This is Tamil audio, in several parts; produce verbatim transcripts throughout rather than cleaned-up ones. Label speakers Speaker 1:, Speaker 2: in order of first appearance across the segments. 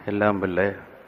Speaker 1: எல்லாம் வல்ல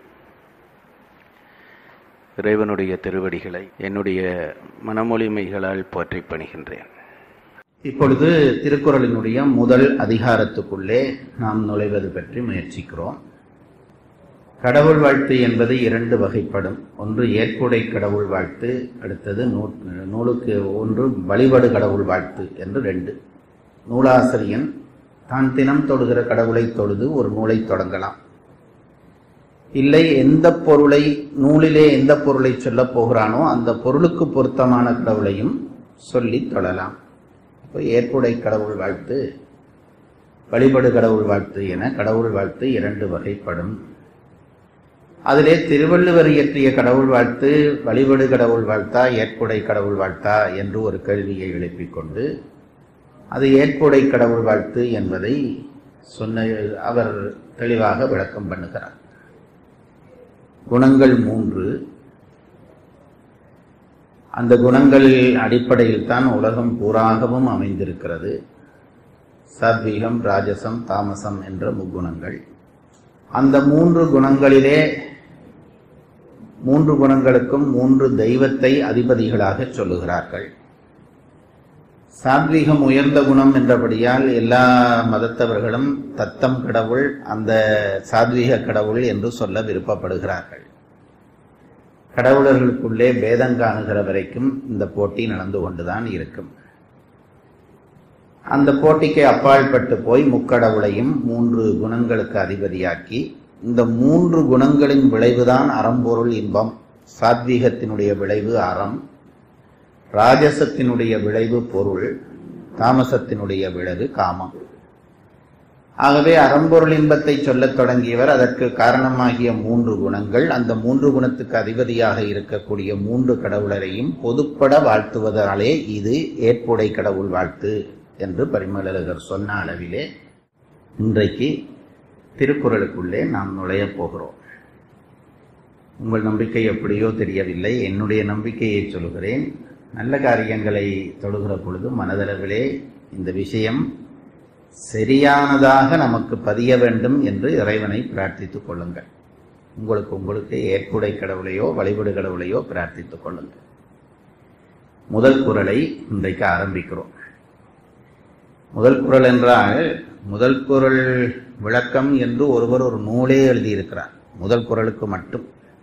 Speaker 1: இறைவனுடைய திருவடிகளை என்னுடைய மனமொழிமைகளால் போற்றி பணிகின்றேன்.
Speaker 2: இப்பொழுது திருக்குறளினுடைய முதல் அதிகாரத்துக்குள்ளே நாம் நுழைவது பற்றி முயற்சிக்கிறோம். கடவுள் வாழ்த்து என்பது இரண்டு வகைப்படும். ஒன்று ஏற்புடை கடவுள் வாழ்த்து, அடுத்தது நூ நூலுக்கு ஒன்று வழிபடு கடவுள் வாழ்த்து என்று ரெண்டு. நூலாசிரியன் தான் தினம் தொடுகிற கடவுளை தொழுது ஒரு நூலை தொடங்கலாம். இல்லை, எந்த பொருளை நூலிலே எந்த பொருளை சொல்ல போகிறானோ அந்த பொருளுக்கு பொருத்தமான கடவுளையும் சொல்லி தொழலாம். இப்போ ஏற்புடை கடவுள் வாழ்த்து, வழிபடு கடவுள் வாழ்த்து என கடவுள் வாழ்த்து இரண்டு வகைப்படும். அதிலே திருவள்ளுவர் இயற்றிய கடவுள் வாழ்த்து வழிபடு கடவுள் வாழ்த்தா ஏற்புடை கடவுள் வாழ்த்தா என்று ஒரு கேள்வியை எழுப்பிக் கொண்டு அது ஏற்புடை கடவுள் வாழ்த்து என்பதை சொன்ன அவர் தெளிவாக விளக்கம் பண்ணுகிறார். குணங்கள் மூன்று, அந்த குணங்களில் அடிப்படையில் தான் உலகம் பூராகவும் அமைந்திருக்கிறது. சாத்வீகம், ராஜசம், தாமசம் என்ற முக்குணங்கள். அந்த மூன்று குணங்களிலே மூன்று குணங்களுக்கும் மூன்று தெய்வத்தை அதிபதிகளாக சொல்லுகிறார்கள். சாத்வீகம் உயர்ந்த குணம் என்றபடியால் எல்லா மதத்தவர்களும் தத்தம் கடவுள் அந்த சாத்வீக கடவுள் என்று சொல்ல விருப்பப்படுகிறார்கள். கடவுளர்களுக்குள்ளே பேதம் காணுகிற வரைக்கும் இந்த போட்டி நடந்து கொண்டுதான் இருக்கும். அந்த போட்டிக்கு அப்பாற்பட்டு போய் முக்கடவுளையும் மூன்று குணங்களுக்கு அதிபதியாக்கி இந்த மூன்று குணங்களின் விளைவுதான் அறம்பொருள் இன்பம். சாத்வீகத்தினுடைய விளைவு அறம், ராஜசத்தினுடைய விளைவு பொருள், தாமசத்தினுடைய விளைவு காமம். ஆகவே அறம்பொருள் இன்பத்தை சொல்லத் தொடங்கியவர் அதற்கு காரணமாகிய மூன்று குணங்கள், அந்த மூன்று குணத்துக்கு அதிபதியாக இருக்கக்கூடிய மூன்று கடவுளரையும் பொதுப்பட வாழ்த்துவதாலே இது ஏற்புடை கடவுள் வாழ்த்து என்று பரிமேலழகர் சொன்ன அளவிலே இன்றைக்கு திருக்குறளுக்குள்ளே நாம் நுழையப் போகிறோம். உங்கள் நம்பிக்கை எப்படியோ தெரியவில்லை, என்னுடைய நம்பிக்கையை சொல்கிறேன். நல்ல காரியங்களை தொடுகிற பொழுது மனதளவிலே இந்த விஷயம் சரியானதாக நமக்கு பதிய வேண்டும் என்று இறைவனை பிரார்த்தித்துக் கொள்ளுங்கள். உங்களுக்கு உங்களுக்கு ஏற்புடை கடவுளையோ வழிபடு கடவுளையோ பிரார்த்தித்துக் கொள்ளுங்கள். முதல் குறளை இன்றைக்கு ஆரம்பிக்கிறோம். முதல் குறள் என்றால் முதல் குறள் விளக்கம் என்று ஒருவர் ஒரு நூலே எழுதியிருக்கிறார். முதல் குறளுக்கு மட்டும்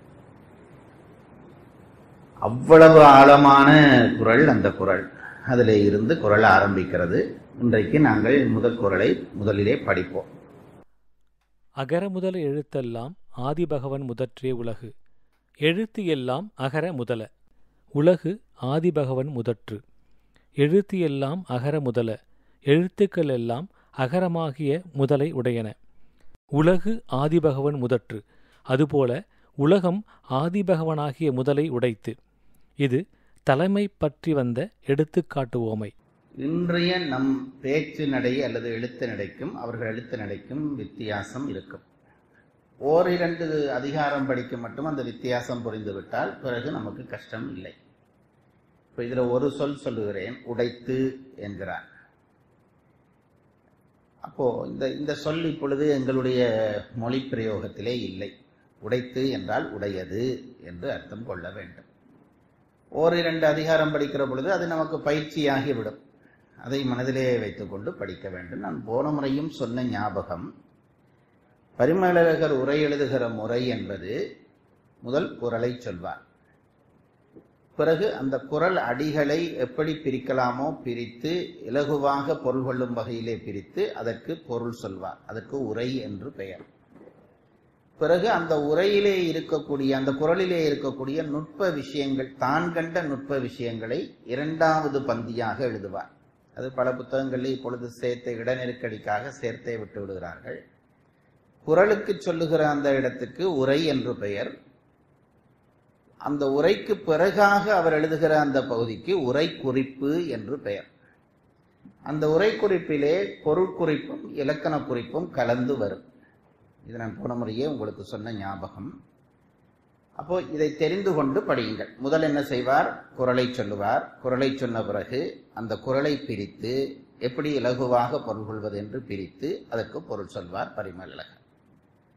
Speaker 2: அவ்வளவு ஆழமான குறள் அந்த குறள். அதிலே இருந்து குறள் ஆரம்பிக்கிறது. இன்றைக்கு நாங்கள் முதல் குறளை முதலிலே படிப்போம்.
Speaker 3: அகர முதல எழுத்தெல்லாம் ஆதிபகவன் முதற்றே உலகு. எழுத்து எல்லாம் அகர முதல. உலகு ஆதிபகவன் முதற்று. எழுத்து எல்லாம் அகர முதல. எழுத்துக்கள் எல்லாம் அகரமாகிய முதலை உடையன. உலகு ஆதிபகவன் முதற்று. அதுபோல உலகம் ஆதிபகவனாகிய முதலை உடைத்து. இது தலைமை பற்றி வந்த எடுத்துக்காட்டுவோமை.
Speaker 2: இன்றைய நம் பேச்சு நடை அல்லது எழுத்து நடைக்கும் அவர்கள் எழுத்து நடைக்கும் வித்தியாசம் இருக்கும். ஓரிரண்டு அதிகாரம் படிக்க மட்டும் அந்த வித்தியாசம் புரிந்துவிட்டால் பிறகு நமக்கு கஷ்டம் இல்லை. இப்போ இதில் ஒரு சொல் சொல்லுகிறேன், உடைத்து என்கிறார். அப்போ இந்த இந்த சொல் இப்பொழுது எங்களுடைய மொழி பிரயோகத்திலே இல்லை. உடைத்து என்றால் உடையது என்று அர்த்தம் கொள்ள வேண்டும். ஓரிரண்டு அதிகாரம் படிக்கிற பொழுது அது நமக்கு பயிற்சியாகிவிடும். அதை மனதிலே வைத்துக்கொண்டு படிக்க வேண்டும். நான் போன முறையும் சொன்ன ஞாபகம், பரிமேலழகர் உரை எழுதுகிற முறை என்பது முதல் குறளை சொல்வார். பிறகு அந்த குறள் அடிகளை எப்படி பிரிக்கலாமோ பிரித்து இலகுவாக பொருள் கொள்ளும் வகையிலே பிரித்து அதற்கு பொருள் சொல்வார். அதற்கு உரை என்று பெயர். பிறகு அந்த உரையிலே இருக்கக்கூடிய அந்த குறளிலே இருக்கக்கூடிய நுட்ப விஷயங்கள், தான் கண்ட நுட்ப விஷயங்களை இரண்டாவது பந்தியாக எழுதுவார். அது பல புத்தகங்களில் இப்பொழுது சேர்த்த இட நெருக்கடிக்காக சேர்த்தே விட்டு விடுகிறார்கள். குறளுக்கு சொல்லுகிற அந்த இடத்துக்கு உரை என்று பெயர். அந்த உரைக்கு பிறகாக அவர் எழுதுகிற அந்த பகுதிக்கு உரை குறிப்பு என்று பெயர். அந்த உரை குறிப்பிலே பொருள் குறிப்பும் இலக்கண குறிப்பும் கலந்து வரும். இது நான் போன முறையே உங்களுக்கு சொன்ன ஞாபகம். அப்போ இதை தெரிந்து கொண்டு படியுங்கள். முதல் என்ன செய்வார்? குறளை சொல்லுவார். குறளை சொன்ன பிறகு அந்த குறளை பிரித்து எப்படி இலகுவாக பொருள் கொள்வது என்று பிரித்து அதற்கு பொருள் சொல்வார் பரிமேலழகர்.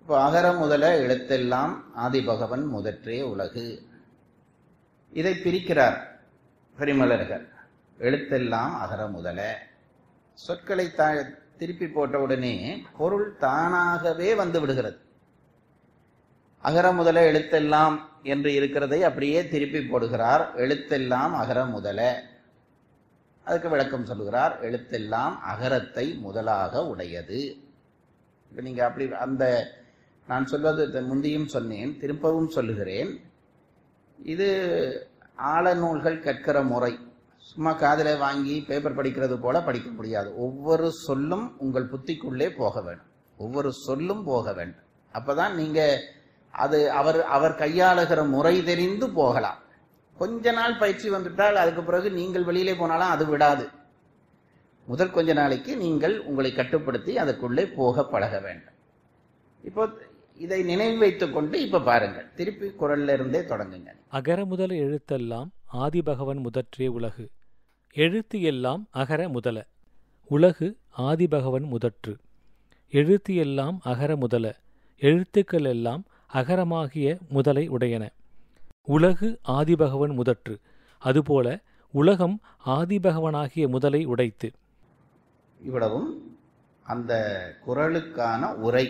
Speaker 2: இப்போ அகர முதல எழுத்தெல்லாம் ஆதிபகவன் முதற்றே உலகு. இதை பிரிக்கிறார் பரிமலர்கள். எழுத்தெல்லாம் அகர முதல. சொற்களை தா திருப்பி போட்டவுடனே பொருள் தானாகவே வந்து விடுகிறது. அகர முதல எழுத்தெல்லாம் என்று இருக்கிறதை அப்படியே திருப்பி போடுகிறார். எழுத்தெல்லாம் அகர முதல. அதுக்கு விளக்கம் சொல்லுகிறார். எழுத்தெல்லாம் அகரத்தை முதலாக உடையது. இப்போ நீங்க அப்படி அந்த நான் சொல்வது முந்தியும் சொன்னேன், திரும்பவும் சொல்லுகிறேன். இது ஆழநூல்கள் கற்கிற முறை. சும்மா காதில் வாங்கி பேப்பர் படிக்கிறது போல படிக்க முடியாது. ஒவ்வொரு சொல்லும் உங்கள் புத்திக்குள்ளே போக வேண்டும். ஒவ்வொரு சொல்லும் போக வேண்டும். அப்பதான் நீங்க அது அவர் அவர் கையாளுகிற முறை தெரிந்து போகலாம். கொஞ்ச நாள் பயிற்சி வந்துவிட்டால் அதுக்கு பிறகு நீங்கள் வெளியிலே போனாலும் அது விடாது. முதல் கொஞ்ச நாளைக்கு நீங்கள் உங்களை கட்டுப்படுத்தி அதுக்குள்ளே போக பழக வேண்டும். இப்போ இதை நினைவு வைத்துக் கொண்டு இப்ப பாருங்கள், திருப்பி குரல்ல இருந்தே தொடங்குங்க.
Speaker 3: அகர முதல எழுத்தெல்லாம் ஆதிபகவன் முதற்றே உலகு. எழுத்து எல்லாம் அகர முதல. உலகு ஆதிபகவன் முதற்று. எழுத்து எல்லாம் அகர முதல. எழுத்துக்கள் எல்லாம் அகரமாகிய முதலை உடையன. உலகு ஆதிபகவன் முதற்று. அதுபோல உலகம் ஆதிபகவனாகிய முதலை உடைத்து.
Speaker 2: இவ்வளவும் அந்த குறளுக்கான உரை.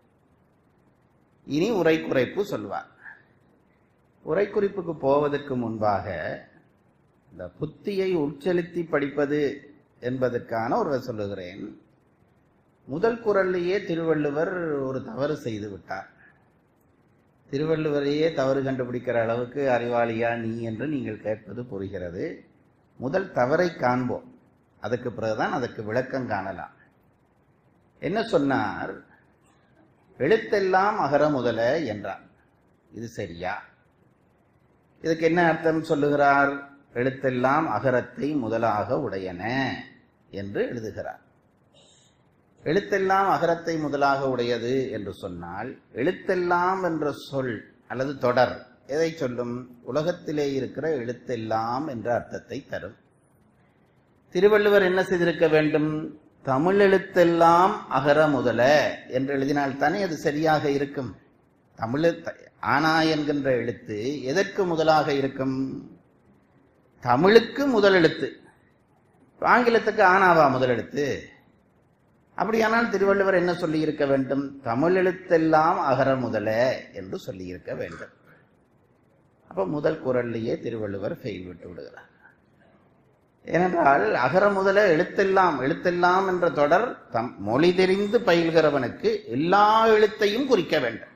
Speaker 2: இனி உரை குறைப்பு சொல்வார். உரை குறிப்புக்கு போவதற்கு முன்பாக இந்த புத்தியை உட்செலுத்தி படிப்பது என்பதற்கான ஒரு சொல்லுகிறேன். முதல் குறளிலேயே திருவள்ளுவர் ஒரு தவறு செய்து விட்டார். திருவள்ளுவரையே தவறு கண்டுபிடிக்கிற அளவுக்கு அறிவாளியா நீ என்று நீங்கள் கேட்பது புரிகிறது. முதல் தவறை காண்போம், அதுக்கு பிறகுதான் அதற்கு விளக்கம் காணலாம். என்ன சொன்னார்? எழுத்தெல்லாம் அகர முதல என்றார். இது சரியா? இதுக்கு என்ன அர்த்தம் சொல்லுகிறார்? எழுத்தெல்லாம் அகரத்தை முதலாக உடையன என்று எழுதுகிறார். எழுத்தெல்லாம் அகரத்தை முதலாக உடையது என்று சொன்னால், எழுத்தெல்லாம் என்ற சொல் அல்லது தொடர் எதை சொல்லும்? உலகத்திலே இருக்கிற எழுத்தெல்லாம் என்ற அர்த்தத்தை தரும். திருவள்ளுவர் என்ன செய்திருக்க வேண்டும்? தமிழ் எழுத்தெல்லாம் அகர முதல என்று எழுதினால்தானே அது சரியாக இருக்கும். தமிழ் ஆனா என்கின்ற எழுத்து எதற்கு முதலாக இருக்கும்? தமிழுக்கு முதல் எழுத்து. ஆங்கிலத்துக்கு ஆனாவா முதல் எழுத்து? அப்படியானால் திருவள்ளுவர் என்ன சொல்லி இருக்க வேண்டும்? தமிழ் எழுத்தெல்லாம் அகர முதல என்று சொல்லி இருக்க வேண்டும். அப்ப முதல் குறளிலேயே திருவள்ளுவர் ஃபெயில் விட்டு விடுகிறார். ஏனென்றால் அகர முதல எழுத்தெல்லாம், எழுத்தெல்லாம் என்ற தொடர் தம் மொழி தெரிந்து பயில்கிறவனுக்கு எல்லா எழுத்தையும் குறிக்க வேண்டும்.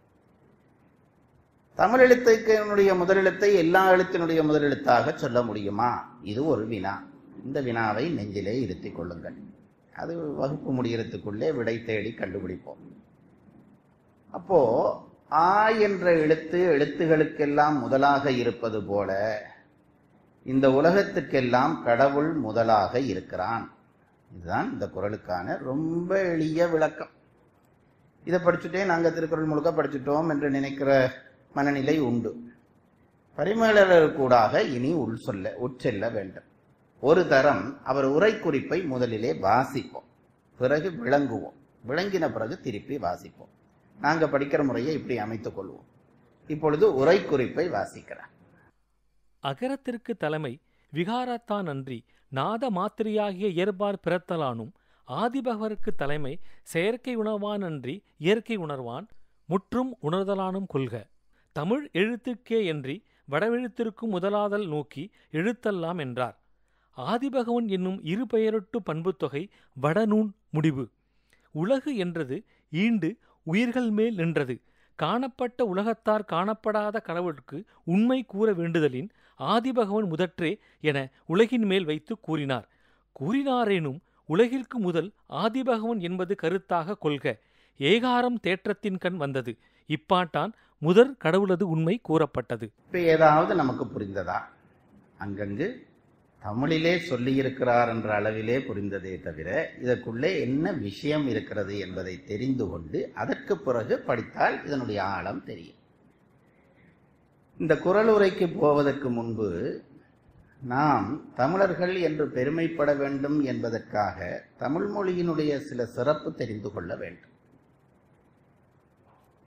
Speaker 2: தமிழ் எழுத்துக்கு முதலெழுத்தை எல்லா எழுத்தினுடைய முதலெழுத்தாக சொல்ல முடியுமா? இது ஒரு வினா. இந்த வினாவை நெஞ்சிலே இருத்திக் கொள்ளுங்கள். அது வகுப்பு முடிகிறதுக்குள்ளே விடை தேடி கண்டுபிடிப்போம். அப்போ ஆ என்ற எழுத்து எழுத்துகளுக்கெல்லாம் முதலாக இருப்பது போல இந்த உலகத்துக்கெல்லாம் கடவுள் முதலாக இருக்கிறான். இதுதான் இந்த குறளுக்கான ரொம்ப எளிய விளக்கம். இதை படிச்சுட்டே நாங்கள் திருக்குறள் முழுக்க படிச்சுட்டோம் என்று நினைக்கிற மனநிலை உண்டு. பரிமேலழகர் கூடாக இனி உள் சொல்ல உட்செல்ல வேண்டும். ஒரு தரம் அவர் உரை குறிப்பை முதலிலே வாசிப்போம், பிறகு விளங்குவோம், விளங்கின பிறகு திருப்பி வாசிப்போம். நாங்கள் படிக்கிற முறையை இப்படி அமைத்துக் கொள்வோம். இப்பொழுது உரை குறிப்பை வாசிக்கிறார்.
Speaker 3: அகரத்திற்கு தலைமை விகாரத்தான் அன்றி நாத மாத்திரையாகிய இயற்பார் பிறத்தலானும், ஆதிபகவருக்கு தலைமை செயற்கை உணர்வான் அன்றி இயற்கை உணர்வான் முற்றும் உணர்தலானும் கொள்க. தமிழ் எழுத்துக்கே என்றி வடவெழுத்திற்கும் முதலாதல் நோக்கி எழுத்தெல்லாம் என்றார். ஆதிபகவன் என்னும் இரு பெயரொட்டு பண்புத்தொகை வடநூன் முடிவு. உலகு என்றது ஈண்டு உயிர்கள் மேல் நின்றது. காணப்பட்ட உலகத்தார் காணப்படாத கடவுளுக்கு உண்மை கூற வேண்டுதலின் ஆதிபகவன் முதற்றே என உலகின் மேல் வைத்து கூறினார். கூறினாரேனும் உலகிற்கு முதல் ஆதிபகவன் என்பது கருத்தாக கொள்க. ஏகாரம் தேற்றத்தின் கண் வந்தது. இப்பாட்டான் முதற் கடவுளது உண்மை கூறப்பட்டது.
Speaker 2: இப்ப ஏதாவது நமக்கு புரிந்ததா? அங்கங்கு தமிழிலே சொல்லியிருக்கிறார் என்ற அளவிலே புரிந்ததே தவிர இதற்குள்ளே என்ன விஷயம் இருக்கிறது என்பதை தெரிந்து கொண்டு அதற்கு பிறகு படித்தால் இதனுடைய ஆழம் தெரியும். இந்த குறள் உரைக்கு போவதற்கு முன்பு நாம் தமிழர்கள் என்று பெருமைப்பட வேண்டும் என்பதற்காக தமிழ் மொழியினுடைய சில சிறப்பு தெரிந்து கொள்ள வேண்டும்.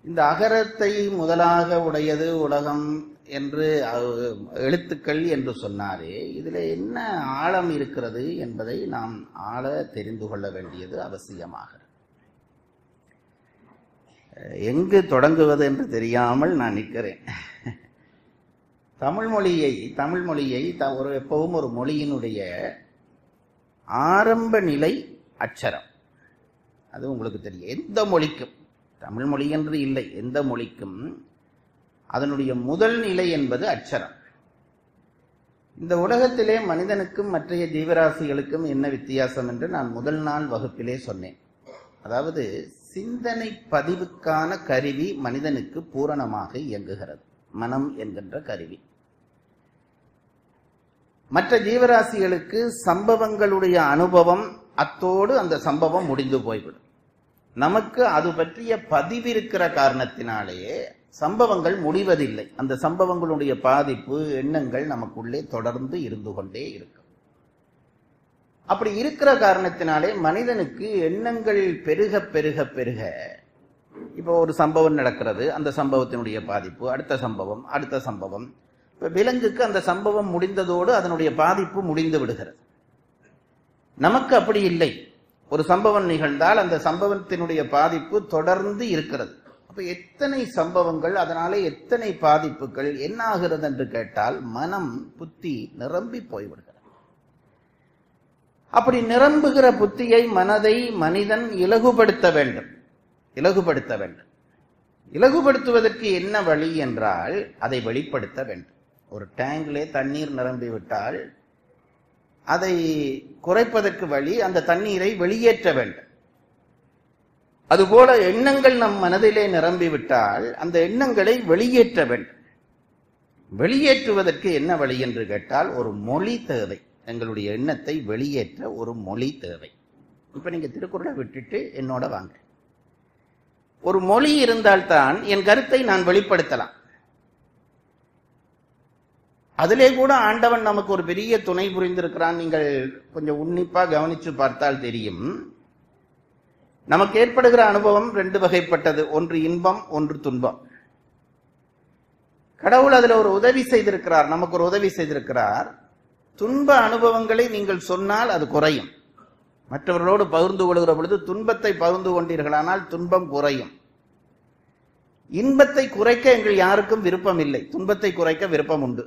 Speaker 2: இந்த அகரத்தை முதலாக உடையது உலகம் என்று எழுத்துக்கள் என்று சொன்னாரே, இதில் என்ன ஆழம் இருக்கிறது என்பதை நாம் ஆழ தெரிந்து கொள்ள வேண்டியது அவசியமாகிறது. எங்கு தொடங்குவது என்று தெரியாமல் நான் நிற்கிறேன். தமிழ் மொழியை தமிழ் மொழியை ஒரு எப்பவும் ஒரு மொழியினுடைய ஆரம்ப நிலை அட்சரம். அது உங்களுக்கு தெரியும். எந்த மொழிக்கும், தமிழ் மொழி என்று இல்லை, எந்த மொழிக்கும் அதனுடைய முதல் நிலை என்பது அட்சரம். இந்த உலகத்திலே மனிதனுக்கும் மற்றைய ஜீவராசிகளுக்கும் என்ன வித்தியாசம் என்று நான் முதல் நாள் வகுப்பிலே சொன்னேன். அதாவது சிந்தனை பதிவுக்கான கருவி மனிதனுக்கு பூரணமாக இயங்குகிறது, மனம் என்கின்ற கருவி. மற்ற ஜீவராசிகளுக்கு சம்பவங்களுடைய அனுபவம், அத்தோடு அந்த சம்பவம் முடிந்து போய்விடும். நமக்கு அது பற்றிய பதிவிருக்கிற காரணத்தினாலேயே சம்பவங்கள் முடிவதில்லை. அந்த சம்பவங்களுடைய பாதிப்பு, எண்ணங்கள் நமக்குள்ளே தொடர்ந்து இருந்து கொண்டே இருக்கும். அப்படி இருக்கிற காரணத்தினாலே மனிதனுக்கு எண்ணங்கள் பெருக பெருக பெருக, இப்போ ஒரு சம்பவம் நடக்கிறது, அந்த சம்பவத்தினுடைய பாதிப்பு, அடுத்த சம்பவம், அடுத்த சம்பவம். இப்போ விலங்குக்கு அந்த சம்பவம் முடிந்ததோடு அதனுடைய பாதிப்பு முடிந்து விடுகிறது. நமக்கு அப்படி இல்லை. ஒரு சம்பவம் நிகழ்ந்தால் அந்த சம்பவத்தினுடைய பாதிப்பு தொடர்ந்து இருக்கிறது. அப்ப எத்தனை சம்பவங்கள், அதனாலே எத்தனை பாதிப்புகள் என்ன ஆகிறது என்று கேட்டால் மனம், புத்தி நிரம்பி போய்விடுகிறது. அப்படி நிரம்புகிற புத்தியை, மனதை மனிதன் இலகுபடுத்த வேண்டும் இலகுபடுத்த வேண்டும் இலகுபடுத்துவதற்கு என்ன வழி என்றால் அதை வெளிப்படுத்த வேண்டும். ஒரு டேங்கிலே தண்ணீர் நிரம்பி விட்டால் அதை குறைப்பதற்கு வழி அந்த தண்ணீரை வெளியேற்ற வேண்டும். அதுபோல எண்ணங்கள் நம் மனதிலே நிரம்பிவிட்டால் அந்த எண்ணங்களை வெளியேற்ற வேண்டும். வெளியேற்றுவதற்கு என்ன வழி என்று கேட்டால் ஒரு மொழி தேவை. எங்களுடைய எண்ணத்தை வெளியேற்ற ஒரு மொழி தேவை. இப்ப நீங்க திருக்குறளை விட்டுட்டு என்னோட வாங்க. ஒரு மொழி இருந்தால்தான் என் கருத்தை நான் வெளிப்படுத்தலாம். அதிலே கூட ஆண்டவன் நமக்கு ஒரு பெரிய துணை புரிந்திருக்கிறான். நீங்கள் கொஞ்சம் உன்னிப்பா கவனிச்சு பார்த்தால் தெரியும். நமக்கு ஏற்படுகிற அனுபவம் ரெண்டு வகைப்பட்டது. ஒன்று இன்பம், ஒன்று துன்பம். கடவுள் அதுல ஒரு உதவி செய்திருக்கிறார், நமக்கு ஒரு உதவி செய்திருக்கிறார். துன்ப அனுபவங்களை நீங்கள் சொன்னால் அது குறையும். மற்றவர்களோடு பகிர்ந்து கொள்கிற பொழுது துன்பத்தை பகிர்ந்து கொண்டீர்களானால் துன்பம் குறையும். இன்பத்தை குறைக்க எங்கள் யாருக்கும் விருப்பம் இல்லை, துன்பத்தை குறைக்க விருப்பம் உண்டு.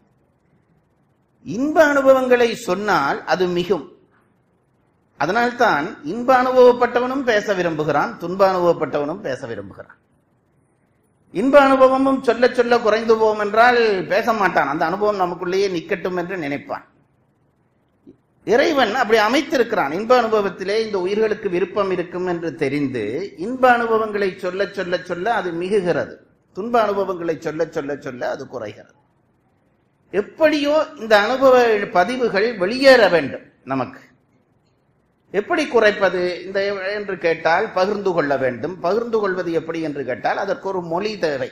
Speaker 2: இன்ப அனுபவங்களை சொன்னால் அது மிகும். அதனால்தான் இன்ப அனுபவப்பட்டவனும் பேச விரும்புகிறான், துன்ப அனுபவப்பட்டவனும் பேச விரும்புகிறான். இன்ப அனுபவமும் சொல்ல சொல்ல குறைந்து போவோம் என்றால் பேச மாட்டான். அந்த அனுபவம் நமக்குள்ளேயே நிக்கட்டும் என்று நினைப்பான். இறைவன் அப்படி அமைத்திருக்கிறான். இன்ப அனுபவத்திலே இந்த உயிர்களுக்கு விருப்பம் இருக்கும் என்று தெரிந்து இன்ப அனுபவங்களை சொல்ல சொல்ல சொல்ல அது மிகுகிறது, துன்ப அனுபவங்களை சொல்ல சொல்ல சொல்ல அது குறைகிறது. எப்படியோ இந்த அனுபவ பதிவுகள் வெளியேற வேண்டும். நமக்கு எப்படி குறைப்பது இந்த என்று கேட்டால் பகிர்ந்து கொள்ள வேண்டும். பகிர்ந்து கொள்வது எப்படி என்று கேட்டால் அதற்கு ஒரு மொழி தேவை.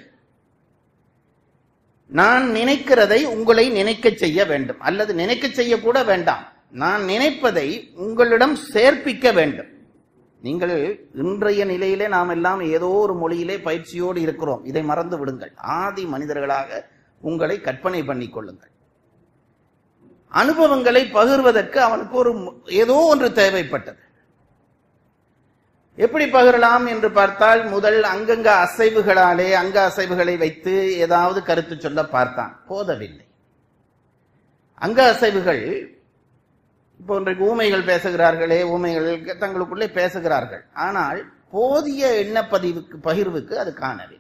Speaker 2: நான் நினைக்கிறதை உங்களை நினைக்க செய்ய வேண்டும், அல்லது நினைக்க செய்ய கூட வேண்டாம். நான் நினைப்பதை உங்களிடம் சேர்ப்பிக்க வேண்டும். நீங்கள் இன்றைய நிலையிலே நாம் எல்லாம் ஏதோ ஒரு மொழியிலே பயிற்சியோடு இருக்கிறோம். இதை மறந்து விடுங்கள். ஆதி மனிதர்களாக உங்களை கற்பனை பண்ணிக் கொள்ளுங்கள். அனுபவங்களை பகிர்வதற்கு அவனுக்கு ஒரு ஏதோ ஒன்று தேவைப்பட்டது. எப்படி பகிரலாம் என்று பார்த்தால் முதல் அங்கங்க அசைவுகளாலே அங்க அசைவுகளை வைத்து ஏதாவது கருத்து சொல்ல பார்த்தான், போதவில்லை. அங்க அசைவுகள் இப்போ இன்றைக்கு ஊமைகள் பேசுகிறார்களே, ஊமைகள் தங்களுக்குள்ளே பேசுகிறார்கள். ஆனால் போதிய எண்ணப்பதிவுக்கு பகிர்வுக்கு அது காணவில்லை.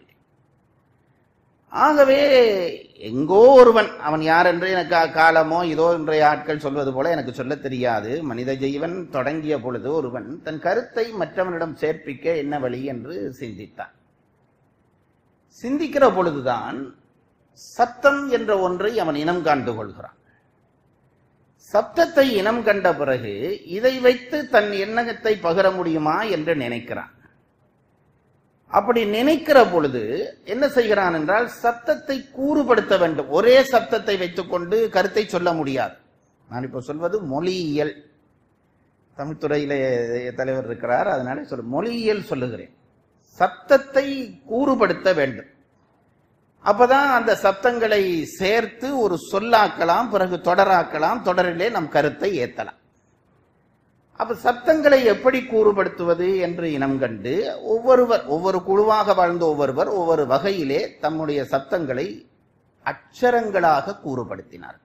Speaker 2: ஆகவே எங்கோ ஒருவன், அவன் யார் என்று எனக்கு காலமோ இதோ இன்றைய ஆட்கள் சொல்வது போல எனக்கு சொல்ல தெரியாது. மனித ஜீவன் தொடங்கிய பொழுது ஒருவன் தன் கருத்தை மற்றவனிடம் சேர்ப்பிக்க என்ன வழி என்று சிந்தித்தான். சிந்திக்கிற பொழுதுதான் சப்தம் என்ற ஒன்றை அவன் இனம் காண்டு கொள்கிறான். சப்தத்தை இனம் கண்ட பிறகு இதை வைத்து தன் எண்ணத்தை பகிர முடியுமா என்று நினைக்கிறான். அப்படி நினைக்கிற பொழுது என்ன செய்கிறான் என்றால் சப்தத்தை கூறுபடுத்த வேண்டும். ஒரே சப்தத்தை வைத்துக் கொண்டு கருத்தை சொல்ல முடியாது. நான் இப்ப சொல்வது மொழியியல். தமிழ்துறையிலே தலைவர் இருக்கிறார், அதனால சொல்ல மொழியியல் சொல்லுகிறேன். சப்தத்தை கூறுபடுத்த வேண்டும். அப்பதான் அந்த சப்தங்களை சேர்த்து ஒரு சொல்லாக்கலாம், பிறகு தொடராக்கலாம், தொடரிலே நம் கருத்தை ஏத்தலாம். அப்ப சப்தங்களை எப்படி கூறுபடுத்துவது என்று இனம் கண்டு ஒவ்வொருவர் ஒவ்வொரு குழுவாக வாழ்ந்த ஒவ்வொருவர் ஒவ்வொரு வகையிலே தம்முடைய சப்தங்களை அச்சரங்களாக கூறுபடுத்தினார்.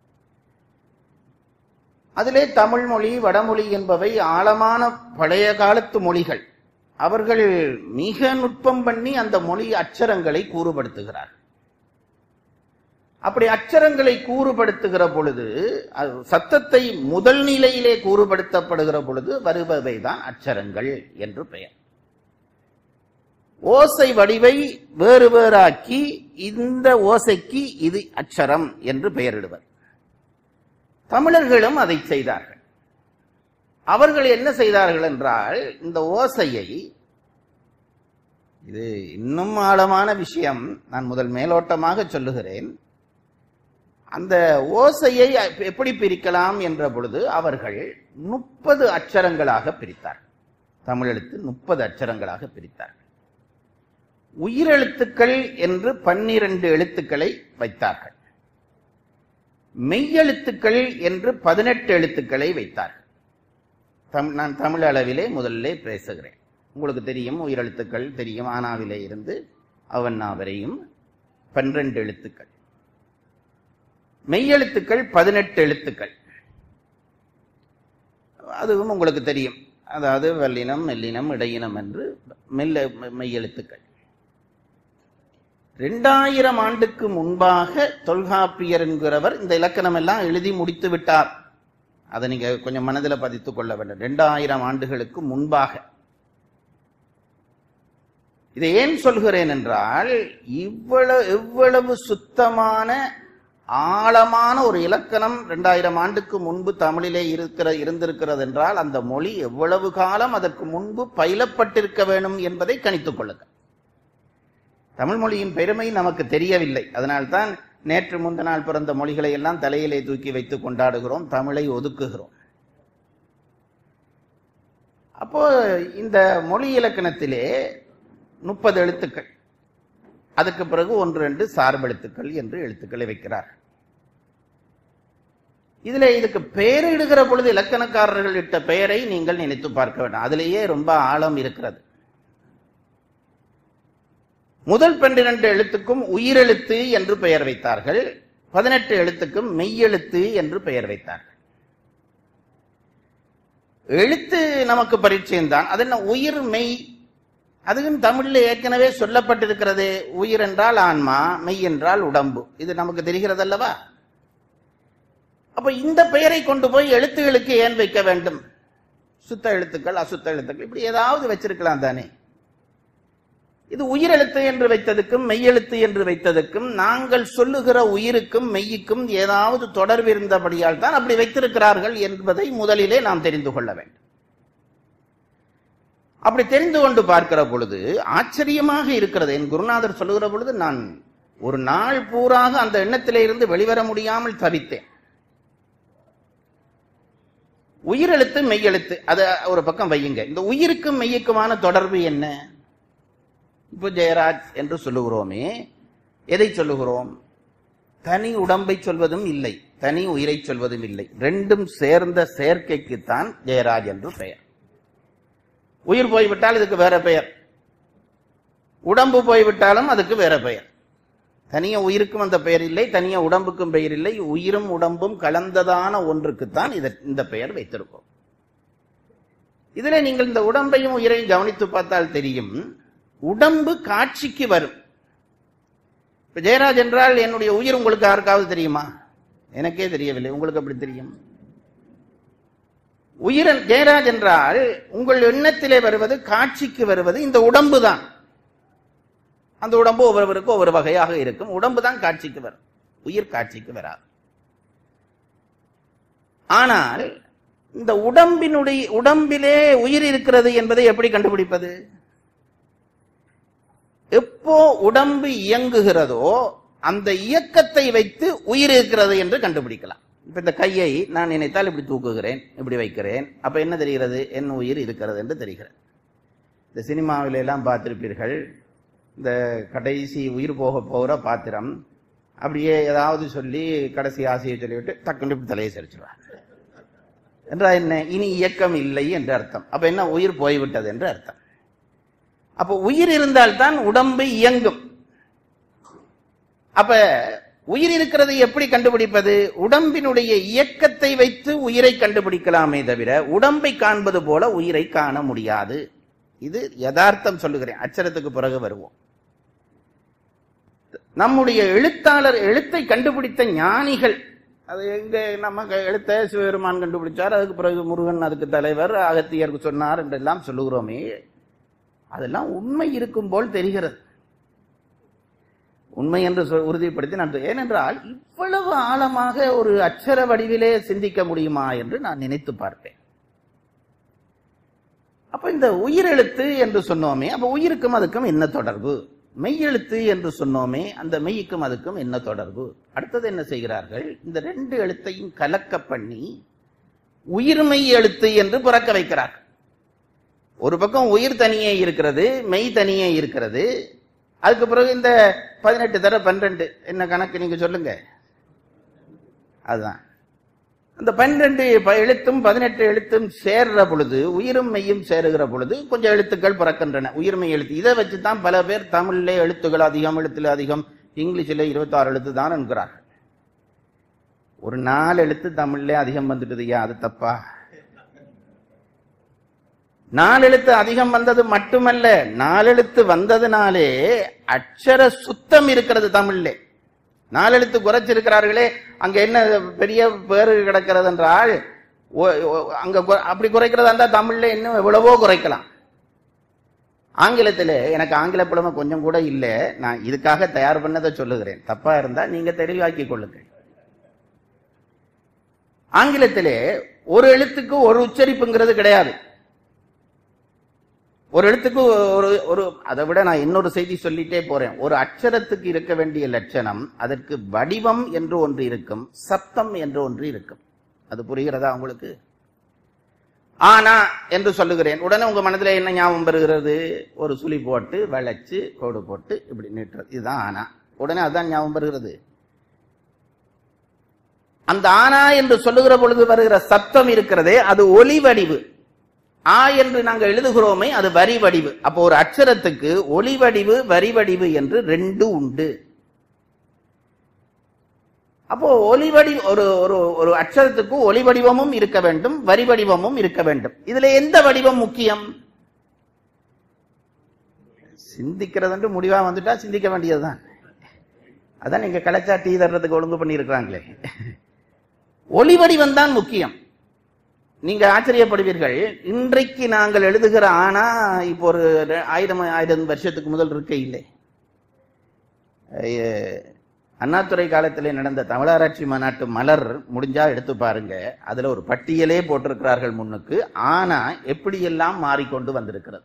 Speaker 2: அதிலே தமிழ் மொழி, வடமொழி என்பவை ஆழமான பழைய காலத்து மொழிகள். அவர்கள் மிக நுட்பம் பண்ணி அந்த மொழி அச்சரங்களை கூறுபடுத்துகிறார். அப்படி அச்சரங்களை கூறுபடுத்துகிற பொழுது, சத்தத்தை முதல் நிலையிலே கூறுபடுத்தப்படுகிற பொழுது வருபவைதான் அச்சரங்கள் என்று பெயர். ஓசை வடிவை வேறு வேறாக்கி இந்த ஓசைக்கு இது அச்சரம் என்று பெயரிடுவர். தமிழர்களும் அதை செய்தார்கள். அவர்கள் என்ன செய்தார்கள் என்றால், இந்த ஓசையை, இது இன்னும் ஆழமான விஷயம், நான் முதல் மேலோட்டமாக சொல்லுகிறேன். அந்த ஓசையை எப்படி பிரிக்கலாம் என்ற பொழுது அவர்கள் முப்பது அச்சரங்களாக பிரித்தார்கள். தமிழெழுத்து முப்பது அச்சரங்களாக பிரித்தார்கள். உயிரெழுத்துக்கள் என்று பன்னிரண்டு எழுத்துக்களை வைத்தார்கள். மெய்யெழுத்துக்கள் என்று பதினெட்டு எழுத்துக்களை வைத்தார்கள். நான் தமிழ் அளவிலே முதல்ல பேசுகிறேன். உங்களுக்கு தெரியும், உயிரெழுத்துக்கள் தெரியும். ஆனாவிலே இருந்து அவன்னா வரையும் பன்னிரண்டு எழுத்துக்கள். மெய்யெழுத்துக்கள் பதினெட்டு எழுத்துக்கள். அதுவும் உங்களுக்கு தெரியும். அதாவது வல்லினம், மெல்லினம், இடையினம் என்று மெல்ல மெய்யெழுத்துக்கள். இரண்டாயிரம் ஆண்டுக்கு முன்பாக தொல்காப்பியர் என்கிறவர் இந்த இலக்கணம் எல்லாம் எழுதி முடித்து விட்டார். அதை நீங்க கொஞ்சம் மனதில் பதித்துக் கொள்ள வேண்டும். இரண்டாயிரம் ஆண்டுகளுக்கு முன்பாக. இதை ஏன் சொல்கிறேன் என்றால், இவ்வளவு எவ்வளவு சுத்தமான ஆழமான ஒரு இலக்கணம் இரண்டாயிரம் ஆண்டுக்கு முன்பு தமிழிலே இருக்கிற இருந்திருக்கிறது என்றால், அந்த மொழி எவ்வளவு காலம் அதற்கு முன்பு பயிலப்பட்டிருக்க வேண்டும் என்பதை கணித்துக் கொள்ளுங்கள். தமிழ் மொழியின் பெருமை நமக்கு தெரியவில்லை. அதனால்தான் நேற்று முந்த நாள் பிறந்த மொழிகளை எல்லாம் தலையிலே தூக்கி வைத்து கொண்டாடுகிறோம், தமிழை ஒதுக்குகிறோம். அப்போ இந்த மொழி இலக்கணத்திலே முப்பது எழுத்துக்கள், அதுக்கு பிறகு ஒன்று ரெண்டு சார்பெழுத்துக்கள் என்று எழுத்துக்களை வைக்கிறார். இதுல இதுக்கு பெயரிடுகிற பொழுது இலக்கணக்காரர்கள் இட்ட பெயரை நீங்கள் நினைத்து பார்க்க வேண்டும். அதிலேயே ரொம்ப ஆழம் இருக்கிறது. முதல் பன்னிரண்டு எழுத்துக்கும் உயிரெழுத்து என்று பெயர் வைத்தார்கள். பதினெட்டு எழுத்துக்கும் மெய்யெழுத்து என்று பெயர் வைத்தார்கள். எழுத்து நமக்கு பரிச்சயம் தான். அது என்ன உயிர் மெய், அதுவும் தமிழில் ஏற்கனவே சொல்லப்பட்டிருக்கிறது. உயிர் என்றால் ஆன்மா, மெய் என்றால் உடம்பு. இது நமக்கு தெரிகிறது அல்லவா? அப்ப இந்த பெயரை கொண்டு போய் எழுத்துகளுக்கு ஏன் வைக்க வேண்டும்? சுத்த எழுத்துக்கள், அசுத்த எழுத்துக்கள், இப்படி ஏதாவது வச்சிருக்கலாம் தானே. இது உயிரெழுத்து என்று வைத்ததுக்கும் மெய்யெழுத்து என்று வைத்ததுக்கும் நாங்கள் சொல்லுகிற உயிருக்கும் மெய்யுக்கும் ஏதாவது தொடர்பு இருந்தபடியால் தான் அப்படி வைத்திருக்கிறார்கள் என்பதை முதலிலே நாம் தெரிந்து கொள்ள வேண்டும். அப்படி தெரிந்து கொண்டு பார்க்கிற பொழுது ஆச்சரியமாக இருக்கிறது. என் குருநாதர் சொல்லுகிற பொழுது நான் ஒரு நாள் பூராக அந்த எண்ணத்திலே இருந்து வெளிவர முடியாமல் தவித்தேன். உயிரெழுத்து, மெய்யெழுத்து, அதை ஒரு பக்கம் வையுங்க. இந்த உயிருக்கும் மெய்யுக்குமான தொடர்பு என்ன? இப்போ ஜெயராஜ் என்று சொல்லுகிறோமே, எதை சொல்லுகிறோம்? தனி உடம்பை சொல்வதும் இல்லை, தனி உயிரை சொல்வதும் இல்லை. ரெண்டும் சேர்ந்த சேர்க்கைக்குத்தான் ஜெயராஜ் என்று பெயர். உயிர் போய்விட்டால் இதுக்கு வேற பெயர், உடம்பு போய்விட்டாலும் அதுக்கு வேற பெயர். தனிய உயிருக்கும் அந்த பெயர் இல்லை, தனிய உடம்புக்கும் பெயர் இல்லை. உயிரும் உடம்பும் கலந்ததான ஒன்றுக்குத்தான் இந்த பெயர் வைத்திருக்கோம். இதுல நீங்கள் இந்த உடம்பையும் உயிரையும் கவனித்து பார்த்தால் தெரியும், உடம்பு காட்சிக்கு வரும். இப்ப ஜெயராஜ் என்றால் என்னுடைய உயிர் உங்களுக்கு யாருக்காவது தெரியுமா? எனக்கே தெரியவில்லை, உங்களுக்கு எப்படி தெரியும்? உயிரன் ஜெயராஜ் என்றால் உங்கள் எண்ணத்திலே வருவது, காட்சிக்கு வருவது இந்த உடம்பு தான். அந்த உடம்பு ஒவ்வொருவருக்கும் ஒவ்வொரு வகையாக இருக்கும். உடம்பு தான் காட்சிக்கு வரும், உயிர் காட்சிக்கு வராது. ஆனால் இந்த உடம்பினுடைய உடம்பிலே உயிர் இருக்கிறது என்பதை எப்படி கண்டுபிடிப்பது? எப்போ உடம்பு இயங்குகிறதோ அந்த இயக்கத்தை வைத்து உயிர் இருக்கிறது என்று கண்டுபிடிக்கலாம். இப்ப இந்த கையை நான் நினைத்தால் இப்படி தூக்குகிறேன், இப்படி வைக்கிறேன், அப்ப என்ன தெரிகிறது? என் உயிர் இருக்கிறது என்று தெரிகிறது. இந்த சினிமாவில எல்லாம் பார்த்திருப்பீர்கள், இந்த கடைசி உயிர் போக போகிற பாத்திரம் அப்படியே ஏதாவது சொல்லி கடைசி ஆசையை சொல்லிவிட்டு டக்குன்னு இப்படி தலையை சரிச்சிருவார் என்றால் என்ன? இனி இயக்கம் இல்லை என்று அர்த்தம். அப்ப என்ன? உயிர் போய்விட்டது என்று அர்த்தம். அப்ப உயிர் இருந்தால்தான் உடம்பு இயங்கும். அப்ப உயிர் இருக்கிறது எப்படி கண்டுபிடிப்பது? உடம்பினுடைய இயக்கத்தை வைத்து உயிரை கண்டுபிடிக்கலாமே தவிர உடம்பை காண்பது போல உயிரை காண முடியாது. இது யதார்த்தம் சொல்லுகிறேன். அச்சரத்துக்கு பிறகு வருவோம். நம்முடைய எழுத்தாளர் எழுத்தை கண்டுபிடித்த ஞானிகள், அது எங்க நம்ம எழுத்த சிவபெருமான் கண்டுபிடிச்சார், அதுக்கு பிறகு முருகன் அதுக்கு தலைவர், அகத்தியருக்கு சொன்னார் என்றெல்லாம் சொல்லுகிறோமே, அதெல்லாம் உண்மை இருக்கும் போல் தெரிகிறது. உண்மை என்று உறுதிப்படுத்தி நான், ஏனென்றால் இவ்வளவு ஆழமாக ஒரு அச்சர வடிவிலே சிந்திக்க முடியுமா என்று நான் நினைத்து பார்ப்பேன். அப்ப இந்த உயிரெழுத்து என்று சொன்னோமே, அப்ப உயிருக்கும் அதுக்கும் என்ன தொடர்பு? மெய்யெழுத்து என்று சொன்னோமே, அந்த மெய்யுக்கும் அதுக்கும் என்ன தொடர்பு? அடுத்தது என்ன செய்கிறார்கள்? இந்த ரெண்டு எழுத்தையும் கலக்க பண்ணி உயிர்மெய் எழுத்து என்று பிறக்க வைக்கிறார்கள். ஒரு பக்கம் உயிர் தனியே இருக்கிறது, மெய் தனியே இருக்கிறது. அதுக்கு பிறகு இந்த பதினெட்டு தர பன்னிரண்டு என்ன கணக்கு நீங்க சொல்லுங்க. அதுதான் அந்த பன்னிரண்டு எழுத்தும் பதினெட்டு எழுத்தும் சேர்ற பொழுது, உயிரும் மெய்யும் சேருகிற பொழுது கொஞ்சம் எழுத்துக்கள் பிறக்கின்றன. உயிர்மெய் எழுத்து. இதை வச்சுதான் பல பேர் தமிழ்ல எழுத்துக்கள் அதிகம், எழுத்துல அதிகம், இங்கிலீஷ்ல இருபத்தி ஆறு எழுத்து தான் என்கிறார்கள். ஒரு நாலு எழுத்து தமிழ்ல அதிகம் வந்துட்டுதுயா, அது தப்பா? நாலெழுத்து அதிகம் வந்தது மட்டுமல்ல, நாலெழுத்து வந்ததுனாலே அட்சர சுத்தம் இருக்கிறது தமிழ்ல. நாலெழுத்து குறைச்சிருக்கிறார்களே, அங்க என்ன பெரிய பேரு கிடக்கிறது என்றால், அங்க அப்படி குறைக்கிறதா இருந்தா தமிழ்ல இன்னும் எவ்வளவோ குறைக்கலாம். ஆங்கிலத்தில் எனக்கு ஆங்கில புலமை கொஞ்சம் கூட இல்லை. நான் இதுக்காக தயார் பண்ணதை சொல்லுகிறேன். தப்பா இருந்தா நீங்க தெளிவாக்கி கொள்ளுங்க. ஆங்கிலத்திலே ஒரு எழுத்துக்கு ஒரு உச்சரிப்புங்கிறது கிடையாது. ஒரு எழுத்துக்கு ஒரு ஒரு அதை விட நான் இன்னொரு செய்தி சொல்லிட்டே போறேன். ஒரு அட்சரத்துக்கு இருக்க வேண்டிய லட்சணம், அதற்கு வடிவம் என்று ஒன்று இருக்கும், சப்தம் என்று ஒன்று இருக்கும். அது புரிகிறதா உங்களுக்கு? ஆனா என்று சொல்லுகிறேன், உடனே உங்க மனதில் என்ன ஞாபகம் வருகிறது? ஒரு சுழி போட்டு வளைச்சு கோடு போட்டு இப்படி நீட்டுறது, இதுதான் ஆனா. உடனே அதுதான் ஞாபகம் வருகிறது. அந்த ஆனா என்று சொல்லுகிற பொழுது வருகிற சப்தம் இருக்கிறதே, அது ஒலி வடிவு. ஆ என்று நாங்கள் எழுதுகிறோமே, அது வரி வடிவு. அப்போ ஒரு அட்சரத்துக்கு ஒலி வடிவு, வரி வடிவு என்று ரெண்டு உண்டு. அப்போ ஒலி வடி ஒரு ஒரு அட்சரத்துக்கு ஒலி வடிவமும் இருக்க வேண்டும், வரி வடிவமும் இருக்க வேண்டும். இதுல எந்த வடிவம் முக்கியம்? சிந்திக்கிறது என்று முடிவா வந்துட்டா சிந்திக்க வேண்டியதுதான். அதான் நீங்க கலைச்சா டீ தர்றதுக்கு ஒழுங்கு பண்ணி இருக்கிறாங்களே. ஒலி வடிவம் தான் முக்கியம். நீங்க ஆச்சரியப்படுவீர்கள், இன்றைக்கு நாங்கள் எழுதுகிற ஆனா இப்போ ஒரு ஆயிரம் ஆயிரம் வருஷத்துக்கு முதல் இருக்க இல்லை. அண்ணாதுரை காலத்திலே நடந்த தமிழாராய்ச்சி மாநாட்டு மலர் முடிஞ்சா எடுத்து பாருங்க. அதுல ஒரு பட்டியலே போட்டிருக்கிறார்கள் முன்னுக்கு, ஆனா எப்படியெல்லாம் மாறிக்கொண்டு வந்திருக்கிறது.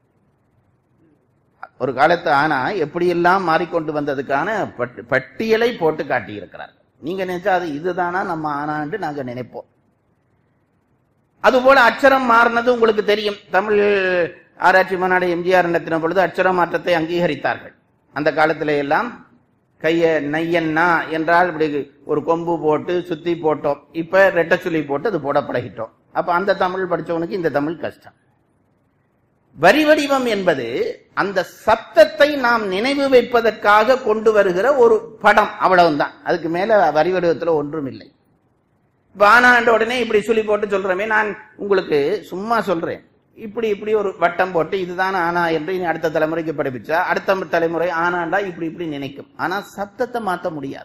Speaker 2: ஒரு காலத்து ஆனா எப்படியெல்லாம் மாறிக்கொண்டு வந்ததுக்கான பட்டியலை போட்டு காட்டியிருக்கிறார். நீங்க நினைச்சா அது இதுதானா நம்ம ஆனான்னு நாங்க நினைப்போம். அதுபோல அச்சரம் மாறினது உங்களுக்கு தெரியும். தமிழ் ஆராய்ச்சி மாநாடு எம்ஜிஆர் நடத்தின பொழுது அச்சர மாற்றத்தை அங்கீகரித்தார்கள். அந்த காலத்தில எல்லாம் கைய நையன்னா என்றால் இப்படி ஒரு கொம்பு போட்டு சுத்தி போட்டோம். இப்ப ரெட்டை சுழி போட்டு அது போட பழகிட்டோம். அப்ப அந்த தமிழ் படிச்சவனுக்கு இந்த தமிழ் கஷ்டம். வரி வடிவம் என்பது அந்த சப்தத்தை நாம் நினைவு வைப்பதற்காக கொண்டு வருகிற ஒரு படம், அவ்வளவுதான். அதுக்கு மேல வரி வடிவத்தில் ஒன்றும் இல்லை. இப்ப ஆனாண்ட உடனே இப்படி சொல்லி போட்டு சொல்றமே, நான் உங்களுக்கு சும்மா சொல்றேன். இப்படி இப்படி ஒரு வட்டம் போட்டு இதுதான் ஆனா என்று இனி அடுத்த தலைமுறைக்கு படிப்பிச்சா அடுத்த தலைமுறை ஆனாண்டா இப்படி இப்படி நினைக்கும். ஆனா சப்தத்தை மாற்ற முடியாது.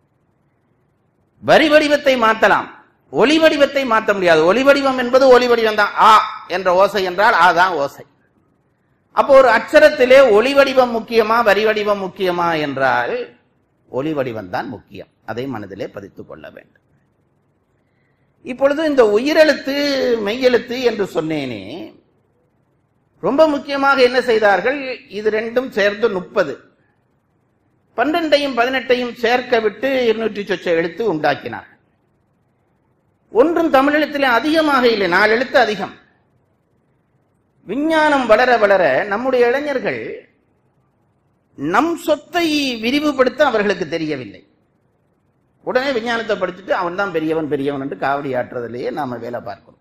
Speaker 2: வரி வடிவத்தை மாற்றலாம், ஒலி வடிவத்தை மாற்ற முடியாது. ஒலி வடிவம் என்பது ஒலி வடிவம் தான். ஆ என்ற ஓசை என்றால் ஆதான் ஓசை. அப்போ ஒரு அச்சரத்திலே ஒலி வடிவம் முக்கியமா வரி வடிவம் முக்கியமா என்றால் ஒலி வடிவம் தான் முக்கியம். அதை மனதிலே பதித்துக் கொள்ள வேண்டும். இப்பொழுது இந்த உயிரெழுத்து மெய்யெழுத்து என்று சொன்னேனே, ரொம்ப முக்கியமாக என்ன செய்தார்கள்? இது ரெண்டும் சேர்ந்து முப்பது, பன்னிரண்டையும் பதினெட்டையும் சேர்க்க விட்டு இருநூற்றி சொச்ச எழுத்து உண்டாக்கினார். ஒன்றும் தமிழ் எழுத்திலே அதிகமாக இல்லை, நாலு எழுத்து அதிகம். விஞ்ஞானம் வளர வளர நம்முடைய இளைஞர்கள் நம் சொத்தை விரிவுபடுத்த அவர்களுக்கு தெரியவில்லை. உடனே விஞ்ஞானத்தை படிச்சுட்டு அவன் தான் பெரியவன் பெரியவன் என்று காவடி ஆற்றுறதுலேயே நாம வேலை பார்க்கிறோம்.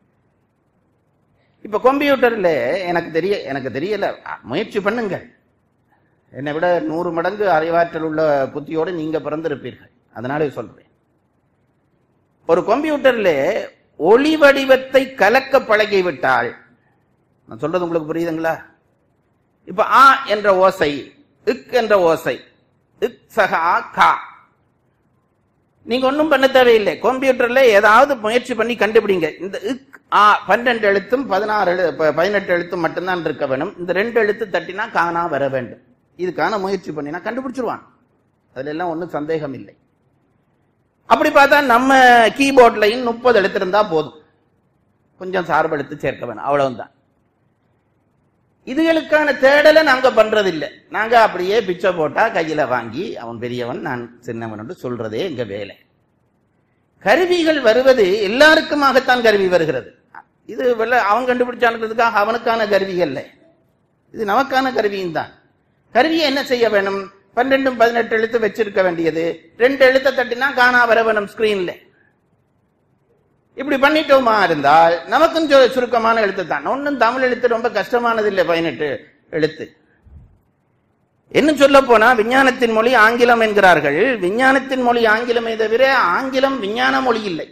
Speaker 2: இப்ப கம்ப்யூட்டர்ல எனக்கு தெரிய எனக்கு தெரியல, முயற்சி பண்ணுங்கள். என்னை விட நூறு மடங்கு அறிவாற்றல் உள்ள புத்தியோடு நீங்க பிறந்திருப்பீர்கள், அதனாலே சொல்றேன். ஒரு கம்ப்யூட்டர்ல ஒளி வடிவத்தை கலக்க பழகிவிட்டால், நான் சொல்றது உங்களுக்கு புரியுதுங்களா? இப்ப ஆ என்ற ஓசை, இக் என்ற ஓசை, இக் சகா கா, நீங்க ஒன்னும் பண்ண தேவையில்லை. கம்ப்யூட்டர்ல ஏதாவது முயற்சி பண்ணி கண்டுபிடிங்க. இந்த இக் ஆ பன்னெண்டு எழுத்தும் பதினாறு எழு பதினெட்டு எழுத்தும் மட்டும்தான் இருக்க வேணும். இந்த ரெண்டு எழுத்து தட்டினா காணா வர வேண்டும். இதுக்கான முயற்சி பண்ணினா கண்டுபிடிச்சிருவான். அதுல எல்லாம் ஒன்றும் சந்தேகம் இல்லை. அப்படி பார்த்தா நம்ம கீபோர்ட்லையும் முப்பது எழுத்து இருந்தா போதும், கொஞ்சம் சார்பு எழுத்து சேர்க்க வேணும், அவ்வளவுதான். இதுகளுக்கான தேடலை நாங்க பண்றதில்லை. நாங்க அப்படியே பிச்சை போட்டா கையில வாங்கி அவன் பெரியவன் நான் சின்னவன் என்று சொல்றதே எங்க வேலை. கருவிகள் வருவது எல்லாருக்குமாகத்தான் கருவி வருகிறது. இது அவன் கண்டுபிடிச்சான்றதுக்காக அவனுக்கான கருவிகள் இல்லை, இது நமக்கான கருவியும் தான். கருவியை என்ன செய்ய வேணும்? பன்னெண்டும் பதினெட்டு எழுத்து வச்சிருக்க வேண்டியது ரெண்டு எழுத்தை தட்டினா காணா வர வேணும் ஸ்கிரீன்ல. இப்படி பண்ணிட்டோமா இருந்தால் நமக்கும் சுருக்கமான எழுத்து தான். ஒன்னும் தமிழ் எழுத்து ரொம்ப கஷ்டமானது இல்லை, பதினெட்டு எழுத்து. என்ன சொல்ல போனா விஞ்ஞானத்தின் மொழி ஆங்கிலம் என்கிறார்கள். விஞ்ஞானத்தின் மொழி ஆங்கிலமே தவிர ஆங்கிலம் விஞ்ஞான மொழி இல்லை.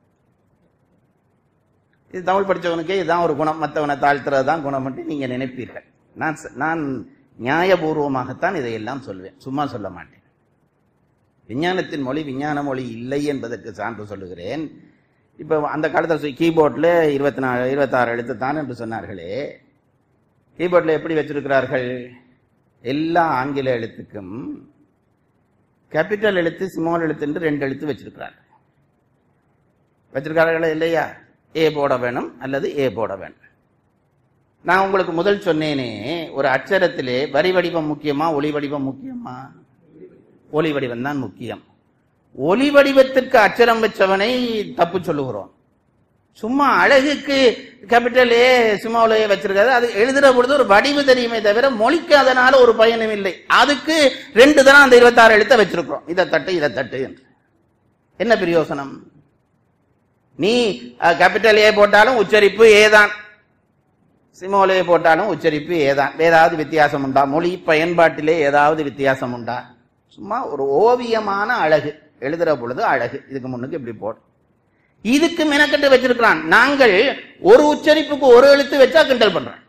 Speaker 2: இது தமிழ் படிச்சவனுக்கே இதுதான் ஒரு குணம், மற்றவனை தாழ்த்துறதுதான் குணம் என்று நீங்க நினைப்பீர்கள். நான் நான் நியாயபூர்வமாகத்தான் இதையெல்லாம் சொல்வேன், சும்மா சொல்ல மாட்டேன். விஞ்ஞானத்தின் மொழி விஞ்ஞான மொழி இல்லை என்பதற்கு சான்று சொல்லுகிறேன். இப்ப அந்த காலத்தில் கீபோர்ட்ல இருபத்தி நாலு இருபத்தி ஆறு எழுத்து தான் என்று சொன்னார்களே, கீபோர்ட்ல எப்படி வச்சிருக்கிறார்கள்? எல்லா ஆங்கில எழுத்துக்கும் கேபிட்டல் எழுத்து ஸ்மால் எழுத்து என்று ரெண்டு எழுத்து வச்சிருக்கிறார்கள். வச்சிருக்கார்களா இல்லையா? ஏ போட வேணும் அல்லது ஏ போட வேணும். நான் உங்களுக்கு முதல் சொன்னேனே, ஒரு அச்சரத்திலே வரி வடிவம் முக்கியமா ஒளி வடிவம் முக்கியமா? ஒளி வடிவம் தான் முக்கியம். ஒலி வடிவத்திற்கு அச்சரம் வச்சவனை தப்பு சொல்லுகிறோம். சும்மா அழகுக்கு கேபிட்டல் ஏ ஸ்மால் ஏ வச்சிருக்காது, அது எழுதுற பொழுது ஒரு வடிவு தெரியுமே தவிர மொழிக்கு அதனால ஒரு பயனும் இல்லை. அதுக்கு ரெண்டு தானே அந்த இருபத்தி ஆறு எழுத்த வச்சிருக்கிறோம், இதை தட்டு இதை தட்டு என்று. என்ன பிரயோசனம்? நீ கேபிட்டல் ஏ போட்டாலும் உச்சரிப்பு ஏதான், ஸ்மால் ஏ போட்டாலும் உச்சரிப்பு ஏதான். ஏதாவது வித்தியாசம் உண்டா? மொழி பயன்பாட்டிலே ஏதாவது வித்தியாசம் உண்டா? சும்மா ஒரு ஓவியமான அழகு, எழுதுற பொழுது அழகு, இதுக்கு முன்னுக்கு இப்படி போடும். இதுக்கு மெனக்கட்டு வச்சிருக்கிறான். நாங்கள் ஒரு உச்சரிப்புக்கு ஒரு எழுத்து வச்சா கிண்டல் பண்றோம்.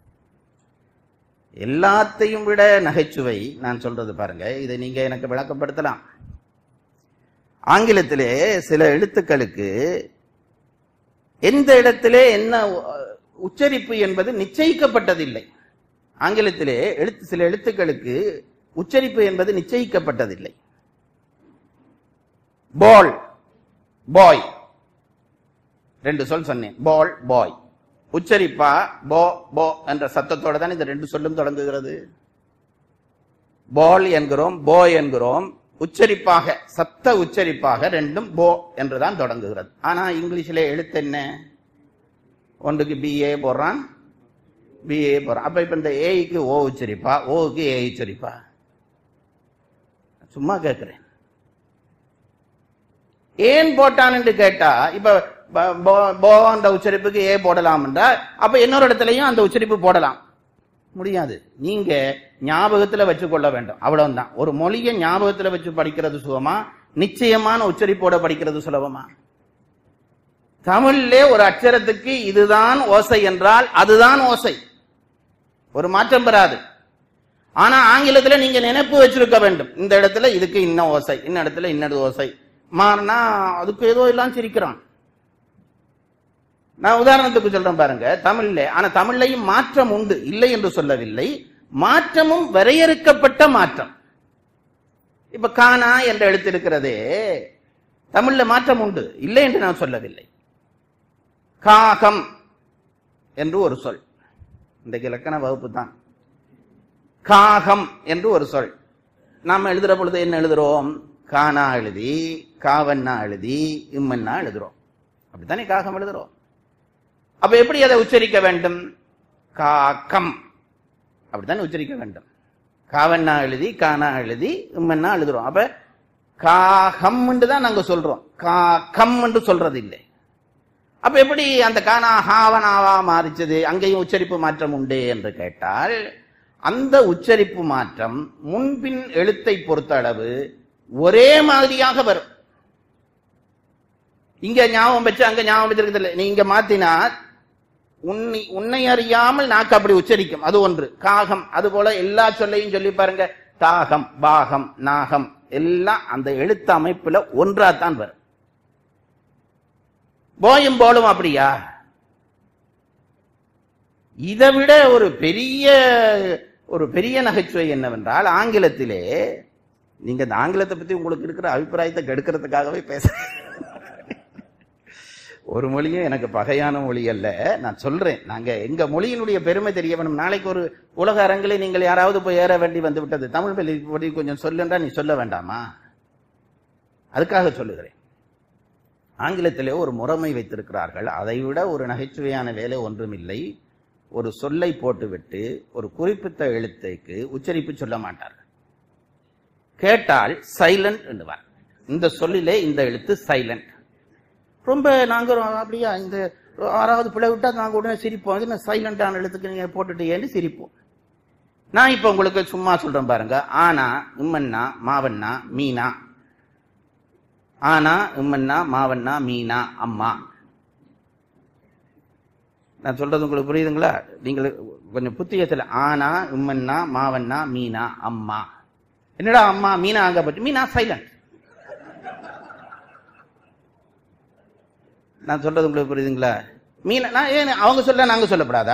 Speaker 2: எல்லாத்தையும் விட நகைச்சுவை நான் சொல்றது பாருங்க, இதை நீங்க எனக்கு விளக்கப்படுத்தலாம். ஆங்கிலத்திலே சில எழுத்துக்களுக்கு எந்த இடத்திலே என்ன உச்சரிப்பு என்பது நிச்சயிக்கப்பட்டதில்லை. ஆங்கிலத்திலே எழுத்து சில எழுத்துக்களுக்கு உச்சரிப்பு என்பது நிச்சயிக்கப்பட்டதில்லை. பால், பாய், ரெண்டு சொல் சொன்னேன். பால், பாய். உச்சரிப்பா போ போ என்ற சத்தத்தோட தான் இந்த ரெண்டு சொல்லும் தொடங்குகிறது. பால் என்கிறோம், போ என்கிறோம். உச்சரிப்பாக, சத்த உச்சரிப்பாக ரெண்டும் போ என்றுதான் தொடங்குகிறது. ஆனா இங்கிலீஷ்ல எழுத்து என்ன? ஒன்றுக்கு பிஏ போடுறான், பிஏ போடுறான். அப்ப இப்ப இந்த ஏக்கு ஓ உச்சரிப்பா, ஓக்கு ஏ உச்சரிப்பா? சும்மா கேட்கிறேன். ஏன் போட்டான் என்று கேட்டா, இப்ப அந்த உச்சரிப்புக்கு ஏ போடலாம் என்றால் அப்ப இன்னொரு இடத்துலயும் அந்த உச்சரிப்பு போடலாம் முடியாது. நீங்க ஞாபகத்துல வச்சுக்கொள்ள வேண்டும், அவ்வளவுதான். ஒரு மொழியை ஞாபகத்துல வச்சு படிக்கிறது சுலபமா, நிச்சயமான உச்சரிப்போட படிக்கிறது சுலபமா? தமிழ்ல ஒரு அச்சரத்துக்கு இதுதான் ஓசை என்றால் அதுதான் ஓசை, ஒரு மாற்றம் பெறாது. ஆனா ஆங்கிலத்துல நீங்க நினைப்பு வச்சிருக்க வேண்டும், இந்த இடத்துல இதுக்கு இன்ன ஓசை, இன்ன இடத்துல இன்னது ஓசை. மாறினா அதுக்கு ஏதோ எல்லாம் சிரிக்கிறான். நான் உதாரணத்துக்கு சொல்றேன் பாருங்க, தமிழ்ல. ஆனா தமிழ்லையும் மாற்றம் உண்டு, இல்லை என்று சொல்லவில்லை. மாற்றமும் வரையறுக்கப்பட்ட மாற்றம். இப்ப கானா என்ற எழுத்து இருக்கிறதே, தமிழ்ல மாற்றம் உண்டு, இல்லை என்று நான் சொல்லவில்லை. காகம் என்று ஒரு சொல், இன்றைக்கு இலக்கண வகுப்பு தான். காகம் என்று ஒரு சொல். நாம எழுதுற பொழுது என்ன எழுதுறோம்? கானா எழுதி, காவன்னா எழுதி, இம்மன்னா எழுதுறோம். அப்படித்தானே காகம் எழுதுறோம். அப்ப எப்படி அதை உச்சரிக்க வேண்டும்? காகம் அப்படித்தான் உச்சரிக்க வேண்டும். காவண்ணா எழுதி கானா எழுதி இம்மன்னா எழுதுறோம். அப்ப காகம் தான் நாங்க சொல்றோம், காகம் என்று சொல்றது இல்லை. அப்ப எப்படி அந்த கானா ஹாவனாவா மாறிச்சது? அங்கேயும் உச்சரிப்பு மாற்றம் உண்டு என்று கேட்டால், அந்த உச்சரிப்பு மாற்றம் முன்பின் எழுத்தை பொறுத்த அளவு ஒரே மாதிரியாக வரும். இங்க ஞாபகம் வச்சு அங்க ஞாபகம் வச்சிருக்கிறது. நீங்க மாத்தினா உன்னை உன்னை அறியாமல் நாக்கு அப்படி உச்சரிக்கும். அது ஒன்று. காகம் அது போல எல்லா சொல்லையும் சொல்லி பாருங்க. தாகம், பாகம், நாகம் எல்லாம் அந்த எழுத்து அமைப்புல ஒன்றாத்தான் வரும். போயும் போலும் அப்படியா? இதை விட ஒரு பெரிய ஒரு பெரிய நகைச்சுவை என்னவென்றால், ஆங்கிலத்திலே நீங்க இந்த ஆங்கிலத்தை பத்தி உங்களுக்கு இருக்கிற அபிப்பிராயத்தை கெடுக்கிறதுக்காகவே பேச, ஒரு மொழியும் எனக்கு பகையான மொழி அல்ல. நான் சொல்றேன், நாங்க எங்க மொழியினுடைய பெருமை தெரிய வேணும். நாளைக்கு ஒரு உலக அரங்கிலே நீங்கள் யாராவது போய் ஏற வேண்டி வந்து விட்டது, தமிழ் மொழி கொஞ்சம் சொல்லுன்றா நீ சொல்ல வேண்டாமா? அதுக்காக சொல்லுகிறேன். ஆங்கிலத்திலே ஒரு முறைமை வைத்திருக்கிறார்கள். அதை விட ஒரு நகைச்சுவையான வேலை ஒன்றுமில்லை. ஒரு சொல்லை போட்டுவிட்டு ஒரு குறிப்பிட்ட எழுத்துக்கு உச்சரிப்பு சொல்ல மாட்டார்கள். கேட்டால் சைலண்ட் என்றுவார். இந்த சொல்லிலே இந்த எழுத்து சைலண்ட். ரொம்ப நாங்க அப்படியா இந்த ஆறாவது பிள்ளை விட்டா நாங்க உடனே சிரிப்போம். இது சைலண்டான எழுத்துக்கு நீங்க போட்டுட்டு ஏன்னு சிரிப்போம். நான் இப்ப உங்களுக்கு சும்மா சொல்றேன் பாருங்க. ஆனா, இம்மன்னா, மாவண்ணா, மீனா. ஆனா, இம்மன்னா, மாவண்ணா, மீனா, அம்மா. நான் சொல்றது உங்களுக்கு புரியுதுங்களா? நீங்கள் கொஞ்சம் புத்தியத்துல ஆனா, இம்மன்னா, மாவண்ணா, மீனா, அம்மா. என்னடா அம்மா மீனா அங்க பற்றி? மீனா சைலண்ட். நான் சொல்றது உங்களுக்கு புரியுதுங்களா? மீனா நான் ஏன் அவங்க சொல்ல நாங்க சொல்லப்படாதா?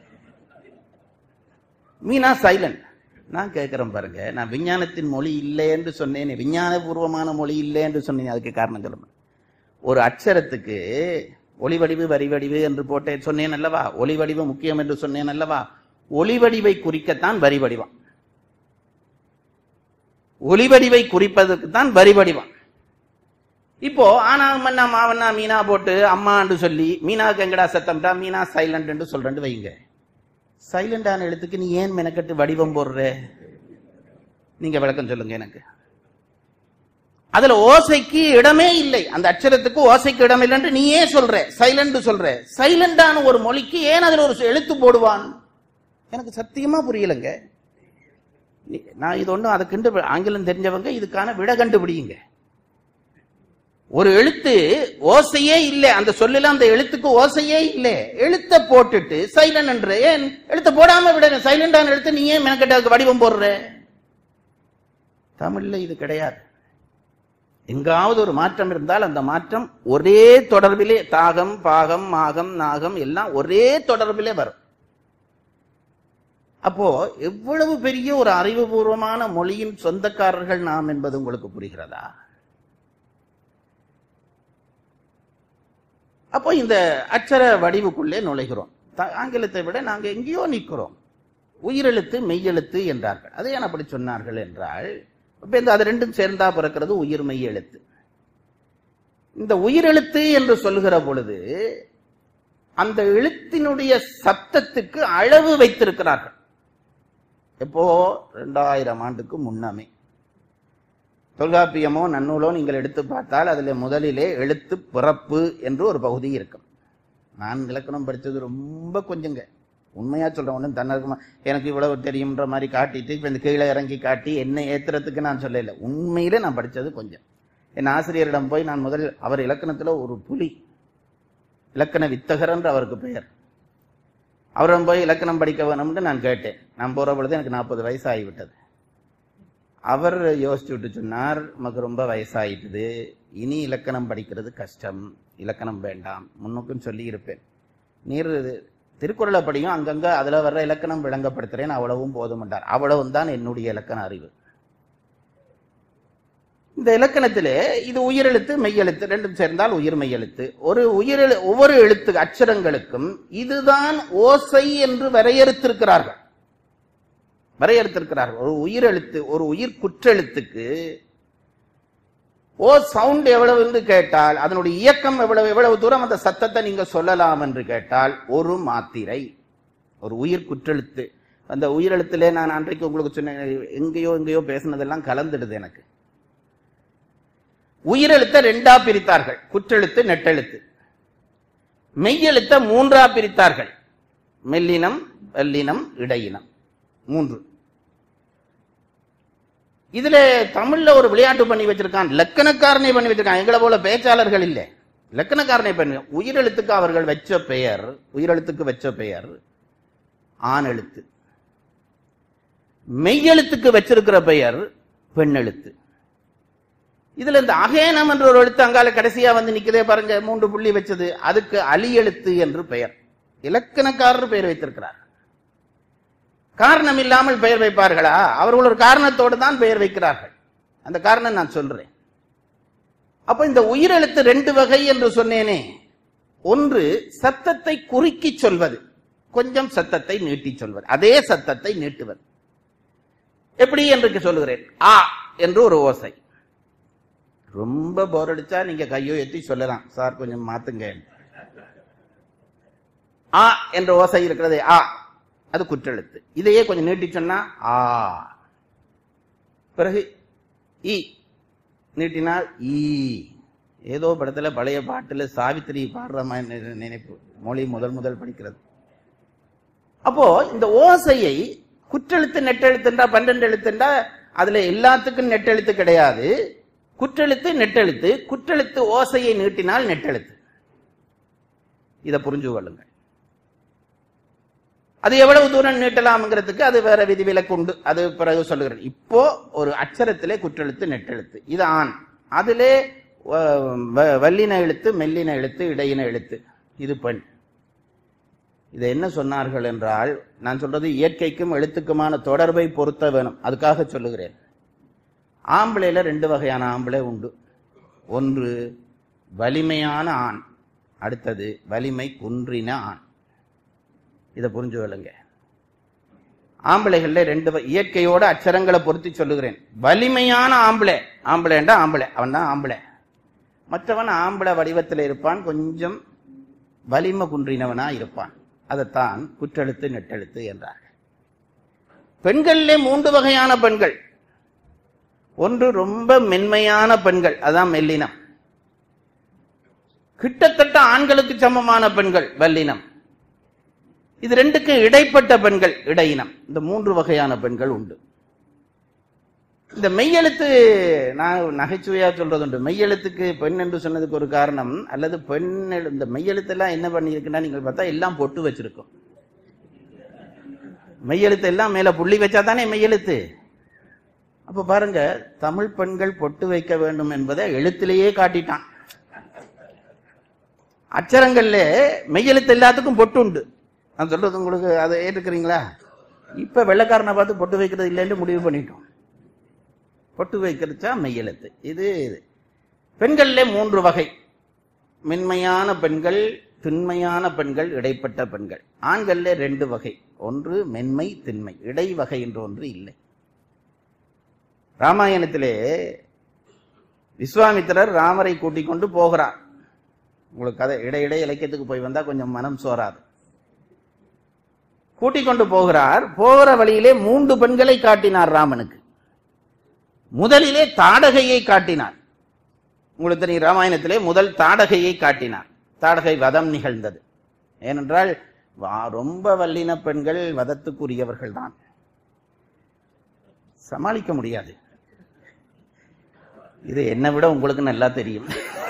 Speaker 2: மீனா சைலண்ட். நான் கேட்கிறேன் பாருங்க, நான் விஞ்ஞானத்தின் மொழி இல்லை என்று சொன்னேன், விஞ்ஞானபூர்வமான மொழி இல்லை என்று சொன்னேன். அதுக்கு காரணம் சொல்ல, ஒரு அட்சரத்துக்கு ஒளி வடிவு வரி வடிவு என்று போட்டேன் சொன்னேன் அல்லவா? ஒளி வடிவு முக்கியம் என்று சொன்னேன் அல்லவா? ஒளி வடிவை குறிக்கத்தான் வரி வடிவம். ஒளி வடிவை குறிப்பதற்குத்தான் வரி வடிவம். இப்போ ஆனா மன்னா மாவண்ணா மீனா போட்டு அம்மா என்று சொல்லி மீனாவுக்கு எங்கடா சத்தம்டா மீனா சைலண்ட் என்று சொல்றேன் வைங்க. சைலண்டான எழுத்துக்கு நீ ஏன் மெனக்கட்டு வடிவம் போடுற? நீங்க விளக்கம் சொல்லுங்க எனக்கு. அதுல ஓசைக்கு இடமே இல்லை, அந்த அட்சரத்துக்கு ஓசைக்கு இடம் இல்லை என்று நீ ஏன் சொல்ற? சைலண்ட் சொல்ற. சைலண்டான ஒரு மொழிக்கு ஏன் அதுல ஒரு எழுத்து போடுவான்? எனக்கு சத்தியமா புரியலங்க. நான் இது ஒண்ணும் அதுக்கு ஆங்கிலம் தெரிஞ்சவங்க இதுக்கான விட கண்டுபிடிங்க. ஒரு எழுத்து ஓசையே இல்லை, அந்த சொல்லல அந்த எழுத்துக்கு ஓசையே இல்லை, எழுத்த போட்டுட்டு சைலண்ட் என்ற ஏன் எழுத்த போடாம விட சைலண்டான எழுத்து நீ ஏன் மெனக்கட்ட வடிவம் போடுற? தமிழ்ல இது கிடையாது. எங்காவது ஒரு மாற்றம் இருந்தால் அந்த மாற்றம் ஒரே தொடர்பிலே தாகம் பாகம் மாகம் நாகம் எல்லாம் ஒரே தொடர்பிலே வரும். அப்போ எவ்வளவு பெரிய ஒரு அறிவுபூர்வமான மொழியின் சொந்தக்காரர்கள் நாம் என்பது உங்களுக்கு புரிகிறதா? அப்போ இந்த அச்சர வடிவுக்குள்ளே நுழைகிறோம். ஆங்கிலத்தை விட நாங்க எங்கேயோ நிற்கிறோம். உயிரெழுத்து மெய்யெழுத்து என்றார்கள். அதை ஏன் அப்படி சொன்னார்கள் என்றால், இப்ப இந்த அது ரெண்டும் சேர்ந்தா பிறக்கிறது உயிர் மெய் எழுத்து. இந்த உயிரெழுத்து என்று சொல்லுகிற பொழுது அந்த எழுத்தினுடைய சத்தத்துக்கு அளவு வைத்திருக்கிறார்கள். எப்போ இரண்டாயிரம் ஆண்டுக்கு முன்னமே தொல்காப்பியமோ நன்னூலோ நீங்கள் எடுத்து பார்த்தால் அதுல முதலிலே எழுத்து பிறப்பு என்று ஒரு பகுதி இருக்கும். நான் இலக்கணம் படித்தது ரொம்ப கொஞ்சங்க, உண்மையா சொல்றேன். ஒன்றும் தன்னருக்குமா எனக்கு இவ்வளவு தெரியும்ன்ற மாதிரி காட்டிட்டு இப்ப இந்த கீழே இறங்கி காட்டி என்ன ஏத்துறதுக்கு நான் சொல்லல. உண்மையிலே நான் படித்தது கொஞ்சம். என் ஆசிரியரிடம் போய் நான் முதல், அவர் இலக்கணத்துல ஒரு புலி, இலக்கண வித்தகர் என்று அவருக்கு பெயர். அவரிடம் போய் இலக்கணம் படிக்க வேணும்னு நான் கேட்டேன். நான் போற பொழுது எனக்கு நாற்பது வயசு ஆகிவிட்டது. அவர் யோசிச்சு விட்டு சொன்னார், நமக்கு ரொம்ப வயசாயிட்டுது, இனி இலக்கணம் படிக்கிறது கஷ்டம், இலக்கணம் வேண்டாம், முன்னுக்கும் சொல்லி இருப்பேன். நீர் திருக்குறளை படியும், அங்கங்க அதுல வர்ற இலக்கணம் விளங்கப்படுத்துறேன், அவ்வளவும் போதும்ன்றார். அவ்வளவும் தான் என்னுடைய இலக்கண அறிவு. இந்த இலக்கணத்திலே இது உயிரெழுத்து மெய்யெழுத்து ரெண்டும் சேர்ந்தால் உயிர் மெய்யெழுத்து. ஒரு உயிரெழு ஒவ்வொரு எழுத்து அச்சரங்களுக்கும் இதுதான் ஓசை என்று வரையறுத்திருக்கிறார்கள் வரையறுத்திருக்கிறார்கள் ஒரு உயிரெழுத்து, ஒரு உயிர் குற்றெழுத்துக்கு ஓ சவுண்ட் எவ்வளவு என்று கேட்டால், அதனுடைய இயக்கம் எவ்வளவு எவ்வளவு தூரம் அந்த சத்தத்தை நீங்க சொல்லலாம் என்று கேட்டால் ஒரு மாத்திரை. ஒரு உயிர் குற்றெழுத்து. அந்த உயிரெழுத்திலே நான் அன்றைக்கு உங்களுக்கு சொன்னேன், எங்கேயோ எங்கேயோ பேசினதெல்லாம் கலந்துடுது எனக்கு. உயிரெழுத்த ரெண்டா பிரித்தார்கள், குற்றெழுத்து நெட்டெழுத்து. மெய்யெழுத்த மூன்றா பிரித்தார்கள், மெல்லினம் வல்லினம் இடையினம், மூன்று. இதுல தமிழ்ல ஒரு விளையாட்டு பண்ணி வச்சிருக்கான், லக்கணக்காரனை பண்ணி வச்சிருக்கான். எங்களை போல பேச்சாளர்கள் இல்லை, லக்கணக்காரனை பண்ணி. உயிரெழுத்துக்கு அவர்கள் வச்ச பெயர், உயிரெழுத்துக்கு வச்ச பெயர் ஆண் எழுத்து. மெய்யெழுத்துக்கு வச்சிருக்கிற பெயர் பெண் எழுத்து. இதுல இந்த அகேனம் என்ற ஒரு எழுத்து அங்கால கடைசியா வந்து நிக்கிறதே பாருங்க, மூன்று புள்ளி வச்சது, அதுக்கு அலி எழுத்து என்று பெயர். இலக்கணக்காரர் பெயர் வைத்திருக்கிறார். காரணம் இல்லாமல் பெயர் வைப்பார்களா? அவர்கள் ஒரு காரணத்தோடு தான் பெயர் வைக்கிறார்கள். அந்த காரணம் நான் சொல்றேன். அப்ப இந்த உயிரெழுத்து ரெண்டு வகை என்று சொன்னேனே. ஒன்று சத்தத்தை குறுக்கி சொல்வது, கொஞ்சம் சத்தத்தை நீட்டி சொல்வது, அதே சத்தத்தை நீட்டுவது. எப்படி என்று சொல்லுகிறேன். ஆ என்று ஒரு ஓசை. ரொம்ப போர் அடிச்சா நீங்க கையோ எத்தி சொல்லலாம், சார் கொஞ்சம் மாத்துங்க. ஆ என்ற ஓசை இருக்கிறது, ஆ, அது குற்றெழுத்து. இதையே கொஞ்சம் நீட்டி சொன்னா ஆ. பிறகு ஈ நீட்டினால் ஈ. ஏதோ படத்துல பழைய பாட்டுல சாவித்திரி பாடுற மாதிரி நினைப்பு, மொழி முதல் முதல் படிக்கிறது. அப்போ இந்த ஓசையை குற்றெழுத்து நெட்டெழுத்துன்றா, பன்னெண்டு எழுத்துன்றா, அதுல எல்லாத்துக்கும் நெட்டெழுத்து கிடையாது. குற்றெழுத்து நெட்டெழுத்து, குற்றெழுத்து ஓசையை நீட்டினால் நெட்டெழுத்து. இதை புரிஞ்சு கொள்ளுங்க. அது எவ்வளவு தூரம் நீட்டலாம்ங்கிறதுக்கு அது வேற விதிவிலக்கு உண்டு, அது பிறகு சொல்லுகிறேன். இப்போ ஒரு அச்சரத்திலே குற்றெழுத்து நெட்டெழுத்து, இது ஆண். அதிலே வல்லின எழுத்து மெல்லின எழுத்து இடையின எழுத்து, இது பெண். இதை என்ன சொன்னார்கள் என்றால், நான் சொல்றது இயற்கைக்கும் எழுத்துக்குமான தொடர்பை பொருத்த வேணும், அதுக்காக சொல்லுகிறேன். ஆம்பளையில ரெண்டு வகையான ஆம்பளை உண்டு. ஒன்று வலிமையான ஆண், அடுத்தது வலிமை குன்றின ஆண். இதை புரிஞ்சு கொள்ளுங்க. ஆம்பளைகள்ல ரெண்டு இயற்கையோட அச்சரங்களை பொருத்தி சொல்லுகிறேன். வலிமையான ஆம்பளை, ஆம்பளைண்டா ஆம்பளை, அவன் தான் ஆம்பளை. மற்றவன் ஆம்பளை வடிவத்தில் இருப்பான், கொஞ்சம் வலிமை குன்றினவனா இருப்பான். அதைத்தான் குற்றெழுத்து நெட்டெழுத்து என்றார்கள். பெண்களிலே மூன்று வகையான பெண்கள். ஒன்று ரொம்ப மென்மையான பெண்கள், அதான் மெல்லினம். கிட்டத்தட்ட ஆண்களுக்கு சமமான பெண்கள் வல்லினம். இது ரெண்டுக்கு இடைப்பட்ட பெண்கள் இடையினம். இந்த மூன்று வகையான பெண்கள் உண்டு. இந்த மெய்யெழுத்து நான் நகைச்சுவையா சொல்றது உண்டு. மெய்யெழுத்துக்கு பெண் என்று சொன்னதுக்கு ஒரு காரணம், அல்லது பெண் இந்த மெய்யெழுத்து எல்லாம் என்ன பண்ணிருக்குன்னா, நீங்கள் பார்த்தா எல்லாம் பொட்டு வச்சிருக்கோம். மெய்யெழுத்து எல்லாம் மேல புள்ளி வச்சா தானே மெய்யெழுத்து. அப்ப பாருங்க, தமிழ் பெண்கள் பொட்டு வைக்க வேண்டும் என்பதை எழுத்திலேயே காட்டிட்டான். அச்சரங்கள்ல மெய்யெழுத்து எல்லாத்துக்கும் பொட்டு உண்டு. நான் சொல்றது உங்களுக்கு அதை ஏற்றுக்கிறீங்களா? இப்ப வெள்ளைக்காரனை பார்த்து பொட்டு வைக்கிறது இல்லைன்னு முடிவு பண்ணிட்டோம். பொட்டு வைக்கிறச்சா மெய்யெழுத்து. இது பெண்கள்ல மூன்று வகை, மென்மையான பெண்கள், திண்மையான பெண்கள், இடைப்பட்ட பெண்கள். ஆண்கள்ல ரெண்டு வகை, ஒன்று மென்மை திண்மை, இடை வகை என்று ஒன்று இல்லை. ராமாயணத்திலே விஸ்வாமித்திரர் ராமரை கூட்டிக் கொண்டு போகிறார். உங்களுக்கு கதை இடையிடை இலக்கியத்துக்கு போய் வந்தா கொஞ்சம் மனம் சோறாது. கூட்டிக் கொண்டு போகிறார். போகிற வழியிலே மூன்று பெண்களை காட்டினார் ராமனுக்கு. முதலிலே தாடகையை காட்டினார். உங்களுக்கு தெரியும், ராமாயணத்திலே முதல் தாடகையை காட்டினார். தாடகை வதம் நிகழ்ந்தது. ஏனென்றால் ரொம்ப வல்லின பெண்கள் வதத்துக்குரியவர்கள் தான், சமாளிக்க முடியாது. இது என்னை விட உங்களுக்கு நல்லா தெரியும்.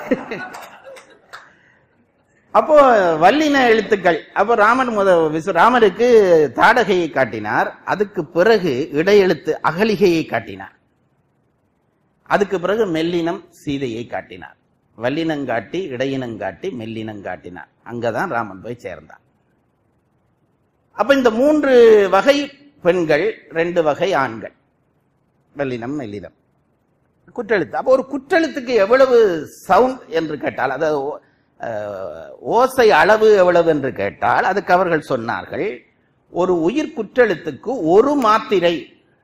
Speaker 2: அப்போ வல்லின எழுத்துக்கள். அப்போ ராமன் முத ராமருக்கு தாடகையை காட்டினார். அதுக்கு பிறகு இடையெழுத்து அகலிகையை காட்டினார். அதுக்கு பிறகு மெல்லினம் சீதையை காட்டினார். வல்லினங்காட்டி இடையினங்காட்டி மெல்லினங்காட்டினார். அங்கதான் ராமன் போய் சேர்ந்தார். அப்ப இந்த மூன்று வகை பெண்கள், ரெண்டு வகை ஆண்கள், வல்லினம் மெல்லினம், குற்றெழுத்து. அப்போ ஒரு குற்றெழுத்துக்கு எவ்வளவு சவுண்ட் என்று கேட்டால், அதாவது ஓசை அளவு எவ்வளவு என்று கேட்டால், அதுக்கு அவர்கள் சொன்னார்கள், ஒரு உயிர் குற்றெழுத்துக்கு ஒரு மாத்திரை.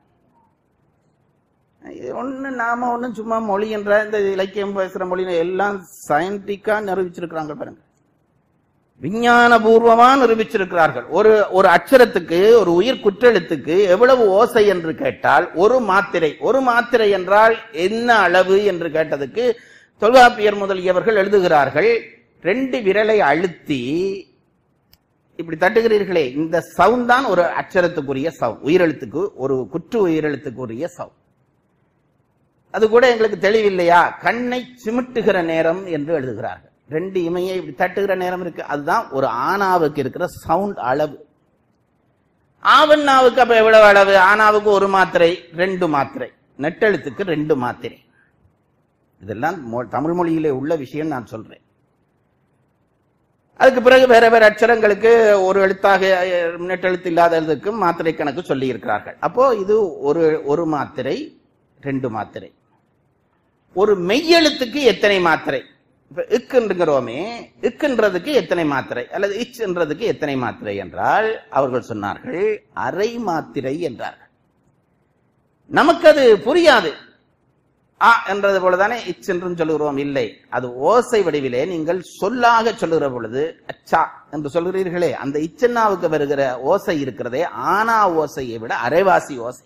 Speaker 2: ஒண்ணு நாம ஒண்ணும் சும்மா மொழி என்ற இந்த இலக்கியம் பேசுற மொழி எல்லாம் சயின்டிக்கா நிரூபிச்சிருக்கிறாங்க பாருங்க. விஞ்ஞானபூர்வமா நிரூபிச்சிருக்கிறார்கள். ஒரு ஒரு அச்சரத்துக்கு, ஒரு உயிர் குற்றெழுத்துக்கு எவ்வளவு ஓசை என்று கேட்டால் ஒரு மாத்திரை. ஒரு மாத்திரை என்றால் என்ன அளவு என்று கேட்டதுக்கு தொல்காப்பியர் முதலியவர்கள் எழுதுகிறார்கள், ரெண்டு விரலை அழுத்தி இப்படி தட்டுகிறீர்களே, இந்த சவுண்ட் தான் ஒரு அச்சரத்துக்குரிய சவுண்ட், உயிரெழுத்துக்கு, ஒரு குற்று உயிரெழுத்துக்குரிய சவுண்ட். அது கூட எங்களுக்கு தெளிவில்லையா, கண்ணை சிமிட்டுகிற நேரம் என்று எழுதுகிறார்கள். ரெண்டு இமையை இப்படி தட்டுகிற நேரம் இருக்கு, அதுதான் ஒரு ஆனாவுக்கு இருக்கிற சவுண்ட் அளவு. ஆவண்ணாவுக்கு அப்ப எவ்வளவு அளவு? ஆனாவுக்கு ஒரு மாத்திரை, ரெண்டு மாத்திரை, நெட்டெழுத்துக்கு ரெண்டு மாத்திரை. இதெல்லாம் தமிழ் மொழியிலே உள்ள விஷயம் நான் சொல்றேன். அதுக்கு பிறகு வேற வேற அச்சரங்களுக்கு ஒரு எழுத்தாக நெட்டெழுத்து இல்லாததுக்கும் மாத்திரை கணக்கு சொல்லி இருக்கிறார்கள். அப்போ இது ஒரு ஒரு மாத்திரை, ரெண்டு மாத்திரை. ஒரு மெய்யெழுத்துக்கு எத்தனை மாத்திரை? இப்ப இக்குன்றோமே, இக்குன்றதுக்கு எத்தனை மாத்திரை அல்லது இச்ன்றதுக்கு எத்தனை மாத்திரை என்றால் அவர்கள் சொன்னார்கள் அரை மாத்திரை என்றார்கள். நமக்கு அது புரியாது. ஆ என்றது போலதானே இச் என்றும் சொல்லுகிறோம். இல்லை, அது ஓசை வடிவிலே நீங்கள் சொல்லாக சொல்லுகிற பொழுது அச்சா என்று சொல்கிறீர்களே, அந்த இச்சன்னாவுக்கு வருகிற ஓசை இருக்கிறதே ஆனா ஓசையை விட அரைவாசி ஓசை.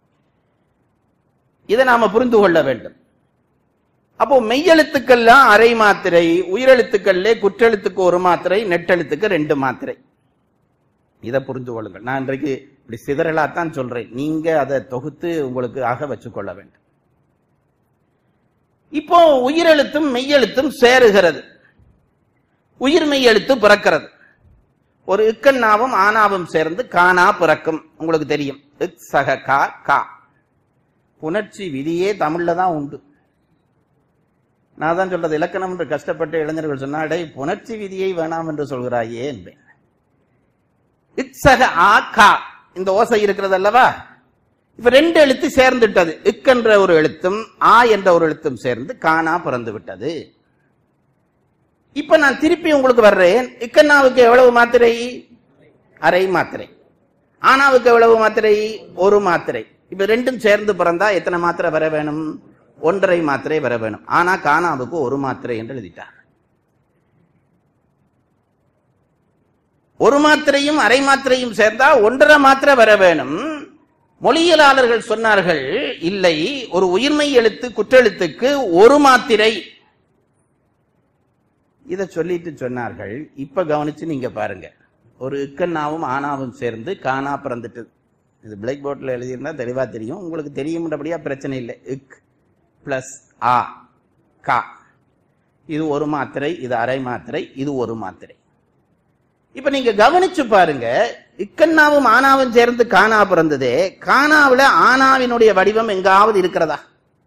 Speaker 2: இதை நாம புரிந்து கொள்ள வேண்டும். அப்போ மெய்யெழுத்துக்கெல்லாம் அரை மாத்திரை, உயிரெழுத்துக்களே குற்றெழுத்துக்கு ஒரு மாத்திரை, நெட்டெழுத்துக்கு ரெண்டு மாத்திரை. இதை புரிந்து கொள்ளுங்கள். நான் இன்றைக்கு இப்படி சிதறலாத்தான் சொல்றேன், நீங்க அதை தொகுத்து உங்களுக்கு ஆக வச்சுக்கொள்ள வேண்டும். இப்போ உயிரெழுத்தும் மெய்யெழுத்தும் சேருகிறது, உயிர் மெய்யெழுத்து பிறக்கிறது. ஒரு இக்கண்ணாவும் ஆனாவும் சேர்ந்து கானா பிறக்கும். உங்களுக்கு தெரியும், இக் சக கா கா. புணர்ச்சி விதியே தமிழ்ல தான் உண்டு. நான் தான் சொல்றது, இலக்கணம் என்று கஷ்டப்பட்ட இளைஞர்கள் சொன்னாடே புணர்ச்சி விதியை வேணாம் என்று சொல்கிறாயே என்பேன். இக் சக ஆ கா, இந்த ஓசை இருக்கிறது அல்லவா, இப்ப ரெண்டு எழுத்து சேர்ந்துட்டது. இக் என்ற ஒரு எழுத்தும் ஆ என்ற ஒரு எழுத்தும் சேர்ந்து கானா பிறந்து விட்டது. இப்ப நான் திருப்பி உங்களுக்கு வர்றேன். இக்கண்ணாவுக்கு எவ்வளவு மாத்திரை? அரை மாத்திரை. ஆனாவுக்கு எவ்வளவு மாத்திரை? ஒரு மாத்திரை. இப்ப ரெண்டும் சேர்ந்து பிறந்தா எத்தனை மாத்திரை வர வேணும்? ஒன்றரை மாத்திரை வர வேணும். ஆனா கானாவுக்கு ஒரு மாத்திரை என்று எழுதிட்டார். ஒரு மாத்திரையும் அரை மாத்திரையும் சேர்ந்தா ஒன்றரை மாத்திரை வர வேணும். மொழியியலாளர்கள் சொன்னார்கள், இல்லை, ஒரு உயிர்மை எழுத்து குற்றெழுத்துக்கு ஒரு மாத்திரை. இத சொல்லிட்டு சொன்னார்கள், இப்ப கவனிச்சு நீங்க பாருங்க, ஒரு இக்கண்ணாவும் ஆனாவும் சேர்ந்து கானா பிறந்துட்டு. இது பிளாக் போர்ட்ல எழுதியிருந்தா தெளிவா தெரியும், உங்களுக்கு தெரியும்ன்றபடியா பிரச்சனை இல்லை. இக் பிளஸ் ஆ கா, இது ஒரு மாத்திரை, இது அரை மாத்திரை, இது ஒரு மாத்திரை. இப்ப நீங்க கவனிச்சு பாருங்க, இக்கண்ணாவும் ஆனாவும் சேர்ந்து கானா பிறந்ததே, கானாவில ஆனாவினுடைய வடிவம் எங்காவது இருக்கிறதா?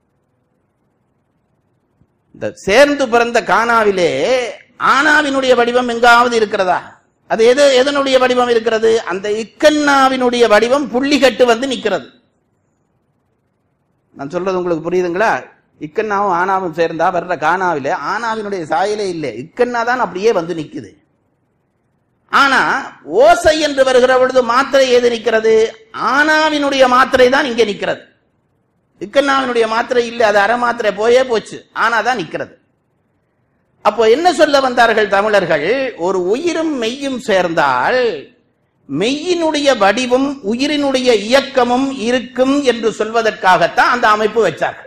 Speaker 2: இந்த சேர்ந்து பிறந்த கானாவிலே ஆனாவினுடைய வடிவம் எங்காவது இருக்கிறதா? அது எது எதனுடைய வடிவம் இருக்கிறது? அந்த இக்கண்ணாவினுடைய வடிவம் புள்ளி கட்டு வந்து நிக்கிறது. நான் சொல்றது உங்களுக்கு புரியுதுங்களா? இக்கண்ணாவும் ஆனாவும் சேர்ந்தா வர்ற கானாவிலே ஆனாவினுடைய சாயலே இல்லை, இக்கண்ணா தான் அப்படியே வந்து நிக்குது. ஆனா ஓசை என்று வருகிற பொழுது மாத்திரை ஏது நிற்கிறது? ஆனாவினுடைய மாத்திரை தான் இங்கே நிற்கிறது. இக்கண்ணாவினுடைய மாத்திரை இல்லை, அது அரை மாத்திரை போயே போச்சு, ஆனாதான் நிற்கிறது. அப்போ என்ன சொல்ல வந்தார்கள் தமிழர்கள்? ஒரு உயிரும் மெய்யும் சேர்ந்தால் மெய்யினுடைய வடிவும் உயிரினுடைய இயக்கமும் இருக்கும் என்று சொல்வதற்காகத்தான் அந்த அமைப்பு வச்சார்கள்.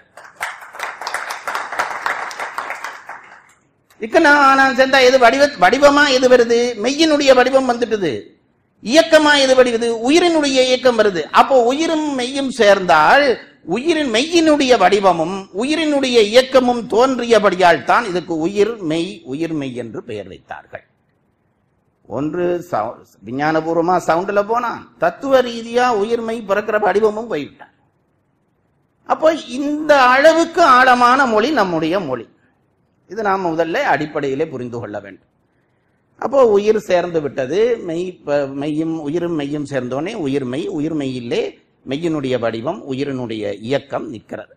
Speaker 2: இக்கண்ணா சேர்ந்தா எது வடிவ வடிவமா எது வருது? மெய்யினுடைய வடிவம் வந்துட்டுது. இயக்கமா எது வடிவது? உயிரினுடைய இயக்கம் வருது. அப்போ உயிரும் மெய்யும் சேர்ந்தால் உயிரின் மெய்யினுடைய வடிவமும் உயிரினுடைய இயக்கமும் தோன்றியபடியால் தான் இதுக்கு உயிர் மெய் உயிர் மெய் என்று பெயர் வைத்தார்கள். ஒன்று விஞ்ஞானபூர்வமா சவுண்ட்ல போனா, தத்துவ ரீதியா உயிர் மெய் பிறக்கிற வடிவமும் போய்விட்டார். அப்போ இந்த அளவுக்கு ஆழமான மொழி நம்முடைய மொழி. இது நாம் முதல்ல அடிப்படையிலே புரிந்து கொள்ள வேண்டும். அப்போ உயிர் சேர்ந்து விட்டது, மெய் மெய்யும் உயிரும் மெய்யும் சேர்ந்தோடனே உயிர் மெய், உயிர் மெய்யிலே மெய்யினுடைய வடிவம் உயிரினுடைய இயக்கம் நிற்கிறது.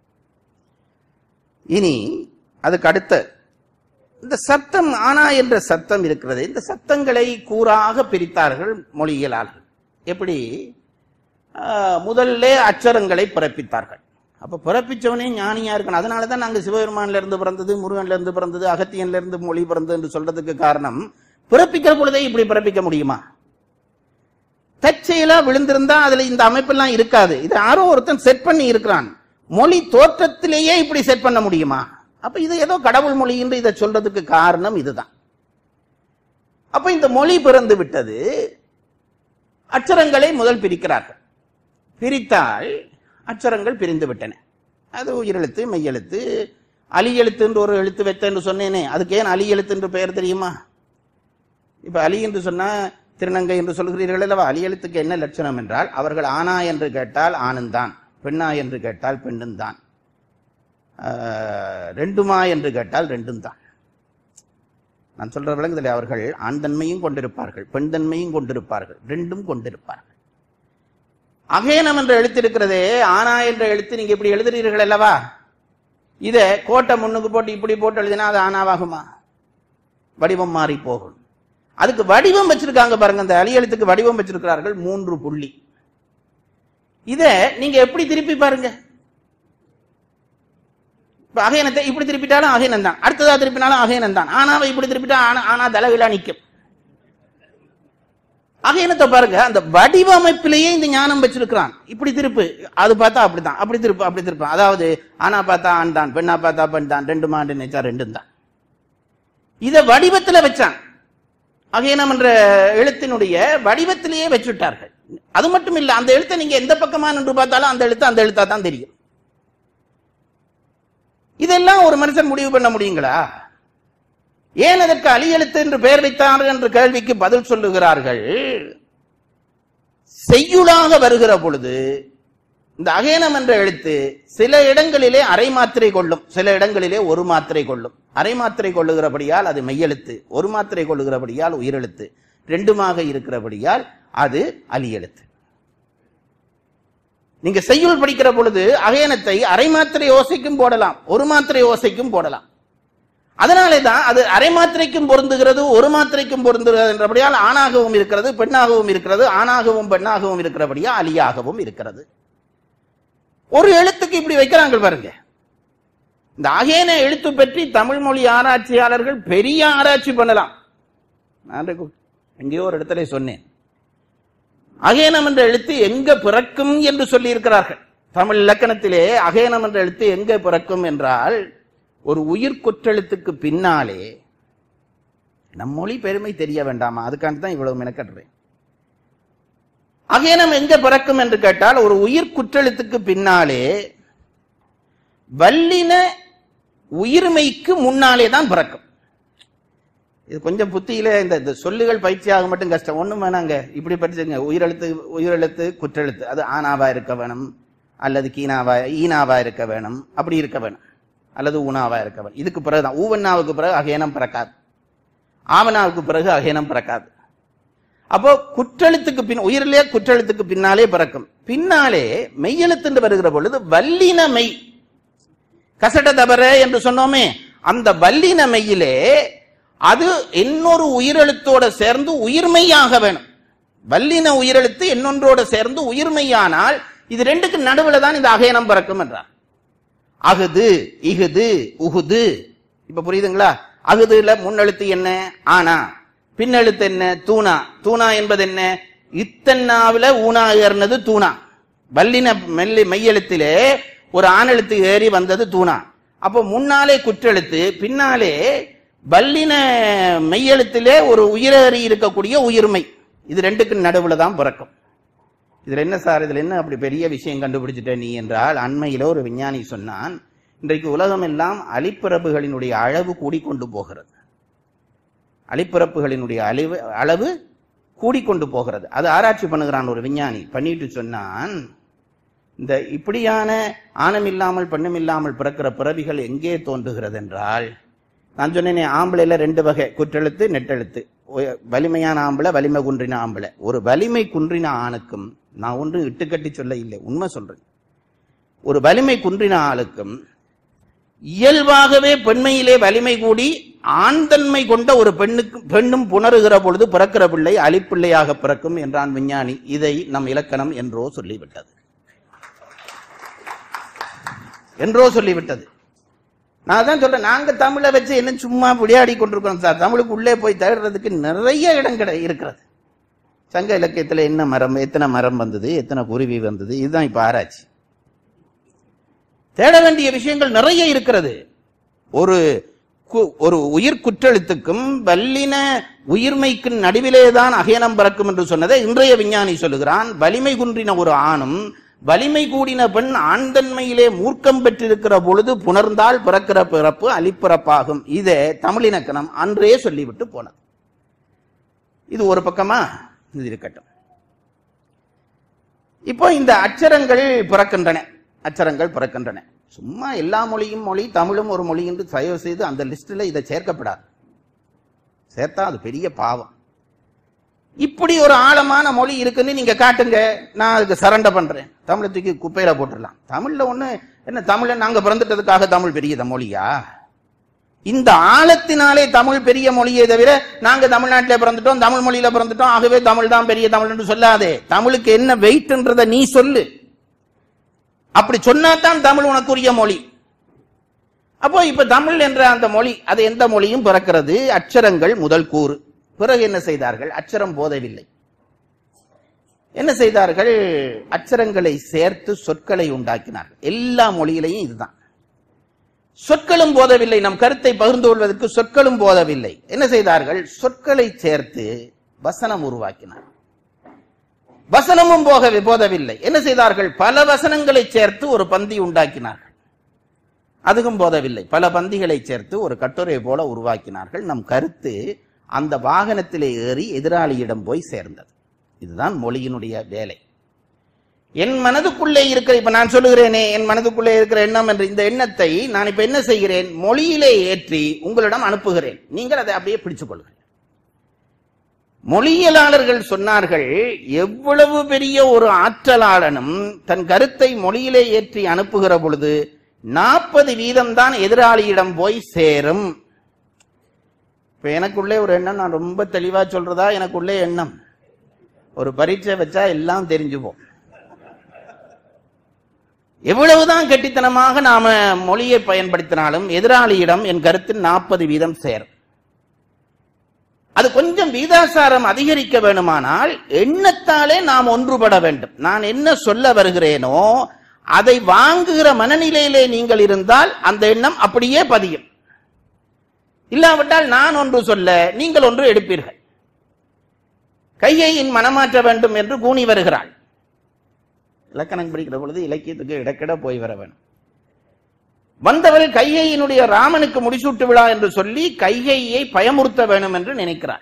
Speaker 2: இனி அதுக்கு அடுத்த இந்த சத்தம், ஆனா என்ற சத்தம் இருக்கிறது. இந்த சத்தங்களை கூறாக பிரித்தார்கள் மொழியியலாளர்கள். எப்படி? முதல்ல அச்சரங்களை பிறப்பித்தார்கள். அப்ப பிறப்பிச்சவனே ஞானியா இருக்கணும். அதனாலதான் நாங்க சிவபெருமான்ல இருந்து பிறந்தது, முருகன்ல இருந்து பிறந்தது, அகத்தியன்ல இருந்து மொழி பிறந்தது என்று சொல்றதுக்கு காரணம், பிறப்பிக்கிற பொழுதே இப்படி பிறப்பிக்க முடியுமா? தற்செயலா விழுந்திருந்தா அதுல இந்த அமைப்பெல்லாம் இருக்காது. இது யாரோ ஒருத்தன் செட் பண்ணி இருக்கிறான். மொழி தோற்றத்திலேயே இப்படி செட் பண்ண முடியுமா? அப்ப இது ஏதோ கடவுள் மொழி என்று இதை சொல்றதுக்கு காரணம் இதுதான். அப்ப இந்த மொழி பிறந்து விட்டது. அச்சரங்களை முதல் பிரிக்கிறார்கள். பிரித்தால் அச்சரங்கள் பிரிந்து விட்டன. அது உயிரெழுத்து, மெய்யெழுத்து, அலி எழுத்து என்று ஒரு எழுத்து வைத்த என்று சொன்னேனே, அதுக்கு ஏன் அலி எழுத்து என்று பெயர் தெரியுமா? இப்ப அலி என்று சொன்னா திருநங்கை என்று சொல்கிறீர்கள் அல்லவா? அலி எழுத்துக்கு என்ன லட்சணம் என்றால், அவர்கள் ஆனா என்று கேட்டால் ஆணுந்தான், பெண்ணா என்று கேட்டால் பெண்ணும் தான், ரெண்டுமா என்று கேட்டால் ரெண்டும் தான். நான் சொல்ற விளங்குதலை, அவர்கள் ஆண் தன்மையும் கொண்டிருப்பார்கள், பெண் தன்மையும் கொண்டிருப்பார்கள், ரெண்டும் கொண்டிருப்பார்கள். அகேனம் என்ற எழுத்து இருக்கிறதே, ஆனா என்ற எழுத்து நீங்க இப்படி எழுதுறீர்கள் அல்லவா? இத கோட்டை முன்னுக்கு போட்டு இப்படி போட்டு எழுதினா அது ஆனாவாகுமா? வடிவம் மாறி போகும். அதுக்கு வடிவம் வச்சிருக்காங்க பாருங்க, அந்த அலி எழுத்துக்கு வடிவம் வச்சிருக்கிறார்கள், மூன்று புள்ளி. இத நீங்க எப்படி திருப்பி பாருங்க. இப்ப அகேனத்தை இப்படி திருப்பிட்டாலும் அகேனம் தான், அடுத்ததா திருப்பினாலும் அகேனம் தான். ஆனாவை இப்படி திருப்பிட்டா ஆனா தலைவிழா நிற்கும். அகேனத்தை பாருங்க, அந்த வடிவமைப்பிலேயே இந்த ஞானம் வச்சிருக்கிறான். இப்படி திருப்பு, அது பார்த்தா அப்படித்தான், அப்படி திருப்பு, அப்படி திருப்பு. அதாவது ஆனா பார்த்தா ஆண் தான், பெண்ணா பார்த்தா பெண் தான், ரெண்டு மாண்டு நினைச்சா ரெண்டும் தான். இத வடிவத்துல வச்சான். அகேனம் என்ற எழுத்தினுடைய வடிவத்திலேயே வச்சுட்டார்கள். அது மட்டும் இல்ல, அந்த எழுத்தை நீங்க எந்த பக்கமா நின்று பார்த்தாலும் அந்த எழுத்து அந்த எழுத்தா தான் தெரியும். இதெல்லாம் ஒரு மனுஷன் முடிவு பண்ண முடியுங்களா? ஏன் அதற்கு அலி எழுத்து என்று பெயர் வைத்தார்கள் என்ற கேள்விக்கு பதில் சொல்லுகிறார்கள். செய்யுளாக வருகிற பொழுது இந்த அகேனம் என்ற எழுத்து சில இடங்களிலே அரை மாத்திரை கொள்ளும், சில இடங்களிலே ஒரு மாத்திரை கொள்ளும். அரை மாத்திரை கொள்ளுகிறபடியால் அது மெய்யெழுத்து, ஒரு மாத்திரை கொள்ளுகிறபடியால் உயிரெழுத்து, ரெண்டுமாக இருக்கிறபடியால் அது அலி எழுத்து. நீங்க செய்யுள் படிக்கிற பொழுது அகேனத்தை அரை மாத்திரை ஓசைக்கும் போடலாம், ஒரு மாத்திரை ஓசைக்கும் போடலாம். அதனாலே தான் அது அரை மாத்திரைக்கும் பொருந்துகிறது, ஒரு மாத்திரைக்கும் பொருந்துகிறது என்றபடியால் ஆணாகவும் இருக்கிறது, பெண்ணாகவும் இருக்கிறது, ஆணாகவும் பெண்ணாகவும் இருக்கிறபடியா அலியாகவும் இருக்கிறது. ஒரு எழுத்துக்கு இப்படி வைக்கிறாங்க பாருங்க. இந்த அகேன எழுத்து பற்றி தமிழ் மொழி ஆராய்ச்சியாளர்கள் பெரிய ஆராய்ச்சி பண்ணலாம். நான் எங்கேயோ ஒரு இடத்துல சொன்னேன், அகேனம் என்ற எழுத்து எங்க பிறக்கும் என்று சொல்லி இருக்கிறார்கள். தமிழ் இலக்கணத்திலே அகேனம் என்ற எழுத்து எங்க பிறக்கும் என்றால், ஒரு உயிர் குற்றெழுத்துக்கு பின்னாலே, நம் மொழி பெருமை தெரிய வேண்டாமா, அதுக்காண்டி தான் இவ்வளவு மெனக்கட்டுறேன். அகேனம் எங்க பிறக்கும் என்று கேட்டால், ஒரு உயிர் குற்றெழுத்துக்கு பின்னாலே வல்லின உயிர்மைக்கு முன்னாலே தான் பிறக்கும். இது கொஞ்சம் புத்தியில இந்த சொல்லுகள் பயிற்சியாக மட்டும் கஷ்டம், ஒண்ணும் வேணாங்க. இப்படி படிச்சுங்க, உயிரெழுத்து உயிரெழுத்து குற்றெழுத்து, அது ஆனாவா இருக்க வேணும், அல்லது கீனாவா ஈனாவா இருக்க வேணும், அப்படி இருக்க வேணும், அல்லது ஊனாவா இருக்க வேணும். இதுக்கு பிறகுதான் ஊவன்னாவுக்கு பிறகு அகேனம் பிறக்காது, ஆவனாவுக்கு பிறகு அகேனம் பிறக்காது. அப்போ குற்றெழுத்துக்கு பின், உயிரிலே குற்றெழுத்துக்கு பின்னாலே பிறக்கும். பின்னாலே மெய்யெழுத்து வருகிற பொழுது வல்லின மெய், கசட தபர என்று சொன்னோமே, அந்த வல்லின மெய்யிலே அது இன்னொரு உயிரெழுத்தோட சேர்ந்து உயிர்மெய்யாக வேணும். வல்லின உயிரெழுத்து இன்னொன்றோட சேர்ந்து உயிர்மெய்யானால் இது ரெண்டுக்கு நடுவில் தான் இந்த அகேனம் பிறக்கும் என்றார். அகுது, இகுது, உகுது. இப்ப புரியுதுங்களா? அகுதுல முன்னெழுத்து என்ன? ஆனா. பின்னெழுத்து என்ன? தூணா. தூணா என்பது என்ன? இத்தன்னாவில ஊனா ஏறினது தூணா. வல்லின மெல்லி மெய்யெழுத்திலே ஒரு ஆணெழுத்து ஏறி வந்தது தூணா. அப்போ முன்னாலே குற்றெழுத்து, பின்னாலே வல்லின மெய்யெழுத்திலே ஒரு உயிரறி இருக்கக்கூடிய உயிர்மை. இது ரெண்டுக்கு நடுவுல தான் பிறக்கும். இதுல என்ன சார், இதுல என்ன அப்படி பெரிய விஷயம் கண்டுபிடிச்சிட்ட நீ என்றால், அண்மையில ஒரு விஞ்ஞானி சொன்னான், இன்றைக்கு உலகம் எல்லாம் அலிப்பிறப்புகளினுடைய அளவு கூடிக்கொண்டு போகிறது. அலிப்பிறப்புகளினுடைய அளவு அளவு கூடிக்கொண்டு போகிறது. அது ஆராய்ச்சி பண்ணுகிறான் ஒரு விஞ்ஞானி. பண்ணிட்டு சொன்னான், இந்த இப்படியான ஆணம் இல்லாமல் பெண்ணும் இல்லாமல் பிறக்கிற பிறவிகள் எங்கே தோன்றுகிறது என்றால், நான் சொன்னேனே ஆம்பளைல ரெண்டு வகை, குற்றெழுத்து நெட்டெழுத்து. வலிமையான ஆம்பளை, வலிமை குன்றின ஆம்பளை. ஒரு வலிமை குன்றின ஆணுக்கும், நான் ஒன்று இட்டுக்கட்டி சொல்ல இல்லை, உண்மை சொல்றேன், ஒரு வலிமை குன்றின ஆளுக்கும் இயல்பாகவே பெண்மையிலே வலிமை கூடி ஆண்தன்மை கொண்ட ஒரு பெண்ணுக்கு பெண்ணும் புணருகிற பொழுது பிறக்கிற பிள்ளை அலிப்பிள்ளையாக பிறக்கும் என்றான் விஞ்ஞானி. இதை நம் இலக்கணம் என்றோ சொல்லிவிட்டது, என்றோ சொல்லிவிட்டது. நான் தான் சொல்றேன், நாங்க தமிழை வச்சு என்ன சும்மா விளையாடி கொண்டிருக்கோம் சார். தமிழுக்கு உள்ளே போய் தேடுறதுக்கு நிறைய இடம் கிடை இருக்கிறது. சங்க இலக்கியத்துல என்ன மரம், எத்தனை மரம் வந்தது, எத்தனை குருவி வந்தது, இதுதான் இப்ப ஆராய்ச்சி. தேட வேண்டிய விஷயங்கள் நிறைய இருக்கிறது. ஒரு ஒரு உயிர் குற்றெழுத்துக்கும் வல்லின உயிர்மைக்கு நடுவிலேதான் அகேனம் பிறக்கும் என்று சொன்னதை இன்றைய விஞ்ஞானி சொல்லுகிறான். வலிமை குன்றின ஒரு ஆணும் வலிமை கூடின பெண் ஆண்தன்மையிலே மூர்க்கம் பெற்றிருக்கிற பொழுது புணர்ந்தால் பிறக்கிற பிறப்பு அலிப்பிறப்பாகும். இதே தமிழினக்கணம் அன்றே சொல்லிவிட்டு போனது. இது ஒரு பக்கமா இது இருக்கட்டும். இப்போ இந்த அச்சரங்கள் பிறக்கின்றன, அச்சரங்கள் பிறக்கின்றன. சும்மா எல்லா மொழியும் மொழி, தமிழும் ஒரு மொழி என்று தயவு செய்து அந்த லிஸ்ட்ல இதை சேர்க்கப்படாது. சேர்த்தா அது பெரிய பாவம். இப்படி ஒரு ஆழமான மொழி இருக்குன்னு நீங்க காட்டுங்க, நான் அதுக்கு சரண்டை பண்றேன். தமிழை தூக்கி குப்பையில போட்டுடலாம். தமிழ்ல ஒண்ணு என்ன, தமிழ நாங்க பிறந்துட்டதுக்காக தமிழ் பெரிய மொழியா? இந்த ஆழத்தினாலே தமிழ் பெரிய மொழியை தவிர நாங்க தமிழ்நாட்டில பிறந்துட்டோம், தமிழ் மொழியில பிறந்துட்டோம், ஆகவே தமிழ் தான் பெரிய தமிழ் என்று சொல்லாதே. தமிழுக்கு என்ன வெயிட்ன்றத நீ சொல்லு. அப்படி சொன்னாதான் தமிழ் உனக்குரிய மொழி. அப்போ இப்ப தமிழ் என்ற அந்த மொழி, அது எந்த மொழியும் பிறக்கிறது. அச்சரங்கள் முதல் கூறு. பிறகு என்ன செய்தார்கள்? அச்சரம் போதவில்லை. என்ன செய்தார்கள்? அச்சரங்களை சேர்த்து சொற்களை உண்டாக்கினார்கள். எல்லா மொழியிலையும் இதுதான். சொற்களும் போதவில்லை. நம் கருத்தை பகிர்ந்து கொள்வதற்கு சொற்களும் போதவில்லை. என்ன செய்தார்கள்? சொற்களை சேர்த்து வசனம் உருவாக்கினார். வசனமும் போகவே போதவில்லை. என்ன செய்தார்கள்? பல வசனங்களை சேர்த்து ஒரு பந்தி உண்டாக்கினார்கள். அதுவும் போதவில்லை. பல பந்திகளை சேர்த்து ஒரு கட்டுரை போல உருவாக்கினார்கள். நம் கருத்து அந்த வாகனத்திலே ஏறி எதிராளியிடம் போய் சேர்ந்தது. இதுதான் மொழியினுடைய வேலை. என் மனதுக்குள்ளே இருக்கிற, இப்ப நான் சொல்லுகிறேனே என் மனதுக்குள்ளே இருக்கிற எண்ணம் என்ற இந்த எண்ணத்தை நான் இப்ப என்ன செய்கிறேன்? மொழியிலே ஏற்றி உங்களிடம் அனுப்புகிறேன். நீங்கள் அதை அப்படியே பிடிச்சுக் கொள்கிறேன். மொழியியலாளர்கள் சொன்னார்கள், எவ்வளவு பெரிய ஒரு ஆற்றலாளனும் தன் கருத்தை மொழியிலே ஏற்றி அனுப்புகிற பொழுது நாற்பது வீதம் தான் எதிராளியிடம் போய் சேரும். இப்ப எனக்குள்ளே ஒரு எண்ணம், நான் ரொம்ப தெளிவா சொல்றதா, எனக்குள்ளே எண்ணம் ஒரு பரீட்சை வச்சா எல்லாம் தெரிஞ்சுப்போம். எவ்வளவுதான் கெட்டித்தனமாக நாம மொழியை பயன்படுத்தினாலும் எதிராளியிடம் என் கருத்தில் நாற்பது வீதம் சேரும். அது கொஞ்சம் வீதாசாரம் அதிகரிக்க வேணுமானால் எண்ணத்தாலே நாம் ஒன்றுபட வேண்டும். நான் என்ன சொல்ல வருகிறேனோ அதை வாங்குகிற மனநிலையிலே நீங்கள் இருந்தால் அந்த எண்ணம் அப்படியே பதியும். இல்லாவிட்டால் நான் ஒன்று சொல்ல நீங்கள் ஒன்று எடுப்பீர்கள். கையையின் மனமாற்ற வேண்டும் என்று கூணி வருகிறாள். இலக்கணம் படிக்கிற பொழுது இலக்கியத்துக்கு இடக்கிட போய் வர வேண்டும். வந்தவள் கையையினுடைய ராமனுக்கு முடிசூட்டு விழா என்று சொல்லி கையையை பயமுறுத்த வேண்டும் என்று நினைக்கிறாள்.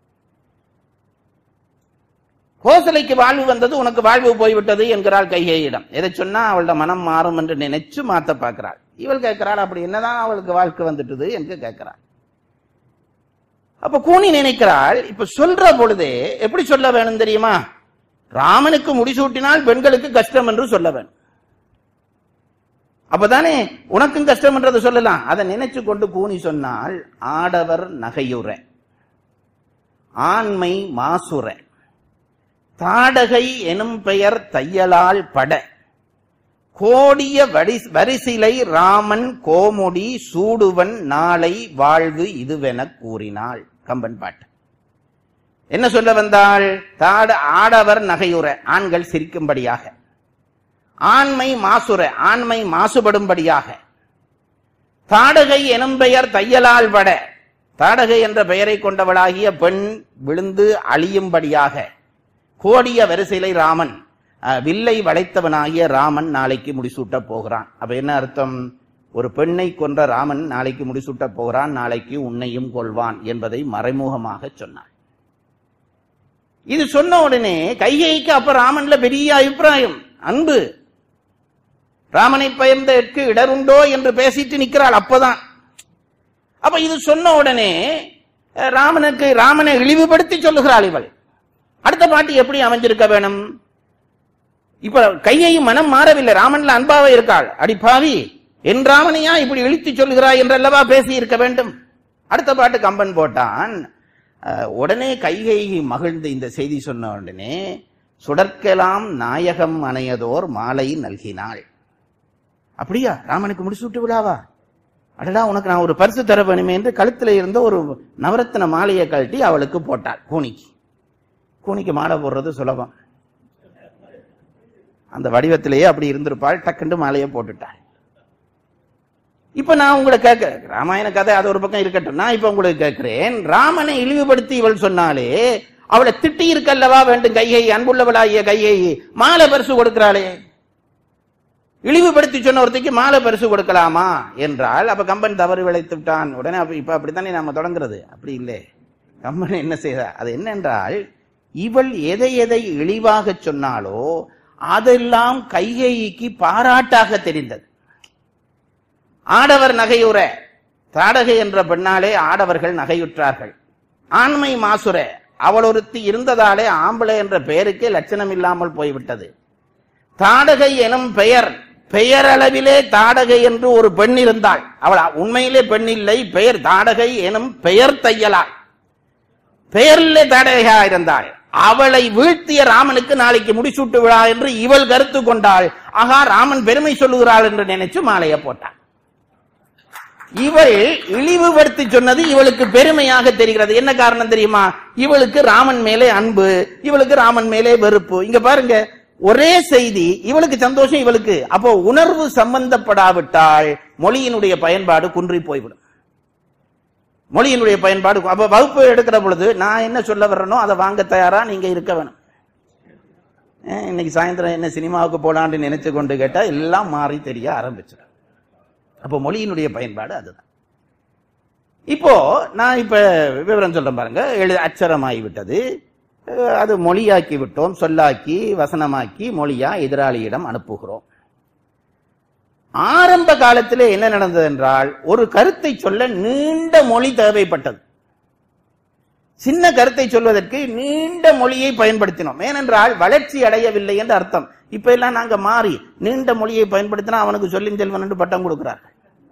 Speaker 2: கோசலைக்கு வாழ்வு வந்தது, உனக்கு வாழ்வு போய்விட்டது என்கிறாள் கையையிடம். எதை சொன்னா அவளோட மனம் மாறும் என்று நினைச்சு மாத்த பார்க்கிறாள். இவள் கேட்கிறாள், அப்படி என்னதான் அவளுக்கு வாழ்க்கை வந்துட்டது என்று கேட்கிறாள். அப்ப கூணி நினைக்கிறாள், இப்ப சொல்ற பொழுதே எப்படி சொல்ல வேணும் தெரியுமா? ராமனுக்கு முடிசூட்டினால் பெண்களுக்கு கஷ்டம் என்று சொல்ல வேணும். அப்பதானே உனக்கும் கஷ்டம் என்றதை சொல்லலாம். அதை நினைச்சு கொண்டு கூணி சொன்னால் ஆடவர் நகையுற, ஆண்மை மாசுற, தாடகை எனும் பெயர் தையலால் பட, கோடிய வரிசிலை ராமன் கோமுடி சூடுவன் நாளை வாழ்வு இதுவென கூறினாள். கம்பன் பாட்டு. என்ன சொல்ல வந்தாள்? தாட ஆடவர் நகையுற, ஆண்கள் சிரிக்கும்படியாக, ஆண்மை மாசுற, ஆண்மை மாசுபடும்படியாக, தாடகை எனும் பெயர் தையலால் பட, தாடகை என்ற பெயரை கொண்டவளாகிய பெண் விழுந்து அழியும்படியாக, கோடிய வரிசையிலை ராமன், வில்லை வளைத்தவனாகிய ராமன் நாளைக்கு முடிசூட்ட போகிறான். அப்ப என்ன அர்த்தம்? ஒரு பெண்ணை கொன்ற ராமன் நாளைக்கு முடிசூட்ட போகிறான், நாளைக்கு உன்னையும் கொள்வான் என்பதை மறைமுகமாக சொன்னான். இது சொன்ன உடனே கைகைக்கு அப்ப ராமன்ல பெரிய அபிப்பிராயம், அன்பு. ராமனை பயந்ததற்கு இடருண்டோ என்று பேசிட்டு நிற்கிறாள். அப்பதான் அப்ப இது சொன்ன உடனே ராமனுக்கு ராமனை இழிவுபடுத்தி சொல்லுகிறாள் இவள். அடுத்த பாட்டு எப்படி அமைஞ்சிருக்க வேணும்? இப்ப கையை மனம் மாறவில்லை, ராமன்ல அன்பாவே இருக்காள். அடிப்பாவி, என் ராமனையா இப்படி இழித்து சொல்லுகிறாய் என்றல்லவா பேசி இருக்க வேண்டும். அடுத்த பாட்டு கம்பன் போட்டான். உடனே கைகை மகிழ்ந்து இந்த செய்தி சொன்ன உடனே சுடர்க்கலாம் நாயகம் அணையதோர் மாலை நல்கினாள். அப்படியா? ராமனுக்கு முடிசூட்டு விழாவா? அடடா உனக்கு நான் ஒரு பரிசு தர வேணுமே என்று கழுத்துல இருந்த ஒரு நவரத்தின மாலையை கழட்டி அவளுக்கு போட்டாள். கூனிக்கு கூனிக்கு மாலை போடுறது சுலபம். அந்த வடிவத்திலேயே அப்படி இருந்திருப்பாள். டக்குண்டு மாலையை போட்டுட்டாள். இப்ப நான் உங்களை கேட்க, ராமாயண கதை அது ஒரு பக்கம் இருக்கட்டும், நான் இப்ப உங்களுக்கு கேட்கிறேன், ராமனை இழிவுபடுத்தி இவள் சொன்னாலே அவளை திட்டி இருக்கல்லவா வேண்டும் கையை, அன்புள்ளவளாகிய கையை மாலை பரிசு கொடுக்கிறாளே. இழிவுபடுத்தி சொன்ன ஒருத்தைக்கு மாலை பரிசு கொடுக்கலாமா என்றால் அப்ப கம்பன் தவறு விளைத்து விட்டான். உடனே இப்ப அப்படித்தானே நாம தொடங்குறது. அப்படி இல்லை. கம்பன் என்ன செய்தார்? அது என்னென்றால், இவள் எதை எதை இழிவாக சொன்னாலோ அதெல்லாம் கைகேயிக்கு பாராட்டாக தெரிந்தது. ஆடவர் நகையுற, தாடகை என்ற பெண்ணாலே ஆடவர்கள் நகையுற்றார்கள். ஆண்மை மாசுர, அவள் ஒருத்தி இருந்ததாலே ஆம்பளை என்ற பெயருக்கே லட்சணம் இல்லாமல் போய்விட்டது. தாடகை எனும் பெயர், பெயரளவிலே தாடகை என்று ஒரு பெண் இருந்தாள். அவள் உண்மையிலே பெண் இல்லை, பெயர் தாடகை எனும் பெயர் தையலாள். பெயரிலே தாடகையா இருந்தாள். அவளை வீழ்த்திய ராமனுக்கு நாளைக்கு முடிசூட்டு விழா என்று இவள் கருத்து கொண்டாள். ஆகா, ராமன் பெருமை சொல்லுகிறாள் என்று நினைச்சு மாலையை போட்டாள். இவள் இழிவுபடுத்தி சொன்னது இவளுக்கு பெருமையாக தெரிகிறது. என்ன காரணம் தெரியுமா? இவளுக்கு ராமன் மேலே அன்பு, இவளுக்கு ராமன் மேலே வெறுப்பு. இங்க பாருங்க, ஒரே செய்தி, இவளுக்கு சந்தோஷம் இவளுக்கு. அப்போ உணர்வு சம்பந்தப்படாவிட்டால் மொழியினுடைய பயன்பாடு குன்றி போய்விடும். மொழியினுடைய பயன்பாடு அப்ப வகுப்பு எடுக்கிற பொழுது நான் என்ன சொல்ல வர்றேனோ அதை வாங்க தயாரா நீங்க இருக்க வேணும். இன்னைக்கு சாயந்தரம் என்ன சினிமாவுக்கு போலான்னு நினைச்சு கொண்டு கேட்டா எல்லாம் மாறி தெரிய ஆரம்பிச்சிடும். அப்போ மொழியினுடைய பயன்பாடு அதுதான். இப்போ நான் இப்ப விவரம் சொல்றேன் பாருங்க. எழு அச்சரமாகி விட்டது, அது மொழியாக்கி விட்டோம், சொல்லாக்கி வசனமாக்கி மொழியா எதிராளியிடம் அனுப்புகிறோம். ஆரம்ப காலத்திலே என்ன நடந்தது என்றால், ஒரு கருத்தை சொல்ல நீண்ட மொழி தேவைப்பட்டது. சின்ன கருத்தை சொல்வதற்கு நீண்ட மொழியை பயன்படுத்தினோம். ஏனென்றால் வளர்ச்சி அடையவில்லை என்று அர்த்தம். இப்ப எல்லாம் நாங்க மாறி நீண்ட மொழியை பயன்படுத்தினா அவனுக்கு சொல்லின் செல்வன் என்று பட்டம் கொடுக்கிறார்கள்.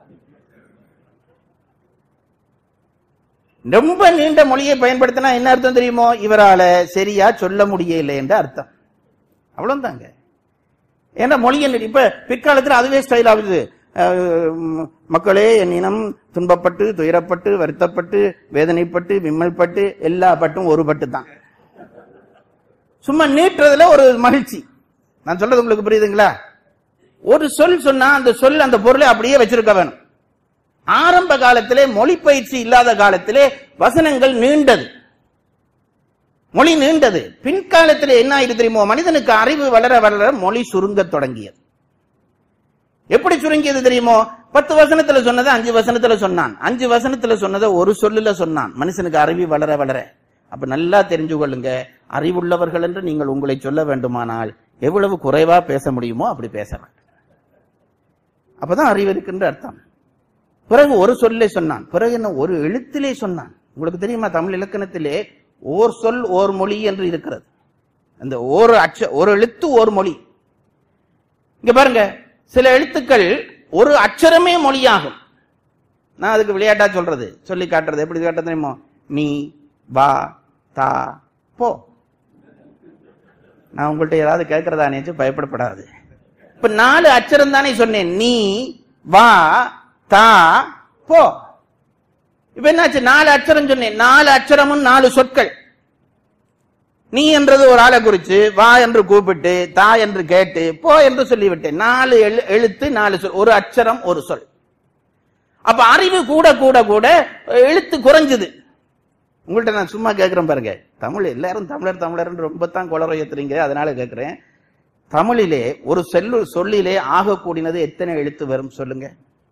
Speaker 2: ரொம்ப நீண்ட மொழியை பயன்படுத்தினா என்ன அர்த்தம் தெரியுமோ? இவரால சரியா சொல்ல முடியலை என்று அர்த்தம். அவ்வளவுதாங்க. ஏன்னா மொழியின் இப்ப பிற்காலத்தில் அதுவே ஸ்டைல் ஆகுது. மக்களே, என் இனம் துன்பப்பட்டு துயரப்பட்டு வருத்தப்பட்டு வேதனைப்பட்டு விம்மல்பட்டு எல்லா பட்டும் ஒரு பட்டு தான். சும்மா நீட்டுறதுல ஒரு மகிழ்ச்சி. நான் சொல்றது உங்களுக்கு புரியுதுங்களா? ஒரு சொல் சொன்னா அந்த சொல் அந்த பொருளை அப்படியே வச்சிருக்க வேணும். ஆரம்ப காலத்திலே மொழி பயிற்சி இல்லாத காலத்திலே வசனங்கள் நீண்டது, மொழி நீண்டது. பின்காலத்தில் என்ன ஆயிடுது தெரியுமோ? மனிதனுக்கு அறிவு வளர வளர மொழி சுருங்க தொடங்கியது. எப்படி சுருங்கியது தெரியுமோ? பத்து வசனத்துல சொன்னதை அஞ்சு வசனத்துல சொன்னான், அஞ்சு வசனத்துல சொன்னதை ஒரு சொல்லுல சொன்னான். மனுஷனுக்கு அறிவு வளர வளர. அப்ப நல்லா தெரிஞ்சு கொள்ளுங்க, அறிவுள்ளவர்கள் என்று நீங்கள் உங்களை சொல்ல வேண்டுமானால் எவ்வளவு குறைவா பேச முடியுமோ அப்படி பேச வேண்டும். அப்பதான் அறிவு இருக்குன்ற அர்த்தம். பிறகு ஒரு சொல்லே சொன்னான், பிறகு என்ன ஒரு எழுத்திலே சொன்னான். உங்களுக்கு தெரியுமா, தமிழ் இலக்கணத்திலே ஓர் சொல் ஓர் மொழி என்று இருக்கிறது. அந்த ஒரு அச்ச ஒரு எழுத்து ஓர் மொழி. இங்க பாருங்க, சில எழுத்துக்கள் ஒரு அச்சரமே மொழியாகும். நான் அதுக்கு விளையாட்டா சொல்றது, சொல்லி காட்டுறது. எப்படி காட்ட தெரியுமோ? நீ வா தா போ. நான் உங்கள்கிட்ட ஏதாவது கேட்கறதா நினைச்சு பயப்படப்படாது. இப்ப நாலு அச்சரம் தானே சொன்னேன். நீ வா தா போ. இப்ப என்னாச்சு? நாலு அச்சரம் சொன்னேன். நாலு அச்சரமும் நாலு சொற்கள். நீ என்றது ஒரு ஆளை குறிச்சு, வா என்று கூப்பிட்டு, தா என்று கேட்டு, போ என்று சொல்லிவிட்டேன். நாலு எழுத்து நாலு சொல், ஒரு அச்சரம் ஒரு சொல். அப்ப அறிவு கூட கூட கூட எழுத்து குறைஞ்சது. உங்கள்கிட்ட நான் சும்மா கேட்கிறேன் பாருங்க. தமிழ் எல்லாரும் தமிழர் தமிழர் ரொம்ப தான் குளற ஏத்துறீங்க, அதனால கேட்கிறேன். தமிழிலே ஒரு செல்லு சொல்லிலே ஆக கூடினது எத்தனை எழுத்து வரும் சொல்லுங்க?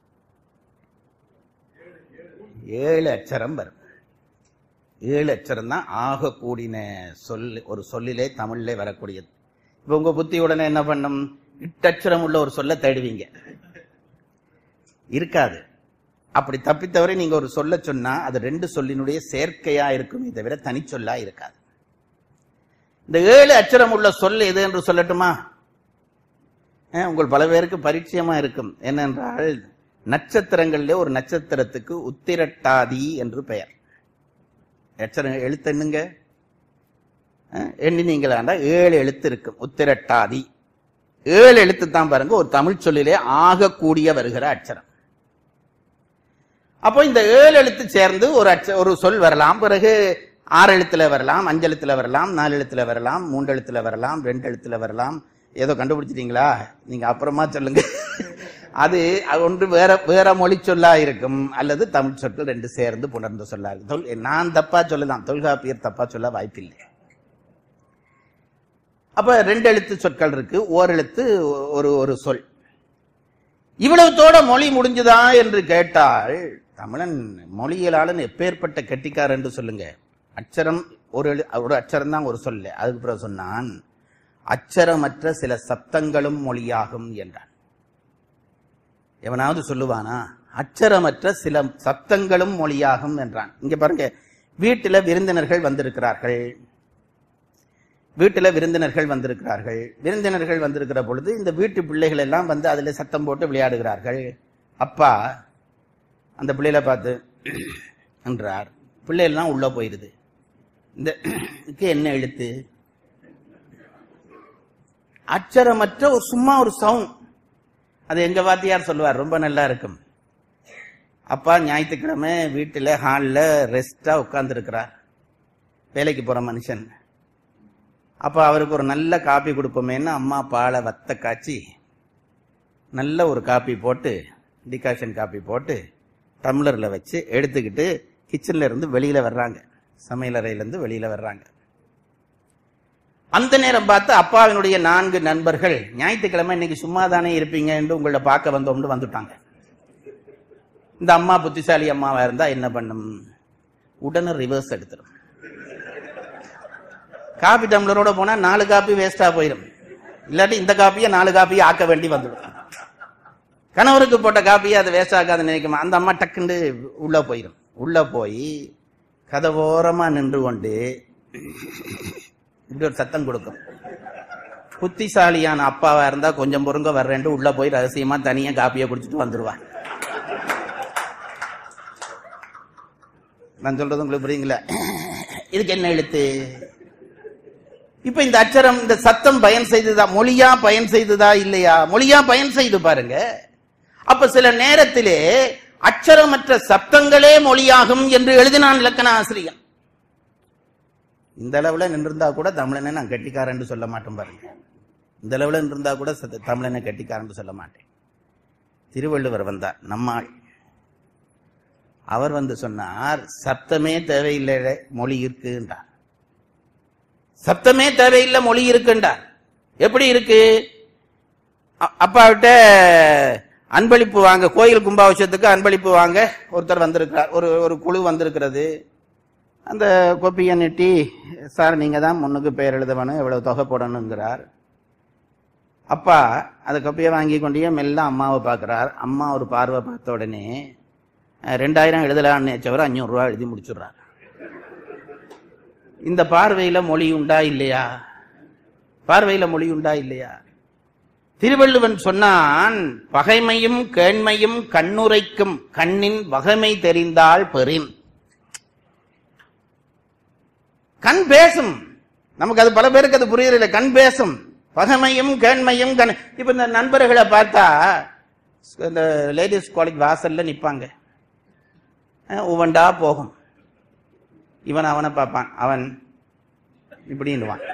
Speaker 2: ஏழு அச்சரம் வரும். ஏழு அச்சரம் தான் ஆக கூடின சொல். ஒரு சொல்லிலே தமிழிலே வரக்கூடியது. இப்ப உங்க புத்தி உடனே என்ன பண்ணும்? எட்டச்சரம் உள்ள ஒரு சொல்ல தேடுவீங்க. இருக்காது. அப்படி தப்பித்தவரை நீங்க ஒரு சொல்ல சொன்னா அது ரெண்டு சொல்லினுடைய சேர்க்கையா இருக்குமே தவிர தனிச்சொல்லா இருக்காது. இந்த ஏழு அச்சரம் உள்ள சொல் எது என்று சொல்லட்டுமா? உங்கள் பல பேருக்கு பரிச்சயமா இருக்கும். என்னென்றால், நட்சத்திரங்களிலே ஒரு நட்சத்திரத்துக்கு உத்திரட்டாதி என்று பெயர். எழுத்து எண்ணுங்க, எண்ணினீங்களாண்டா ஏழு எழுத்து இருக்கும். உத்திரட்டாதி ஏழு எழுத்து தான் பாருங்க. ஒரு தமிழ் சொல்லிலே ஆக கூடிய வருகிற அச்சரம். அப்போ இந்த ஏழு எழுத்து சேர்ந்து ஒரு அச்ச ஒரு சொல் வரலாம். பிறகு ஆறு எழுத்துல வரலாம், அஞ்சு எழுத்துல வரலாம், நாலு எழுத்துல வரலாம், மூன்று எழுத்துல வரலாம், ரெண்டு எழுத்துல வரலாம். ஏதோ கண்டுபிடிச்சிட்டீங்களா? நீங்க அப்புறமா சொல்லுங்க. அது ஒன்று வேற வேற மொழி சொல்லா இருக்கும், அல்லது தமிழ் சொற்கள் ரெண்டு சேர்ந்து புணர்ந்து சொல்லா இருக்கும். நான் தப்பா சொல்லலாம், தொல்காப்பியர் தப்பா சொல்ல வாய்ப்பில்லை. அப்ப ரெண்டு எழுத்து சொற்கள் இருக்கு, ஓரெழுத்து ஒரு ஒரு சொல். இவ்வளவுத்தோட மொழி முடிஞ்சுதா என்று கேட்டால், தமிழன் மொழியியலாளன் எப்பேற்பட்ட கெட்டிக்கார் என்று சொல்லுங்க. அச்சரம் ஒரு ஒரு அச்சரம் தான் ஒரு சொல்ல. அதுக்கு பிறகு சொன்னான், அச்சரமற்ற சில சப்தங்களும் மொழியாகும் என்றான். எவனாவது சொல்லுவானா? அச்சரமற்ற சில சப்தங்களும் மொழியாகும் என்றான். இங்க பாருங்க, வீட்டுல விருந்தினர்கள் வந்திருக்கிறார்கள். வீட்டுல விருந்தினர்கள் வந்திருக்கிறார்கள் விருந்தினர்கள் வந்திருக்கிற பொழுது இந்த வீட்டு பிள்ளைகள் எல்லாம் வந்து அதுல சத்தம் போட்டு விளையாடுகிறார்கள். அப்பா அந்த பிள்ளைகளை பார்த்து என்றார். பிள்ளைகள்லாம் உள்ள போயிருது. இந்த என்ன எழுத்து? அச்சரமற்ற ஒரு சும்மா ஒரு சவுண்ட். அது எங்க வாத்தியார் சொல்லுவார், ரொம்ப நல்லா இருக்கும். அப்பா ஞாயிற்றுக்கிழமை வீட்டுல ஹால்ல ரெஸ்டா உட்கார்ந்து இருக்கிறார், வேலைக்கு போற மனுஷன். அப்ப அவருக்கு ஒரு நல்ல காப்பி கொடுப்போமேன்னு அம்மா பாலை வத்த காய்ச்சி நல்ல ஒரு காப்பி போட்டு, டிகாஷன் காப்பி போட்டு டம்ளர்ல வச்சு எடுத்துக்கிட்டு கிச்சன்ல இருந்து வெளியில வர்றாங்க, சமையலறையிலிருந்து வெளியில வர்றாங்க. அந்த நேரம் பார்த்து அப்பாவினுடைய நான்கு நண்பர்கள், ஞாயிற்றுக்கிழமை இன்னைக்கு சும்மா தானே இருப்பீங்க என்று உங்களை பார்க்க வந்தோம்னு வந்துட்டாங்க. இந்த அம்மா புத்திசாலி அம்மாவா இருந்தா என்ன பண்ணும்? உடனே ரிவர்ஸ் எடுத்துடும். காபி டம்ளரோட போனா நாலு காப்பி வேஸ்டா போயிடும். இல்லாட்டி இந்த காப்பியை நாலு காப்பியை ஆக்க வேண்டி வந்துடும். கணவருக்கு போட்ட காப்பியை அதை வேஸ்ட் ஆக்காத நினைக்குமா? அந்த அம்மா டக்குண்டு உள்ள போயிடும். உள்ள போய் கதவோரமா நின்று கொண்டு இப்படி ஒரு சத்தம் கொடுக்கும். புத்திசாலியான அப்பாவா இருந்தா கொஞ்சம் பொறுங்க வர்றேன் உள்ள போய் ரகசியமா தனியா காப்பியை குடிச்சிட்டு வந்துருவான். நான் சொல்றது உங்களுக்கு புரியுங்களா? இதுக்கு என்ன எழுத்து? இப்ப இந்த அச்சரம், இந்த சத்தம் பயன் செய்ததா? மொழியா பயன் செய்ததா இல்லையா? மொழியா பயன் செய்து பாருங்க. அப்ப சில நேரத்திலே அச்சரமற்ற சப்தங்களே மொழியாகும் என்று எழுதினான் இலக்கண ஆசிரியர். இந்த அளவுல நின்றிருந்தா கூட தமிழனை நான் கெட்டிக்காரன் சொல்ல மாட்டேன் பாருங்க. இந்த அளவுல நின்றிருந்தா கூட தமிழனை கெட்டிக்காரன் சொல்ல மாட்டேன். திருவள்ளுவர் வந்தார், நம்மாள். அவர் வந்து சொன்னார், சப்தமே தேவையில்லை மொழி இருக்குன்றார். சப்தமே தேவையில்லை மொழி இருக்குன்றார். எப்படி இருக்கு? அப்பாவிட்ட அன்பளிப்பு வாங்க, கோயில் கும்பாபிஷேகத்துக்கு அன்பளிப்பு வாங்க ஒருத்தர் வந்திருக்கிறார், ஒரு ஒரு குழு வந்திருக்கிறது. அந்த கோப்பியை நீட்டி, சார் நீங்க தான் முன்னுக்கு பெயர் எழுத வேணும், எவ்வளவு தொகை போடணுங்கிறார். அப்பா அந்த கோப்பியை வாங்கி கொண்டே மெல்ல அம்மாவை பார்க்கிறார். அம்மா ஒரு பார்வை பார்த்த உடனே ரெண்டாயிரம் எழுதலான்னு நினைச்சவர் அஞ்சூறு ரூபாய் எழுதி முடிச்சுடுறார். இந்த பார்வையில மொழி உண்டா இல்லையா? பார்வையில மொழி உண்டா இல்லையா? திருவள்ளுவன் சொன்னான், பகைமையும் கேண்மையும் கண்ணுரைக்கும் கண்ணின் வகைமை தெரிந்தால் பெறின். கண் பேசும். நமக்கு அது பல பேருக்கு அது புரியல. கண் பேசும். பகைமையும் கேண்மையும் கண். இப்ப இந்த நண்பர்களை பார்த்தா இந்த லேடிஸ் காலேஜ் வாசல்ல நிப்பாங்க, ஒவ்வொண்டா போகும். இவன் அவனை பார்ப்பான், அவன் இப்படின்னுவான்,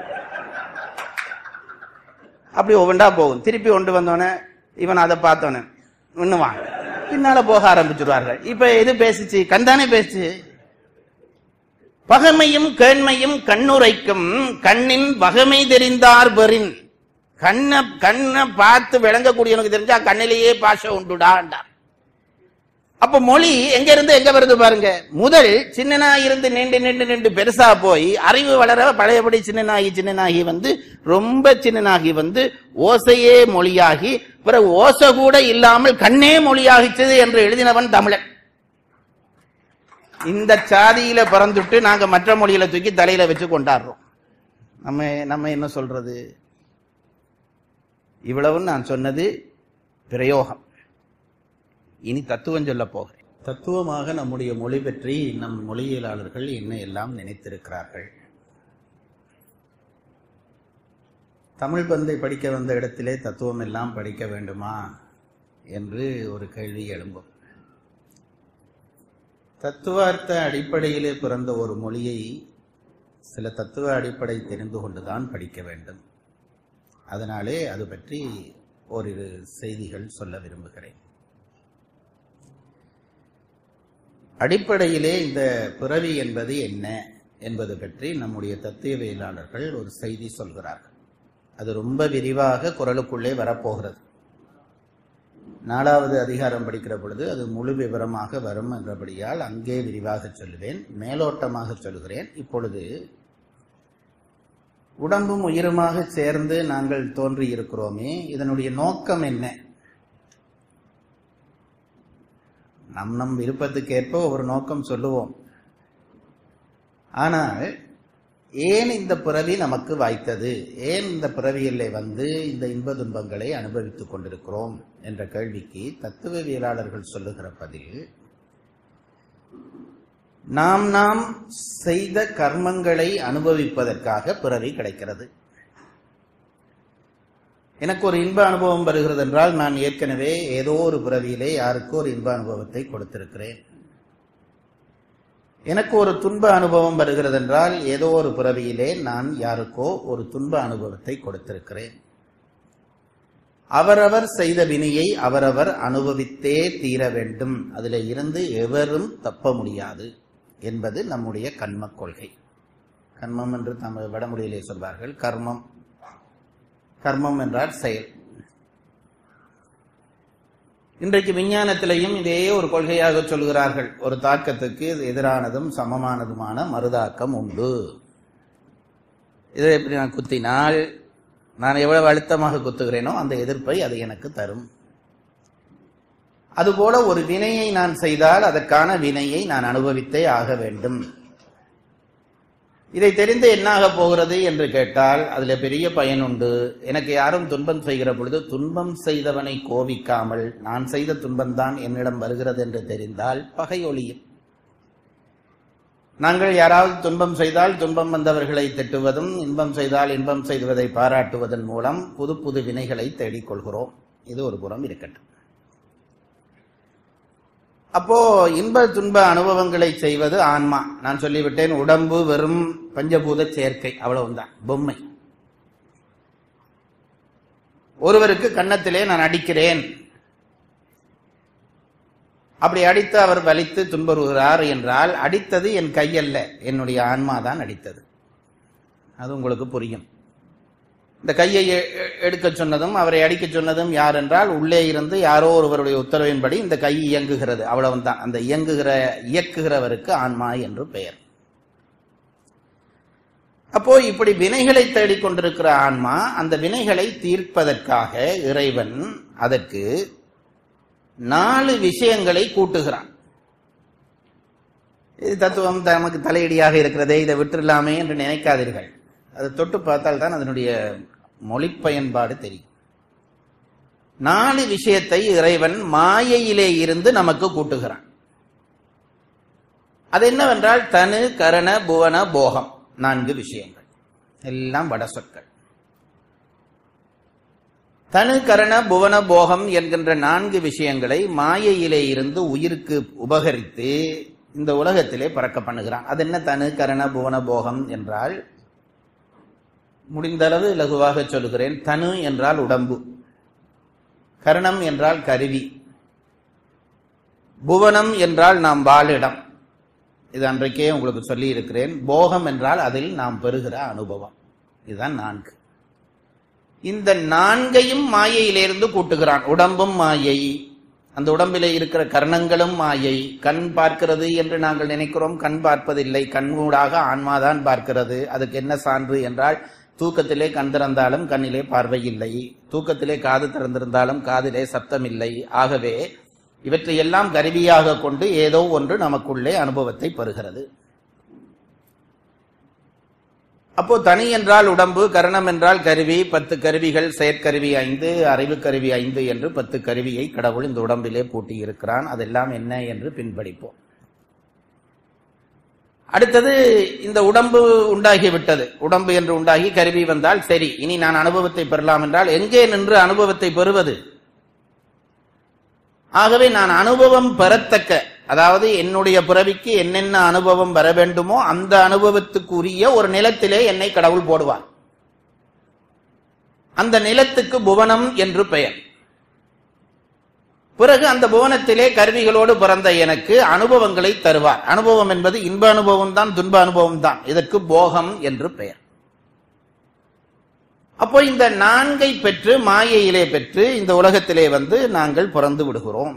Speaker 2: அப்படி ஒவ்வொண்டா போகும். திருப்பி கொண்டு வந்தோடனே இவன் அதை பார்த்தோன்னு இன்னுவான், பின்னால போக ஆரம்பிச்சுடுவார்கள். இப்ப எது பேசிச்சு? கண்தானே பேசிச்சு. பகைமையும் கேண்மையும் கண்ணுரைக்கும் கண்ணின் வகைமை தெரிந்தார் பெறின். கண்ணை கண்ணை பார்த்து விளங்கக்கூடியவனுக்கு தெரிஞ்சா கண்ணிலேயே பாஷை உண்டுடாண்டார். அப்ப மொழி எங்க இருந்து எங்க வருது பாருங்க. முதல் சின்னனா இருந்து நீண்டு நீண்டு நீண்டு பெருசா போய் அறிவு வளர பழையபடி சின்னனாகி சின்னனாகி வந்து ரொம்ப சின்னனாகி வந்து ஓசையே மொழியாகி பிறகு ஓசை கூட இல்லாமல் கண்ணே மொழியாகிச்சது என்று எழுதினவன் தமிழன். இந்த சாதியில பிறந்துட்டு நாங்க மற்ற மொழியில தூக்கி தலையில வச்சு கொண்டாடுறோம். நம்ம நம்ம என்ன சொல்றது? இவ்வளவு நான் சொன்னது பிரயோகம். இனி தத்துவம் சொல்ல போகிறேன். தத்துவமாக நம்முடைய மொழி பற்றி நம் மொழியியலாளர்கள் என்ன எல்லாம் நினைத்திருக்கிறார்கள். தமிழ் பந்தை படிக்க வந்த இடத்திலே தத்துவம் எல்லாம் படிக்க வேண்டுமா என்று ஒரு கேள்வி எழும்பும். தத்துவார்த்த அடிப்படையிலே பிறந்த ஒரு மொழியை சில தத்துவ அடிப்படை தெரிந்து கொண்டுதான் படிக்க வேண்டும். அதனாலே அது பற்றி ஓரிரு செய்திகள் சொல்ல விரும்புகிறேன். அடிப்படையிலே இந்த பிறவி என்பது என்ன என்பது பற்றி நம்முடைய தத்துவவியலாளர்கள் ஒரு செய்தி சொல்கிறார்கள். அது ரொம்ப விரிவாக குறளுக்குள்ளே வரப்போகிறது. நாலாவது அதிகாரம் படிக்கிற பொழுது அது முழு விவரமாக வரும் என்றபடியால் அங்கே விரிவாக சொல்லுவேன். மேலோட்டமாக சொல்கிறேன். இப்பொழுது உடம்பும் உயிருமாக சேர்ந்து நாங்கள் தோன்றி இருக்கிறோமே, இதனுடைய நோக்கம் என்ன? நம் நம் விருப்பத்துக்கேற்ப ஒரு நோக்கம் சொல்லுவோம். ஆனால் ஏன் இந்த பிறவி நமக்கு வாய்த்தது, ஏன் இந்த பிறவியிலே வந்து இந்த இன்ப துன்பங்களை அனுபவித்துக் கொண்டிருக்கிறோம் என்ற கேள்விக்கு தத்துவவியலாளர்கள் சொல்லுகிற பதில், நாம் நாம் செய்த கர்மங்களை அனுபவிப்பதற்காக பிறவி கிடைக்கிறது. எனக்கு ஒரு இன்ப அனுபவம் வருகிறது என்றால் நான் ஏற்கனவே ஏதோ ஒரு பிறவியிலே யாருக்கோ ஒரு இன்ப அனுபவத்தை கொடுத்திருக்கிறேன். எனக்கு ஒரு துன்ப அனுபவம் வருகிறது என்றால் ஏதோ ஒரு பிறவியிலே நான் யாருக்கோ ஒரு துன்ப அனுபவத்தை கொடுத்திருக்கிறேன். அவரவர் செய்த வினையை அவரவர் அனுபவித்தே தீர வேண்டும். அதில் இருந்து எவரும் தப்ப முடியாது என்பது நம்முடைய கர்ம கொள்கை. கர்மம் என்று தமிழ் வடமொழியிலே சொல்வார்கள். கர்மம் கர்மம் என்றால் செயல். இன்றைக்கு விஞ்ஞானத்திலையும் இதே ஒரு கொள்கையாக சொல்கிறார்கள். ஒரு தாக்கத்துக்கு எதிரானதும் சமமானதுமான மறுதாக்கம் உண்டு. இதை எப்படி நான் குத்தினால் நான் எவ்வளவு அழுத்தமாக குத்துகிறேனோ அந்த எதிர்ப்பை அது எனக்கு தரும். அதுபோல ஒரு வினையை நான் செய்தால் அதற்கான வினையை நான் அனுபவித்தே ஆக வேண்டும். இதை தெரிந்து என்னாக போகிறது என்று கேட்டால் அதுல பெரிய பயன் உண்டு. எனக்கு யாரும் துன்பம் செய்கிற பொழுது துன்பம் செய்தவனை கோபிக்காமல் நான் செய்த துன்பம்தான் என்னிடம் வருகிறது என்று தெரிந்தால் பகை ஒழியும். நாங்கள் யாராவது துன்பம் செய்தால் துன்பம் வந்தவர்களை திட்டுவதும், இன்பம் செய்தால் இன்பம் செய்வதை பாராட்டுவதன் மூலம் புது புது வினைகளை தேடிக்கொள்கிறோம். இது ஒரு புறம் இருக்கட்டும். அப்போ இன்ப துன்ப அனுபவங்களை செய்வது ஆன்மா. நான் சொல்லிவிட்டேன், உடம்பு வெறும் பஞ்சபூத சேர்க்கை, அவ்வளவுதான், பொம்மை. ஒருவருக்கு கன்னத்திலே நான் அடிக்கிறேன், அப்படி அடித்து அவர் வலித்து துன்புறுகிறார் என்றால் அடித்தது என் கையல்ல, என்னுடைய ஆன்மாதான் அடித்தது. அது உங்களுக்கு புரியும். இந்த கையை எடுக்க சொன்னதும் அவரை அடிக்க சொன்னதும் யார் என்றால் உள்ளே இருந்து யாரோ ஒருவருடைய உத்தரவின்படி இந்த கை இயங்குகிறது, அவ்வளவுதான். அந்த இயங்குகிற இயக்குகிறவருக்கு ஆன்மா என்று பெயர். அப்போ இப்படி வினைகளை தேடிக்கொண்டிருக்கிற ஆன்மா அந்த வினைகளை தீர்ப்பதற்காக இறைவன் அதற்கு நாலு விஷயங்களை கூட்டுகிறான். இது தத்துவம் நமக்கு தலையடியாக இருக்கிறதே, இதை விட்டுலாமே என்று நினைக்காதீர்கள். அதை தொட்டு பார்த்தால் தான் அதனுடைய மொழி பயன்பாடு தெரியும். நாலு விஷயத்தை இறைவன் மாயையிலே இருந்து நமக்கு கூட்டுகிறான். அது என்னவென்றால் தனு கரண புவன போகம், நான்கு விஷயங்கள், எல்லாம் வட சொற்கள். தனு கரண புவன போகம் என்கின்ற நான்கு விஷயங்களை மாயையிலே இருந்து உயிருக்கு உபகரித்து இந்த உலகத்திலே பறக்க பண்ணுகிறான். அது என்ன தனு கரண புவன போகம் என்றால், முடிந்தளவு லகுவாக சொல்கிறேன். தனு என்றால் உடம்பு, கரணம் என்றால் கருவி, புவனம் என்றால் நாம் வாழிடம். இது அன்றைக்கே உங்களுக்கு சொல்லி இருக்கிறேன். போகம் என்றால் அதில் நாம் பெறுகிற அனுபவம். இதுதான் நான்கு. இந்த நான்கையும் மாயையிலிருந்து கூட்டுகிறான். உடம்பும் மாயை, அந்த உடம்பிலே இருக்கிற கர்ணங்களும் மாயை. கண் பார்க்கிறது என்று நாங்கள் நினைக்கிறோம், கண் பார்ப்பதில்லை, கண்மூடாக ஆன்மாதான் பார்க்கிறது. அதுக்கு என்ன சான்று என்றால், தூக்கத்திலே கண் திறந்தாலும் கண்ணிலே பார்வை இல்லை, தூக்கத்திலே காது திறந்திருந்தாலும் காதிலே சப்தம் இல்லை. ஆகவே இவற்றை எல்லாம் கருவியாக கொண்டு ஏதோ ஒன்று நமக்குள்ளே அனுபவத்தை பெறுகிறது. அப்போ தனி என்றால் உடம்பு, கரணம் என்றால் கருவி, பத்து கருவிகள், செயற்கருவி ஐந்து, அறிவு கருவி ஐந்து என்று பத்து கருவியை கடவுள் இந்த உடம்பிலே பூட்டி இருக்கிறான். அதெல்லாம் என்ன என்று பின்படிப்போம். அடுத்தது, இந்த உடம்பு உண்டாகிவிட்டது, உடம்பு என்று உண்டாகி கருவி வந்தால் சரி, இனி நான் அனுபவத்தை பெறலாம் என்றால் எங்கே நின்று அனுபவத்தை பெறுவது? ஆகவே நான் அனுபவம் பெறத்தக்க அதாவது என்னுடைய பிறவிக்கு என்னென்ன அனுபவம் வர வேண்டுமோ அந்த அனுபவத்துக்குரிய ஒரு நிலத்திலே என்னை கடவுள் போடுவார். அந்த நிலத்துக்கு புவனம் என்று பெயர். பிறகு அந்த புவனத்திலே கருவிகளோடு பிறந்த எனக்கு அனுபவங்களை தருவார். அனுபவம் என்பது இன்ப அனுபவம் தான், துன்ப அனுபவம் தான். இதற்கு போகம் என்று பெயர். அப்போ இந்த நான்கை பெற்று மாயையிலே பெற்று இந்த உலகத்திலே வந்து நாங்கள் பிறந்து விடுகிறோம்.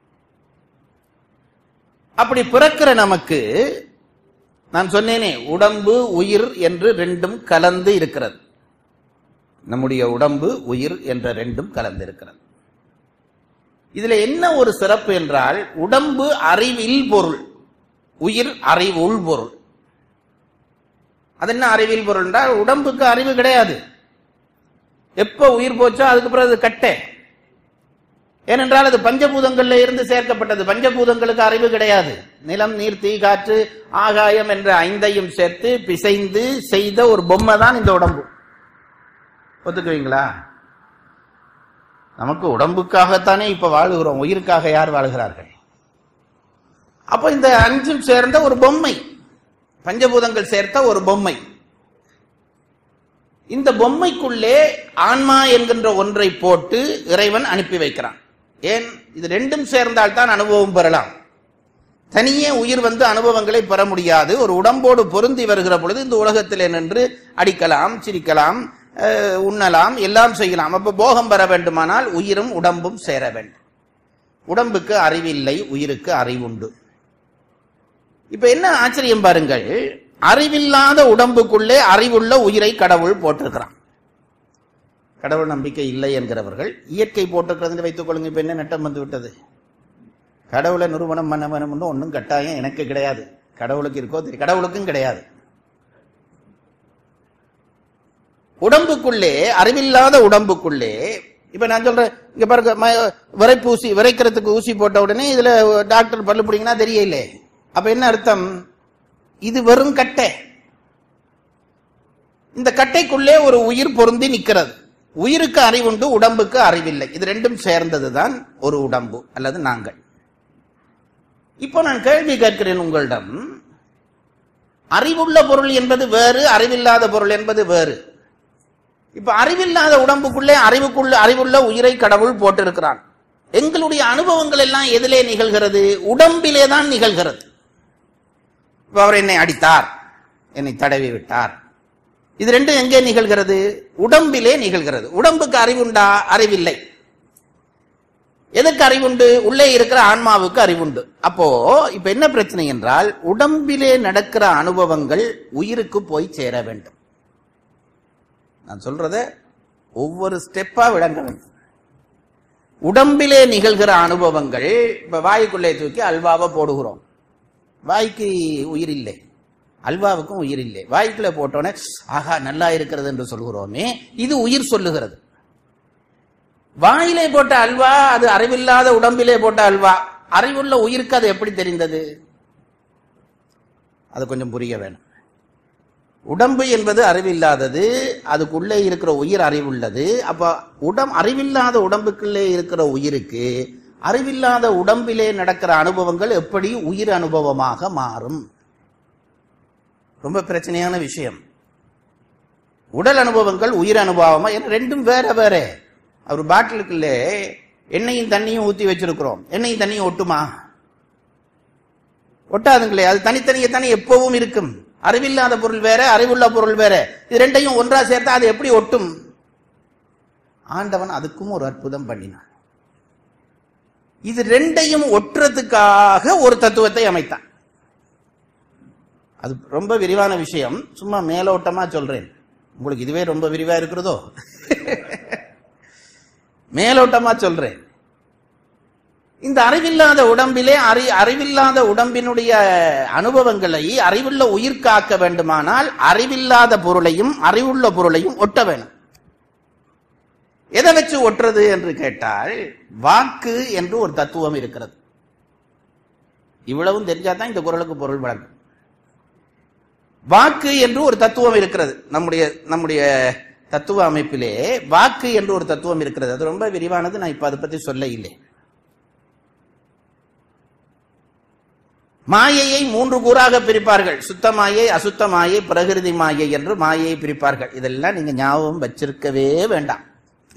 Speaker 2: அப்படி பிறக்கிற நமக்கு நான் சொன்னேனே, உடம்பு உயிர் என்று ரெண்டும் கலந்து இருக்கிறது. நம்முடைய உடம்பு உயிர் என்ற ரெண்டும் கலந்து இருக்கிறது. இதுல என்ன ஒரு சிறப்பு என்றால், உடம்பு அறிவில் பொருள், உயிர் அறிவுள் பொருள். அது என்ன அறிவில் பொருள் என்றால், உடம்புக்கு அறிவு கிடையாது. எப்ப உயிர் போச்சோ அதுக்கு பிறகு அது கட்டை. ஏனென்றால் அது பஞ்சபூதங்கள்ல இருந்து சேர்க்கப்பட்டது. பஞ்சபூதங்களுக்கு அறிவு கிடையாது. நிலம், நீர், தீ, காற்று, ஆகாயம் என்ற ஐந்தையும் சேர்த்து பிசைந்து செய்த ஒரு பொம்மை தான் இந்த உடம்பு. ஒத்துக்குவீங்களா? நமக்கு உடம்புக்காகத்தானே இப்ப வாழுகிறோம், உயிருக்காக யார் வாழுகிறார்கள்? அப்ப இந்த அஞ்சும் சேர்ந்த ஒரு பொம்மை, பஞ்சபூதங்கள் சேர்த்த ஒரு பொம்மை. இந்த பொம்மைக்குள்ளே ஆன்மா என்கின்ற ஒன்றை போட்டு இறைவன் அனுப்பி வைக்கிறான். ஏன்? இது ரெண்டும் சேர்ந்தால் தான் அனுபவம் பெறலாம். தனியே உயிர் வந்து அனுபவங்களை பெற முடியாது. ஒரு உடம்போடு பொருந்தி வருகிற பொழுது இந்த உலகத்திலே நின்று அடிக்கலாம், சிரிக்கலாம், உண்ணலாம், எல்லாம் செய்யலாம். அப்ப போகம் பெற வேண்டுமானால் உயிரும் உடம்பும் சேர வேண்டும். உடம்புக்கு அறிவில்லை, உயிருக்கு அறிவுண்டு. இப்ப என்ன ஆச்சரியம் பாருங்கள், அறிவில்லாத உடம்புக்குள்ளே அறிவுள்ள உயிரை கடவுள் போட்டிருக்கிறான். கடவுள் நம்பிக்கை இல்லை என்கிறவர்கள் இயற்கை போட்டிருக்கிறது வைத்துக் கொள்ளுங்க. இப்ப என்ன நட்டம் வந்து விட்டது? கடவுளை நிறுவனம் பண்ண வேணும்னு ஒன்றும் கட்டாயம் எனக்கு கிடையாது. கடவுளுக்கு இருக்கோ தெரியும், கடவுளுக்கும் கிடையாது. உடம்புக்குள்ளே, அறிவில்லாத உடம்புக்குள்ளே, இப்ப நான் சொல்றேன், இங்க பாருங்க, விரைப்பு ஊசி, விரைக்கிறதுக்கு ஊசி போட்ட உடனே இதுல டாக்டர் பல்லு பிடிங்கன்னா தெரியல. அப்ப என்ன அர்த்தம்? இது வெறும் கட்டை. இந்த கட்டைக்குள்ளே ஒரு உயிர் பொருந்தி நிற்கிறது. உயிருக்கு அறிவுண்டு, உடம்புக்கு அறிவில்லை. இது ரெண்டும் சேர்ந்ததுதான் ஒரு உடம்பு அல்லது நாங்கள். இப்போ நான் கேள்வி கேட்கிறேன் உங்களிடம், அறிவுள்ள பொருள் என்பது வேறு, அறிவில்லாத பொருள் என்பது வேறு. இப்ப அறிவில்லாத உடம்புக்குள்ளே அறிவுக்குள்ள அறிவுள்ள உயிரை கடவுள் போட்டிருக்கிறான். எங்களுடைய அனுபவங்கள் எல்லாம் எதிலே நிகழ்கிறது? உடம்பிலே தான் நிகழ்கிறது. அவர் என்னை அடித்தார், என்னை தடவி விட்டார், இது ரெண்டும் எங்கே நிகழ்கிறது? உடம்பிலே நிகழ்கிறது. உடம்புக்கு அறிவுண்டா? அறிவில்லை. எதற்கு அறிவுண்டு? உள்ளே இருக்கிற ஆன்மாவுக்கு அறிவுண்டு. அப்போ இப்ப என்ன பிரச்சனை என்றால், உடம்பிலே நடக்கிற அனுபவங்கள் உயிருக்கு போய் சேர வேண்டும். நான் சொல்றத ஒவ்வொரு ஸ்டெப்பா விளங்க வேண்டும். உடம்பிலே நிகழ்கிற அனுபவங்கள், இப்ப வாய்க்குள்ளே தூக்கி அல்வாவை போடுகிறோம். வாய்க்கு உயிர் இல்லை, அல்வாவுக்கும் உயிர் இல்லை. வாய்க்குள்ளே போட்டோன்னே ஆகா நல்லா இருக்கிறது என்று சொல்கிறோமே, இது உயிர் சொல்லுகிறது. வாயிலே போட்ட அல்வா அது அறிவில்லாத உடம்பிலே போட்ட அல்வா. அறிவுள்ள உயிருக்கு அது எப்படி தெரிந்தது? அது கொஞ்சம் புரிய வேணும். உடம்பு என்பது அறிவில்லாதது, அதுக்குள்ளே இருக்கிற உயிர் அறிவுள்ளது. அப்ப உடம் அறிவில்லாத உடம்புக்குள்ளே இருக்கிற உயிருக்கு அறிவில்லாத உடம்பிலே நடக்கிற அனுபவங்கள் எப்படி உயிர் அனுபவமாக மாறும்? ரொம்ப பிரச்சனையான விஷயம். உடல் அனுபவங்கள் உயிர் அனுபவமா? ரெண்டும் வேற வேற. ஒரு பாட்டிலுக்குள்ளே எண்ணெயும் தண்ணியும் ஊத்தி வச்சிருக்கிறோம். எண்ணெயும் தண்ணியும் ஒட்டுமா? ஒட்டாதுங்களே. அது தனித்தனியே தானே எப்பவும் இருக்கும். அறிவில்லாத பொருள் வேற, அறிவுள்ள பொருள் வேற. இது ரெண்டையும் ஒன்றா சேர்த்தா அது எப்படி ஒட்டும்? ஆண்டவன் அதுக்கும் ஒரு அற்புதம் பண்ணினான். இது ரெண்டையும் ஒட்டுறதுக்காக ஒரு தத்துவத்தை அமைத்தான். அது ரொம்ப விரிவான விஷயம். சும்மா மேலோட்டமா சொல்றேன். உங்களுக்கு இதுவே ரொம்ப விரிவா இருக்கிறதோ? மேலோட்டமா சொல்றேன். இந்த அறிவில்லாத உடம்பிலே அறி அறிவில்லாத உடம்பினுடைய அனுபவங்களை அறிவுள்ள உயிர் காக்க வேண்டுமானால் அறிவில்லாத பொருளையும் அறிவுள்ள பொருளையும் ஒட்ட வேணும். எதை வச்சு ஒட்டுறது என்று கேட்டால், வாக்கு என்று ஒரு தத்துவம் இருக்கிறது. இவ்வளவும் தெரிஞ்சாதான் இந்த குறளுக்கு பொருள் வழங்கும். வாக்கு என்று ஒரு தத்துவம் இருக்கிறது. நம்முடைய நம்முடைய தத்துவ அமைப்பிலே வாக்கு என்று ஒரு தத்துவம் இருக்கிறது. அது ரொம்ப விரிவானது. நான் இப்ப அதை பத்தி சொல்ல இல்லை. மாயையை மூன்று கூறாக பிரிப்பார்கள். சுத்த மாயை, அசுத்த மாயை, பிரகிருதி மாயை என்று மாயையை பிரிப்பார்கள். இதெல்லாம் நீங்க ஞாபகம் வச்சிருக்கவே வேண்டாம்.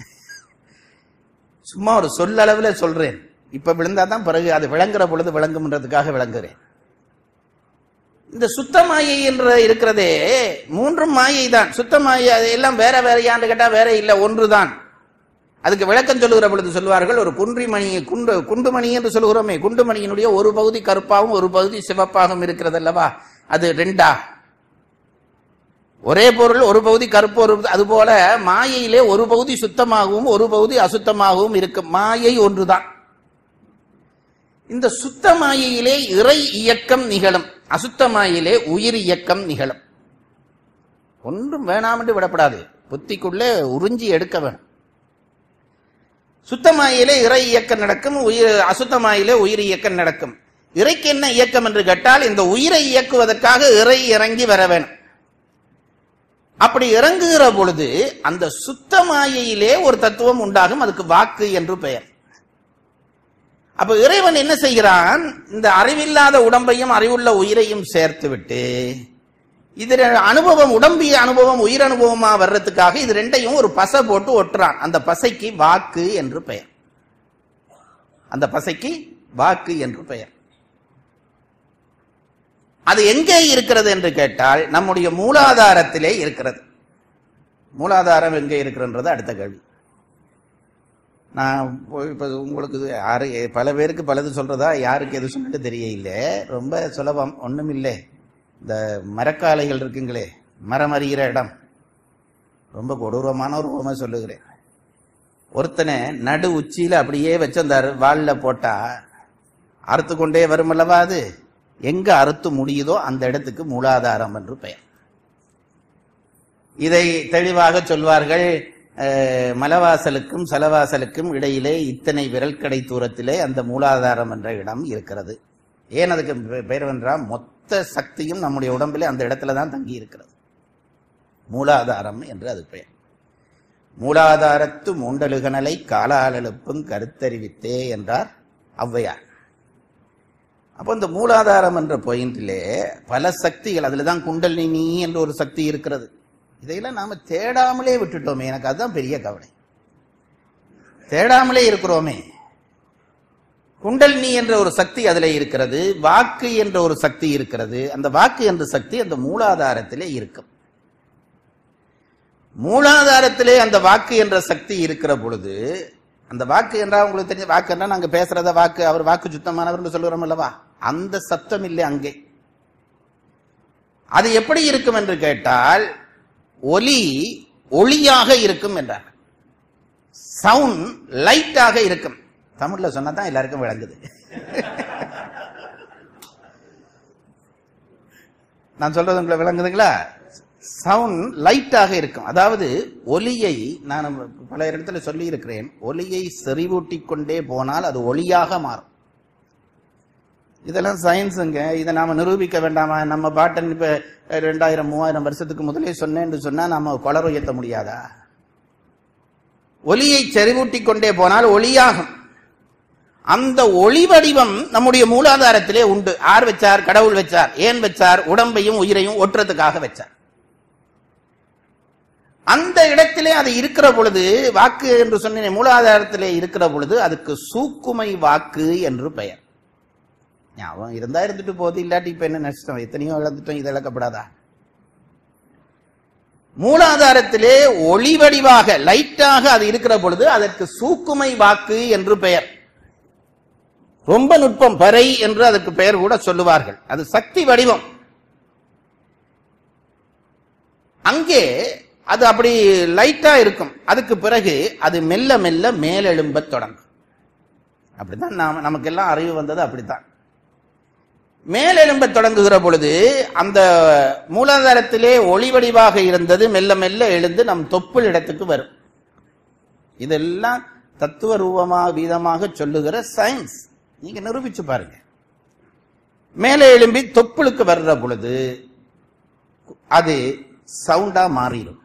Speaker 2: சும்மா ஒரு சொல்லளவுல சொல்றேன். இப்ப விழுந்தாதான் பிறகு அது விளங்குற பொழுது விளங்கும்ன்றதுக்காக விளங்குறேன். இந்த சுத்த மாயை என்று இருக்கிறதே மூன்றும் மாயை தான். சுத்த மாயை எல்லாம் வேற வேறையான்னு கேட்டா வேற இல்ல, ஒன்றுதான். அதுக்கு விளக்கம் சொல்லுகிற பொழுது சொல்லுவார்கள், ஒரு குன்றிமணி குண்டு குண்டுமணி என்று சொல்லுகிறோமே, குண்டுமணியினுடைய ஒரு பகுதி கருப்பாகவும் ஒரு பகுதி சிவப்பாகவும் இருக்கிறது அல்லவா, அது ரெண்டா? ஒரே பொருள் ஒரு பகுதி கருப்பு ஒரு, அதுபோல மாயையிலே ஒரு பகுதி சுத்தமாகவும் ஒரு பகுதி அசுத்தமாகவும் இருக்கும். மாயை ஒன்றுதான். இந்த சுத்த மாயையிலே இறை இயக்கம் நிகழும், அசுத்த மாயிலே உயிர் இயக்கம் நிகழும். ஒன்றும் வேணாம் என்று விடப்படாது, புத்திக்குள்ளே உறிஞ்சி எடுக்க வேணும். சுத்தமாயிலே இறை இயக்கம் நடக்கும், உயிர் அசுத்தமாயிலே உயிர் இயக்கம் நடக்கும். இறைக்கு என்ன இயக்கம் என்று கேட்டால், இந்த உயிரை இயக்குவதற்காக இறை இறங்கி வர வேணும். அப்படி இறங்குகிற பொழுது அந்த சுத்தமாயிலே ஒரு தத்துவம் உண்டாகும், அதுக்கு வாக்கு என்று பெயர். அப்ப இறைவன் என்ன செய்கிறான், இந்த அறிவில்லாத உடம்பையும் அறிவுள்ள உயிரையும் சேர்த்து விட்டு இது அனுபவம், உடம்பிய அனுபவம் உயிர் அனுபவமா வர்றதுக்காக இது ரெண்டையும் ஒரு பசை போட்டு ஒட்டுறான். அந்த பசைக்கு வாக்கு என்று பெயர். அந்த பசைக்கு வாக்கு என்று பெயர். அது எங்கே இருக்கிறது என்று கேட்டால் நம்முடைய மூலாதாரத்திலே இருக்கிறது. மூலாதாரம் எங்கே இருக்கிறது அடுத்த கேள்வி. நான் இப்ப உங்களுக்கு யாரு பல பேருக்கு பலது சொல்றதா, யாருக்கு எது சொல்லிட்டு தெரியல. ரொம்ப சுலபம், ஒண்ணும் இல்லை. இந்த மரக்காலைகள் இருக்குங்களே, மரம் அறிகிற இடம், ரொம்ப கொடூரமான ஒரு உண்மை சொல்லுகிறேன். ஒருத்தனை நடு உச்சியில அப்படியே வச்சு அந்த வாள்ல போட்டா அறுத்து கொண்டே வரும் அல்லவா, அது எங்க அறுத்து முடியுதோ அந்த இடத்துக்கு மூலாதாரம் என்று பெயர். இதை தெளிவாக சொல்வார்கள். மலவாசலுக்கும் சலவாசலுக்கும் இடையிலே இத்தனை விரல் கடை தூரத்திலே அந்த மூலாதாரம் என்ற இடம் இருக்கிறது. ஏன் அதுக்கு பெயர் என்றால் மொத்த சக்தியும் நம்முடைய உடம்பிலே அந்த இடத்துல தான் தங்கி இருக்கிறது. மூலாதாரம் என்று அது பெயர். மூலாதாரத்து மூண்டலுகனலை காலாலெழுப்பும் கருத்தறிவித்தே என்றார் ஔவையார். அப்போ இந்த மூலாதாரம் என்ற பாயிண்டிலே பல சக்திகள், அதுல தான் குண்டலினி என்ற ஒரு சக்தி இருக்கிறது. இதையெல்லாம் நாம தேடாமலே விட்டுட்டோமே, எனக்கு அதுதான் பெரிய கவலை. தேடாமலே இருக்கிறோமே. குண்டலினி என்ற ஒரு சக்தி அதிலே இருக்கிறது, வாக்கு என்ற ஒரு சக்தி இருக்கிறது. அந்த வாக்கு என்ற சக்தி அந்த மூலாதாரத்திலே இருக்கும். மூலாதாரத்திலே அந்த வாக்கு என்ற சக்தி இருக்கிற பொழுது, அந்த வாக்கு என்றா உங்களுக்கு தெரிஞ்ச வாக்கு என்றா நாங்க பேசுறத வாக்கு, அவர் வாக்கு சுத்தமானவர் சொல்லுறோம் அல்லவா, அந்த சத்தம் இல்லை அங்கே. அது எப்படி இருக்கும் என்று கேட்டால், ஒலி ஒளியாக இருக்கும் என்றார். சவுண்ட் லைட்டாக இருக்கும். தமிழ்ல சொன்னதான் எல்லாருக்கும் விளங்குது. நான் சொல்றது உங்களுக்கு விளங்குதுங்களா? சவுண்ட் லைட்டாக இருக்கும். அதாவது ஒலியை நான் பல இடத்துல சொல்லி இருக்கிறேன், ஒலியை செறிவூட்டி கொண்டே போனால் அது ஒளியாக மாறும். இதெல்லாம் சயின்ஸுங்க, இதை நாம நிரூபிக்க வேண்டாமா? நம்ம பாட்டன் இப்ப ரெண்டாயிரம் மூவாயிரம் வருஷத்துக்கு முதலே சொன்னேன்னு சொன்னா நம்ம குளறு உயர்த்த முடியாதா? ஒலியை செறிவூட்டி கொண்டே போனால் ஒளியாகும். அந்த ஒளி வடிவம் நம்முடைய மூலாதாரத்திலே உண்டு. யார் வச்சார்? கடவுள் வச்சார். ஏன் வச்சார்? உடம்பையும் உயிரையும் ஒட்டுறதுக்காக வச்சார். அந்த இடத்திலே அது இருக்கிற பொழுது, வாக்கு என்று சொன்ன மூலாதாரத்திலே இருக்கிற பொழுது அதுக்கு சூக்குமை வாக்கு என்று பெயர். ஞாபகம் இருந்தா இருந்துட்டு போகுது, இல்லாட்டி இப்ப என்ன நஷ்டம்? எத்தனையோ இழந்துட்டோம், இது இழக்கப்படாதா? மூலாதாரத்திலே ஒளி வடிவாக லைட்டாக அது இருக்கிற பொழுது அதற்கு சூக்குமை வாக்கு என்று பெயர். ரொம்ப நுட்பம், பறை என்று அதற்கு பெயர் கூட சொல்லுவார்கள். அது சக்தி வடிவம். அங்கே அது அப்படி லைட்டா இருக்கும். அதுக்கு பிறகு அது மெல்ல மெல்ல மேலெழும்ப தொடங்கும். அப்படித்தான் நாம நமக்கு எல்லாம் அறிவு வந்தது. அப்படித்தான் மேலெழும்ப தொடங்குகிற பொழுது அந்த மூலாதாரத்திலே ஒளி வடிவாக இருந்தது மெல்ல மெல்ல எழுந்து நம் தொப்புள் இடத்துக்கு வரும். இதெல்லாம் தத்துவ ரூபமாக வீதமாக சொல்லுகிற சயின்ஸ். நீங்க நிரூபிச்சு பாருங்க. மேலே எழும்பி தொப்புளுக்கு வர்ற பொழுது அது சவுண்டா மாறிடும்,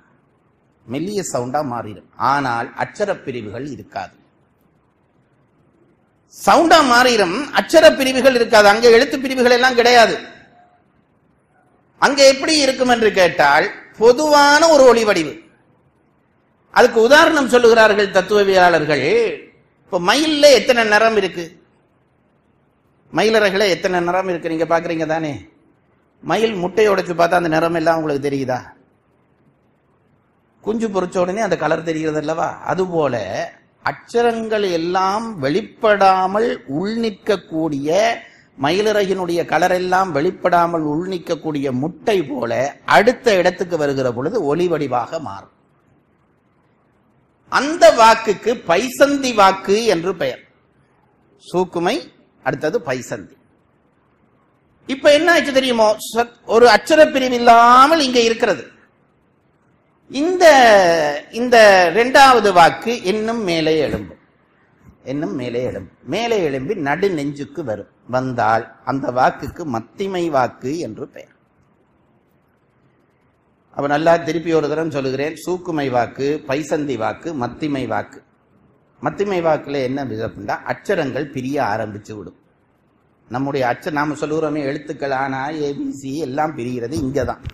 Speaker 2: மெல்லிய சவுண்டா மாறிடும். ஆனால் அச்சர பிரிவுகள் இருக்காது. சவுண்டா மாறிடும். அச்சர பிரிவுகள் இருக்காது, அங்க எழுத்து பிரிவுகள் எல்லாம் கிடையாது. அங்க எப்படி இருக்கும் என்று கேட்டால் பொதுவான ஒரு ஒளி வடிவு. அதுக்கு உதாரணம் சொல்லுகிறார்கள் தத்துவவியலாளர்கள். இப்ப மயில்ல எத்தனை நிறம் இருக்கு? மயிலறைகளை எத்தனை நிறம் இருக்கு நீங்க பாக்குறீங்க தானே? மயில் முட்டையை உடைச்சு பார்த்தா அந்த நிறம் எல்லாம் உங்களுக்கு தெரியுதா? குஞ்சு பொறிச்ச உடனே அந்த கலர் தெரிகிறது அல்லவா? அதுபோல அச்சரங்கள் எல்லாம் வெளிப்படாமல் உள்நிற்கக்கூடிய, மயிலிறகினுடைய கலர் எல்லாம் வெளிப்படாமல் உள்நிற்கக்கூடிய முட்டை போல அடுத்த இடத்துக்கு வருகிற பொழுது ஒளி வடிவாக மாறும். அந்த வாக்குக்கு பைசந்தி வாக்கு என்று பெயர். சூக்குமை, அடுத்தது பைசந்தி. இப்ப என்ன ஆச்சு தெரியுமோ? ஒரு அச்சர பிரிவு இல்லாமல் இங்க இருக்கிறது. இந்த இந்த இரண்டாவது வாக்கு இன்னும் மேலே எழும்பும், இன்னும் மேலே எழும்பும். மேலே எழும்பி நடு நெஞ்சுக்கு வரும். வந்தால் அந்த வாக்குக்கு மத்திமை வாக்கு என்று பெயர். அப்ப நல்லா திருப்பி ஒரு தரம் சொல்லுகிறேன். சூக்குமை வாக்கு, பைசந்தி வாக்கு, மத்திமை வாக்கு. மத்திமை வாக்குல என்ன விதப்புண்டா, அச்சரங்கள் பிரிய ஆரம்பிச்சு விடும். நம்முடைய அச்ச நாம சொல்லுகிறோமே எழுத்துக்கள் ஆனா ஏபிசி எல்லாம் பிரிகிறது இங்கதான்.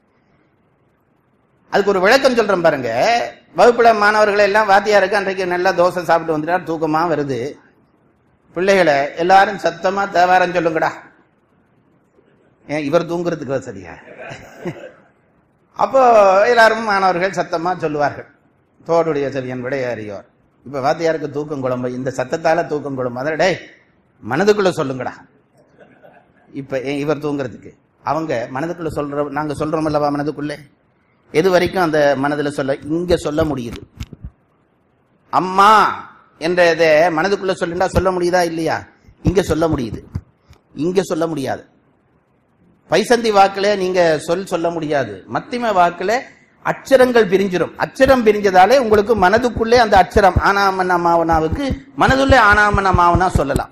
Speaker 2: அதுக்கு ஒரு விளக்கம் சொல்றேன் பாருங்க. வகுப்புல மாணவர்கள் எல்லாம் வாத்தியாருக்கு அன்றைக்கு நல்லா தோசை சாப்பிட்டு வந்துட்டார், தூக்கமா வருது. பிள்ளைகளை எல்லாரும் சத்தமா தேவாரம் சொல்லுங்கடா. ஏன் இவர் தூங்குறதுக்கு வசதியா? அப்போ எல்லாரும் மாணவர்கள் சத்தமா சொல்லுவார்கள், தோடுடைய செவியன் விடையாரியோர். இப்ப வாத்தியாருக்கு தூக்கம் குழம்பு, இந்த சத்தத்தால தூக்கம் குழம்பு. அதில் டே மனதுக்குள்ள சொல்லுங்கடா. இப்ப இவர் தூங்குறதுக்கு அவங்க மனதுக்குள்ள சொல்ற, நாங்க சொல்றோம் அல்லவா மனதுக்குள்ளே, எது வரைக்கும் அந்த மனதுல சொல்ல, இங்க சொல்ல முடியுது. அம்மா என்ற இதை மனதுக்குள்ள சொல்லுண்டா சொல்ல முடியுதா இல்லையா? இங்க சொல்ல முடியுது, இங்க சொல்ல முடியாது. பைசந்தி வாக்குல நீங்க சொல் சொல்ல முடியாது. மத்திம வாக்குல அச்சரங்கள் பிரிஞ்சிடும். அச்சரம் பிரிஞ்சதாலே உங்களுக்கு மனதுக்குள்ளே அந்த அச்சரம் ஆனாமன மாவனாவுக்கு மனதுள்ளே ஆனாமன மாவனா சொல்லலாம்.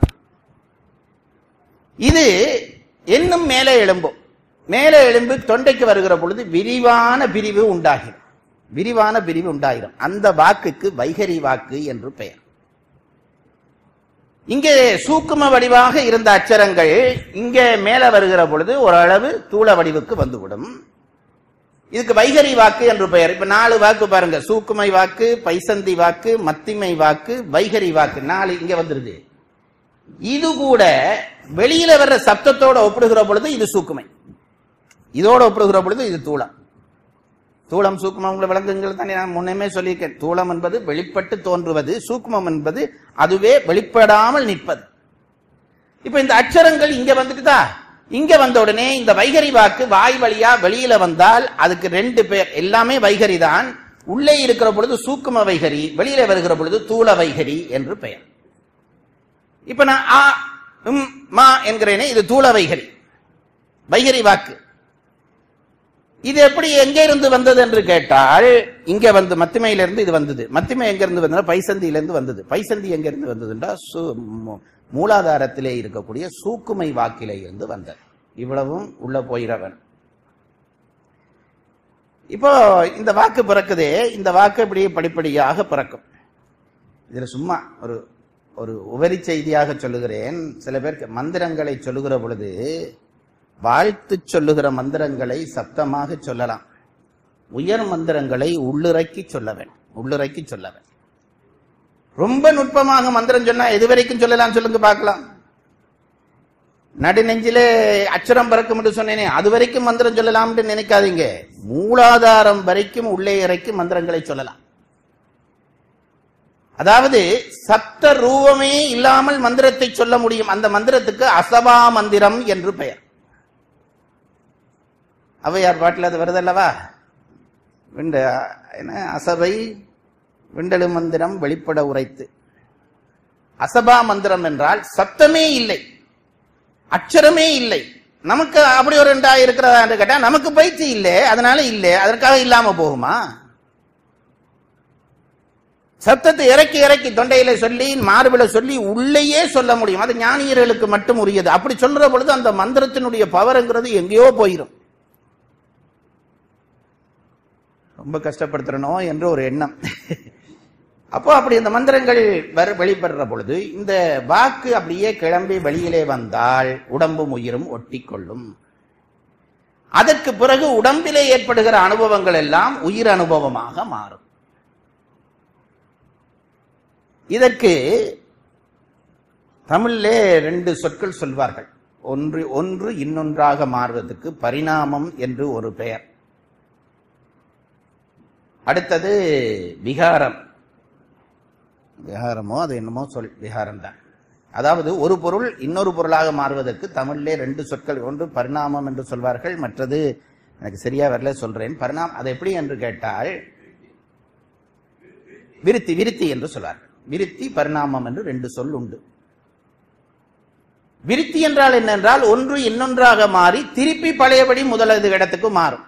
Speaker 2: இது இன்னும் மேலே எழும்பும். மேலே எழும்பு தொண்டைக்கு வருகிற பொழுது விரிவான பிரிவு உண்டாகிடும். விரிவான பிரிவு உண்டாகிடும். அந்த வாக்குக்கு வைகரி வாக்கு என்று பெயர். இங்கே சூக்கும வடிவாக இருந்த அச்சரங்கள் இங்கே மேலே வருகிற பொழுது ஓரளவு தூள வடிவுக்கு வந்துவிடும். இதுக்கு வைகரி வாக்கு என்று பெயர். இப்ப நாலு வாக்கு பாருங்க, சூக்குமை வாக்கு, பைசந்தி வாக்கு, மத்திமை வாக்கு, வைகரி வாக்கு, நாலு இங்க வந்துருது. இது கூட வெளியில வர்ற சப்தத்தோட ஒப்பிடுகிற பொழுது இது சூக்குமை, இதோட ஒப்பிடுகிற பொழுது இது தூளம். தூளம் சூக்குமம் உங்களை விளங்குங்கள் தானே, நான் முன்னமே சொல்லியிருக்கேன். தூளம் என்பது வெளிப்பட்டு தோன்றுவது, சூக்குமம் என்பது அதுவே வெளிப்படாமல் நிற்பது. இப்ப இந்த அச்சரங்கள் இங்க வந்துட்டுதா, இங்க வந்த உடனே இந்த வைகரி வாக்கு வாய் வழியா வெளியில வந்தால் அதுக்கு ரெண்டு பேர், எல்லாமே வைகரி தான். உள்ளே இருக்கிற பொழுது சூக்கும வைகரி, வெளியில வருகிற பொழுது தூள வைகரி என்று பெயர். இப்ப நான் ஆ உம் மா என்கிறேனே, இது தூள வைகரி, வைகரி வாக்கு. இது எப்படி எங்க இருந்து வந்தது என்று கேட்டால், இங்க வந்து மத்திமையிலிருந்து இது வந்தது. மத்திமை எங்க இருந்து வந்தது? பைசந்தியிலிருந்து வந்தது. பைசந்தி எங்க இருந்து வந்ததுன்றா மூலாதாரத்திலே இருக்கக்கூடிய சூக்குமை வாக்கிலே இருந்து வந்தது. இவ்வளவும் உள்ள போயிடவன். இப்போ இந்த வாக்கு பிறக்குதே, இந்த வாக்கு இப்படி படிப்படியாக பிறக்கும். இதுல சும்மா ஒரு ஒரு உபரி செய்தியாக சொல்லுகிறேன். சில பேருக்கு மந்திரங்களை சொல்லுகிற பொழுது வாழ்த்து சொல்லுகிற மந்திரங்களை சப்தமாக சொல்லலாம், உயர் மந்திரங்களை உள்ளுரைக்கி சொல்ல வேண்டும், உள்ளுரைக்கி சொல்ல வேண்டும். ரொம்ப நுட்பமாக மந்திரம் சொன்னா எது வரைக்கும் சொல்லலாம் சொல்லுங்க பார்க்கலாம். நடு நெஞ்சிலே அச்சரம் பறக்கும் என்று சொன்னேனே, அது வரைக்கும் மந்திரம் சொல்லலாம் என்று நினைக்காதீங்க. மூலாதாரம் வரைக்கும் உள்ளே இறக்கி மந்திரங்களை சொல்லலாம். அதாவது சப்த ரூபமே இல்லாமல் மந்திரத்தை சொல்ல முடியும். அந்த மந்திரத்துக்கு அசபா மந்திரம் என்று பெயர். அவையார் பாட்டில் அது வருதல்லவா, விண்ட என்ன அசபை விண்டலு மந்திரம் வெளிப்பட உரைத்து. அசபா மந்திரம் என்றால் சப்தமே இல்லை, அச்சரமே இல்லை. நமக்கு அப்படி ஒரு ரெண்டா இருக்கிறதா என்று கேட்டா நமக்கு பயிற்சி இல்லை, அதனால இல்லை, அதற்காக இல்லாம போகுமா? சப்தத்தை இறக்கி இறக்கி தொண்டையில சொல்லி மார்பில சொல்லி உள்ளேயே சொல்ல முடியும். அது ஞானியர்களுக்கு மட்டும் உரியது. அப்படி சொல்ற பொழுது அந்த மந்திரத்தினுடைய பவர்ங்கிறது எங்கேயோ போயிடும். ரொம்ப கஷ்டப்படுத்தணும் என்று ஒரு எண்ணம். அப்போ அப்படி இந்த மந்திரங்கள் வர வெளிப்படுற பொழுது இந்த வாக்கு அப்படியே கிளம்பி வெளியிலே வந்தால் உடம்பும் உயிரும் ஒட்டி கொள்ளும். அதற்கு பிறகு உடம்பிலே ஏற்படுகிற அனுபவங்கள் எல்லாம் உயிர் அனுபவமாக மாறும். இதற்கு தமிழிலே ரெண்டு சொற்கள் சொல்வார்கள். ஒன்று ஒன்று இன்னொன்றாக மாறுவதற்கு பரிணாமம் என்று ஒரு பெயர். அடுத்தது விகாரம். விகாரமோ அது என்னமோ சொல், விகாரம் தான். அதாவது ஒரு பொருள் இன்னொரு பொருளாக மாறுவதற்கு தமிழிலே ரெண்டு சொற்கள். ஒன்று பரிணாமம் என்று சொல்வார்கள், மற்றது எனக்கு சரியா வரல சொல்றேன். பரிணாமம் அது எப்படி என்று கேட்டால் விருத்தி விருத்தி என்று சொல்வார்கள். விருத்தி பரிணாமம் என்று ரெண்டு சொல் உண்டு. விருத்தி என்றால் என்னென்றால் ஒன்று இன்னொன்றாக மாறி திருப்பி பழையபடி முதலது இடத்துக்கு மாறும்.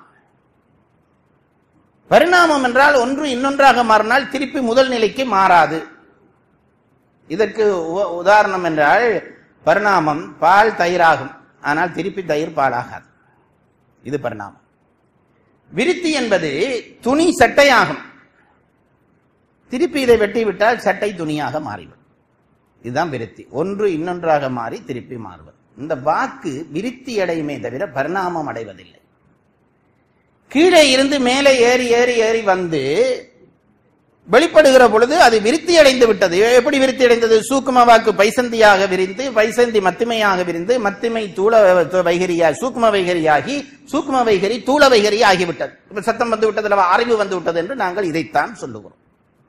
Speaker 2: பரிணாமம் என்றால் ஒன்று இன்னொன்றாக மாறினால் திருப்பி முதல் நிலைக்கு மாறாது. இதற்கு உதாரணம் என்றால் பரிணாமம் பால் தயிராகும், ஆனால் திருப்பி தயிர் பாலாகாது. இது பரிணாமம். விருத்தி என்பது துணி சட்டையாகும், திருப்பி இதை வெட்டி விட்டால் சட்டை துணியாக மாறிவிடும். இதுதான் விருத்தி. ஒன்று இன்னொன்றாக மாறி திருப்பி மாறுவது. இந்த வாக்கு விருத்தி அடையுமே தவிர பரிணாமம் அடைவதில்லை. கீழே இருந்து மேலே ஏறி ஏறி ஏறி வந்து வெளிப்படுகிற பொழுது அது விருத்தி அடைந்து விட்டது. எப்படி விருத்தி அடைந்தது? சூக்கும வாக்கு பைசந்தியாக விரிந்து, பைசந்தி மத்திமையாக விரிந்து, மத்திமை தூள வைகரியா சூக்கும வைகரியாகி, சூக்கும வைகரி தூள வைகரி ஆகிவிட்டது. இப்ப சத்தம் வந்து விட்டது, அறிவு வந்து விட்டது என்று நாங்கள் இதைத்தான் சொல்லுகிறோம்.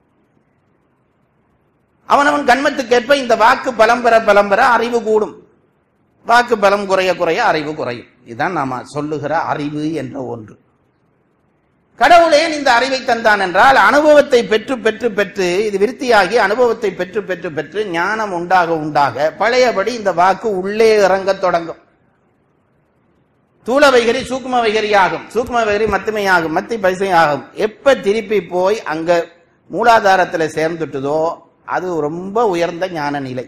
Speaker 2: அவனவன் கண்மத்துக்கேற்ப இந்த வாக்கு பலம் பெற பலம் பெற அறிவு கூடும், வாக்கு பலம் குறைய குறைய அறிவு குறையும். இதுதான் நாம சொல்லுகிற அறிவு என்ற ஒன்று. கடவுளே இந்த அறிவை தந்தான் என்றால் அனுபவத்தை பெற்று பெற்று பெற்று இது விருத்தியாகி அனுபவத்தை பெற்று பெற்று பெற்று ஞானம் உண்டாக உண்டாக பழையபடி இந்த வாக்கு உள்ளே இறங்க தொடங்கும். தூள வைகரி சூக்கும வைகரி ஆகும், சூக்கும வைகரி மத்திமையாகும், மத்தி பைசை ஆகும். எப்ப திருப்பி போய் அங்க மூலாதாரத்துல சேர்ந்துட்டுதோ அது ரொம்ப உயர்ந்த ஞான நிலை.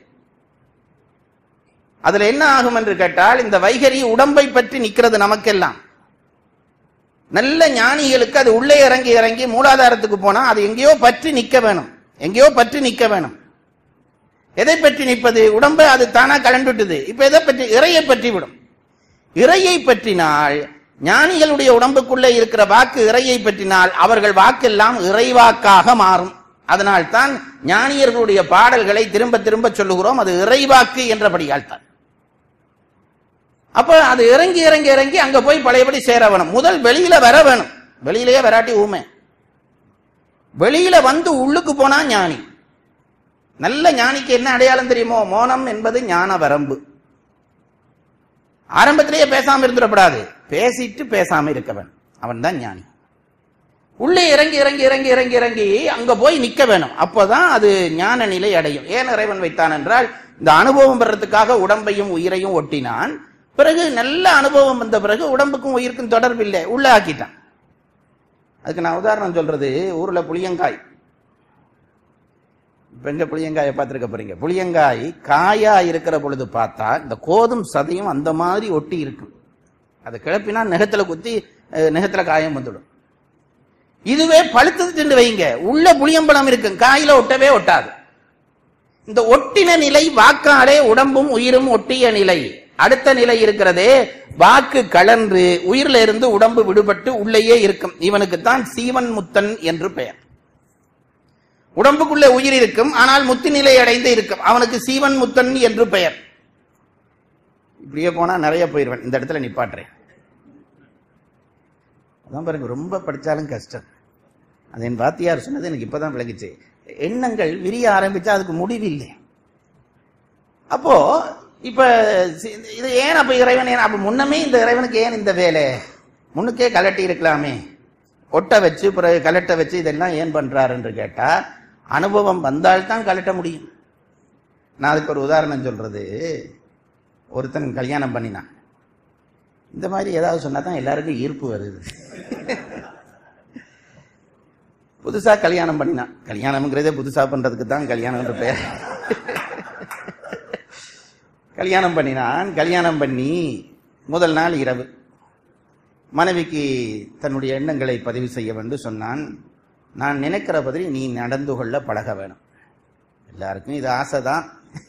Speaker 2: அதுல என்ன ஆகும் என்று கேட்டால் இந்த வைகரி உடம்பை பற்றி நிக்கிறது. நமக்கெல்லாம் நல்ல ஞானிகளுக்கு அது உள்ளே இறங்கி இறங்கி மூலாதாரத்துக்கு போனா அது எங்கேயோ பற்றி நிக்க வேணும், எங்கேயோ பற்றி நிக்க வேணும். எதை பற்றி நிற்பது? உடம்பை அது தானா கலண்டுட்டுது. இப்ப எதை பற்றி? இறையை பற்றி விடும். இறையை பற்றினால் ஞானிகளுடைய உடம்புக்குள்ளே இருக்கிற வாக்கு இறையை பற்றினால் அவர்கள் வாக்கெல்லாம் இறைவாக்காக மாறும். அதனால் தான் ஞானியர்களுடைய பாடல்களை திரும்ப திரும்ப சொல்லுகிறோம், அது இறைவாக்கு என்றபடியால் தான். அப்ப அது இறங்கி இறங்கி இறங்கி அங்க போய் பழையபடி சேர வேணும். முதல் வெளியில வர வேணும், வெளியிலேயே வராட்டி ஊமை. வெளியில வந்து உள்ளுக்கு போனா ஞானி. நல்ல ஞானிக்கு என்ன அடையாளம் தெரியுமோ? மௌனம் என்பது ஞான வரம்பு. ஆரம்பத்திலேயே பேசாம இருந்துடக்கூடாது, பேசிட்டு பேசாம இருக்க வேணும், அவன் தான் ஞானி. உள்ளே இறங்கி இறங்கி இறங்கி இறங்கி இறங்கி அங்க போய் நிக்க வேணும், அப்பதான் அது ஞான நிலை அடையும். ஏன் இறைவன் வைத்தான் என்றால் இந்த அனுபவம் பெறத்துக்காக உடம்பையும் உயிரையும் ஒட்டினான். பிறகு நல்ல அனுபவம் வந்த பிறகு உடம்புக்கும் உயிருக்கும் தொடர்பு இல்லை, உள்ள ஆக்கிட்டான். அதுக்கு நான் உதாரணம் சொல்றது, ஊர்ல புளியங்காய். இப்ப எங்க புளியங்காயை பார்த்திருக்க போறீங்க? புளியங்காய் காயா இருக்கிற பொழுது பார்த்தா இந்த கோதும் சதையும் அந்த மாதிரி ஒட்டி இருக்கும். அதை கிளப்பினா நெகத்துல குத்தி நெகத்துல காயம் வந்துடும். இதுவே பழுத்துட்டு வைங்க, உள்ள புளியம்பழம் இருக்கும், காயில ஒட்டவே ஒட்டாது. இந்த ஒட்டின நிலை வாக்காலே உடம்பும் உயிரும் ஒட்டிய நிலை. அடுத்த நிலை இருக்கிறதே, வாக்கு கலன்று உயிரில இருந்து உடம்பு விடுபட்டு உள்ளேயே இருக்கும். இவனுக்குத்தான் சீவன் முத்தன் என்று பெயர். உடம்புக்குள்ளே உயிர் இருக்கும், ஆனால் முத்து நிலை அடைந்து இருக்கும், அவனுக்கு சீவன் முத்தன் என்று பெயர். இப்படியே போனா நிறைய போயிருவேன், இந்த இடத்துல நிப்பாட்டுறேன். அதான் பாருங்க, ரொம்ப படிச்சாலும் கஷ்டம். அது என் வாத்தியார் சொன்னது எனக்கு இப்பதான் விளங்கிச்சு. எண்ணங்கள் விரிய ஆரம்பிச்சா அதுக்கு முடிவு இல்லை. அப்போ இப்ப இது ஏன் அப்ப இறைவன் ஏன் அப்ப முன்னமே இந்த இறைவனுக்கு ஏன் இந்த வேலை? முன்னுக்கே கலட்டி இருக்கலாமே, ஒட்ட வச்சு பிறகு கலட்ட வச்சு இதெல்லாம் ஏன் பண்றாரு என்று கேட்டா அனுபவம் வந்தால்தான் கலட்ட முடியும். நான் அதுக்கு ஒரு உதாரணம் சொல்றது, ஒருத்தன் கல்யாணம் பண்ணினான். இந்த மாதிரி ஏதாவது சொன்னா தான் எல்லாருக்கும் ஈர்ப்பு வருது. புதுசா கல்யாணம் பண்ணினான். கல்யாணம்ங்கிறதே புதுசா பண்றதுக்கு தான் கல்யாணம்ன்ற பெயர். கல்யாணம் பண்ணினான். கல்யாணம் பண்ணி முதல் நாள் இரவு மனைவிக்கு தன்னுடைய எண்ணங்களை பதிவு செய்ய வேண்டும் சொன்னான். நான் நினைக்கிற பற்றி நீ நடந்து கொள்ள பழக வேணும். எல்லாருக்கும் இது ஆசைதான்.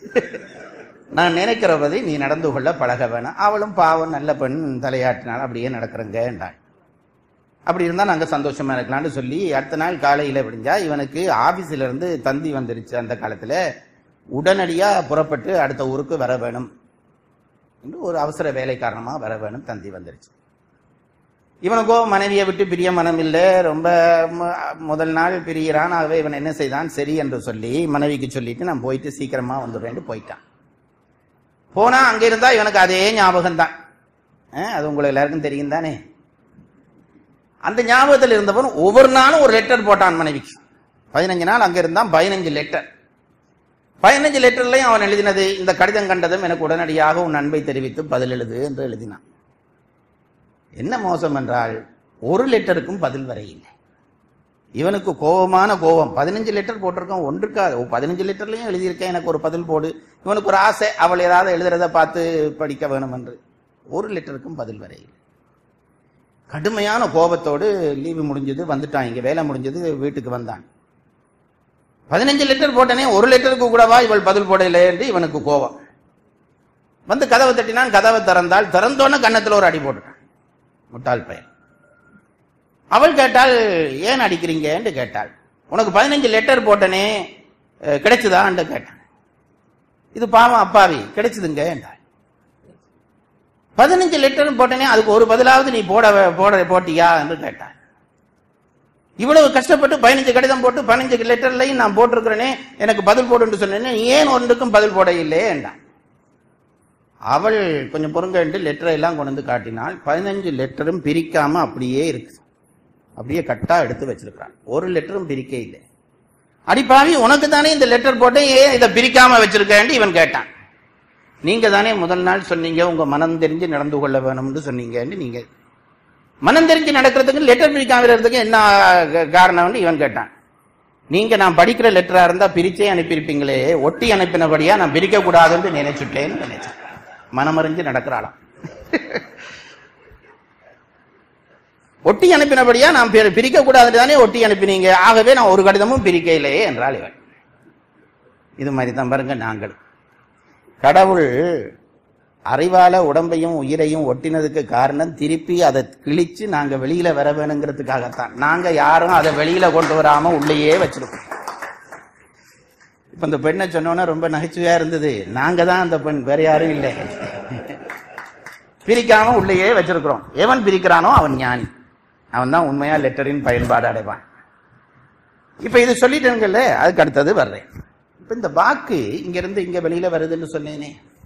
Speaker 2: நான் நினைக்கிற பற்றி நீ நடந்து கொள்ள பழக வேணும். அவளும் பாவம் நல்ல பெண், தலையாட்டினால் அப்படியே நடக்கிறங்க என்றாள். அப்படி இருந்தால் நாங்கள் சந்தோஷமா இருக்கலாம்னு சொல்லி அடுத்த நாள் காலையில் விடிஞ்சா இவனுக்கு ஆபீஸ்ல இருந்து தந்தி வந்துருச்சு. அந்த காலத்தில் உடனடியாக புறப்பட்டு அடுத்த ஊருக்கு வர வேணும் என்று ஒரு அவசர வேலை காரணமாக வர வேணும் தந்தி வந்துருச்சு. இவனுக்கோ மனைவியை விட்டு பிரிய மனம் இல்லை. ரொம்ப முதல் நாள் பிரிகிறான். ஆகவே இவன் என்ன செய்தான், சரி என்று சொல்லி மனைவிக்கு சொல்லிட்டு நான் போயிட்டு சீக்கிரமா வந்துடுறேன்னு போயிட்டான். போனா அங்க இருந்தா இவனுக்கு அதே ஞாபகம் தான். அது உங்களுக்கு எல்லாருக்கும் தெரியும் தானே. அந்த ஞாபகத்தில் இருந்தவன் ஒவ்வொரு நாளும் ஒரு லெட்டர் போட்டான் மனைவிக்கு. பதினஞ்சு நாள் அங்க இருந்தான், பதினஞ்சு லெட்டர். பதினஞ்சு லெட்டர்லையும் அவன் எழுதினது, இந்த கடிதம் கண்டதும் எனக்கு உடனடியாக உன் அன்பை தெரிவித்து பதில் எழுது என்று எழுதினான். என்ன மோசம் என்றால் ஒரு லெட்டருக்கும் பதில் வர இல்லை. இவனுக்கு கோபமான கோபம். பதினஞ்சு லெட்டர் போட்டிருக்கான், ஒன்றுக்காது. பதினஞ்சு லெட்டர்லையும் எழுதியிருக்கேன், எனக்கு ஒரு பதில் போடு. இவனுக்கு ஒரு ஆசை, அவள் ஏதாவது எழுதுறத பார்த்து படிக்க வேணும் என்று. ஒரு லெட்டருக்கும் பதில் வர இல்லை. கடுமையான கோபத்தோடு லீவு முடிஞ்சது, வந்துட்டான். இங்க வேலை முடிஞ்சது, வீட்டுக்கு வந்தான். பதினஞ்சு லெட்டர் போட்டனே, ஒரு லெட்டருக்கு கூடவா இவள் பதில் போடலை என்று இவனுக்கு கோபம் வந்து கதவை தட்டினான். கதவை திறந்தாள். திறந்தோன்னு கன்னத்தில் ஒரு அடி போட்டுட்டான். முட்டாள் பையன். அவள் கேட்டாள், ஏன் அடிக்கிறீங்க என்று கேட்டாள். உனக்கு பதினஞ்சு லெட்டர் போட்டனே, கிடைச்சுதா என்று கேட்டான். இது பாவம் அப்பாவி, கிடைச்சதுங்க என்றாள். பதினஞ்சு லெட்டர் போட்டனே, அதுக்கு ஒரு பதிலாவது நீ போட போட போட்டியா என்று கேட்டாள். இவ்வளவு கஷ்டப்பட்டு பதினஞ்சு கடிதம் போட்டு பதினஞ்சு லெட்டர்லையும் நான் போட்டிருக்கிறேனே, எனக்கு பதில் போடு சொன்னேனே, ஏன் ஒன்றுக்கும் பதில் போட இல்லையே என்றான். அவள் கொஞ்சம் பொறுங்க என்று லெட்டரை எல்லாம் கொண்டு வந்து காட்டினாள். பதினஞ்சு லெட்டரும் பிரிக்காம அப்படியே இருக்கு. அப்படியே கட்டா எடுத்து வச்சிருக்கான். ஒரு லெட்டரும் பிரிக்க இல்லை. அடிப்பாவி, உனக்கு தானே இந்த லெட்டர் போட்டேன், ஏன் இதை பிரிக்காம வச்சிருக்கேன் இவன் கேட்டான். நீங்க தானே முதல் நாள் சொன்னீங்க உங்க மனம் தெரிஞ்சு நடந்து கொள்ள வேணும்னு சொன்னீங்க. நீங்க மனம் தெரிஞ்சு நடக்கிறதுக்கு லெட்டர் பிரிக்காம இருக்கிறதுக்கு என்ன காரணம்னு இவன் கேட்டான். நீங்க நான் படிக்கிற லெட்டரா இருந்தா பிரிச்சே அனுப்பியிருப்பீங்களே, ஒட்டி அனுப்பினபடியா நான் பிரிக்க கூடாதுன்னு நினைச்சுட்டேன்னு நினைச்சேன். மனமறிஞ்சு நடக்கிறாளாம். ஒட்டி அனுப்பினபடியா நான் பிரிக்க கூடாதுன்னு தானே ஒட்டி அனுப்பினீங்க, ஆகவே நான் ஒரு கடிதமும் பிரிக்க இல்லையே என்றாள் இவன். இது மாதிரி தான் பாருங்க. நாங்கள் கடவுள் அறிவால உடம்பையும் உயிரையும் ஒட்டினதுக்கு காரணம் திருப்பி அதை கிழிச்சு நாங்க வெளியில வர வேணுங்கிறதுக்காகத்தான். நாங்க யாரும் அதை வெளியில கொண்டு வராம உள்ளேயே வச்சிருக்கோம். இப்ப இந்த பெண்ணை சொன்னோன்னா ரொம்ப நகைச்சுவையா இருந்தது. நாங்க தான் அந்த பெண், வேற யாரும் இல்லை. பிரிக்காம உள்ளேயே வச்சிருக்கிறோம். எவன் பிரிக்கிறானோ அவன் ஞானி. அவன் தான் உண்மையா லெட்டரின் பயன்பாடு அடைவான். இப்ப இது சொல்லிட்டேங்கல்ல, அதுக்கு அடுத்தது வர்றேன். இப்ப இந்த வாக்கு இங்க இருந்து இங்க வெளியில வருதுன்னு சொன்னேனே,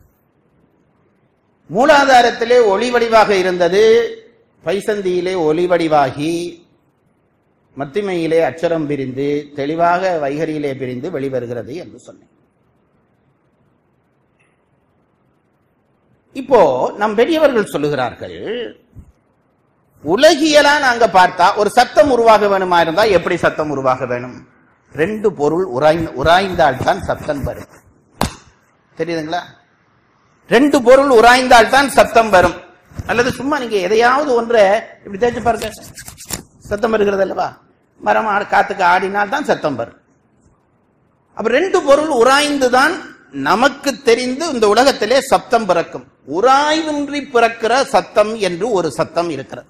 Speaker 2: மூலாதாரத்திலே ஒளி வடிவாக இருந்தது, பைசந்தியிலே ஒளி வடிவாகி மத்திமையிலே அச்சரம் பிரிந்து தெளிவாக வைகரியிலே பிரிந்து வெளிவருகிறது என்று சொன்னேன். இப்போ நம் பெரியவர்கள் சொல்லுகிறார்கள், உலகியலா நாங்க பார்த்தா ஒரு சத்தம் உருவாக வேணுமா இருந்தா எப்படி சத்தம் உருவாக வேணும்? ரெண்டு பொருள் உராய்ந்து உராய்ந்தால் தான் சத்தம் வரும். தெரியுதுங்களா? ரெண்டு பொருள் உராய்ந்தால் தான் சத்தம் வரும். அல்லது சும்மா நீங்க எதையாவது ஒன்றை இப்படி தேய்ச்சி பாருங்க, சத்தம் வருகிறது அல்லவா? மரம் காத்துக்கு ஆடினால் தான் சத்தம் வரும். அப்ப ரெண்டு பொருள் உராய்ந்துதான் நமக்கு தெரிந்து இந்த உலகத்திலே சத்தம் பிறக்கும். உராய்வின்றி பிறக்கிற சத்தம் என்று ஒரு சத்தம் இருக்கிறது.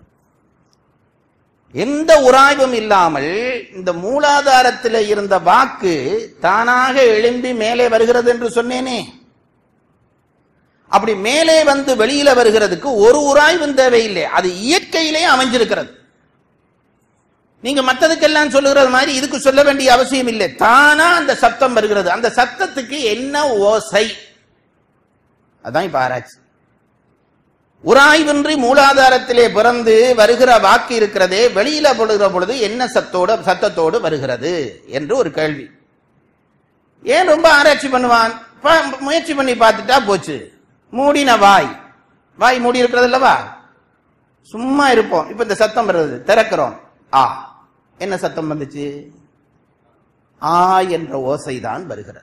Speaker 2: எந்த உராய்வும் இல்லாமல் இந்த மூலாதாரத்தில் இருந்த வாக்கு தானாக எழும்பி மேலே வருகிறது என்று சொன்னேனே. அப்படி மேலே வந்து வெளியில வருகிறதுக்கு ஒரு உராய்வும் தேவையில்லை. அது இயற்கையிலே அமைஞ்சிருக்கிறது. நீங்க மற்றதுக்கெல்லாம் சொல்லுகிறது மாதிரி இதுக்கு சொல்ல வேண்டிய அவசியம் இல்லை. தானா அந்த சத்தம் வருகிறது. அந்த சத்தத்துக்கு என்ன ஓசை? அதான் இப்ப ஆராய்ச்சி. உராய்வின்றி மூலாதாரத்திலே பிறந்து வருகிற வாக்கு இருக்கிறதே, வெளியில பொழுகிற பொழுது என்ன சத்தோடு சத்தத்தோடு வருகிறது என்று ஒரு கேள்வி. ஏன் ரொம்ப ஆராய்ச்சி பண்ணுவான்? முயற்சி பண்ணி பார்த்துட்டா போச்சு. மூடின வாய், வாய் மூடி இருக்கிறது இல்லவா, சும்மா இருப்போம். இப்ப இந்த சத்தம் வருது, திறக்கிறோம். ஆ, என்ன சத்தம் வந்துச்சு? ஆ என்ற ஓசைதான் வருகிறது.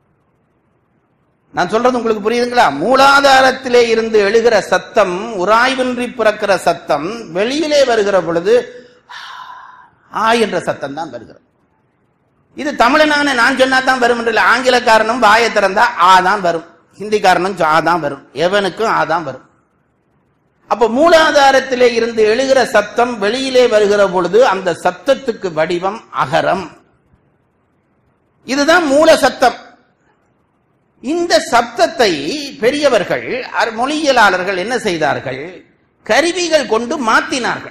Speaker 2: நான் சொல்றது உங்களுக்கு புரியுதுங்களா? மூலாதாரத்திலே இருந்து எழுகிற சத்தம், உராய்வின்றி பிறக்கிற சத்தம் வெளியிலே வருகிற பொழுது ஆ என்ற சத்தம் தான் வருகிறது. இது தமிழனான நான் சொன்னா தான் வரும் என்று ஆங்கிலக்காரனும் வாயை திறந்தா ஆ தான் வரும், ஹிந்திக்காரனும் ஆ தான் வரும், எவனுக்கும் ஆ தான் வரும். அப்ப மூலாதாரத்திலே இருந்து எழுகிற சத்தம் வெளியிலே வருகிற பொழுது அந்த சத்தத்துக்கு வடிவம் அகரம். இதுதான் மூல சத்தம். இந்த சப்தத்தை பெரியவர்கள் மொழியியலாளர்கள் என்ன செய்தார்கள்? கருவிகள் கொண்டு மாத்தினார்கள்.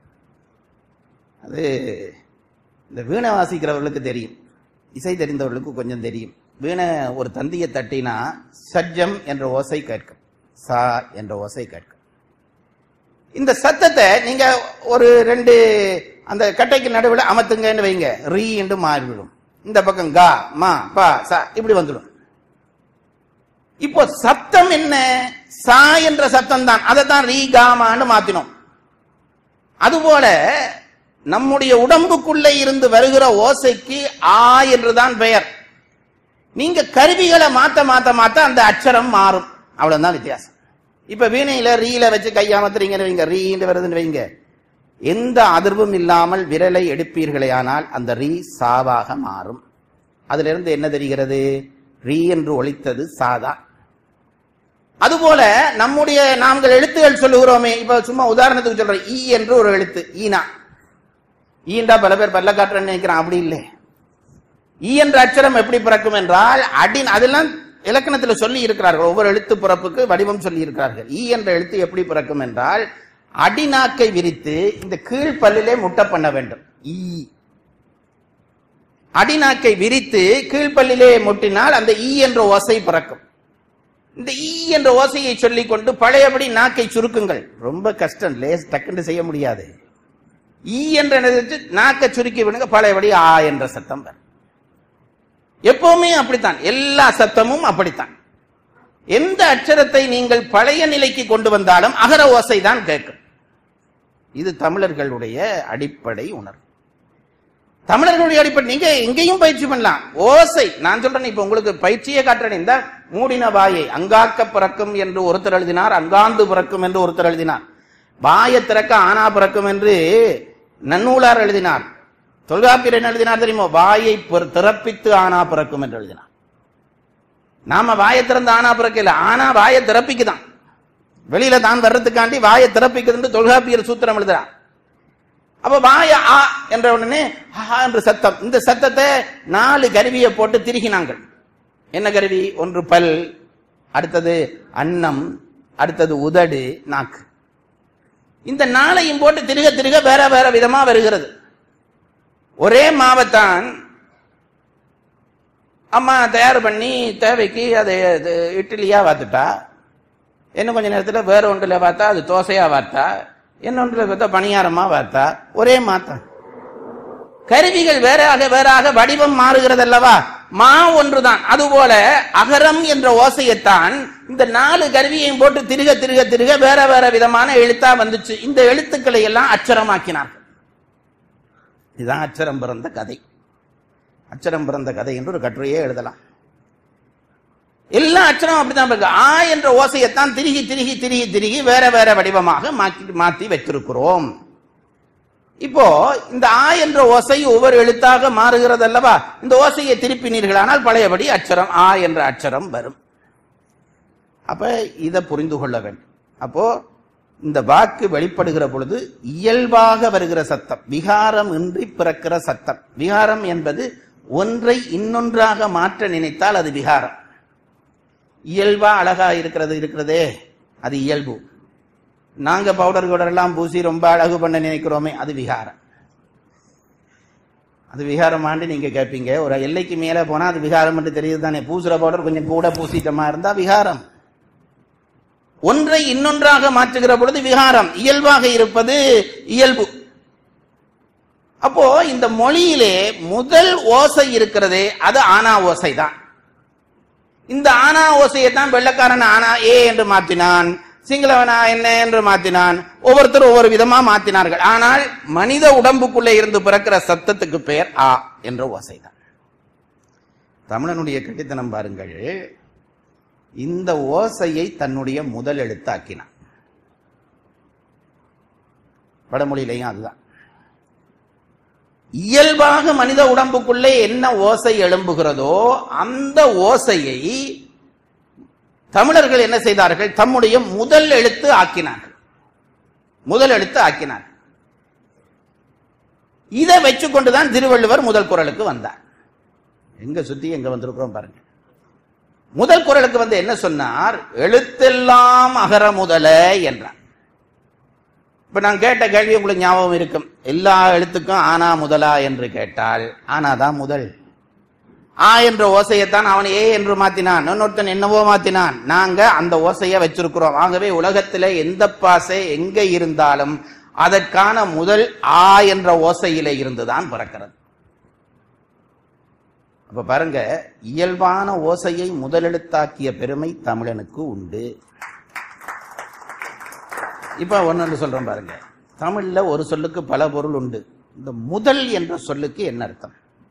Speaker 2: அது இந்த வீணை வாசிக்கிறவர்களுக்கு தெரியும், இசை தெரிந்தவர்களுக்கு கொஞ்சம் தெரியும். வீணை ஒரு தந்தியை தட்டினா சஜ்ஜம் என்ற ஓசை கேட்கும், சா என்ற ஓசை கேட்கும். இந்த சத்தத்தை நீங்க ஒரு ரெண்டு அந்த கட்டைக்கு நடுவில் அமத்துங்கன்னு வைங்க, ரீ என்று மாறிவிடும். இந்த பக்கம் கா மா பா சா இப்படி வந்துடும். இப்போ சப்தம் என்ன? சா என்ற சத்தம் தான், அதை தான் ரீ காமான்னு மாத்தினோம். அதுபோல நம்முடைய உடம்புக்குள்ளே இருந்து வருகிற ஓசைக்கு ஆ என்றுதான் பெயர். நீங்க கருவிகளை மாத்த மாத்த மாத்த அந்த அச்சரம் மாறும், அவ்வளவுதான் வித்தியாசம். இப்ப வீணையில ரீல வச்சு கையாமத்துறீங்கன்னு வைங்க, ரீன்னு வருதுன்னு வைங்க, எந்த அதிர்வும் இல்லாமல் விரலை எடுப்பீர்களே ஆனால் அந்த ரீ சாவாக மாறும். அதுல இருந்து என்ன தெரிகிறது? ரீ என்று ஒலித்தது சாதா. அதுபோல நம்முடைய நாங்கள் எழுத்துகள் சொல்லுகிறோமே, இப்ப சும்மா உதாரணத்துக்கு சொல்றோம், ஈ என்று ஒரு எழுத்து, ஈனா ஈண்டா பல பேர் பல்ல காட்டுறேன்னு நினைக்கிறான், அப்படி இல்லை. ஈ என்ற அச்சரம் எப்படி பிறக்கும் என்றால் அடி, அதெல்லாம் இலக்கணத்தில் சொல்லி இருக்கிறார்கள், ஒவ்வொரு எழுத்து பிறப்புக்கு வடிவம் சொல்லி இருக்கிறார்கள். ஈ என்ற எழுத்து எப்படி பிறக்கும் என்றால் அடிநாக்கை விரித்து இந்த கீழ் பல்லிலே முட்டை பண்ண வேண்டும். ஈ அடிநாக்கை விரித்து கீழ்பல்லிலே முட்டினால் அந்த ஈ என்ற ஓசை பிறக்கும். இந்த ஈ என்ற ஓசையை சொல்லிக் கொண்டு பழையபடி நாக்கை சுருக்குங்கள். ரொம்ப கஷ்டம், லேஸ் டக்குன்னு செய்ய முடியாது. ஈ என்ற நாக்கை சுருக்கி விடுங்க, பழையபடி ஆ என்ற சத்தம் வரும். எப்பவுமே அப்படித்தான், எல்லா சத்தமும் அப்படித்தான். எந்த அச்சரத்தை நீங்கள் பழைய நிலைக்கு கொண்டு வந்தாலும் அகர ஓசை தான் கேட்கும். இது தமிழர்களுடைய அடிப்படை உணர்வு. தமிழர்களுடைய அடிப்படை நீங்க எங்கேயும் பயிற்சி பண்ணலாம். ஓசை நான் சொல்றேன், இப்ப உங்களுக்கு பயிற்சியே காட்டுறேன். இந்த மூடின வாயை அங்காக்க பிறக்கும் என்று ஒருத்தர் எழுதினார், அங்காந்து பிறக்கும் என்று ஒருத்தர் எழுதினார். வாயை திறக்க ஆனா பிறக்கும் என்று நன்னூலார் எழுதினார். தொல்காப்பியர் என்ன எழுதினார் தெரியுமோ? வாயை திறப்பித்து ஆனா பிறக்கும் என்று எழுதினார். நாம வாயை திறந்து ஆனா பிறக்கல, ஆனா வாயை திறப்பிக்குதான், வெளியில தான் வர்றதுக்காண்டி வாயை திறப்பிக்குது தொல்காப்பியர் சூத்திரம் எழுதுறார். அப்ப வாய ஆ என்ற உடனே ஆ என்ற சத்தம். இந்த சத்தத்தை நாலு கருவியை போட்டு திருகினாங்கள். என்ன கருவி? ஒன்று பல், அடுத்தது அன்னம், அடுத்தது உதடு, நாக்கு. இந்த நாளையும் போட்டு திருக திருக வேற வேற விதமா வருகிறது. ஒரே மாவைத்தான் அம்மா தயார் பண்ணி தேவைக்கு அதை இட்லியா வாத்துட்டா, இன்னும் கொஞ்ச நேரத்தில் வேற ஒன்றுல பார்த்தா அது தோசையா வார்த்தா, இன்னொன்றுல பார்த்தா பணியாரமா வார்த்தா. ஒரே மாத்தான், கருவிகள் வேறாக வேறாக வடிவம் மாறுகிறது அல்லவா? மா ஒன்றுதான். அதுபோல அகரம் என்ற ஓசையத்தான் இந்த நாலு கருவியையும் போட்டு திருக திருக திருக வேற வேற விதமான எழுத்தா வந்துச்சு. இந்த எழுத்துக்களை எல்லாம் அச்சரமாக்கினார்கள். இதுதான் அச்சரம் பிறந்த கதை. அச்சரம் பிறந்த கதை என்று ஒரு கட்டுரையே எழுதலாம். எல்லா அச்சரம் அப்படித்தான் இருக்கு. ஆ என்ற ஓசையத்தான் திருகி திருகி திருகி திருகி வேற வேற வடிவமாக மாற்றி மாற்றி வைத்திருக்கிறோம். இப்போ இந்த ஆ என்ற ஓசை ஒவ்வொரு எழுத்தாக மாறுகிறது அல்லவா? இந்த ஓசையை திருப்பினீர்களானால் பழையபடி அச்சரம் ஆ என்ற அச்சரம் வரும். அப்ப இதை புரிந்து கொள்ள வேண்டும். அப்போ இந்த வாக்கு வெளிப்படுகிற பொழுது இயல்பாக வருகிற சத்தம், விகாரம் இன்றி பிறக்கிற சத்தம். விகாரம் என்பது ஒன்றை இன்னொன்றாக மாற்ற நினைத்தால் அது விகாரம். இயல்பா அழகா இருக்கிறது இருக்கிறதே அது இயல்பு. நாங்க பவுடர் கவுடர் எல்லாம் பூசி ரொம்ப அழகு பண்ண நினைக்கிறோமே அது விகாரம். அது விகாரமாண்டு நீங்க கேட்பீங்க. ஒரு எல்லைக்கு மேல போனா அது விகாரம் என்று தெரியுது தானே. பூசுற பவுடர் கொஞ்சம் கூட பூசிட்டமா இருந்தா விகாரம். ஒன்றை இன்னொன்றாக மாற்றுகிற பொழுது விகாரம். இயல்பாக இருப்பது இயல்பு. அப்போ இந்த மொழியிலே முதல் ஓசை இருக்கிறதே அது ஆனா ஓசை தான். இந்த ஆனா ஓசையை தான் வெள்ளக்காரன் ஆனா ஏ என்று மாற்றினான், சிங்களவனா என்ன என்று மாற்றினான், ஒவ்வொருத்தரும் ஒவ்வொரு விதமா மாற்றினார்கள். ஆனால் மனித உடம்புக்குள்ளே இருந்து பிறக்கிற சத்தத்துக்கு பெயர் ஆ என்ற ஓசை தான். தமிழனுடைய கட்டித்தனம் பாருங்கள். இந்த ஓசையை தன்னுடைய முதல் எழுத்தாக்கினான். வடமொழியிலையும் அதுதான். இயல்பாக மனித உடம்புக்குள்ளே என்ன ஓசை எழும்புகிறதோ அந்த ஓசையை தமிழர்கள் என்ன செய்தார்கள்? தம்முடைய முதல் எழுத்து ஆக்கினார்கள். முதல் எழுத்து ஆக்கினார்கள். இதை வச்சுக்கொண்டுதான் திருவள்ளுவர் முதல் குறளுக்கு வந்தார். எங்க சுத்தி எங்க வந்திருக்கிறோம் பாருங்க. முதல் குறளுக்கு வந்து என்ன சொன்னார்? எழுத்தெல்லாம் அகர முதல என்றார். இப்ப நான் கேட்ட கேள்வி உங்களுக்கு ஞாபகம் இருக்கும். எல்லா எழுத்துக்கும் ஆனா முதலா என்று கேட்டால் ஆனாதான் முதல். ஆ என்ற ஓசையைத்தான் அவன் ஏ என்று மாத்தினான், இன்னொருத்தன் என்னவோ மாத்தினான். நாங்க அந்த ஓசையை வச்சிருக்கிறோம். ஆகவே உலகத்திலே எந்த பாசை எங்க இருந்தாலும் அதற்கான முதல் ஆ என்ற ஓசையிலே இருந்துதான் பிறக்கிறது. அப்ப பாருங்க, இயல்பான ஓசையை முதலெழுத்தாக்கிய பெருமை தமிழனுக்கு உண்டு. இப்ப ஒன்னு சொல்றேன் பாருங்க. தமிழ்ல ஒரு சொல்லுக்கு பல பொருள் உண்டு. இந்த முதல் என்ற சொல்லுக்கு என்ன அர்த்தம்?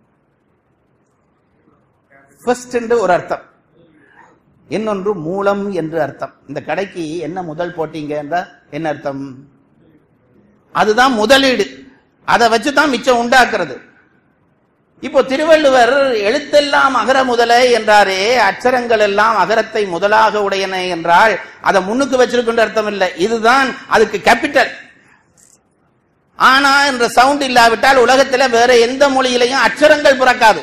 Speaker 2: ஃபர்ஸ்ட் என்று ஒரு அர்த்தம், இன்னொன்று மூலம் என்று அர்த்தம். இந்த கடைக்கு என்ன முதல் போட்டீங்க என்றா என்ன அர்த்தம்? அதுதான் முதலீடு. அதை வச்சுதான் மிச்சம் உண்டாக்குறது. இப்போ திருவள்ளுவர் எழுத்தெல்லாம் அகர முதல என்றாரே, அச்சரங்கள் எல்லாம் அகரத்தை முதலாக உடையன என்றால் அதை முன்னுக்கு வச்சிருக்கின்ற அர்த்தம் இல்லை. இதுதான் அதுக்கு கேபிட்டல். ஆனா என்ற சவுண்ட் இல்லாவிட்டால் உலகத்தில் வேற எந்த மொழியிலையும் அச்சரங்கள் பிறக்காது.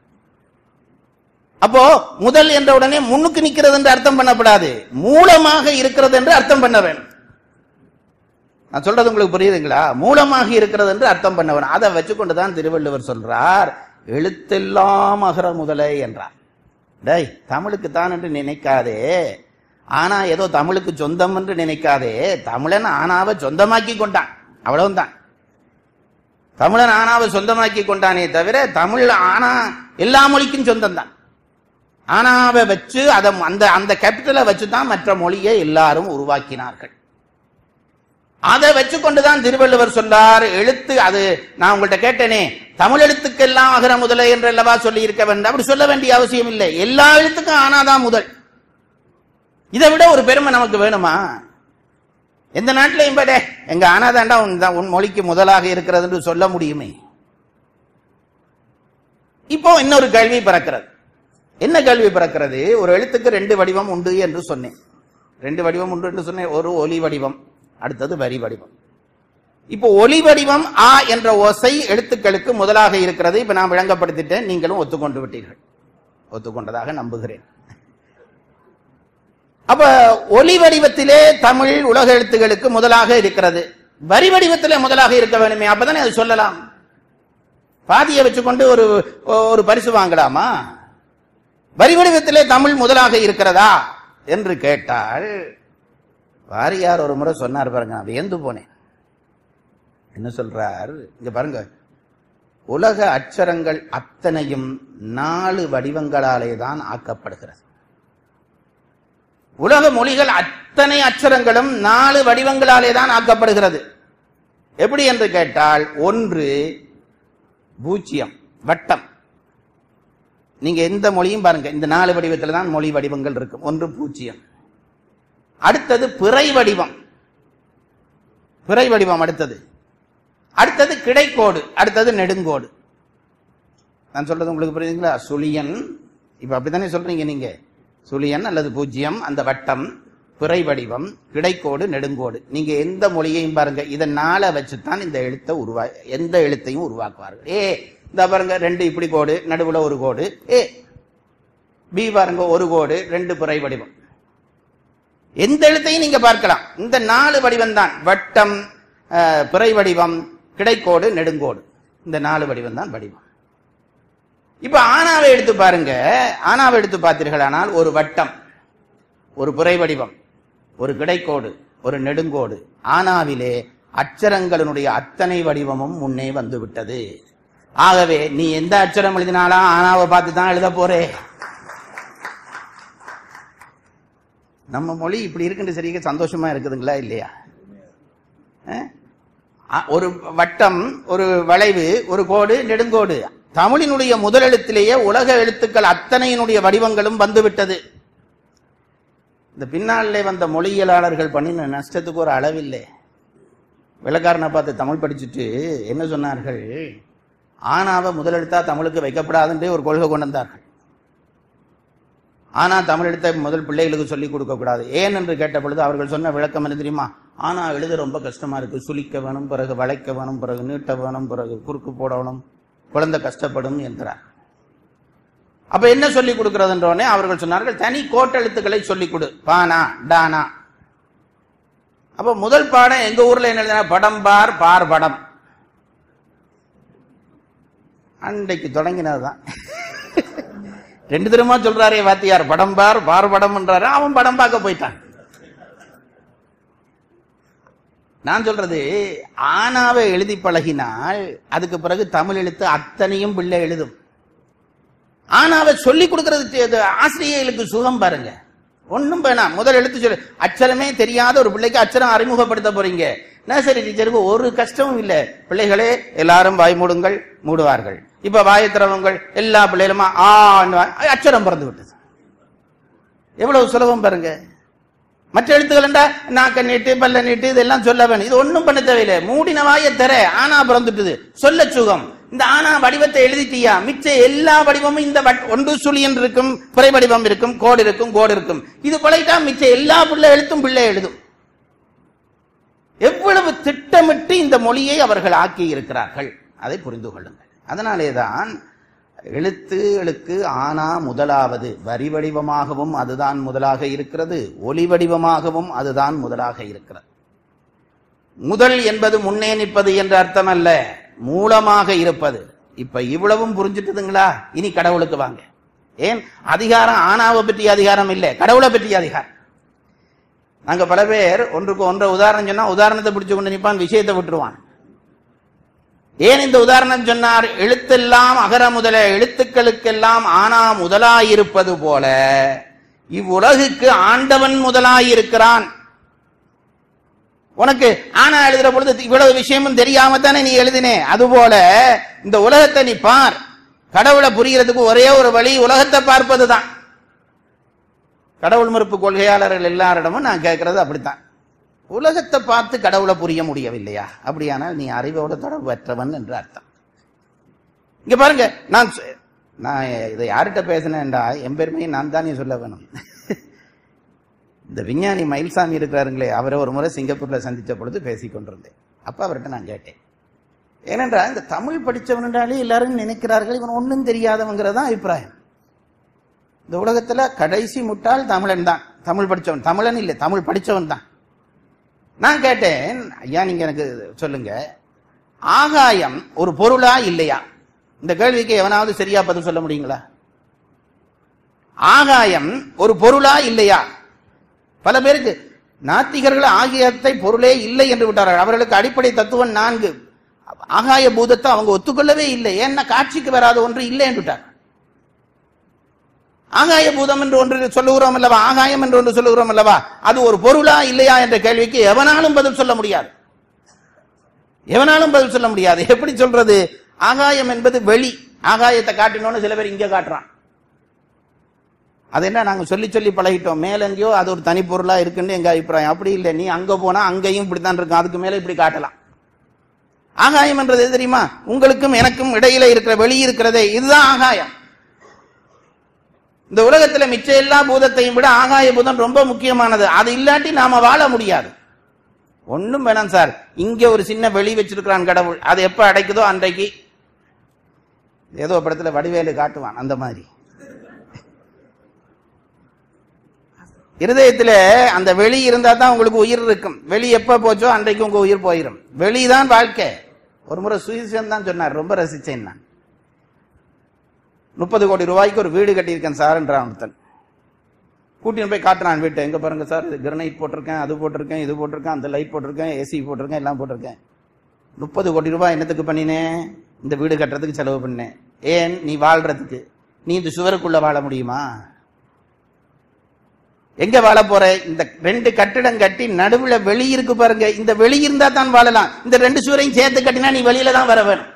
Speaker 2: அப்போ முதல் என்ற உடனே முன்னுக்கு நிற்கிறது என்று அர்த்தம் பண்ணப்படாது, மூலமாக இருக்கிறது என்று அர்த்தம் பண்ண வேண்டும். நான் சொல்றது உங்களுக்கு புரியுதுங்களா? மூலமாக இருக்கிறது என்று அர்த்தம் பண்ண வேண்டும். அதை வச்சுக்கொண்டுதான் திருவள்ளுவர் சொல்றார் எழுத்தெல்லாம் அகர முதலை என்றார். டேய், தமிழுக்கு தான் என்று நினைக்காதே, ஆனா ஏதோ தமிழுக்கு சொந்தம் என்று நினைக்காதே. தமிழன் ஆனாவை சொந்தமாக்கி கொண்டான், அவ்வளவுதான். தமிழன் ஆனாவை சொந்தமாக்கி கொண்டானே தவிர தமிழ் ஆனா எல்லா மொழிக்கும் சொந்தம் தான். ஆனாவை வச்சு அதை அந்த அந்த கேபிட்டலை வச்சுதான் மற்ற மொழியை எல்லாரும் உருவாக்கினார்கள். அதை வச்சுக்கொண்டுதான் திருவள்ளுவர் சொல்லார் எழுத்து. அது நான் உங்கள்கிட்ட கேட்டேனே, தமிழ் எழுத்துக்கெல்லாம் அகர முதலை என்று அல்லவா சொல்லி இருக்க வேண்டும். அப்படி சொல்ல வேண்டிய அவசியம் இல்லை. எல்லா எழுத்துக்கும் ஆனாதான் முதல். இதை விட ஒரு பெருமை நமக்கு வேணுமா? எந்த நாட்டிலையும் படே எங்க ஆனாதாண்டா உன் மொழிக்கு முதலாக இருக்கிறது என்று சொல்ல முடியுமே. இப்போ இன்னொரு கேள்வி பிறக்கிறது. என்ன கேள்வி பிறக்கிறது? ஒரு எழுத்துக்கு ரெண்டு வடிவம் உண்டு என்று சொன்னேன். ரெண்டு வடிவம் உண்டு என்று சொன்னேன். ஒரு ஒலி வடிவம், அடுத்தது வரி வடிவம். இப்போ ஒலி வடிவம் ஆ என்ற ஓசை எழுத்துக்களுக்கு முதலாக இருக்கிறது. இப்ப நான் விளங்கப்படுத்திட்டேன், நீங்களும் ஒத்துக்கொண்டு விட்டீர்கள். ஒத்துக்கொண்டதாக நம்புகிறேன். அப்ப ஒலி வடிவத்திலே தமிழ் உலக எழுத்துகளுக்கு முதலாக இருக்கிறது. வரி வடிவத்திலே முதலாக இருக்க வேணுமே, அப்பதானே அது சொல்லலாம். பாதியை வச்சுக்கொண்டு ஒரு ஒரு பரிசு வாங்கலாமா? வரி வடிவத்திலே தமிழ் முதலாக இருக்கிறதா என்று கேட்டால், வாரியார் ஒரு முறை சொன்னார் பாருங்க, நான் வியந்து போனேன். என்ன சொல்றார் இங்க பாருங்க, உலக அச்சரங்கள் அத்தனையும் நாலு வடிவங்களாலே தான் ஆக்கப்படுகிறது. உலக மொழிகள் அத்தனை அச்சரங்களும் நாலு வடிவங்களாலே தான் ஆக்கப்படுகிறது. எப்படி என்று கேட்டால், ஒன்று பூஜ்ஜியம், வட்டம். நீங்க எந்த மொழியும் பாருங்க, இந்த நாலு வடிவத்தில் தான் மொழி வடிவங்கள் இருக்கும். ஒன்று பூஜ்ஜியம், அடுத்தது பிறை வடிவம், பிறை வடிவம் அடுத்தது, அடுத்தது கிடைக்கோடு, அடுத்தது நெடுங்கோடு. நான் சொல்றது உங்களுக்கு புரியுதுங்களா? சுழியன், இப்ப அப்படித்தானே சொல்றீங்க நீங்க, சுழியன் அல்லது பூஜ்ஜியம், அந்த வட்டம், பிறை வடிவம், கிடைக்கோடு, நெடுங்கோடு. நீங்க எந்த மொழியையும் பாருங்க, இதனால வச்சுதான் இந்த எழுத்தை உருவா எந்த எழுத்தையும் உருவாக்குவார்கள். ஏ இந்த பாருங்க, ரெண்டு இப்படி கோடு, நடுவுல ஒரு கோடு. ஏ பி பாருங்க, ஒரு கோடு, ரெண்டு பிறை வடிவம். எந்த எழுத்தையும் நீங்க பார்க்கலாம். இந்த நாலு வடிவம் தான், வட்டம், பிறை வடிவம், கிடைக்கோடு, நெடுங்கோடு. இந்த நாலு வடிவம் தான் வடிவம். இப்ப ஆனாவை எடுத்து பாருங்க. ஆனாவை எடுத்து பார்த்தீர்களானால் ஒரு வட்டம், ஒரு பிறை வடிவம், ஒரு கிடைக்கோடு, ஒரு நெடுங்கோடு. ஆனாவிலே அச்சரங்களுடைய அத்தனை வடிவமும் முன்னே வந்து விட்டது. ஆகவே நீ எந்த அச்சரம் எழுதினாலும் ஆனாவை பார்த்து தான் எழுத போறே. நம்ம மொழி இப்படி இருக்குன்னு சரியாக சந்தோஷமா இருக்குதுங்களா இல்லையா? ஒரு வட்டம், ஒரு வளைவு, ஒரு கோடு, நெடுங்கோடு. தமிழினுடைய முதலெழுத்திலேயே உலக எழுத்துக்கள் அத்தனையினுடைய வடிவங்களும் வந்துவிட்டது. இந்த பின்னாலே வந்த மொழியியலாளர்கள் பண்ணின நஷ்டத்துக்கு ஒரு அளவில்லை. வெள்ளக்காரனை பார்த்து தமிழ் படிச்சுட்டு என்ன சொன்னார்கள்? ஆனாவை முதலெழுத்தா தமிழுக்கு வைக்கப்படாதுன்றே ஒரு கொள்கை கொண்டு வந்தார்கள். ஆனா தமிழ் எழுத்தை முதல் பிள்ளைகளுக்கு சொல்லிக் கொடுக்க கூடாது. ஏன் என்று கேட்ட பொழுது அவர்கள் சொன்ன விளக்கம் என்ன தெரியுமா? ஆனா எழுத ரொம்ப கஷ்டமா இருக்கு, சுளிக்க வேணும், பிறகு வளைக்க வேணும், பிறகு நீட்ட வேணும், பிறகு குறுக்கு போடணும், குழந்தை கஷ்டப்படும் என்கிறார். அப்ப என்ன சொல்லிக் கொடுக்கிறதுன்றோடனே அவர்கள் சொன்னார்கள் தனி கோட்டெழுத்துக்களை சொல்லிக் கொடு, பானா டானா. அப்ப முதல் பாடம் எங்க ஊர்ல என்ன எழுதினா படம் பார் பார் படம், அன்றைக்கு தொடங்கினதுதான். ரெண்டு தரமா சொல்றாரே வாத்தியார், படம் பார் பார் படம் என்றாரு, அவன் படம் பார்க்க போயிட்டான். நான் சொல்றது ஆனாவை எழுதி பழகினால் அதுக்கு பிறகு தமிழ் எழுத்து அத்தனையும் பிள்ளை எழுதும். ஆனாவை சொல்லிக் கொடுக்கறது ஆசிரியர்களுக்கு சுகம் பாருங்க. ஒன்னும் வேணாம், முதல் எழுத்து சொல்லு. அச்சரமே தெரியாத ஒரு பிள்ளைக்கு அச்சரம் அறிமுகப்படுத்த போறீங்க. நர்சரி டீச்சருக்கு ஒரு கஷ்டமும் இல்லை. பிள்ளைகளே எல்லாரும் வாய் மூடுங்கள், மூடுவார்கள். இப்ப வாயை திறவுங்கள், எல்லா பிள்ளைகளுமா ஆ அச்சரம் பிறந்து விட்டது. எவ்வளவு சுலபம் பாருங்க. மற்ற எழுத்துக்கள் என்றா நாக்க நீட்டு பல்ல நீட்டு இதெல்லாம் சொல்ல வேணும். இது ஒன்னும் பண்ண தேவையில்லை. மூடின வாயை திற, ஆனா பிறந்துட்டுது, சொல்ல சுகம். இந்த ஆனா வடிவத்தை எழுதிட்டியா, மிச்ச எல்லா வடிவமும் இந்த ஒன்று சுழியன் இருக்கும், பிறை வடிவம் இருக்கும், கோடு இருக்கும், கோடு இருக்கும். இது பழகிட்டா மிச்ச எல்லா பிள்ளை எழுத்தும் பிள்ளை எழுதும். எவ்வளவு திட்டமிட்டு இந்த மொழியை அவர்கள் ஆக்கி இருக்கிறார்கள், அதை புரிந்து கொள்ளுங்கள். அதனாலேதான் எழுத்துகளுக்கு ஆனா முதலாவது, வரி வடிவமாகவும் அதுதான் முதலாக இருக்கிறது, ஒலி வடிவமாகவும் அதுதான் முதலாக இருக்கிறது. முதல் என்பது முன்னே நிற்பது என்ற அர்த்தம் அல்ல, மூலமாக இருப்பது. இப்ப இவ்வளவும் புரிஞ்சுட்டுதுங்களா? இனி கடவுளுக்கு வாங்க. ஏன் அதிகாரம் ஆனாவை பற்றிய அதிகாரம் இல்லை, கடவுளை பற்றிய அதிகாரம். நாங்க பல பேர் ஒன்றுக்கு ஒன்றை உதாரணம் சொன்னா உதாரணத்தை பிடிச்சு கொண்டு நிற்பான், விஷயத்தை விட்டுருவான். ஏன் இந்த உதாரணம் சொன்னார்? எழுத்தெல்லாம் அகர முதல எழுத்துக்களுக்கெல்லாம் ஆனா முதலாயிருப்பது போல இவ்வுலகுக்கு ஆண்டவன் முதலாயிருக்கிறான். உனக்கு ஆனா எழுதுற பொழுது இவ்வளவு விஷயமும் தெரியாம தானே நீ எழுதினே. அதுபோல இந்த உலகத்தை நீ பார். கடவுளை புரியறதுக்கு ஒரே ஒரு வழி உலகத்தை பார்ப்பதுதான். கடவுள் மறுப்பு கொள்கையாளர்கள் எல்லாரிடமும் நான் கேட்கறது அப்படித்தான். உலகத்தை பார்த்து கடவுளை புரிய முடியவில்லையா? அப்படியானால் நீ அறிவோட தொடர்பு அற்றவன் என்று அர்த்தம். இங்க பாருங்க, நான் நான் இதை யார்கிட்ட பேசினேன்டா, என் பெருமையை நான் தானே சொல்ல வேணும். இந்த விஞ்ஞானி மயில்சாமி இருக்கிறாருங்களே, அவரை ஒரு முறை சிங்கப்பூர்ல சந்திச்ச பொழுது பேசிக் கொண்டிருந்தேன். அப்ப அவர்கிட்ட நான் கேட்டேன், ஏனென்றா இந்த தமிழ் படிச்சவனாலே எல்லாரும் நினைக்கிறார்கள் இவன் ஒன்னும் தெரியாதவங்கிறதா அபிப்பிராயம். இந்த உலகத்துல கடைசி முட்டாள் தமிழன் தான், தமிழ் படிச்சவன். தமிழன் இல்லை, தமிழ் படிச்சவன் தான். நான் கேட்டேன், ஐயா நீங்க எனக்கு சொல்லுங்க, ஆகாயம் ஒரு பொருளா இல்லையா? இந்த கேள்விக்கு எவனாவது சரியா பதில் சொல்ல முடியுங்களா? ஆகாயம் ஒரு பொருளா இல்லையா? பல பேருக்கு நாத்திகர்கள் ஆகியத்தை பொருளே இல்லை என்று விட்டார்கள். அவர்களுக்கு அடிப்படை தத்துவம் நான்கு. ஆகாய பூதத்தை அவங்க ஒத்துக்கொள்ளவே இல்லை. ஏன்னா காட்சிக்கு வராத ஒன்று இல்லை என்று விட்டார். ஆகாய பூதம் என்று ஒன்று சொல்லுகிறோம் அல்லவா, ஆகாயம் என்று ஒன்று சொல்லுகிறோம் அல்லவா, அது ஒரு பொருளா இல்லையா என்ற கேள்விக்கு எவனாலும் பதில் சொல்ல முடியாது. எவனாலும் பதில் சொல்ல முடியாது. எப்படி சொல்றது? ஆகாயம் என்பது வெளி. ஆகாயத்தை காட்டினோன்னு சில பேர் இங்க காட்டுறான். அது என்ன, நாங்க சொல்லி சொல்லி பழகிட்டோம். மேல எங்கேயோ அது ஒரு தனி பொருளா இருக்குன்னு எங்க அபிப்பிராயம். அப்படி இல்லை, நீ அங்க போனா அங்கேயும் இப்படித்தான் இருக்கும், அதுக்கு மேல இப்படி காட்டலாம். ஆகாயம் என்றது எது தெரியுமா? உங்களுக்கும் எனக்கும் இடையில இருக்கிற வெளி இருக்கிறதே, இதுதான் ஆகாயம். இந்த உலகத்துல மிச்ச எல்லா பூதத்தையும் விட ஆகாய பூதம் ரொம்ப முக்கியமானது. அது இல்லாட்டி நாம வாழ முடியாது. ஒன்னும் வேணாம் சார், இங்க ஒரு சின்ன வெளி வச்சிருக்கிறான் கடவுள், அது எப்ப அடைக்குதோ அன்றைக்கு ஏதோ படத்துல வடிவேலு காட்டுவான் அந்த மாதிரி. இருதயத்துல அந்த வெளி இருந்தா தான் உங்களுக்கு உயிர் இருக்கும். வெளி எப்ப போச்சோ அன்றைக்கு உங்க உயிர் போயிடும். வெளிதான் வாழ்க்கை. ஒரு முறை சுயசன் தான் சொன்னார், ரொம்ப ரசிச்சேன் நான். முப்பது கோடி ரூபாய்க்கு ஒரு வீடு கட்டியிருக்கேன் சார் என்றான் ஒருத்தன். கூட்டின்னு போய் காட்டுறான் வீட்டை. எங்க பாருங்க சார், இது கிரனைட் போட்டிருக்கேன், அது போட்டிருக்கேன், இது போட்டிருக்கேன், அந்த லைட் போட்டிருக்கேன், ஏசி போட்டிருக்கேன், எல்லாம் போட்டிருக்கேன். முப்பது கோடி ரூபாய் என்னத்துக்கு பண்ணினேன்? இந்த வீடு கட்டுறதுக்கு செலவு பண்ணேன். ஏன்? நீ வாழ்றதுக்கு. நீ இந்த சுவருக்குள்ள வாழ முடியுமா? எங்க வாழ போற? இந்த ரெண்டு கட்டிடம் கட்டி நடுவுல வெளி இருக்கு பாருங்க, இந்த வெளி இருந்தா தான் வாழலாம். இந்த ரெண்டு சுவரையும் சேர்த்து கட்டினா நீ வெளியில தான் வர வேணும்.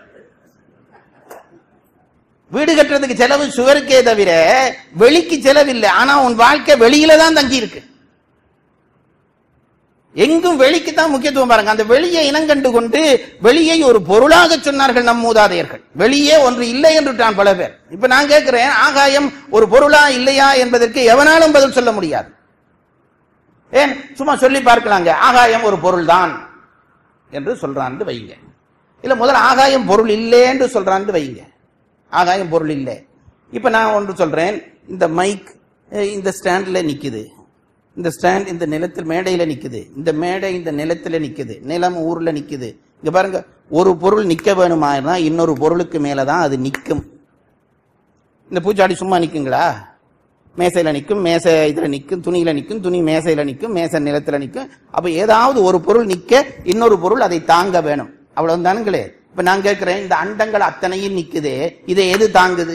Speaker 2: வீடு கட்டுறதுக்கு செலவு சுவருக்கே தவிர வெளிக்கு செலவு இல்லை. ஆனா உன் வாழ்க்கை வெளியில தான் தங்கி இருக்கு. எங்கும் வெளிக்கு தான் முக்கியத்துவம் பாருங்க. அந்த வெளியை இனங்கண்டு கொண்டு வெளியை ஒரு பொருளாக சொன்னார்கள் நம் மூதாதையர்கள். வெளியே ஒன்று இல்லை என்று நான் பல பேர். இப்ப நான் கேட்கிறேன், ஆகாயம் ஒரு பொருளா இல்லையா என்பதற்கு எவனாலும் பதில் சொல்ல முடியாது. ஏன் சும்மா சொல்லி பார்க்கலாங்க, ஆகாயம் ஒரு பொருள் தான் என்று சொல்றான்னு வைங்க. இல்ல முதல்ல ஆகாயம் பொருள் இல்லை என்று சொல்றான்னு வைங்க. ஆகாயம் பொருள் இல்லை. இப்ப நான் ஒன்று சொல்றேன், இந்த மைக் இந்த ஸ்டாண்ட்ல நிக்குது, இந்த ஸ்டாண்ட் இந்த நிலத்தில் மேடையில நிக்குது, இந்த மேடை இந்த நிலத்துல நிக்குது, நிலம் ஊர்ல நிக்குது. இங்க பாருங்க, ஒரு பொருள் நிக்க வேணுமானா இன்னொரு பொருளுக்கு மேலதான் அது நிக்கும். இந்த பூச்சாடி சும்மா நிக்குங்களா? மேசையில நிக்கும், மேசை இதுல நிக்கும், துணியில நிக்கும், துணி மேசையில நிக்கும், மேசை நிலத்துல நிக்கும். அப்ப ஏதாவது ஒரு பொருள் நிக்க இன்னொரு பொருள் அதை தாங்க வேணும். அவ்வளவு தானுங்களே. இப்ப நான் கேட்கிறேன், இந்த அண்டங்கள் அத்தனையும் நிக்குதே, இதை எது தாங்குது?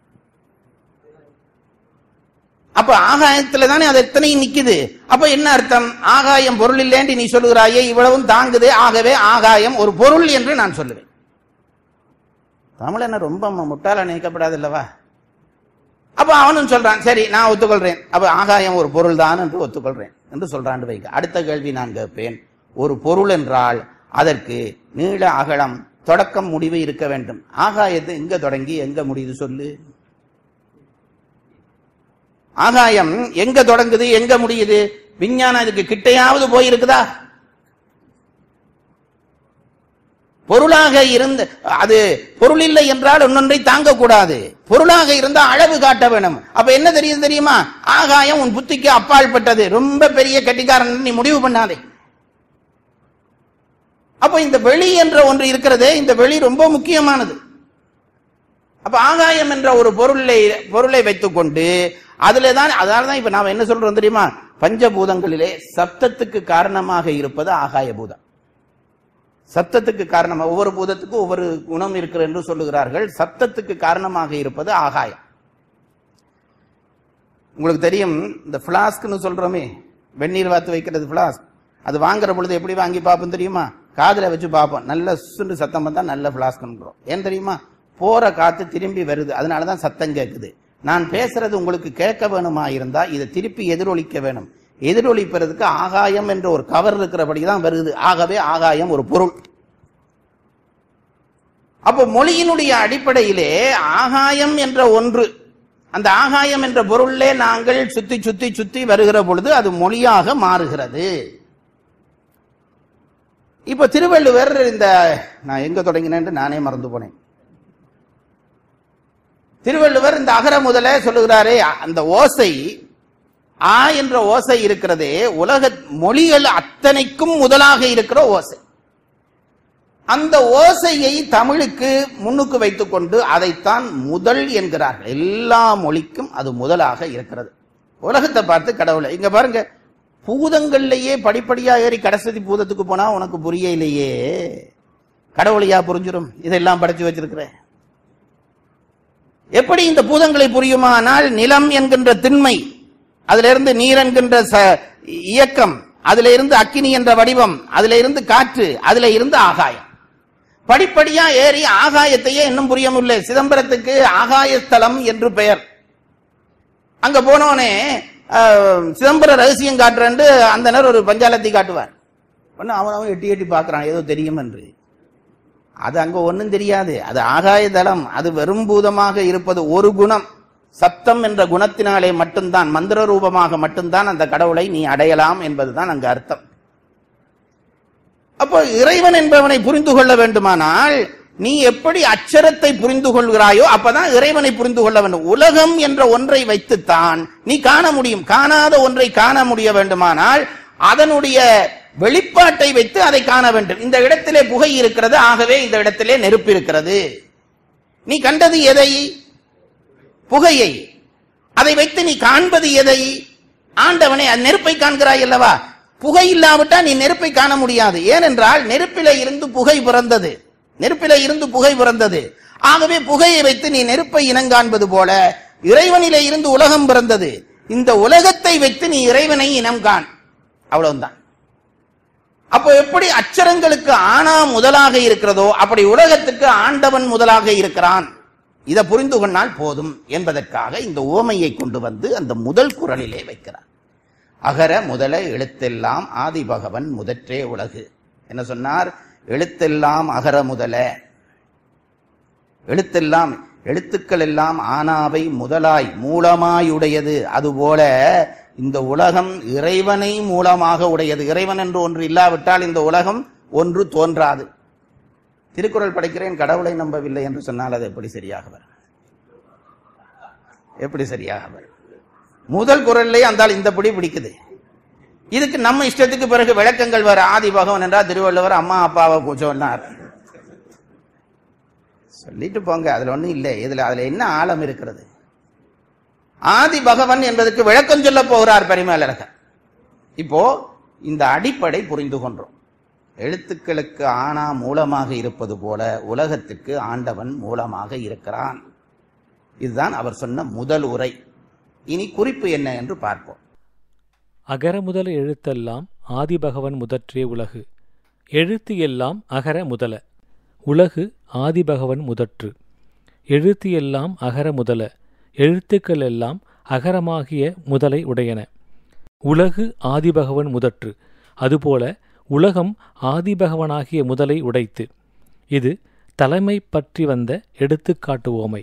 Speaker 2: அப்ப ஆகாயத்துல தானே அது எத்தனையும் நிக்குது. அப்ப என்ன அர்த்தம்? ஆகாயம் பொருள் இல்லைன்னு நீ சொல்லுகிறாயே, இவ்வளவும் தாங்குது, ஆகவே ஆகாயம் ஒரு பொருள் என்று நான் சொல்லுவேன். தமிழ் என்ன ரொம்ப முட்டாள நினைக்கப்படாது இல்லவா? அப்ப அவனும் சொல்றான், சரி நான் ஒத்துக்கொள்றேன், அப்ப ஆகாயம் ஒரு பொருள் தான் என்று ஒத்துக்கொள்றேன் என்று சொல்றான் வைக்க. அடுத்த கேள்வி நான் கேட்பேன், ஒரு பொருள் என்றால் அதற்கு நீள அகலம் தொடக்கம் முடிவு இருக்க வேண்டும். ஆகாயத்தை எங்க தொடங்கி எங்க முடியுது சொல்லு? ஆகாயம் எங்க தொடங்குது எங்க முடியுது? விஞ்ஞானம் இதுக்கு கிட்டையாவது போயிருக்குதா? பொருளாக இருந்து அது பொருள் இல்லை என்றால் இன்னொன்றை தாங்கக்கூடாது. பொருளாக இருந்தா அளவு காட்ட வேணும். அப்ப என்ன தெரியுது தெரியுமா? ஆகாயம் உன் புத்திக்கு அப்பால் பட்டது, ரொம்ப பெரிய கட்டிக்காரன் நீ முடிவு பண்ணாதே. அப்ப இந்த வெளி என்ற ஒன்று இருக்கிறதே, இந்த வெளி ரொம்ப முக்கியமானது. அப்ப ஆகாயம் என்ற ஒரு பொருளை பொருளை வைத்துக் கொண்டு அதுல தான், அதனாலதான் இப்ப நாம என்ன சொல்றோம் தெரியுமா? பஞ்சபூதங்களிலே சப்தத்துக்கு காரணமாக இருப்பது ஆகாய பூதம். சப்தத்துக்கு காரணமா, ஒவ்வொரு பூதத்துக்கும் ஒவ்வொரு குணம் இருக்கிறது என்று சொல்லுகிறார்கள். சப்தத்துக்கு காரணமாக இருப்பது ஆகாயம். உங்களுக்கு தெரியும், இந்த பிளாஸ்க்னு சொல்றோமே, வெந்நீர் வாத்து வைக்கிறது பிளாஸ்க், அது வாங்குற பொழுது எப்படி வாங்கி பார்ப்போம் தெரியுமா? காதுல வச்சு பார்ப்போம், நல்ல சுண்டு சத்தம் வந்தா நல்ல பிளாஸ்க்ன்றோம். ஏன் தெரியுமா? போற காத்து திரும்பி வருது, அதனாலதான் சத்தம் கேட்குது. நான் பேசுறது உங்களுக்கு கேட்க வேணுமா இருந்தா இதை திருப்பி எதிரொலிக்க வேணும். எதிரொலிப்பதற்கு ஆகாயம் என்ற ஒரு கவர் இருக்கிறபடிதான் வருது. ஆகவே ஆகாயம் ஒரு பொருள். அப்போ மொழியினுடைய அடிப்படையிலே ஆகாயம் என்ற ஒன்று, அந்த ஆகாயம் என்ற பொருளே நாங்கள் சுத்தி சுத்தி சுத்தி வருகிற பொழுது அது மொழியாக மாறுகிறது. இப்ப திருவள்ளுவர், இந்த நான் எங்க தொடங்கினேன் நானே மறந்து போனேன். திருவள்ளுவர் இந்த அகர முதல சொல்லுகிறாரே, அந்த ஓசை ஆ என்ற ஓசை இருக்கிறதே, உலக மொழிகள் அத்தனைக்கும் முதலாக இருக்கிற ஓசை. அந்த ஓசையை தமிழுக்கு முன்னுக்கு வைத்துக் கொண்டு அதைத்தான் முதல் என்கிறார்கள். எல்லா மொழிக்கும் அது முதலாக இருக்கிறது. உலகத்தை பார்த்து கடவுளை இங்க பாருங்க, பூதங்கள்லயே படிப்படியா ஏறி கடைசி பூதத்துக்கு போனா உனக்கு புரியலையே, கடவுளையா புரிஞ்சிடும்? இதெல்லாம் படைச்சு வச்சிருக்கிற. எப்படி இந்த பூதங்களை புரியுமானால், நிலம் என்கின்ற திண்மை, அதுல இருந்து நீர் என்கின்ற இயக்கம், அதுல இருந்து அக்கினி என்ற வடிவம், அதுல இருந்து காற்று, அதுல இருந்து ஆகாயம், படிப்படியா ஏறி ஆகாயத்தையே இன்னும் புரிய முடியல. சிதம்பரத்துக்கு ஆகாயஸ்தலம் என்று பெயர். அங்க போனோனே சிதம்பர ரகசியம் காட்டுறேன் அந்த நேரம் ஒரு பஞ்சாலத்தை காட்டுவார். அவன் அவன் எட்டி எட்டி பார்க்கிறான், ஏதோ தெரியும் என்று. அது அங்க ஒன்னும் தெரியாது. அது ஆகாய தலம். அது வெறும் பூதமாக இருப்பது ஒரு குணம், சப்தம் என்ற குணத்தினாலே மட்டும்தான், மந்திர ரூபமாக மட்டும்தான் அந்த கடவுளை நீ அடையலாம் என்பதுதான் அங்கு அர்த்தம். அப்போ இறைவன் என்பவனை புரிந்து கொள்ள வேண்டுமானால் நீ எப்படி அச்சரத்தை புரிந்து கொள்கிறாயோ அப்பதான் இறைவனை புரிந்து கொள்ள வேண்டும். உலகம் என்ற ஒன்றை வைத்துத்தான் நீ காண முடியும். காணாத ஒன்றை காண முடிய வேண்டுமானால் அதனுடைய வெளிப்பாட்டை வைத்து அதை காண வேண்டும். இந்த இடத்திலே புகை இருக்கிறது, ஆகவே இந்த இடத்திலே நெருப்பு இருக்கிறது. நீ கண்டது எதை? புகையை. அதை வைத்து நீ காண்பது எதை? ஆண்டவனை. நெருப்பை காண்கிறாய் அல்லவா? புகை இல்லாவிட்டா நீ நெருப்பை காண முடியாது. ஏனென்றால் நெருப்பில இருந்து புகை பிறந்தது, நெருப்பில இருந்து புகை பிறந்தது. ஆகவே புகையை வைத்து நீ நெருப்பை இனங்காண்பது போல இறைவனிலே இருந்து உலகம் பிறந்தது. இந்த உலகத்தை வைத்து நீ இறைவனை இனம் காண். அவ்வளவுதான். அப்போ எப்படி அச்சரங்களுக்கு ஆனா முதலாக இருக்கிறதோ அப்படி உலகத்துக்கு ஆண்டவன் முதலாக இருக்கிறான். இதை புரிந்து கொண்டால் போதும் என்பதற்காக இந்த ஓமையை கொண்டு வந்து அந்த முதல் குறளிலே வைக்கிறார். அகர முதல எழுத்தெல்லாம் ஆதி பகவன் முதற்றே உலகு. என்ன சொன்னார்? எழுத்தெல்லாம் அகர முதல, எழுத்தெல்லாம் எழுத்துக்கள் எல்லாம் ஆனாவை முதலாய் மூலமாயுடையது. அதுபோல இந்த உலகம் இறைவனை மூலமாக உடையது. இறைவன் என்று ஒன்று இல்லாவிட்டால் இந்த உலகம் ஒன்று தோன்றாது. திருக்குறள் படிக்கிறேன், கடவுளை நம்பவில்லை என்று சொன்னால் அது எப்படி சரியாக வரும்? எப்படி சரியாக வரும்? முதல் குறளிலே அந்த இந்த பிடி பிடிக்குது. இதுக்கு நம்ம இஷ்டத்துக்கு பிறகு விளக்கங்கள் வர. ஆதி பகவன் என்றால் திருவள்ளுவர் அம்மா அப்பாவை சொன்னார் சொல்லிட்டு போங்க, அதுல ஒண்ணும் இல்லை. இதுல அதுல என்ன ஆழம் இருக்கிறது? ஆதி பகவன் என்பதற்கு விளக்கம் சொல்ல போகிறார் பரிமேலழகர். இப்போ இந்த அடிப்படை புரிந்து கொண்டோம். எழுத்துக்களுக்கு ஆனா மூலமாக இருப்பது போல உலகத்துக்கு ஆண்டவன் மூலமாக இருக்கிறான். இதுதான் அவர் சொன்ன முதல் உரை. இனி குறிப்பு என்ன என்று பார்ப்போம்.
Speaker 3: அகர முதல எழுத்தெல்லாம் ஆதிபகவன் முதற்றே உலகு. எழுத்து எல்லாம் அகர முதல. உலகு ஆதிபகவன் முதற்று. எழுத்து எல்லாம் அகர முதல. எழுத்துக்கள் எல்லாம் அகரமாகிய முதலை உடையன. உலகு ஆதிபகவன் முதற்று. அதுபோல உலகம் ஆதிபகவனாகிய முதலை உடைத்து. இது தலைமை பற்றி வந்த எடுத்துக்காட்டுவோமை.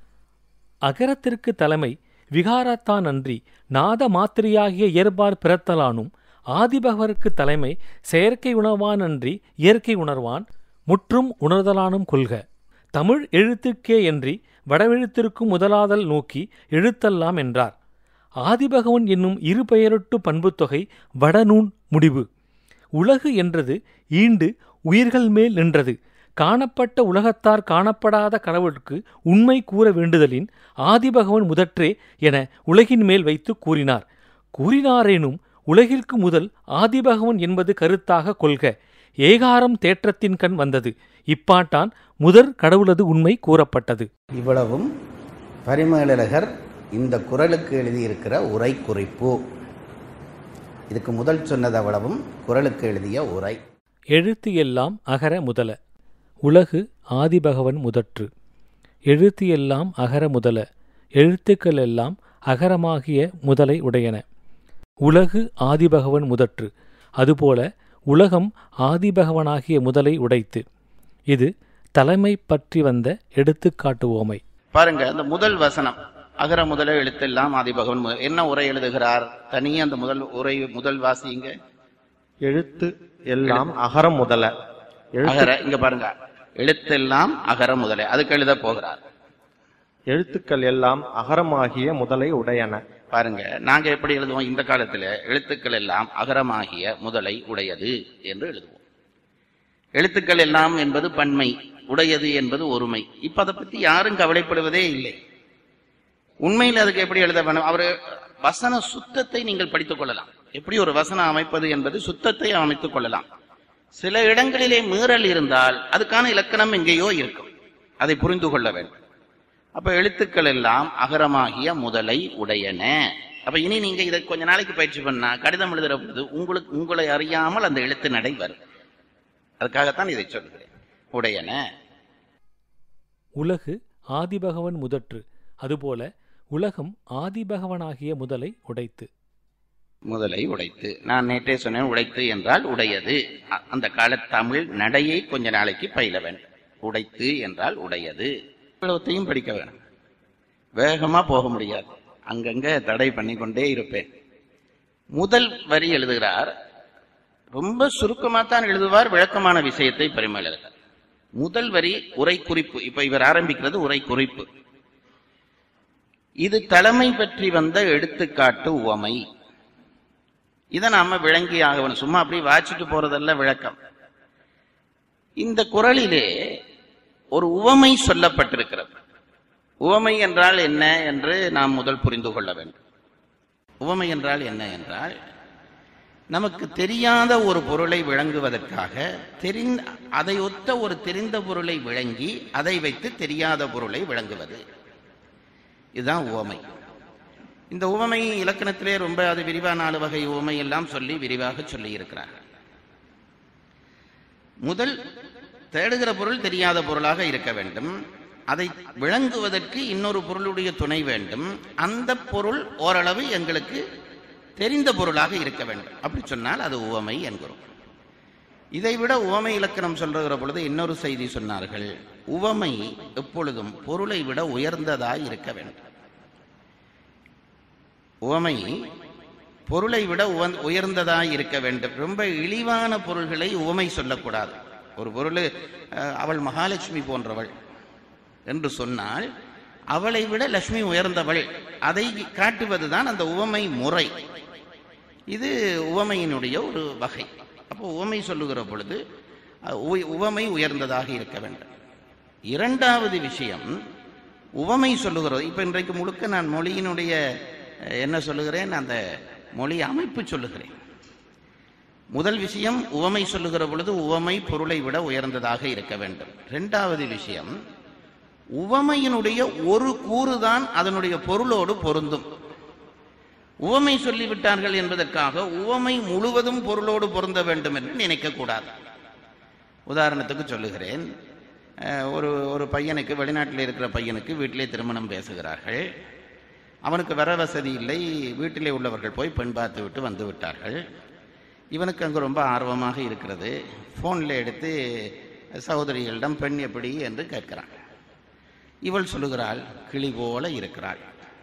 Speaker 3: அகரத்திற்கு தலைமை விகாரத்தான் அன்றி நாத மாத்திரையாகிய இயற்பார் பிறத்தலானும் ஆதிபகவருக்கு தலைமை செயற்கை உணர்வான் அன்றி இயற்கை உணர்வான் முற்றும் உணர்தலானும் கொள்க. தமிழ் எழுத்துக்கே என்றி வடவெழுத்திற்கும் முதலாதல் நோக்கி எழுத்தெல்லாம் என்றார். ஆதிபகவன் என்னும் இரு பெயரொட்டு பண்புத்தொகை வடநூன் முடிவு. உலகு என்றது ஈண்டு உயிர்கள் மேல் நின்றது. காணப்பட்ட உலகத்தார் காணப்படாத கடவுளுக்கு உண்மை கூற வேண்டுதலின் ஆதிபகவன் முதற்றே என உலகின் மேல் வைத்து கூறினார். கூறினாரேனும் உலகிற்கு முதல் ஆதிபகவன் என்பது கருத்தாக கொள்க. ஏகாரம் தேற்றத்தின் கண் வந்தது. இப்பாட்டான் முதற் கடவுளது உண்மை கூறப்பட்டது.
Speaker 2: இவ்வளவும் பரிமேலழகர் இந்த குறளுக்கு எழுதியிருக்கிற உரை குறிப்பு. இதுக்கு முதல் சொன்னது அவ்வளவும் குறளுக்கு எழுதிய உரை.
Speaker 3: எழுத்து எல்லாம் அகர முதல. உலகு ஆதிபகவன் முதற்று. எழுத்து எல்லாம் அகர முதல. எழுத்துக்கள் எல்லாம் அகரமாகிய முதலை உடையன. உலகு ஆதிபகவன் முதற்று. அதுபோல உலகம் ஆதிபகவனாகிய முதலை உடைத்து. இது தலைமை பற்றி வந்த எடுத்துக்காட்டுவோமை.
Speaker 2: பாருங்க, அந்த முதல் வசனம் அகர முதல எழுத்தெல்லாம் ஆதிபகவன். என்ன உரை எழுதுகிறார்? தனியே அந்த முதல் உரை முதல் வாசிங்க.
Speaker 4: எழுத்து எல்லாம் அகர முதல.
Speaker 2: அகர இங்க பாருங்க, எழுத்தெல்லாம் அகர முதல. அதுக்கு எழுத போகிறார்.
Speaker 4: எழுத்துக்கள் எல்லாம் அகரமாகிய முதலை உடையன.
Speaker 2: பாருங்க, நாங்க எப்படி எழுதுவோம்? இந்த காலத்துல எழுத்துக்கள் எல்லாம் அகரமாகிய முதலை உடையது என்று எழுதுவோம். எழுத்துக்கள் எல்லாம் என்பது பன்மை, உடையது என்பது ஒருமை. இப்ப அதை பத்தி யாரும் கவலைப்படுவதே இல்லை. உண்மையில் அதுக்கு எப்படி எழுத வேணும்? அவரு வசன சுத்தத்தை நீங்கள் படித்துக் கொள்ளலாம். எப்படி ஒரு வசனம் அமைப்பது என்பது சுத்தத்தை அமைத்துக் கொள்ளலாம். சில இடங்களிலே மீறல் இருந்தால் அதுக்கான இலக்கணம் எங்கேயோ இருக்கும், அதை புரிந்து கொள்ள வேண்டும். அப்ப எழுத்துக்கள் எல்லாம் அகரமாகிய முதலை உடையன. அப்ப இனி நீங்க இதை கொஞ்ச நாளைக்கு பயிற்சி பண்ணா கடிதம் எழுதுற போது உங்களுக்கு உங்களை அறியாமல் அந்த எழுத்து நடை வரும். அதுக்காகத்தான் இதை சொல்கிறேன். உடையன.
Speaker 3: உலகு ஆதிபகவன் முதற்று. அதுபோல உலகம் ஆதிபகவனாகிய முதலை உடைத்து.
Speaker 2: முதலை உடைத்து. நான் நேற்றே சொன்னேன், உடைத்து என்றால் உடையது. அந்த கால தமிழ் நடையை கொஞ்ச நாளைக்கு பயில வேண்டும். உடைத்து என்றால் உடையது. இவ்வளவுத்தையும் படிக்க வேணும். வேகமா போக முடியாது, அங்கங்க தடை பண்ணி கொண்டே இருப்பேன். முதல் வரி எழுதுகிறார். ரொம்ப சுருக்கமா தான் எழுதுவார், விளக்கமான விஷயத்தை பரிமேலழகர். முதல் வரி உரை குறிப்பு. இப்ப இவர் ஆரம்பிக்கிறது உரை குறிப்பு. இது தலைமை பற்றி வந்த எடுத்துக்காட்டு உவமை. இதை நாம விளங்கி ஆகணும். சும்மா அப்படி வாசிட்டு போறதல்ல விளக்கம். இந்த குறளிலே ஒரு உவமை சொல்லப்பட்டிருக்கிறது. உவமை என்றால் என்ன என்று நாம் முதல் புரிந்து கொள்ள வேண்டும். உவமை என்றால் என்ன என்றால், நமக்கு தெரியாத ஒரு பொருளை விளங்குவதற்காக தெரிந்த அதை ஒத்த ஒரு தெரிந்த பொருளை விளங்கி அதை வைத்து தெரியாத பொருளை விளங்குவது. இதுதான் உவமை. இந்த உவமை இலக்கணத்திலே ரொம்ப அது விரிவா நாலு வகை உவமை எல்லாம் சொல்லி விரிவாக சொல்லி இருக்கிறார்கள். முதல் தேடுகிற பொருள் தெரியாத பொருளாக இருக்க வேண்டும். அதை விளங்குவதற்கு இன்னொரு பொருளுடைய துணை வேண்டும். அந்த பொருள் ஓரளவு எங்களுக்கு தெரிந்த பொருளாக இருக்க வேண்டும். அப்படி சொன்னால் அது உவமை என்கிறோம். இதைவிட உவமை இலக்கணம் சொல்லுகிற பொழுது இன்னொரு செய்தி சொன்னார்கள். உவமை எப்பொழுதும் பொருளை விட உயர்ந்ததாய் இருக்க வேண்டும். உவமை பொருளை விட உயர்ந்ததாய் இருக்க வேண்டும். ரொம்ப இழிவான பொருள்களை உவமை சொல்லக்கூடாது. ஒரு பொருள் அவள் மகாலட்சுமி போன்றவள் என்று சொன்னால் அவளை விட லட்சுமி உயர்ந்தவள், அதை காட்டுவதுதான் அந்த உவமை முறை. இது உவமையினுடைய ஒரு வகை. அப்போ உவமை சொல்லுகிற பொழுது உவமை உயர்ந்ததாக இருக்க வேண்டும். இரண்டாவது விஷயம், உவமை சொல்லுகிறது. இப்ப இன்றைக்கு முழுக்க நான் மொழியினுடைய என்ன சொல்லுகிறேன், அந்த மொழி அமைப்பு சொல்லுகிறேன். முதல் விஷயம், உவமை சொல்லுகிற பொழுது உவமை பொருளை விட உயர்ந்ததாக இருக்க வேண்டும். இரண்டாவது விஷயம், உவமையினுடைய ஒரு கூறுதான் அதனுடைய பொருளோடு பொருந்தும். உவமை சொல்லிவிட்டார்கள் என்பதற்காக உவமை முழுவதும் பொருளோடு பொருந்த வேண்டும் என்று நினைக்கக்கூடாது. உதாரணத்துக்கு சொல்லுகிறேன். ஒரு ஒரு பையனுக்கு, வெளிநாட்டில் இருக்கிற பையனுக்கு வீட்டிலே திருமணம் பேசுகிறார்கள். அவனுக்கு வர வசதி இல்லை. வீட்டிலே உள்ளவர்கள் போய் பெண் பார்த்து விட்டு வந்து விட்டார்கள். இவனுக்கு அங்கு ரொம்ப ஆர்வமாக இருக்கிறது. ஃபோனில் எடுத்து சகோதரிகளிடம் பெண் எப்படி என்று கேட்கிறான். இவள் சொல்லுகிறாள், கிளி போல இருக்கிறாள்.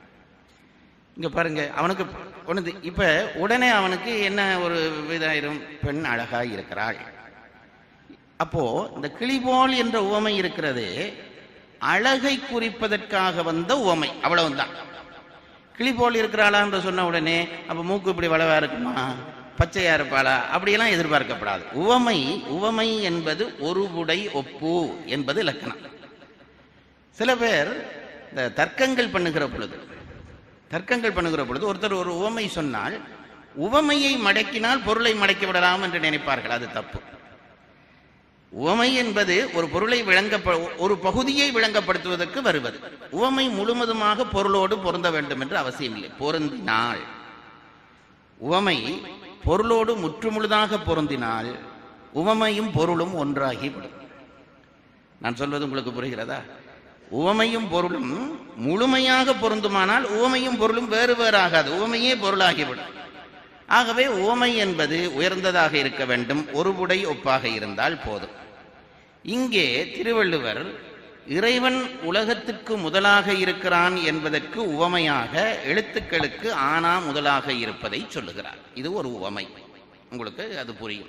Speaker 2: இங்க பாருங்க, அவனுக்கு ஒன்று இப்ப உடனே அவனுக்கு என்ன ஒரு விதாயிரம், பெண் அழகாய் இருக்கிறாள். அப்போ இந்த கிளி போல் என்ற உவமை இருக்கிறது, அழகை குறிப்பதற்காக வந்த உவமை, அவ்வளவுதான். கிளி போல் இருக்கிறாளா என்று சொன்ன உடனே அப்ப மூக்கு இப்படி வளவா இருக்குமா, பச்சையா இருப்பாளா, அப்படியெல்லாம் எதிர்பார்க்கப்படாது. உவமை உவமை என்பது ஒருவுடை ஒப்பு என்பது இலக்கணம். சில பேர் இந்த தர்க்கங்கள் பண்ணுகிற பொழுது தர்க்கங்கள் பண்ணுகிற பொழுது ஒருத்தர் ஒரு உவமை சொன்னால் உவமையை மடக்கினால் பொருளை மடக்கி விடலாம் என்று நினைப்பார்கள். அது தப்பு. உவமை என்பது ஒரு பொருளை விளங்க ஒரு பகுதியை விளங்கப்படுத்துவதற்கு வருவது. உவமை முழுவதுமாக பொருளோடு பொருந்த வேண்டும் என்று அவசியம் இல்லை. பொருந்தினால், உவமை பொருளோடு முற்றுமுழுதாக பொருந்தினால் உவமையும் பொருளும் ஒன்றாகிவிடும். நான் சொல்வது உங்களுக்கு புரிகிறதா? உவமையும் பொருளும் முழுமையாக பொருந்துமானால் உவமையும் பொருளும் வேறு வேறு ஆகாது, உவமையே பொருளாகிவிடும். ஆகவே உவமை என்பது உயர்ந்ததாக இருக்க வேண்டும், ஒருபுடை ஒப்பாக இருந்தால் போதும். இங்கே திருவள்ளுவர் இறைவன் உலகத்துக்கு முதலாக இருக்கிறான் என்பதற்கு உவமையாக எழுத்துக்களுக்கு ஆனா முதலாக இருப்பதை சொல்லுகிறார். இது ஒரு உவமை. உங்களுக்கு அது புரியும்.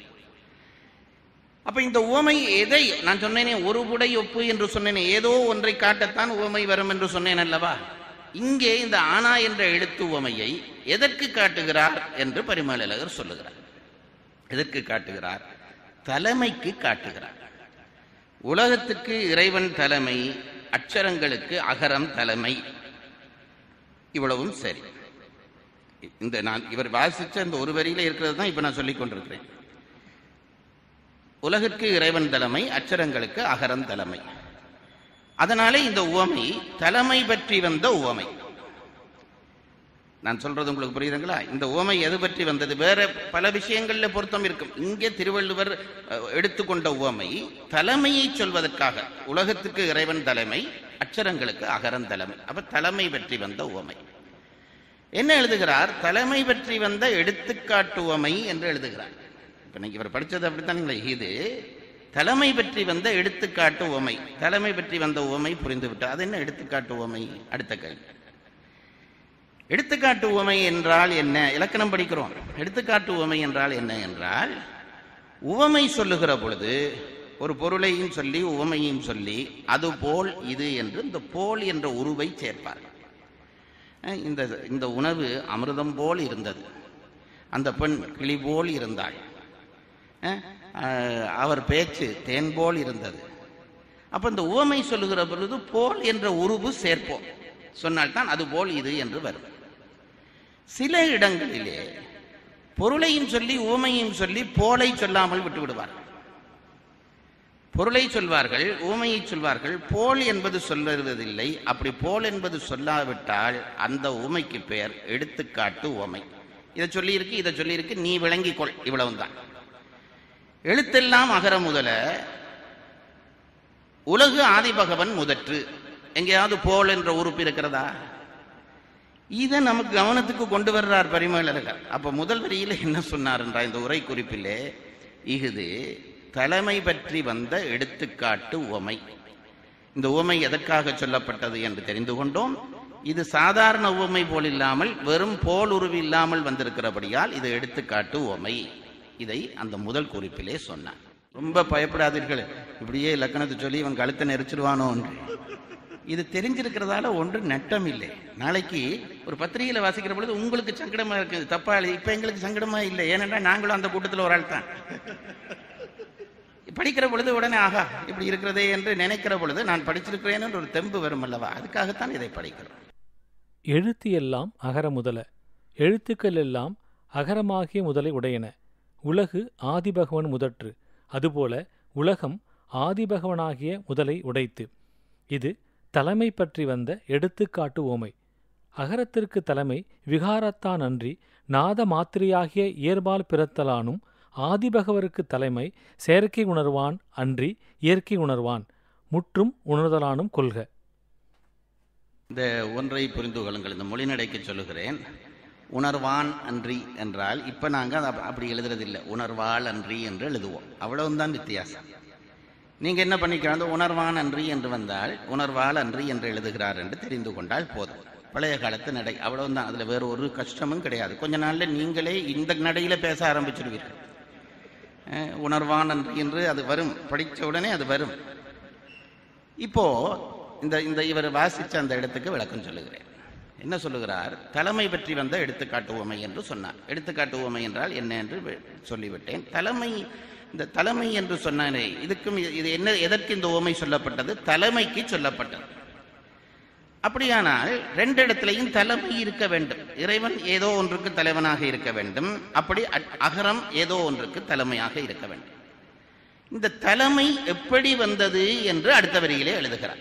Speaker 2: அப்ப இந்த உவமை எதை நான் சொன்னேனே, ஒரு புடை ஒப்பு என்று சொன்னேனே, ஏதோ ஒன்றை காட்டத்தான் உவமை வரும் என்று சொன்னேன் அல்லவா? இங்கே இந்த ஆனா என்ற எழுத்து உவமையை எதற்கு காட்டுகிறார் என்று பரிமேலழகர் சொல்லுகிறார். எதற்கு காட்டுகிறார்? தலைமைக்கு காட்டுகிறார். உலகத்துக்கு இறைவன் தலைமை, அட்சரங்களுக்கு அகரம் தலைமை. இவ்வளவும் சரி. இந்த நான் இவர் வாசிச்ச இந்த ஒரு வரியில இருக்கிறது தான் இப்ப நான் சொல்லிக் கொண்டிருக்கிறேன். உலகிற்கு இறைவன் தலைமை, அச்சரங்களுக்கு அகரம் தலைமை. அதனாலே இந்த உவமை தலைமை பற்றி வந்த உவமை. நான் சொல்றது உங்களுக்கு புரியுதுங்களா? இந்த உவமை எது பற்றி வந்தது? வேற பல விஷயங்கள்ல பொருத்தம் இருக்கும். இங்கே திருவள்ளுவர் எடுத்துக்கொண்ட உவமை தலைமையை சொல்வதற்காக, உலகத்துக்கு இறைவன் தலைமை, அச்சரங்களுக்கு அகரம் தலைமை. அப்ப தலைமை பற்றி வந்த உவமை. என்ன எழுதுகிறார்? தலைமை பற்றி வந்த எடுத்துக்காட்டு உவமை என்று எழுதுகிறார். இவர் படிச்சது அப்படித்தானுங்களே. இது தலைமை பற்றி வந்த எடுத்துக்காட்டு உவமை. தலைமை பற்றி வந்த உவமை புரிந்து விட்டார். அது என்ன எடுத்துக்காட்டு உவமை? அடுத்த கேள்வி. எடுத்துக்காட்டு உவமை என்றால் என்ன? இலக்கணம் படிக்கிறோம். எடுத்துக்காட்டு உவமை என்றால் என்ன என்றால், உவமை சொல்லுகிற பொழுது ஒரு பொருளையும் சொல்லி உவமையும் சொல்லி அது போல் இது என்று இந்த போல் என்ற உருவை சேர்ப்பார். இந்த இந்த உணவு அமிர்தம் போல் இருந்தது, அந்த பெண் கிளி போல் இருந்தாள், அவர் பேச்சு தேன் போல் இருந்தது. அப்ப இந்த உவமை சொல்லுகிற பொழுது போல் என்ற உருவு சேர்ப்போம், சொன்னால்தான் அது போல் இது என்று வரும். சில இடங்களிலே பொருளையும் சொல்லி உவமையும் சொல்லி போலை சொல்லாமல் விட்டு விடுவார்கள். பொருளை சொல்வார்கள், உவமையை சொல்வார்கள், போல் என்பது சொல்லுவதில்லை. அப்படி போல் என்பது சொல்லாவிட்டால் அந்த உவமைக்கு பெயர் எடுத்துக்காட்டு உவமை. இதை சொல்லி இருக்கு, இதை சொல்லி இருக்கு, நீ விளங்கிக்கொள், இவ்வளவுதான். எழுத்தெல்லாம் அகர முதல, உலகு ஆதிபகவன் முதற்று. எங்கேயாவது போல் என்ற உறுப்பு இருக்கிறதா? இதை நமக்கு கவனத்துக்கு கொண்டு வர்றார் பரிமேலழகர். அப்ப முதல் வரியில என்ன சொன்னார் என்றால், இந்த உரை குறிப்பிலே இஃது தலைமை பற்றி வந்த எடுத்துக்காட்டு உவமை. இந்த உவமை எதற்காக சொல்லப்பட்டது என்று தெரிந்து கொண்டோம். இது சாதாரண உவமை போல் இல்லாமல் வெறும் போல் உருவி இல்லாமல் வந்திருக்கிறபடியால் இது எடுத்துக்காட்டு உவமை. இதை அந்த முதல் குறிப்பிலே சொன்னார். ரொம்ப பயப்படாதீர்கள், இப்படியே இலக்கணத்தை சொல்லி இவன் கழுத்தை நெரிச்சிருவானோ என்று. இது தெரிஞ்சிருக்கிறதால ஒன்று நட்டம் இல்லை. நாளைக்கு ஒரு பத்திரிகையில வாசிக்கிற பொழுது உங்களுக்கு சங்கடமா இருக்குது, தப்பா இப்ப எங்களுக்கு சங்கடமா இல்லை, ஏனென்றால் நாங்களும் அந்த கூட்டத்தில் ஒரு ஆள் தான். படிக்கிற பொழுது உடனே ஆகா இப்படி இருக்கிறதே என்று நினைக்கிற பொழுது நான் படிச்சிருக்கிறேன் என்று ஒரு தெம்பு வரும் அல்லவா, அதுக்காகத்தான் இதை படிக்கிறோம்.
Speaker 3: எழுத்து எல்லாம் அகர முதல, எழுத்துக்கள் எல்லாம் அகரமாகிய முதலை உடையன. உலகு ஆதிபகவன் முதற்று, அதுபோல உலகம் ஆதிபகவனாகிய முதலை உடைத்து. இது தலைமை பற்றி வந்த எடுத்துக்காட்டு ஓமை. அகரத்திற்கு தலைமை விகாரத்தான் அன்றி நாத மாத்திரையாகிய இயல்பால் பிறத்தலானும், ஆதிபகவருக்கு தலைமை செயற்கை உணர்வான் அன்றி இயற்கை உணர்வான், முற்றும் உணர்தலானும் கொள்க.
Speaker 2: இந்த ஒன்றை புரிந்து கொள்ளுங்கள். இந்த மொழிநடைக்கு சொல்லுகிறேன். உணர்வான் அன்றி என்றால் இப்ப நாங்க அப்படி எழுதுறதில்லை, உணர்வாள் அன்றி என்று எழுதுவோம். அவ்வளவுதான் வித்தியாசம். நீங்க என்ன பண்ணிக்கிறாங்க, உணர்வான் அன்றி என்று வந்தால் உணர்வாள் அன்றி என்று எழுதுகிறார் என்று தெரிந்து கொண்டால் போதும். பழைய காலத்து நடை அவ்வளவுதான். அதுல வேற ஒரு கஷ்டமும் கிடையாது. கொஞ்ச நாள்ல நீங்களே இந்த நடையில பேச ஆரம்பிச்சிருவீர்கள். உணர்வான் அன்றி என்று அது வரும், படிச்ச உடனே அது வரும். இப்போ இந்த இந்த இவர் வாசிச்ச அந்த இடத்துக்கு விளக்கம் சொல்லுகிறேன். என்ன சொல்லுகிறார், தலைமை பற்றி வந்த எடுத்துக்காட்டு உவமை என்று சொன்னார். எடுத்துக்காட்டு உவமை என்றால் என்ன என்று சொல்லிவிட்டேன். தலைமை, இந்த தலைமை என்று சொன்னானே, இதுக்கும் இது என்ன, எதற்கு இந்த உவமை சொல்லப்பட்டது? தலைமைக்கு சொல்லப்பட்டது. அப்படியானால் ரெண்டு இடத்திலையும் தலைமை இருக்க வேண்டும். இறைவன் ஏதோ ஒன்றுக்கு தலைவனாக இருக்க வேண்டும், அப்படி அகரம் ஏதோ ஒன்றுக்கு தலைமையாக இருக்க வேண்டும். இந்த தலைமை எப்படி வந்தது என்று அடுத்த வரியிலே எழுதுகிறார்.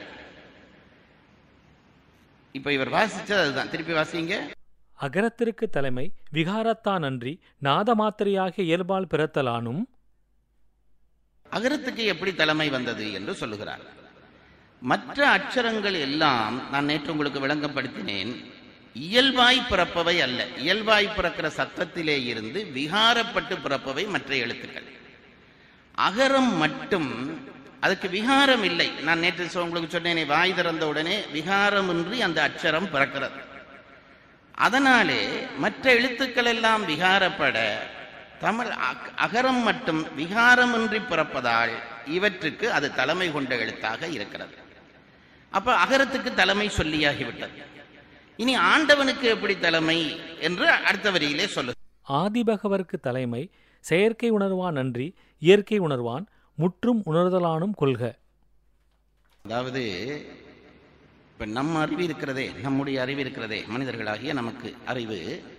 Speaker 2: இப்ப இவர் வாசிச்சது அதுதான், திருப்பி வாசிங்க.
Speaker 3: அகரத்திற்கு தலைமை விகாரத்தான் அன்றி நாத மாத்திரையாகிய இயல்பால் பிறத்தலானும்.
Speaker 2: அகரத்துக்கு எப்படி தலைமை வந்தது என்று சொல்லுகிறார். மற்ற அச்சரங்கள் எல்லாம் நான் நேற்று உங்களுக்கு விளங்கப்படுத்தினேன், இயல்பாய் பிறப்பவை அல்ல. இயல்பாய் பிறக்கிற சத்தத்திலே இருந்து விகாரப்பட்டு பிறப்பவை மற்ற எழுத்துக்கள். அகரம் மட்டும் அதுக்கு விகாரம் இல்லை. நான் நேற்று உங்களுக்கு சொன்னேனே, வாய் திறந்த உடனே விகாரமின்றி அந்த அச்சரம் பிறக்கிறது. அதனாலே மற்ற எழுத்துக்கள் எல்லாம் விகாரப்பட தமிழ் அகரம் மட்டும் விகாரமின்றி பிறப்பதால் இவற்றுக்கு அது தலைமை கொண்ட எழுத்தாக இருக்கிறது. அப்ப அகரத்துக்கு தலைமை சொல்லியாகிவிட்டது. இனி ஆண்டவனுக்கு எப்படி தலைமை என்று அடுத்த வரியிலே சொல்லு.
Speaker 3: ஆதிபகவருக்கு தலைமை செயற்கை உணர்வான் அன்றி இயற்கை உணர்வான், முற்றும் உணர்தலானும் கொள்க.
Speaker 2: அதாவது இப்ப நம்ம அறிவு இருக்கிறதே, நம்முடைய அறிவு இருக்கிறதே, மனிதர்களாகிய நமக்கு அறிவு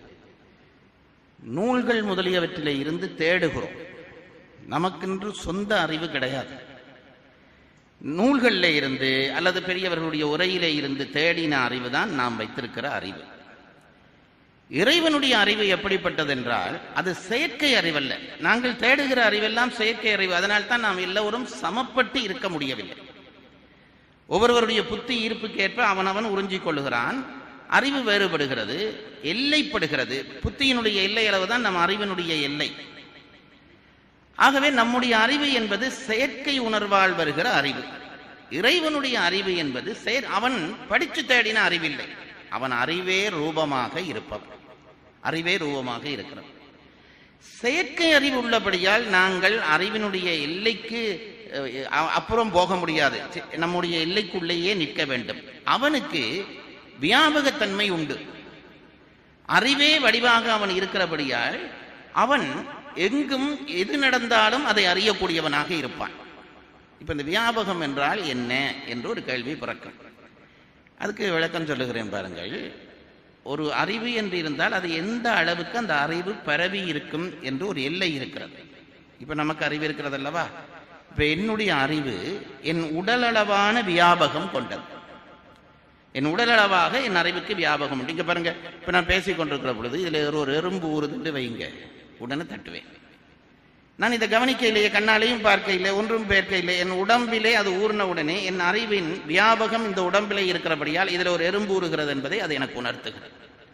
Speaker 2: நூல்கள் முதலியவற்றிலே இருந்து தேடுகிறோம். நமக்கென்று சொந்த அறிவு கிடையாது. நூல்களிலே இருந்து அல்லது பெரியவர்களுடைய உரையிலே இருந்து தேடின அறிவு தான் நாம் வைத்திருக்கிற அறிவு. இறைவனுடைய அறிவு எப்படிப்பட்டது என்றால் அது செயற்கை அறிவல்ல. நாங்கள் தேடுகிற அறிவெல்லாம் செயற்கை அறிவு. அதனால்தான் நாம் எல்லோரும் சமப்பட்டு இருக்க முடியவில்லை. ஒவ்வொருவருடைய புத்தி ஈர்ப்புக்கேற்ப அவனவன் உறிஞ்சிக் கொள்ளுகிறான். அறிவு வேறுபடுகிறது, எல்லைப்படுகிறது. புத்தியினுடைய எல்லை அளவுதான் நம் அறிவினுடைய எல்லை. ஆகவே நம்முடைய அறிவு என்பது செயற்கை உணர்வால் வருகிற அறிவு. இறைவனுடைய அறிவு என்பது அவன் படித்து தேடின அறிவில்லை. அவன் அறிவே ரூபமாக இருப்பவன், அறிவே ரூபமாக இருக்கிறவன். செயற்கை அறிவு உள்ளபடியால் நாங்கள் அறிவினுடைய எல்லைக்கு அப்புறம் போக முடியாது. நம்முடைய எல்லைக்குள்ளேயே நிற்க வேண்டும். அவனுக்கு வியாபகத்தன்மை உண்டு. அறிவே வடிவாக அவன் இருக்கிறபடியால் அவன் எங்கும் எது நடந்தாலும் அதை அறியக்கூடியவனாக இருப்பான். இப்ப இந்த வியாபகம் என்றால் என்ன என்று ஒரு கேள்வி பிறக்கும். அதுக்கு விளக்கம் சொல்லுகிறேன் பாருங்கள். ஒரு அறிவு என்று இருந்தால் அது எந்த அளவுக்கு அந்த அறிவு பரவி இருக்கும் என்று ஒரு எல்லை இருக்கிறது. இப்ப நமக்கு அறிவு இருக்கிறது அல்லவா? இப்ப என்னுடைய அறிவு என் உடலளவான வியாபகம் கொண்டது. என் உடலளவாக என் அறிவுக்கு வியாபகம் உண்டு. இங்க பாருங்க, இப்ப நான் பேசிக் கொண்டிருக்கிற பொழுது இதுல ஒரு எறும்பு ஊறுதுண்டு வைங்க, உடனே தட்டுவேன். நான் இதை கவனிக்க இல்லையே, கண்ணாலையும் பார்க்க இல்லை, ஒன்றும் பேர்க்க இல்லை. என் உடம்பிலே அது ஊர்ன உடனே என் அறிவின் வியாபகம் இந்த உடம்பிலே இருக்கிறபடியால் இதுல ஒரு எறும்பு ஊறுகிறது என்பதை அது எனக்கு உணர்த்துகிறது.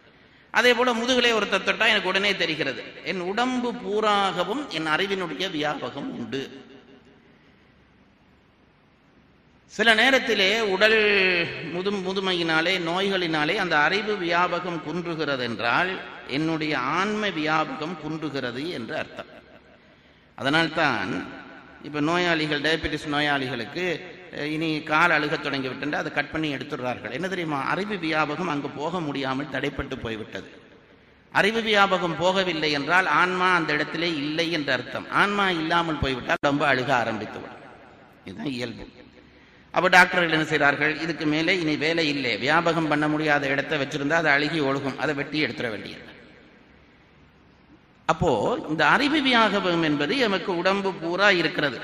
Speaker 2: அதே போல முதுகிலே ஒருத்தர் தொட்டா எனக்கு உடனே தெரிகிறது. என் உடம்பு பூராகவும் என் அறிவினுடைய வியாபகம் உண்டு. சில நேரத்திலே உடல் முது முதுமையினாலே நோய்களினாலே அந்த அறிவு வியாபகம் குன்றுகிறது என்றால் என்னுடைய ஆன்ம வியாபகம் குன்றுகிறது என்று அர்த்தம். அதனால்தான் இப்போ நோயாளிகள், டயபெட்டிஸ் நோயாளிகளுக்கு இனி கால் அழுக தொடங்கி விட்டு அதை கட் பண்ணி எடுத்துடுறார்கள். என்ன தெரியுமா? அறிவு வியாபகம் அங்கு போக முடியாமல் தடைப்பட்டு போய்விட்டது. அறிவு வியாபகம் போகவில்லை என்றால் ஆன்மா அந்த இடத்திலே இல்லை என்று அர்த்தம். ஆன்மா இல்லாமல் போய்விட்டால் ரொம்ப அழுக ஆரம்பித்துவிடும். இதுதான் இயல்பு. அப்போ டாக்டர்கள் என்ன செய்கிறார்கள்? இதுக்கு மேலே இனி வேலை இல்லை, வியாபகம் பண்ண முடியாத இடத்தை வச்சிருந்தா அதை அழுகி ஒழுகும், அதை வெட்டி எடுத்துட வேண்டியது. அப்போ இந்த அறிவு வியாபகம் என்பது நமக்கு உடம்பு பூரா இருக்கிறது.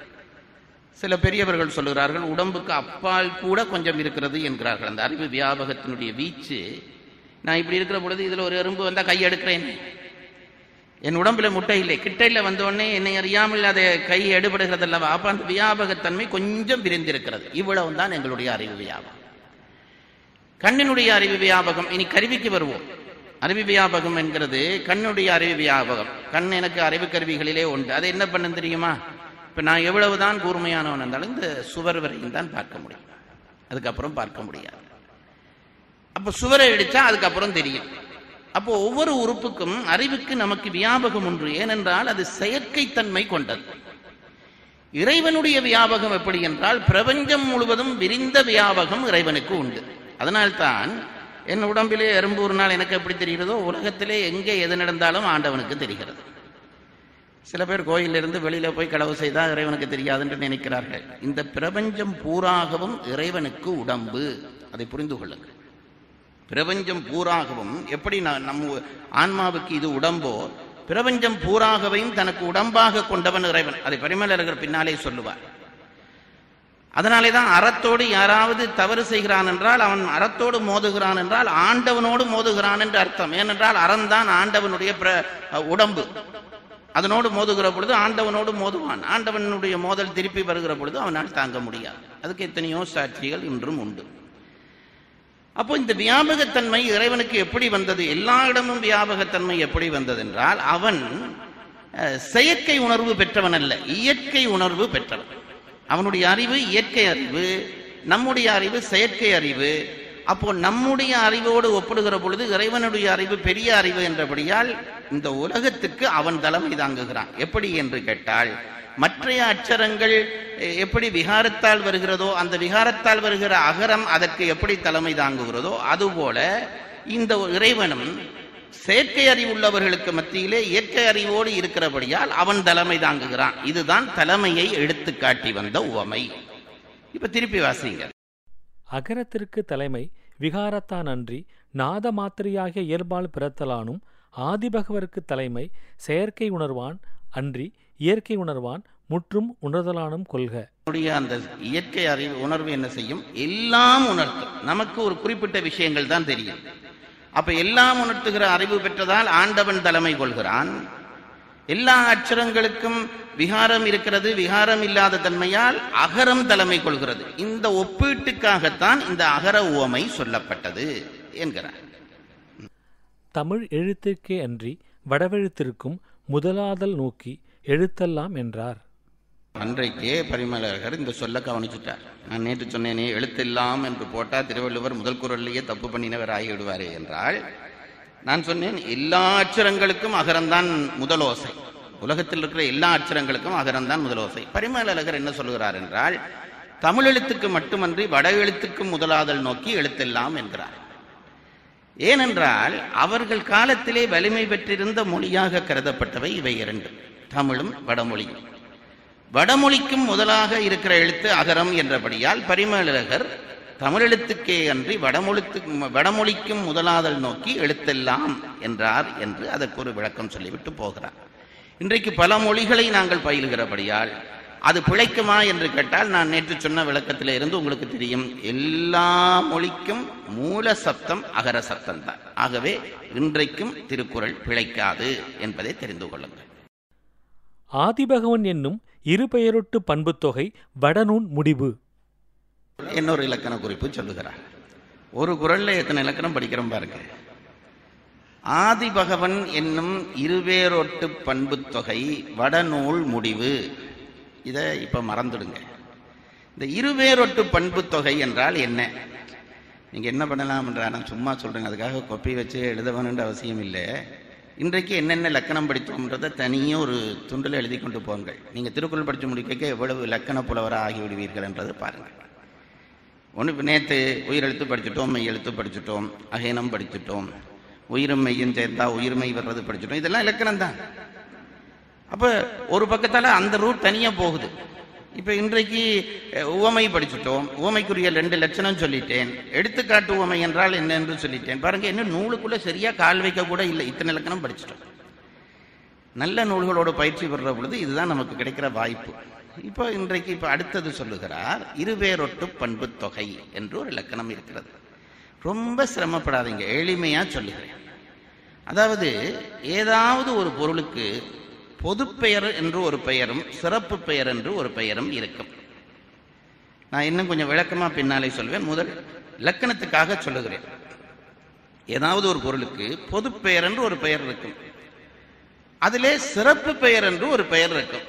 Speaker 2: சில பெரியவர்கள் சொல்லுகிறார்கள் உடம்புக்கு அப்பால் கூட கொஞ்சம் இருக்கிறது என்கிறார்கள். அந்த அறிவு வியாபகத்தினுடைய வீச்சு, நான் இப்படி இருக்கிற பொழுது இதில் ஒரு எறும்பு வந்தால் கை எடுக்கிறேன், என் உடம்புல முட்டை இல்லை, கிட்டையில் வந்தோடனே என்னை அறியாமல் அதை கை எடுபடுகிறது அல்லவா? அப்போ அந்த வியாபகத்தன்மை கொஞ்சம் விரிந்திருக்கிறது. இவ்வளவு தான் எங்களுடைய அறிவு வியாபகம். கண்ணினுடைய அறிவு வியாபகம், இனி கருவிக்கு வருவோம். அறிவு வியாபகம் என்கிறது கண்ணுடைய அறிவு வியாபகம். கண் எனக்கு அறிவு கருவிகளிலே உண்டு. அதை என்ன பண்ண தெரியுமா? இப்போ நான் எவ்வளவுதான் கூர்மையானவன் இருந்தாலும் இந்த சுவர் வரையும் தான் பார்க்க முடியும், அதுக்கப்புறம் பார்க்க முடியாது. அப்போ சுவரை அடித்தா அதுக்கப்புறம் தெரியும். அப்போ ஒவ்வொரு உறுப்புக்கும் அறிவுக்கு நமக்கு வியாபகம் ஒன்று. ஏனென்றால் அது செயற்கைத்தன்மை கொண்டது. இறைவனுடைய வியாபகம் எப்படி என்றால் பிரபஞ்சம் முழுவதும் விரிந்த வியாபகம் இறைவனுக்கு உண்டு. அதனால்தான் என் உடம்பிலே எறும்பு ஒரு நாள் எனக்கு எப்படி தெரிகிறதோ உலகத்திலே எங்கே எது நடந்தாலும் ஆண்டவனுக்கு தெரிகிறது. சில பேர் கோயிலிருந்து வெளியில போய் களவு செய்தால் இறைவனுக்கு தெரியாது என்று நினைக்கிறார்கள். இந்த பிரபஞ்சம் பூராகவும் இறைவனுக்கு உடம்பு. அதை புரிந்து கொள்ளுங்கள். பிரபஞ்சம் பூராகவும் எப்படி நம்ம ஆன்மாவுக்கு இது உடம்போ, பிரபஞ்சம் பூராகவையும் தனக்கு உடம்பாக கொண்டவன் இறைவன். அதை பரிமேலழகர் பின்னாலே சொல்லுவார். அதனாலே தான் அறத்தோடு யாராவது தவறு செய்கிறான் என்றால் அவன் அறத்தோடு மோதுகிறான் என்றால் ஆண்டவனோடு மோதுகிறான் என்று அர்த்தம். ஏனென்றால் அறந்தான் ஆண்டவனுடைய உடம்பு. அதனோடு மோதுகிற பொழுது ஆண்டவனோடு மோதுவான். ஆண்டவனுடைய மோதல் திருப்பி வருகிற பொழுது அவனால் தாங்க முடியாது. அதுக்கு எத்தனையோ சாட்சிகள் இன்றும் உண்டு. அப்போ இந்த வியாபகத்தன்மை இறைவனுக்கு எப்படி வந்தது? எல்லா இடமும் வியாபகத்தன்மை எப்படி வந்தது என்றால் அவன் செயற்கை உணர்வு பெற்றவன் அல்ல, இயற்கை உணர்வு பெற்றவன். அவனுடைய அறிவு இயற்கை அறிவு, நம்முடைய அறிவு செயற்கை அறிவு. அப்போ நம்முடைய அறிவோடு ஒப்பிடுகிற பொழுது இறைவனுடைய அறிவு பெரிய அறிவு என்றபடியால் இந்த உலகத்துக்கு அவன் தலைமை தாங்குகிறான். எப்படி என்று கேட்டால், மற்றைய அச்சரங்கள் எப்படி விகாரத்தால் வருகிறதோ அந்த விகாரத்தால் வருகிற அகரம் அதற்கு எப்படி தலைமை தாங்குகிறதோ அதுபோல இந்த இறைவனும் செயற்கை அறிவு உள்ளவர்களுக்கு மத்தியிலே இயற்கை அறிவோடு இருக்கிறபடியால் அவன் தலைமை தாங்குகிறான். இதுதான் தலைமையை எடுத்து காட்டி வந்த உவமை. இப்ப திருப்பி வாசிங்க.
Speaker 3: அகரத்திற்கு தலைமை விகாரத்தான் அன்றி நாத மாத்திரையாகிய இயல்பால் பிறத்தலானும் ஆதிபகவருக்கு தலைமை செயற்கை உணர்வான் அன்றி இயற்கை உணர்வான் முற்றும் உணர்தலானும் கொள்க.
Speaker 2: அந்த இயற்கை அறிவு உணர்வு என்ன செய்யும்? எல்லாம் உணர்த்தும். நமக்கு ஒரு குறிப்பிட்ட விஷயங்கள் தான் தெரியும். அப்ப எல்லாம் உணர்த்துகிற அறிவு பெற்றதால் ஆண்டவன் தலைமை கொள்கிறான். எல்லா அச்சரங்களுக்கும் விகாரம் இருக்கிறது, விகாரம் இல்லாத தன்மையால் அகரம் தலைமை கொள்கிறது. இந்த ஒப்பீட்டுக்காகத்தான் இந்த அகர உவமை சொல்லப்பட்டது என்கிறார்.
Speaker 3: தமிழ் எழுத்திற்கே அன்றி வடவெழுத்திற்கும் முதலாதல் நோக்கி எழுத்தெல்லாம் என்றார்.
Speaker 2: அன்றைக்கே பரிமேலழகர் இந்த சொல்ல கவனிச்சுட்டார். நான் நேற்று சொன்னேனே, எழுத்தெல்லாம் என்று போட்டால் திருவள்ளுவர் முதல் குறளிலேயே தப்பு பண்ணினவர் ஆகிவிடுவாரே என்றால், நான் சொன்னேன் எல்லா அச்சரங்களுக்கும் அகரம்தான் முதலோசை. உலகத்தில் இருக்கிற எல்லா அச்சரங்களுக்கும் அகரம்தான் முதலோசை. பரிமேலழகர் என்ன சொல்கிறார் என்றால், தமிழ் எழுத்துக்கு மட்டுமன்றி வட எழுத்துக்கும் முதலாதல் நோக்கி எழுத்தெல்லாம் என்கிறார். ஏனென்றால் அவர்கள் காலத்திலே வலிமை பெற்றிருந்த மொழியாக கருதப்பட்டவை இவை இரண்டு, தமிழும் வடமொழியும். வடமொழிக்கும் முதலாக இருக்கிற எழுத்து அகரம் என்றபடியால் பரிமேலழகர் தமிழெழுத்துக்கே அன்றி வடமொழித்து வடமொழிக்கும் முதலாதல் நோக்கி எழுத்தெல்லாம் என்றார் என்று அதற்கு ஒரு விளக்கம் சொல்லிவிட்டு போகிறார். இன்றைக்கு பல மொழிகளை நாங்கள் பயில்கிறபடியால் அது பிழைக்குமா என்று கேட்டால், நான் நேற்று சொன்ன விளக்கத்திலே இருந்து உங்களுக்கு தெரியும், எல்லா மொழிக்கும் மூல சப்தம் அகர சப்தம் தான். ஆகவே இன்றைக்கும் திருக்குறள் பிழைக்காது என்பதை தெரிந்து கொள்ளுங்கள்.
Speaker 3: ஆதிபகவன் என்னும் இரு பெயரொட்டு பண்பு தொகை வடநூன் முடிவு.
Speaker 2: இன்னொரு இலக்கண குறிப்பு சொல்லுகிறார். ஒரு குறள்ல எத்தனை இலக்கணம் படிக்கிறோம் பாருங்க. ஆதிபகவன் என்னும் இருவேரொட்டு பண்பு தொகை வடநூல் முடிவு. இதை இப்ப மறந்துடுங்க. இந்த இருவேரொட்டு பண்பு தொகை என்றால் என்ன? நீங்க என்ன பண்ணலாம் என்றா, நான் சும்மா சொல்றேன், அதுக்காக கொப்பி வச்சு எழுத வேணுன்ற அவசியம் இல்லை. இன்றைக்கு என்னென்ன லக்கணம் படித்தோம்ன்றதை தனியே ஒரு துண்டில் எழுதி கொண்டு போங்கள். நீங்க திருக்குறள் படித்து முடிக்க எவ்வளவு லக்கண புலவராக ஆகிவிடுவீர்கள் என்றதை பாருங்கள். ஒன்று, நேற்று உயிரெழுத்து படிச்சுட்டோம், மெய் எழுத்து படிச்சுட்டோம், அகேனம் படிச்சுட்டோம், உயிரும் மெய்யும் சேர்ந்தா உயிர்மை வர்றது படிச்சுட்டோம். இதெல்லாம் இலக்கணம் தான். அப்ப ஒரு பக்கத்தால அந்த ரூட் தனியா போகுது. இப்ப இன்றைக்கு உவமை படிச்சுட்டோம், உவமைக்குரிய ரெண்டு லட்சணம் சொல்லிட்டேன், எடுத்துக்காட்டு உவமை என்றால் என்ன என்று சொல்லிட்டேன். பாருங்க, இன்னும் நூலுக்குள்ள சரியா கால் வைக்க கூட இல்லை, இத்தனை இலக்கணம் படிச்சுட்டோம். நல்ல நூல்களோட பயிற்சி பெறுற பொழுது இதுதான் நமக்கு கிடைக்கிற வாய்ப்பு. இப்போ இன்றைக்கு இப்ப அடுத்தது சொல்லுகிறார், இருவேரொட்டு பண்பு தொகை என்று ஒரு இலக்கணம் இருக்கிறது. ரொம்ப சிரமப்படாதீங்க, எளிமையா சொல்லுகிறேன். அதாவது ஏதாவது ஒரு பொருளுக்கு பொது பெயர் என்று ஒரு பெயரும் சிறப்பு பெயர் என்று ஒரு பெயரும் இருக்கும். நான் இன்னும் கொஞ்சம் விளக்கமா பின்னாலே சொல்வேன். முதல் இலக்கணத்துக்காக சொல்லுகிறேன். ஏதாவது ஒரு பொருளுக்கு பொது பெயர் என்று ஒரு பெயர் இருக்கும், அதிலே சிறப்பு பெயர் என்று ஒரு பெயர் இருக்கும்.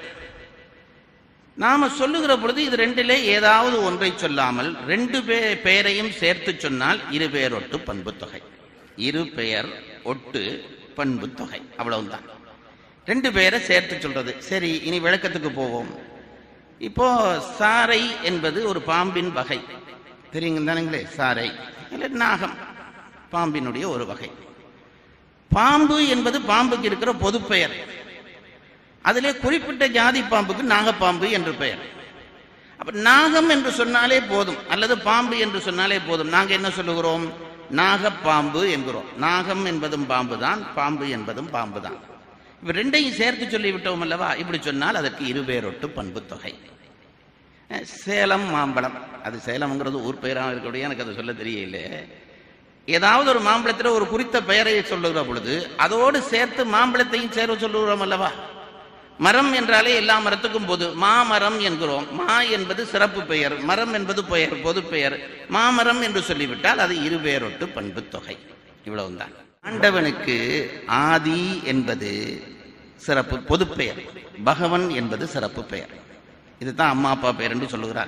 Speaker 2: நாம சொல்லுகிற பொழுது இது ரெண்டிலே ஏதாவது ஒன்றை சொல்லாமல் ரெண்டு பெயரையும் சேர்த்து சொன்னால் இரு பெயர் ஒட்டு பண்பு தொகை. இரு பெயர் ஒட்டு பண்பு தொகை, அவ்வளவுதான். ரெண்டு பேரை சேர்த்து சொல்றது. சரி, இனி விளக்கத்துக்கு போவோம். இப்போ சாரை என்பது ஒரு பாம்பின் வகை, தெரியுங்க தானுங்களே? சாரை இல்லை, நாகம் பாம்பினுடைய ஒரு வகை. பாம்பு என்பது பாம்புக்கு இருக்கிற பொது பெயர். அதிலே குறிப்பிட்ட ஜாதி பாம்புக்கு நாகப்பாம்பு என்று பெயர். அப்ப நாகம் என்று சொன்னாலே போதும், அல்லது பாம்பு என்று சொன்னாலே போதும். நாங்க என்ன சொல்லுகிறோம்? நாகப்பாம்பு என்கிறோம். நாகம் என்பதும் பாம்பு தான், பாம்பு என்பதும் பாம்பு தான். இப்ப ரெண்டையும் சேர்த்து சொல்லிவிட்டோம் அல்லவா? இப்படி சொன்னால் அதற்கு இருவேரொட்டு பண்பு தொகை. சேலம் மாம்பழம், அது சேலம்ங்கிறது ஊர் பெயராக இருக்கக்கூடிய எனக்கு அதை சொல்ல தெரியல. ஏதாவது ஒரு மாம்பழத்தில் ஒரு குறித்த பெயரை சொல்லுகிற பொழுது அதோடு சேர்த்து மாம்பழத்தையும் சேர்த்து சொல்லுகிறோம் அல்லவா? மரம் என்றாலே எல்லா மரத்துக்கும் பொது, மாமரம் என்கிறோம். மா என்பது சிறப்பு பெயர், மரம் என்பது பெயர், பொது பெயர். மாமரம் என்று சொல்லிவிட்டால் அது இருவேரொட்டு பண்பு தொகை. இவ்வளவுதான். ஆண்டவனுக்கு ஆதி என்பது சிறப்பு பொது பெயர், பகவன் என்பது சிறப்பு பெயர். இதுதான் அம்மா அப்பா பெயர் என்று சொல்லுகிறார்.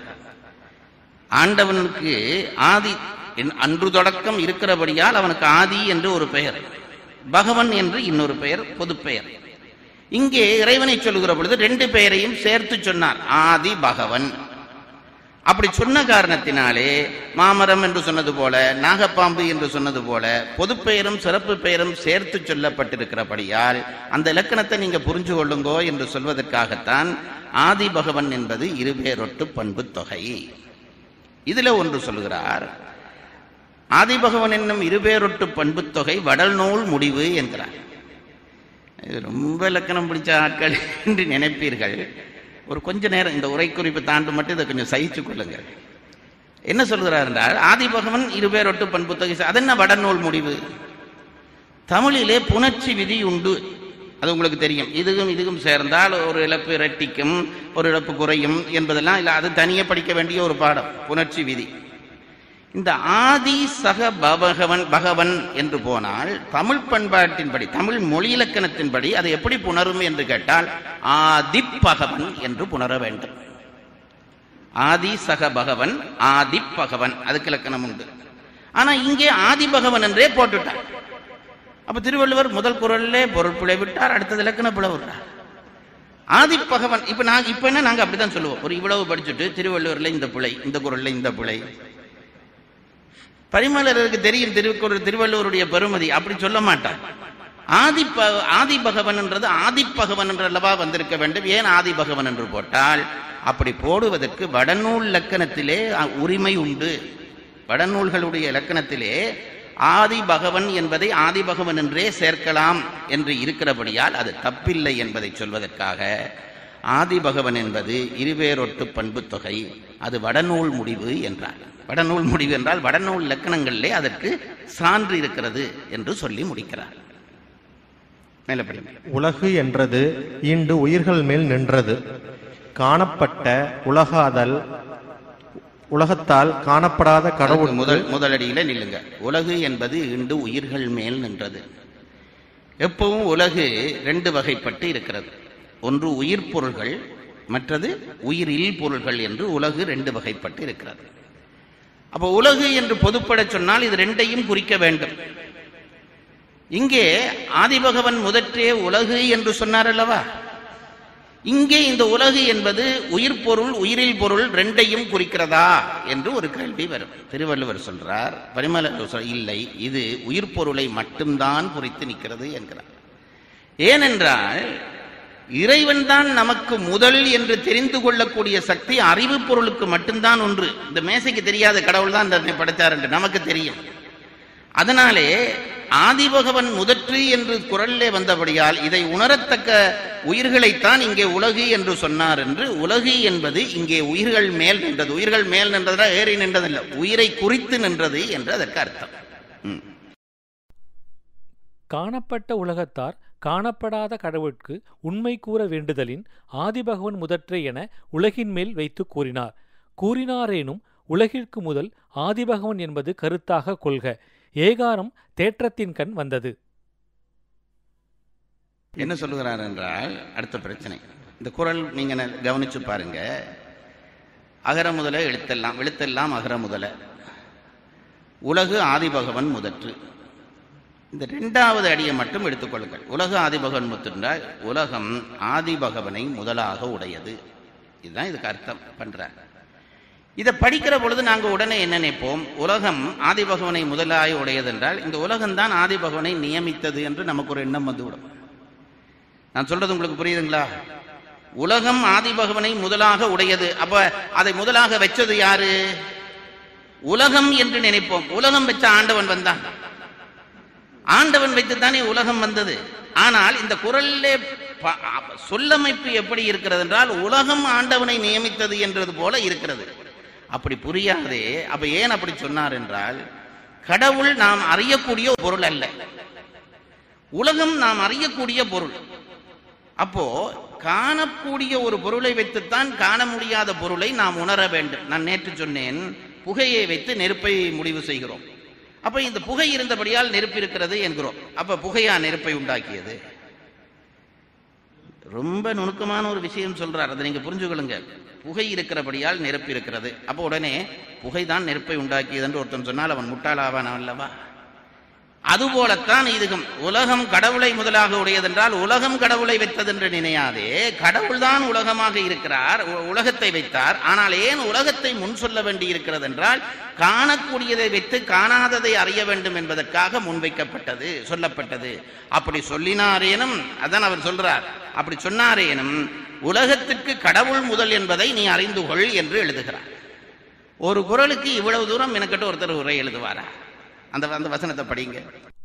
Speaker 2: ஆண்டவனுக்கு ஆதி அன்று தொடக்கம் இருக்கிறபடியால் அவனுக்கு ஆதி என்று ஒரு பெயர், பகவன் என்று இன்னொரு பெயர், பொது பெயர். இங்கே இறைவனை சொல்லுகிற பொழுது ரெண்டு பெயரையும் சேர்த்து சொன்னார், ஆதி பகவன். அப்படி சொன்ன காரணத்தினாலே மாமரம் என்று சொன்னது போல, நாகப்பாம்பு என்று சொன்னது போல பொது பெயரும் சிறப்பு பெயரும் சேர்த்து சொல்லப்பட்டிருக்கிறபடியால் அந்த இலக்கணத்தை நீங்க புரிஞ்சு கொள்ளுங்கோ என்று சொல்வதற்காகத்தான் ஆதி பகவன் என்பது இருவேரொட்டு பண்பு தொகை. இதுல ஒன்று சொல்லுகிறார், ஆதிபகவன் என்னும் இருவேரொட்டு பண்பு தொகை வடல் நூல் முடிவு என்கிறார். ரொம்ப இலக்கணம் பிடிச்ச ஆட்கள் என்று நினைப்பீர்கள். ஒரு கொஞ்ச நேரம் இந்த உரை குறிப்பு தாண்டு மட்டும் இதை கொஞ்சம் சகிச்சு கொள்ளுங்கள். என்ன சொல்கிறார் என்றால், ஆதிபகவன் இருவேரொட்டு பண்பு தொகை, அது என்ன வடநூல் முடிவு? தமிழிலே புணர்ச்சி விதி உண்டு, அது உங்களுக்கு தெரியும். இதுவும் இதுவும் சேர்ந்தால் ஒரு இழப்பு இரட்டிக்கும், ஒரு இழப்பு குறையும் என்பதெல்லாம் இல்லை, அது தனியே படிக்க வேண்டிய ஒரு பாடம், புணர்ச்சி விதி. இந்த ஆதி சக பகவன் பகவன் என்று போனால் தமிழ் பண்பாட்டின்படி, தமிழ் மொழி இலக்கணத்தின்படி அதை எப்படி புணரும் என்று கேட்டால் ஆதிப்பகவன் என்று புணர வேண்டும். ஆதி சக பகவன், ஆதிப்பகவன், அதுக்கு இலக்கணம் உண்டு. ஆனா இங்கே ஆதிபகவன் என்றே போட்டுட்டார். அப்ப திருவள்ளுவர் முதல் குறளிலே பொருள் பிழை விட்டார், அடுத்தது இலக்கண பிழை விட்டார். ஆதிப்பகவன். இப்ப நாங்க இப்ப என்ன நாங்க அப்படித்தான் சொல்லுவோம். ஒரு இவ்வளவு படிச்சுட்டு திருவள்ளுவர்ல இந்த பிழை, இந்த குறள்ல இந்த பிழை. பரிமளருக்கு தெரியும் திருக்குறள் திருவள்ளுவருடைய பெருமதி, அப்படி சொல்ல மாட்டார். ஆதி ஆதி பகவன் என்றது ஆதிப்பகவன் என்று அல்லவா வந்திருக்க வேண்டும். ஏன் ஆதி பகவன் என்று போட்டால் அப்படி போடுவதற்கு வடநூல் இலக்கணத்திலே உரிமை உண்டு. வடநூல்களுடைய இலக்கணத்திலே ஆதி பகவன் என்பதை ஆதி பகவன் என்றே சேர்க்கலாம் என்று இருக்கிறபடியால் அது தப்பில்லை என்பதை சொல்வதற்காக ஆதி பகவன் என்பது இருவேரொட்டு பண்பு தொகை, அது வடநூல் முடிவு என்றார். வடநூல் முடிவு என்றால் வடநூல் இலக்கணங்களிலே அதற்கு சான்று இருக்கிறது என்று சொல்லி முடிக்கிறார்.
Speaker 4: உலகு என்றது ஈண்டு உயிர்கள் மேல் நின்றது, காணப்பட்ட உலகாதல் உலகத்தால் காணப்படாத கடவுள்.
Speaker 2: முதல் முதலடியில நில்லுங்க. உலகு என்பது ஈண்டு உயிர்கள் மேல் நின்றது. எப்பவும் உலகு ரெண்டு வகைப்பட்டு இருக்கிறது. ஒன்று உயிர் பொருள்கள், மற்றது உயிரில் பொருள்கள் என்று உலகு ரெண்டு வகைப்பட்டு இருக்கிறது. அப்போ உலகு என்று பொதுப்பட சொன்னால் இது ரெண்டையும் குறிக்க வேண்டும். இங்கே ஆதிபகவன் முதற்றே உலகு என்று சொன்னார் அல்லவா? இங்கே இந்த உலகு என்பது உயிர் பொருள் உயிரில் பொருள் ரெண்டையும் குறிக்கிறதா என்று ஒரு கேள்வி வரும். திருவள்ளுவர் சொல்றார், பரிமளர் இல்லை, இது உயிர் பொருளை மட்டும்தான் குறித்து நிற்கிறது என்கிறார். ஏனென்றால் இறைவன் தான் நமக்கு முதல் என்று தெரிந்து கொள்ளக்கூடிய சக்தி அறிவு பொருளுக்கு மட்டும்தான் ஒன்று. இந்த மேசைக்கு தெரியாத கடவுள் தான் தன்னை படைத்தார் என்று நமக்கு தெரியும். அதனாலே ஆதிபகவன் முதற்று என்று குரலிலே வந்தபடியால் இதை உணரத்தக்க உயிர்களைத்தான் இங்கே உலகு என்று சொன்னார் என்று. உலகு என்பது இங்கே உயிர்கள் மேல் நின்றது. உயிர்கள் மேல் நின்றதா ஏறி நின்றதில்லை, உயிரை குறித்து நின்றது என்று அதற்கு அர்த்தம்.
Speaker 3: காணப்பட்ட உலகத்தார் காணப்படாத கடவுளுக்கு உண்மை கூற வேண்டுதலின் ஆதிபகவன் முதற்றே என உலகின் மேல் வைத்து கூறினார். கூறினாரேனும் உலகிற்கு முதல் ஆதிபகவன் என்பது கருத்தாக கொள்க. ஏகாரம் தேற்றத்தின் கண் வந்தது.
Speaker 2: என்ன சொல்லுகிறார் என்றால் அடுத்த பிரச்சனை. இந்த குறள் நீங்க கவனிச்சு பாருங்க. அகர முதல எழுத்தெல்லாம், எழுத்தெல்லாம் அகர முதல, உலகு ஆதிபகவன் முதற்று. இந்த இரண்டாவது அடியை மட்டும் எடுத்துக்கொள்ளுங்கள். உலக ஆதிபகவன் முதற்றால் உலகம் ஆதிபகவனை முதலாக உடையது. இதுதான் இதுக்கு அர்த்தம் பண்றார். இதை படிக்கிற பொழுது நாங்கள் உடனே என்ன நினைப்போம்? உலகம் ஆதிபகவனை முதலாக உடையது என்றால் இந்த உலகம்தான் ஆதிபகவனை நியமித்தது என்று நமக்கு ஒரு எண்ணம் வந்துவிடும். நான் சொல்றது உங்களுக்கு புரியுதுங்களா? உலகம் ஆதிபகவனை முதலாக உடையது. அப்ப அதை முதலாக வச்சது யாரு? உலகம் என்று நினைப்போம். உலகம் வச்ச ஆண்டவன் வந்தான். ஆண்டவன் வைத்துத்தானே உலகம் வந்தது. ஆனால் இந்த குறளிலே சொல்லமைப்பு எப்படி இருக்கிறது என்றால் உலகம் ஆண்டவனை நியமித்தது என்றது போல இருக்கிறது. அப்படி புரியாதே. அப்ப ஏன் அப்படி சொன்னார் என்றால் கடவுள் நாம் அறியக்கூடிய பொருள் அல்ல, உலகம் நாம் அறியக்கூடிய பொருள். அப்போ காணக்கூடிய ஒரு பொருளை வைத்துத்தான் காண முடியாத பொருளை நாம் உணர வேண்டும். நான் நேற்று சொன்னேன், புகையை வைத்து நெருப்பை முடிவு செய்கிறோம். அப்ப இந்த புகை இருந்தபடியால் நெருப்பு இருக்கிறது என்கிறோம். அப்ப புகையா நெருப்பை உண்டாக்கியது? ரொம்ப நுணுக்கமான ஒரு விஷயம் சொல்றார், அதை நீங்க புரிஞ்சுக்கொள்ளுங்க. புகை இருக்கிறபடியால் நெருப்பு இருக்கிறது. அப்போ உடனே புகைதான் நெருப்பை உண்டாக்கியது என்று ஒருத்தன் சொன்னால் அவன் முட்டாளாவான் அல்லவா? அதுபோலத்தான் இதுகும். உலகம் கடவுளை முதலாக உடையதென்றால் உலகம் கடவுளை வைத்தது என்று நினையாதே. கடவுள் தான் உலகமாக இருக்கிறார், உலகத்தை வைத்தார். ஆனால் ஏன் உலகத்தை முன் சொல்ல வேண்டி இருக்கிறது என்றால் காணக்கூடியதை வைத்து காணாததை அறிய வேண்டும் என்பதற்காக முன்வைக்கப்பட்டது, சொல்லப்பட்டது. அப்படி சொல்லினாரேனும், அதான் அவர் சொல்றார், அப்படி சொன்னாரேனும் உலகத்திற்கு கடவுள் முதல் என்பதை நீ அறிந்து கொள் என்று எழுதுகிறார். ஒரு குறளுக்கு இவ்வளவு தூரம் எனக்கிட்ட ஒருத்தர் உரை எழுதுவாரா? அந்த அந்த வசனத்தை படிங்க.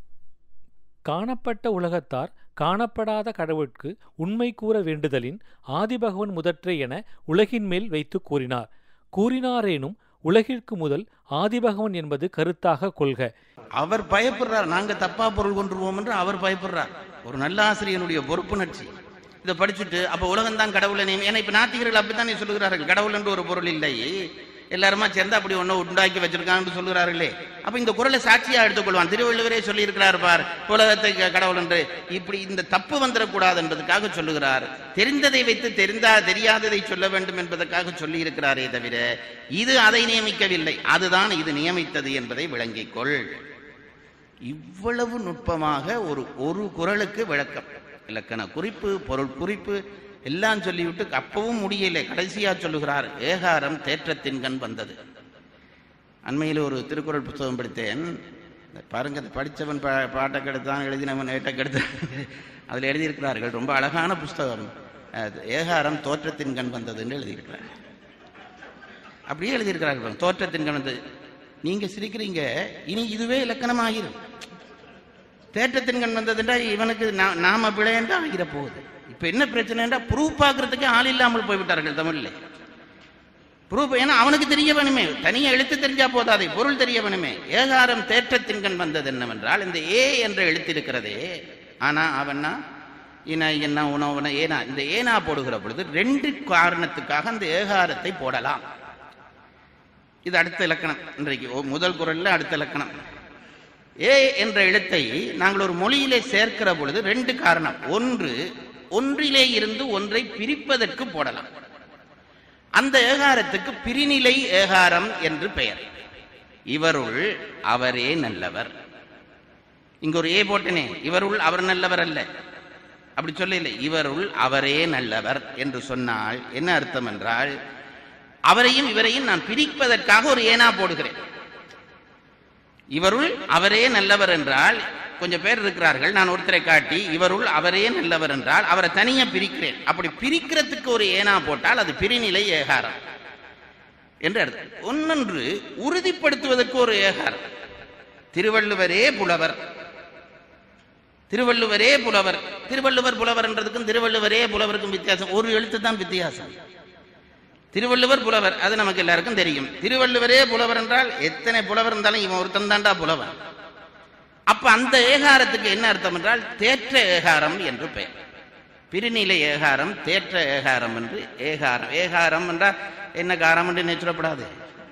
Speaker 3: காணப்பட்ட உலகத்தார் காணப்படாத கடவுளுக்கு உண்மை கூற வேண்டுதலின் ஆதிபகவன் முதற்றே என உலகின் மேல் வைத்து கூறினார். கூறினாரேனும் உலகிற்கு முதல் ஆதிபகவன் என்பது கருத்தாக கொள்க.
Speaker 2: அவர் பயப்படுறார், நாங்க தப்பா பொருள் கொண்டுருவோம் என்று அவர் பயப்படுறார். ஒரு நல்ல ஆசிரியனுடைய பொறுப்புணர்ச்சி. இதை படிச்சுட்டு அப்ப உலகம் தான் கடவுளை நியமி. ஏன்னா இப்ப நாத்திகர்கள் அப்படித்தானே சொல்லுகிறார்கள், கடவுள் என்று ஒரு பொருள் இல்லை, எல்லாருமா சேர்ந்து அப்படி ஒண்ணு உண்டாக்கி வச்சிருக்கான்னு சொல்லுகிறார்களே. அப்ப இந்த குறளை சாட்சியா எடுத்துக்கொள்வான். திருவள்ளுவரே சொல்லி இருக்கிறார் பார், உலகத்தை கடவுள் என்று. இப்படி இந்த தப்பு வந்துடக்கூடாது என்பதற்காக சொல்லுகிறார். தெரிந்ததை வைத்து தெரிந்தா தெரியாததை சொல்ல வேண்டும் என்பதற்காக சொல்லி இருக்கிறாரே தவிர இது அதை நியமிக்கவில்லை, அதுதான் இது நியமித்தது என்பதை விளங்கிக் கொள். இவ்வளவு நுட்பமாக ஒரு ஒரு குறளுக்கு விளக்கம், இலக்கண குறிப்பு, பொருள் குறிப்பு எல்லாம் சொல்லிவிட்டு அப்பவும் முடியலை. கடைசியா சொல்லுகிறார், ஏகாரம் தேற்றத்தின் கண் வந்தது. அண்மையில் ஒரு திருக்குறள் புத்தகம் படித்தேன். பாருங்க, படித்தவன் பா பாட்டை கெடுத்தான், எழுதினவன் ஏட்டை கெடுத்தான், அதில் எழுதியிருக்கிறார்கள். ரொம்ப அழகான புஸ்தகம். ஏகாரம் தோற்றத்தின் கண் வந்ததுன்னு எழுதியிருக்கிறார். அப்படியே எழுதியிருக்கிறார்கள், தோற்றத்தின் கண் வந்தது. நீங்க சிரிக்கிறீங்க, இனி இதுவே இலக்கணமாகிரும். தேற்றத்தின் கண் வந்ததுன்றா இவனுக்கு நாம பிழையன்றா ஆகிற போகுது. இப்ப என்ன பிரச்சனைன்றா ப்ரூஃப் பார்க்கறதுக்கு ஆள் இல்லாமல் போய்விட்டார்கள் தமிழ்ல. ப்ரூஃப் ஏன்னா அவனுக்கு தெரிய வேணுமே, தனியா எழுத்து தெரிஞ்சா போதாதே, பொருள் தெரிய வேணுமே. ஏகாரம் தேற்றத்தின் கண் வந்தது என்னவென்றால் இந்த ஏ என்ற எழுத்து இருக்கிறதே, ஆனா அவனா இன என்ன உணவுன ஏனா, இந்த ஏனா போடுகிற பொழுது ரெண்டு காரணத்துக்காக அந்த ஏகாரத்தை போடலாம். இது அடுத்த இலக்கணம். இன்றைக்கு முதல் குறள்ல அடுத்த இலக்கணம். ஏ என்ற எழுத்தை நாங்கள் ஒரு மொழியிலே சேர்க்கிற பொழுது ரெண்டு காரணம். ஒன்று, ஒன்றிலே இருந்து ஒன்றை பிரிப்பதற்கு போடலாம். அந்த ஏகாரத்துக்கு பிரிநிலை ஏகாரம் என்று பெயர். இவருள் அவரே நல்லவர். இங்க ஒரு ஏ போட்டனே, இவருள் அவர் நல்லவர் அல்ல, அப்படி சொல்லல. இவருள் அவரே நல்லவர் என்று சொன்னால் என்ன அர்த்தம் என்றால், அவரையும் இவரையும் நான் பிரிப்பதற்காக ஒரு ஏனா போடுகிறேன். இவருள் அவரே நல்லவர் என்றால் கொஞ்சம் பேர் இருக்கிறார்கள், நான் ஒருத்தரை காட்டி இவருள் அவரே நல்லவர் என்றால் அவரை தனியா பிரிக்கிறேன். அப்படி பிரிக்கிறதுக்கு ஒரு ஏனா போட்டால் அது பிரிநிலை ஏகாரம் என்று அர்த்தம். ஒன்னொன்று உறுதிப்படுத்துவதற்கு ஒரு ஏகாரம். திருவள்ளுவரே புலவர், திருவள்ளுவரே புலவர். திருவள்ளுவர் புலவர் என்றதுக்கும் திருவள்ளுவரே புலவருக்கும் வித்தியாசம் ஒரு எழுத்து தான் வித்தியாசம். திருவள்ளுவர் புலவர், அது நமக்கு எல்லாருக்கும் தெரியும். திருவள்ளுவரே புலவர் என்றால் எத்தனை புலவர் இருந்தாலும் இவன் ஒருத்தன் தாண்டா புலவன். அப்ப அந்த ஏகாரத்துக்கு என்ன அர்த்தம் என்றால் தேற்ற ஏகாரம் என்று பெயர். பிரிநிலை ஏகாரம், தேற்ற ஏகாரம் என்று. ஏகாரம் ஏகாரம் என்றால் என்ன காரம் என்று நினைச்சுடப்படாது.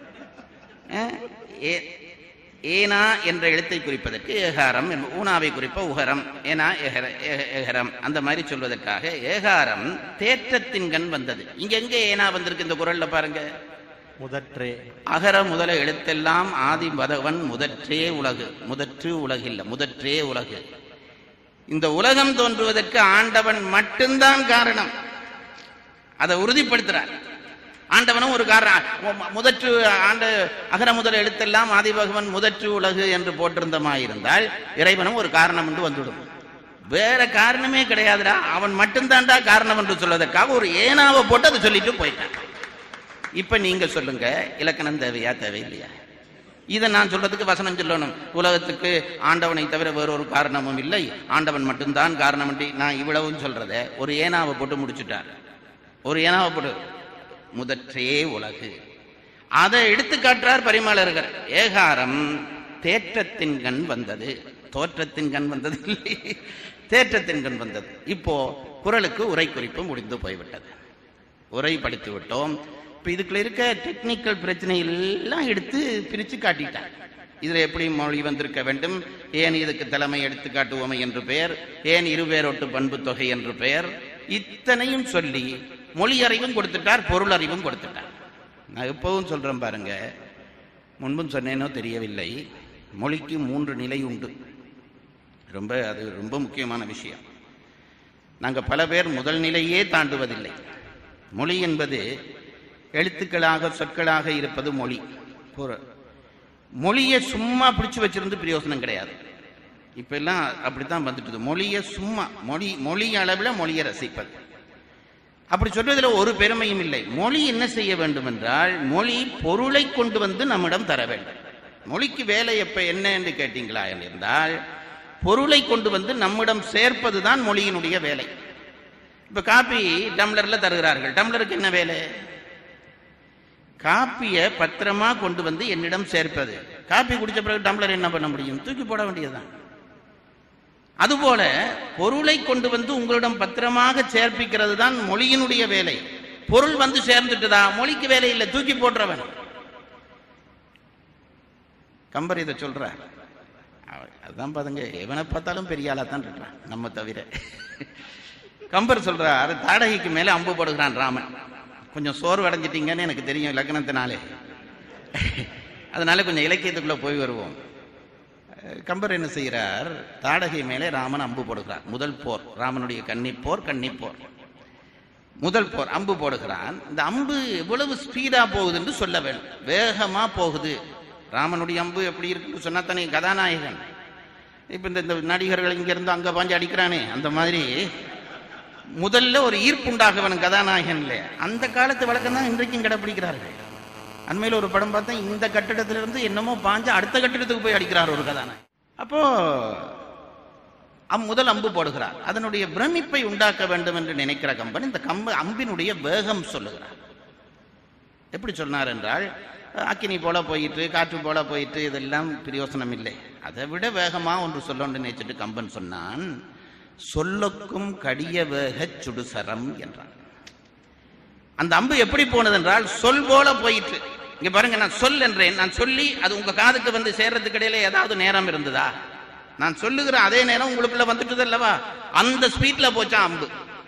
Speaker 2: ஏனா என்ற எழுத்தை குறிப்பதற்கு ஏகாரம், ஊனாவை குறிப்ப உகரம், ஏனா ஏகரம், அந்த மாதிரி சொல்வதற்காக ஏகாரம் தேற்றத்தின் கண் வந்தது. இங்க எங்க ஏனா வந்திருக்கு இந்த குறள்ல பாருங்க.
Speaker 4: முதற்றே.
Speaker 2: அகர முதல எழுத்தெல்லாம் ஆதி பதவன் முதற்றே உலகு. முதற்று உலகில்ல, முதற்றே உலகு. இந்த உலகம் தோன்றுவதற்கு ஆண்டவன் மட்டும்தான் காரணம். அதை உறுதிப்படுத்துறார். ஆண்டவனும் ஒரு காரணம். முதற்று ஆண்ட அகர முதல எழுத்தெல்லாம் ஆதி பகவன் முதற்று உலகு என்று போட்டிருந்தமாயிருந்தால் இறைவனும் ஒரு காரணம் என்று வந்துவிடும். வேற காரணமே கிடையாதுடா, அவன் மட்டும்தான்டா காரணம் என்று சொல்வதற்காக ஒரு ஏனாவை போட்டு அதை சொல்லிட்டு போயிட்டான். இப்ப நீங்க சொல்லுங்க, இலக்கணம் தேவையா தேவையில்லையா? இதை நான் சொல்றதுக்கு வசனம் சொல்லணும். உலகத்துக்கு ஆண்டவனை தவிர வேறொரு காரணமும் இல்லை, ஆண்டவன் மட்டும்தான் காரணம். நான் இவ்வளவும் சொல்றத ஒரு ஏனாவை போட்டு முடிச்சுட்டார். ஒரு ஏனாவை போட்டு முதற்றே உலகு. அதை எடுத்து காட்டுறார் பரிமேலழகர். ஏகாரம் தேற்றத்தின் கண் வந்தது, தோற்றத்தின் கண் வந்தது இல்லை, தேற்றத்தின் கண் வந்தது. இப்போ குறளுக்கு உரை குறிப்பு முடிந்து போய்விட்டது. உரை படித்து விட்டோம். இப்போ இதுக்குள்ள இருக்க டெக்னிக்கல் பிரச்சனையெல்லாம் எடுத்து பிரித்து காட்டிட்டார். இதில் எப்படி மொழி வந்திருக்க வேண்டும், ஏன் இதுக்கு தலைமை எடுத்து காட்டுவோமை என்று பெயர், ஏன் இருவேரோட்டு பண்பு தொகை என்று பெயர், இத்தனையும் சொல்லி மொழி அறிவும் கொடுத்துட்டார், பொருள் அறிவும் கொடுத்துட்டார். நான் எப்பவும் சொல்றேன் பாருங்க, முன்பும் சொன்னேனோ தெரியவில்லை, மொழிக்கு மூன்று நிலை உண்டு. ரொம்ப அது ரொம்ப முக்கியமான விஷயம். நாங்கள் பல பேர் முதல் நிலையே தாண்டுவதில்லை. மொழி என்பது எழுத்துக்களாக சொற்களாக இருப்பது மொழி. மொழியை சும்மா பிடிச்சு வச்சிருந்து பிரயோசனம் கிடையாது. இப்ப எல்லாம் அப்படித்தான் வந்துட்டு. மொழியை சும்மா மொழி மொழி அளவில் மொழியை ரசிப்பது, அப்படி சொல்வதில் ஒரு பெருமையும் இல்லை. மொழி என்ன செய்ய வேண்டும் என்றால் மொழி பொருளை கொண்டு வந்து நம்மிடம் தர வேண்டும். மொழிக்கு வேலை எப்ப என்ன என்று கேட்டீங்களா என்றால் பொருளை கொண்டு வந்து நம்மிடம் சேர்ப்பதுதான் மொழியினுடைய வேலை. இப்ப காப்பி டம்ளர்ல தருகிறார்கள், டம்ளருக்கு என்ன வேலை? காப்பியை பத்திரமா கொண்டு வந்து என்னிடம் சேர்ப்பது. காப்பி குடிச்ச பிறகு டம்ளர் என்ன பண்ண முடியும்? தூக்கி போட வேண்டியதுதான். அதுபோல பொருளை கொண்டு வந்து உங்களிடம் பத்திரமாக சேர்ப்பிக்கிறது தான் மொழியினுடைய வேலை. பொருள் வந்து சேர்ந்துட்டுதா, மொழிக்கு வேலை இல்லை, தூக்கி போடுறவன். கம்பர் இதை சொல்ற. அதுதான் பாருங்க, எவனை பார்த்தாலும் பெரிய ஆளா தான் இருக்கிறான் நம்ம தவிர. கம்பர் சொல்றார், தாடகைக்கு மேல அம்பு போடுகிறான் ராமன். கொஞ்சம் சோர்வு அடைஞ்சிட்டீங்கன்னு எனக்கு தெரியும் இலக்கணத்தினாலே, அதனால கொஞ்சம் இலக்கியத்துக்குள்ள போய் வருவோம். கம்பர் என்ன செய்கிறார், தாடகை மேலே ராமன் அம்பு போடுகிறார். முதல் போர், ராமனுடைய கன்னிப்போர் கன்னிப்போர் முதல் போர், அம்பு போடுகிறான். இந்த அம்பு எவ்வளவு ஸ்பீடா போகுது என்று சொல்ல வேண்டும். வேகமா போகுது. ராமனுடைய அம்பு எப்படி இருக்குன்னு சொன்னா தானே கதாநாயகன். இப்ப இந்த நடிகர்கள் இங்க இருந்து அங்க பாஞ்சு அடிக்கிறானே, அந்த மாதிரி முதல்ல ஒரு ஈர்ப்புண்டாகவன் கதாநாயகன் இல்லையா. அந்த காலத்து வழக்கம் தான் இன்றைக்கும் கடைபிடிக்கிறார்கள். அண்மையில் ஒரு படம் பார்த்தேன், இந்த கட்டிடத்திலிருந்து என்னமோ பாஞ்சு அடுத்த கட்டிடத்துக்கு போய் அடிக்கிறார் ஒரு கதாநாயகன். அப்போ அம் முதல் அம்பு போடுகிறார். அதனுடைய பிரமிப்பை உண்டாக்க வேண்டும் என்று நினைக்கிற கம்பன் இந்த கம்பு அம்பினுடைய வேகம் சொல்லுகிறார். எப்படி சொன்னார் என்றால், அக்கினி போல போயிட்டு காற்று போல போயிட்டு இதெல்லாம் பிரயோசனம் இல்லை, அதை விட வேகமா ஒன்று சொல்லணும்னு நினைச்சிட்டு கம்பன் சொன்னான், சொல்லுக்கும் கடிய வேக சுடுசரம் என்றான். அந்த அம்பு எப்படி போனது என்றால் சொல் போல போயிட்டு. இங்க பாருங்க, நான் சொல் என்றேன். நான் சொல்லி அது உங்க காதுக்கு வந்து சேர்றதுக்கு இடையில ஏதாவது நேரம் இருந்ததா? நான் சொல்லுகிற அதே நேரம் உங்களுக்குள்ள வந்துட்டது அல்லவா? அந்த ஸ்பீட்ல போச்சா அம்பு.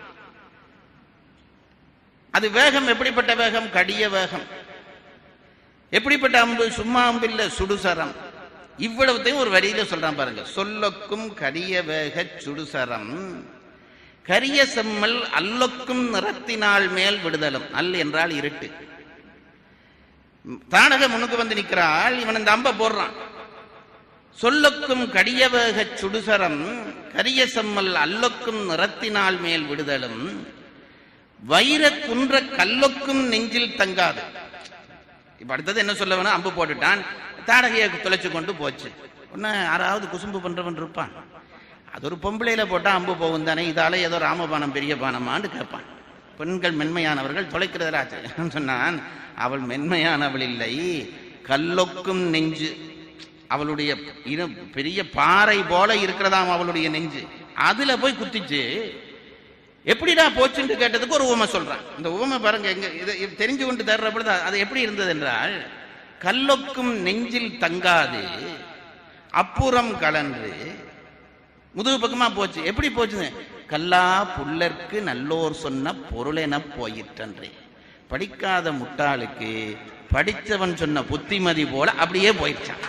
Speaker 2: அது வேகம் எப்படிப்பட்ட வேகம்? கடிய வேகம். எப்படிப்பட்ட அம்பு? சும்மா அம்பு இல்ல, சுடுசரம். இவ்வளவுத்தையும் ஒரு வரியில சொல்றான் பாருங்க. சொல்லொக்கும் கரிய வேக சுடுசரம், கரிய செம்மல் அல்லொக்கும் நிறத்தினால் மேல் விடுதலும். அல் என்றால் இருட்டு. தாடக முன்னுக்கு வந்து நிற்கிறாள், இவன் இந்த அம்ப போடுறான். சொல்லொக்கும் கடிய வேக சுடுசரம், கரிய செம்மல் அல்லொக்கும் நிறத்தினால் மேல் விடுதலும், வைர குன்ற கல்லொக்கும் நெஞ்சில் தங்காது. இப்ப அடுத்தது என்ன சொல்ல வேணும்? அம்பு போட்டுட்டான், தாடகையை தொலைச்சு கொண்டு போச்சு. ஒன்னு யாராவது குசும்பு பண்றவன் இருப்பான். அது ஒரு பொம்பளையில போட்டா அம்பு போகும் தானே, இதால ஏதோ ராமபானம் பெரிய பானமான்னு கேட்பான். பெண்கள் மென்மையானவர்கள், தொலைக்கிறதாச்சு சொன்னான். அவள் மென்மையானவள் இல்லை, கல்லொக்கும் நெஞ்சு. அவளுடைய பெரிய பாறை போல இருக்கிறதாம் அவளுடைய நெஞ்சு. அதுல போய் குத்திச்சு. எப்படிடா போச்சுன்னு கேட்டதுக்கு ஒரு உவமை சொல்றான். இந்த உவமை பாருங்க, எங்க இதை தெரிஞ்சு கொண்டு தர்ற பொழுது அது எப்படி இருந்தது என்றால், கல்லொக்கும் நெஞ்சில் தங்காது அப்புறம் கலன்று முதுகு பக்கமா போச்சு. எப்படி போச்சு? கல்லா புல்லர்க்கு நல்லோர் சொன்ன பொருளென போயிற்றன்றே. படிக்காத முட்டாளுக்கு படித்தவன் சொன்ன புத்திமதி போல அப்படியே போயிடுச்சான்.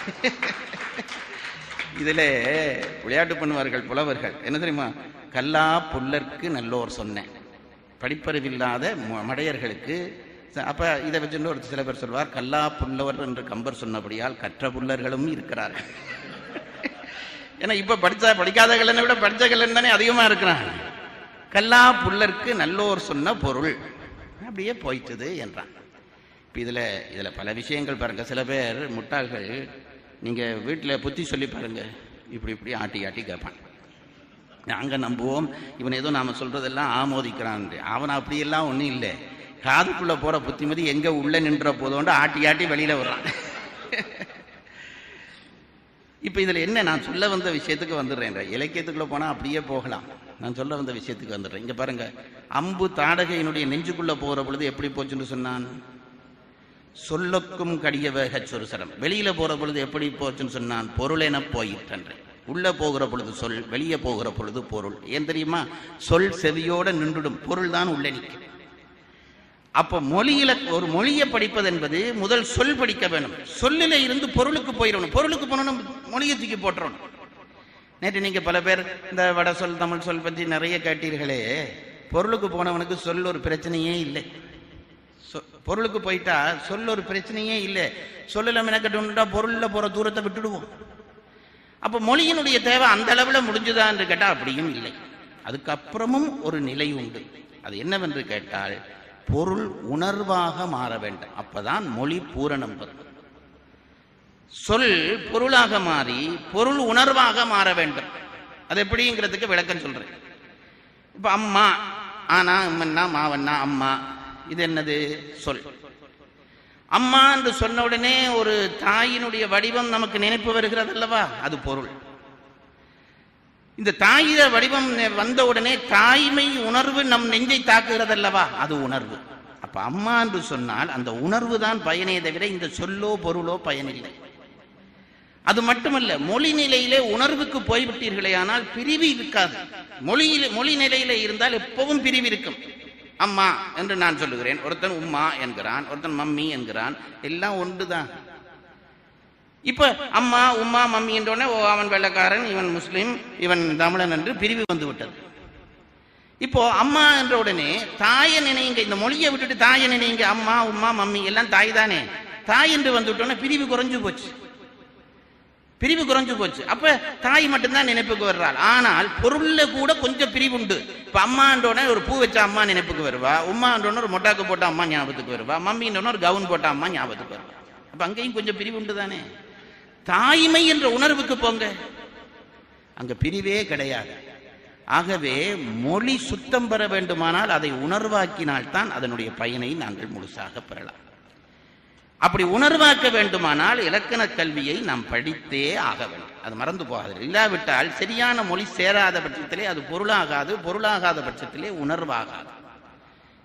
Speaker 2: இதுல விளையாட்டு பண்ணுவார்கள் புலவர்கள். என்ன தெரியுமா? கல்லா புல்லர்க்கு நல்லோர் சொன்னேன், படிப்பறிவில்லாத மடையர்களுக்கு. அப்ப இதை வச்சு ஒரு சில பேர் சொல்வார், கல்லா புல்லவர் என்று கம்பர் சொன்னபடியால் கற்ற புல்லர்களும் இருக்கிறார்கள். ஏன்னா இப்ப படிச்சா படிக்காத கல்லனை விட படிச்ச கல்லன் தானே அதிகமா இருக்கிறான். கல்லா புல்லர்க்கு நல்லோர் சொன்ன பொருள் அப்படியே போயிட்டது என்றான். இப்ப இதுல இதுல பல விஷயங்கள் பாருங்க. சில பேர் முட்டாள்கள், நீங்க வீட்டுல புத்தி சொல்லி பாருங்க, இப்படி இப்படி ஆட்டி ஆட்டி கேட்பான். நாங்க நம்புவோம் இவன் ஏதோ நாம சொல்றதெல்லாம் ஆமோதிக்கிறான். அவன் அப்படியெல்லாம் ஒன்றும் இல்லை. காதுக்குள்ள போற புத்திமதி எங்க உள்ள நின்ற போதோண்டு ஆட்டி ஆட்டி வெளியில வர்றான். இப்ப இதுல என்ன, நான் சொல்ல வந்த விஷயத்துக்கு வந்துடுறேன். இலக்கியத்துக்குள்ள போனா அப்படியே போகலாம். நான் சொல்ல வந்த விஷயத்துக்கு வந்துடுறேன். இங்க பாருங்க, அம்பு தாடகையினுடைய நெஞ்சுக்குள்ள போற பொழுது எப்படி போச்சுன்னு சொன்னான்? சொல்லொக்கும் கடிய வேக சொருசரம். வெளியில போற பொழுது எப்படி போச்சுன்னு சொன்னான்? பொருளென போயிற்றன்றேன். உள்ள போகிற பொழுது சொல், வெளியே போகிற பொழுது பொருள். ஏன் தெரியுமா? சொல் செவியோட நின்றுடும், பொருள் தான் உள்ள நிற்கும். அப்ப மொழியில ஒரு மொழியை படிப்பது என்பது முதல் சொல் படிக்க வேணும். சொல்லில இருந்து பொருளுக்கு போயிடணும். பொருளுக்கு போனோம் மொழியை தூக்கி போட்டுறணும். நேற்று நீங்க பல பேர் இந்த வட சொல் தமிழ் சொல் பற்றி நிறைய கேட்டீர்களே. பொருளுக்கு போனவனுக்கு சொல் ஒரு பிரச்சனையே இல்லை. பொருளுக்கு போயிட்டா சொல் ஒரு பிரச்சனையே இல்லை. சொல்லல மெனக்கட்டுண்டா பொருள்ல போற தூரத்தை விட்டுடுவோம். அப்ப மொழியினுடைய தேவை அந்த அளவுல முடிஞ்சுதா என்று கேட்டா அப்படியும் இல்லை. அதுக்கப்புறமும் ஒரு நிலை உண்டு. அது என்னவென்று கேட்டால், பொருள் உணர்வாக மாற வேண்டும். அப்பதான் மொழி பூரணம் பெறும். சொல் பொருளாக மாறி பொருள் உணர்வாக மாற வேண்டும். அது எப்படிங்கிறதுக்கு விளக்கம் சொல்றேன். இப்ப அம்மா, ஆனா அம்மன்னா மாவண்ணா அம்மா, இது என்னது? சொல். அம்மா என்று சொன்ன உடனே ஒரு தாயினுடைய வடிவம் நமக்கு நினைப்பு வருகிறது அல்லவா? அது பொருள். இந்த தாயிர வடிவம் வந்த உடனே தாய்மை உணர்வு நம் நெஞ்சை தாக்குகிறது அல்லவா? அது உணர்வு. அப்ப அம்மா என்று சொன்னால் அந்த உணர்வு தான் பயனே தவிர இந்த சொல்லோ பொருளோ பயனில்லை. அது மட்டுமல்ல, மொழி நிலையிலே உணர்வுக்கு போய்விட்டீர்களே ஆனால் பிரிவு இருக்காது. மொழியில மொழி நிலையில இருந்தால் எப்பவும் பிரிவு இருக்கும். அம்மா என்று நான் சொல்லுகிறேன், ஒருத்தன் உம்மா என்கிறான், ஒருத்தன் மம்மி என்கிறான், எல்லாம் ஒன்றுதான். இப்ப அம்மா உம்மா மம்மி என்றோடனே ஓ அவன் வெள்ளக்காரன், இவன் முஸ்லிம், இவன் தமிழன் என்று பிரிவு வந்து விட்டது. இப்போ அம்மா என்ற உடனே தாயை நினைங்க, இந்த மொழியை விட்டுட்டு தாயை நினைங்க. அம்மா உம்மா மம்மி எல்லாம் தாய் தானே. தாய் என்று வந்து விட்டோன்னே பிரிவு குறைஞ்சு போச்சு. பிரிவு குறைஞ்சு போச்சு. அப்ப தாய் மட்டும்தான் நினைப்புக்கு வர்றாள். ஆனால் பொருள்ல கூட கொஞ்சம் பிரிவு உண்டு. இப்ப அம்மான்றோட ஒரு பூ வச்ச அம்மா நினைப்புக்கு வருவா, உம்மான்றோட ஒரு மொட்டாக்கு போட்ட அம்மா ஞாபகத்துக்கு வருவா, மம்மின்றோட ஒரு கவுன் போட்ட அம்மா ஞாபகத்துக்கு வருவா. அப்ப அங்கேயும் கொஞ்சம் பிரிவு உண்டு தானே. தாய்மை என்ற உணர்வுக்கு போங்க, அங்க பிரிவே கிடையாது. ஆகவே மொழி சுத்தம் பெற வேண்டுமானால் அதை உணர்வாக்கினால்தான் அதனுடைய பயனை நாங்கள் முழுசாக பெறலாம். அப்படி உணர்வாக்க வேண்டுமானால் இலக்கண கல்வியை நாம் படித்தே ஆக வேண்டும். அது மறந்து போகாது. இல்லாவிட்டால் சரியான மொழி சேராத பட்சத்திலே அது பொருளாகாது, பொருளாகாத பட்சத்திலே உணர்வாகாது.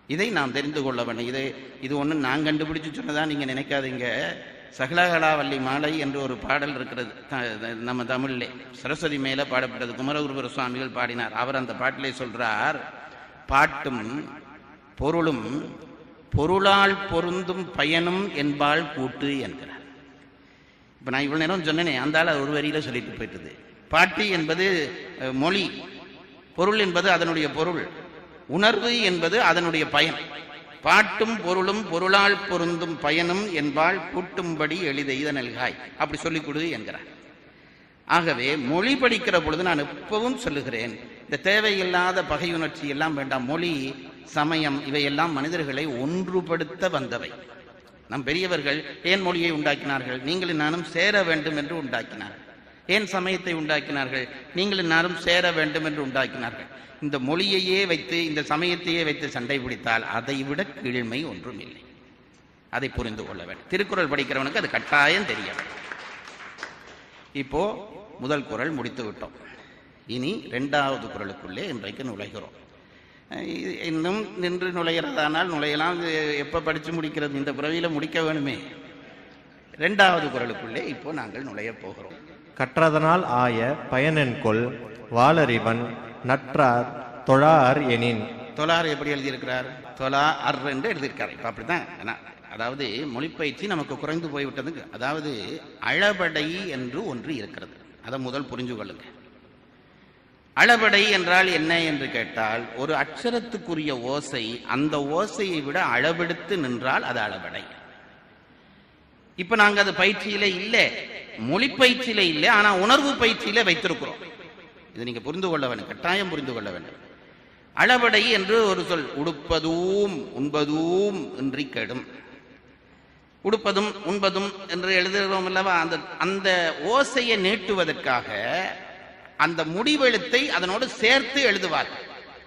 Speaker 2: இதை நாம் தெரிந்து கொள்ள வேண்டும். இதை இது ஒன்று நான் கண்டுபிடிச்சு சொன்னதா நீங்கள் நினைக்காதீங்க. சகலகலாவல்லி மாலை என்று ஒரு பாடல் இருக்கிறது நம்ம தமிழிலே, சரஸ்வதி மேலே பாடப்பட்டது. குமரகுருபர சுவாமிகள் பாடினார். அவர் அந்த பாட்டிலே சொல்றார், பாட்டும் பொருளும் பொருளால் பொருந்தும் பயனும் என்பால் கூட்டு என்கிறார். இப்போ நான் இவ்வளோ நேரம் சொன்னேனே, அந்த ஆள் ஒரு வரியில சொல்லிட்டு போயிட்டது. பாட்டு என்பது மொழி, பொருள் என்பது அதனுடைய பொருள், உணர்வு என்பது அதனுடைய பயன். பாட்டும் பொருளும் பொருளால் பொருந்தும் பயனும் என்பால் கூட்டும்படி எளிதெய்த நல்காய், அப்படி சொல்லிக் கொடு என்கிறார். ஆகவே மொழி படிக்கிற பொழுது நான் எப்பவும் சொல்லுகிறேன், இந்த தேவையில்லாத பகையுணர்ச்சி எல்லாம் வேண்டாம். மொழி, சமயம் இவையெல்லாம் மனிதர்களை ஒன்றுபடுத்த வந்தவை. நம் பெரியவர்கள் ஏன் மொழியை உண்டாக்கினார்கள்? நீங்களும் நானும் சேர வேண்டும் என்று உண்டாக்கினார்கள். ஏன் சமயத்தை உண்டாக்கினார்கள்? நீங்களும் நானும் சேர வேண்டும் என்று உண்டாக்கினார்கள். இந்த மொழியையே வைத்து, இந்த சமயத்தையே வைத்து சண்டை பிடித்தால் அதை விட கீழ்மை ஒன்றும் இல்லை. அதை புரிந்து கொள்ள வேண்டும். திருக்குறள் படிக்கிறவனுக்கு அது கட்டாயம் தெரிய வேண்டும். இப்போ முதல் குறள் முடித்து விட்டோம். இனி இரண்டாவது குறளுக்குள்ளே இன்றைக்கு நுழைகிறோம். இன்னும் நின்று நுழைகிறதானால் நுழையலாம். எப்போ படித்து முடிக்கிறது? இந்த பிறவியில் முடிக்க வேணுமே. இரண்டாவது குறளுக்குள்ளே இப்போ நாங்கள் நுழைய போகிறோம்.
Speaker 4: கற்றதனால் ஆய பயனென்கொள் வாளறிவன் நற்றார் தொழார் எனின்.
Speaker 2: தொழார் எப்படி எழுதியிருக்கிறார்? தொழா அர் என்று எழுதியிருக்கார். இப்போ அப்படித்தான். அதாவது மொழிப்பயிற்சி நமக்கு குறைந்து போய்விட்டதுக்கு. அதாவது அளபடை என்று ஒன்று இருக்கிறது. அதை முதல் புரிஞ்சு கொள்ளுங்க. அளபடை என்றால் என்ன என்று கேட்டால், ஒரு அட்சரத்துக்குரிய ஓசை அந்த ஓசையை விட அளவெடுத்து நின்றால் அது அளபடை. இப்ப நாங்க அது பயிற்சியில இல்லை, மொழி பயிற்சியில இல்லை, ஆனா உணர்வு பயிற்சியில வைத்திருக்கிறோம். இது நீங்க புரிந்து கொள்ள வேண்டும், கட்டாயம் புரிந்து கொள்ள வேண்டும். அளபடை என்று ஒரு சொல். உடுப்பதும் உண்பதும் இன்றி கெடும். உடுப்பதும் உண்பதும் என்று எழுதுகிறோம் அல்லவா? அந்த அந்த ஓசையை நீட்டுவதற்காக அந்த முடிவெழுத்தை அதனோடு சேர்த்து எழுதுவார்கள்.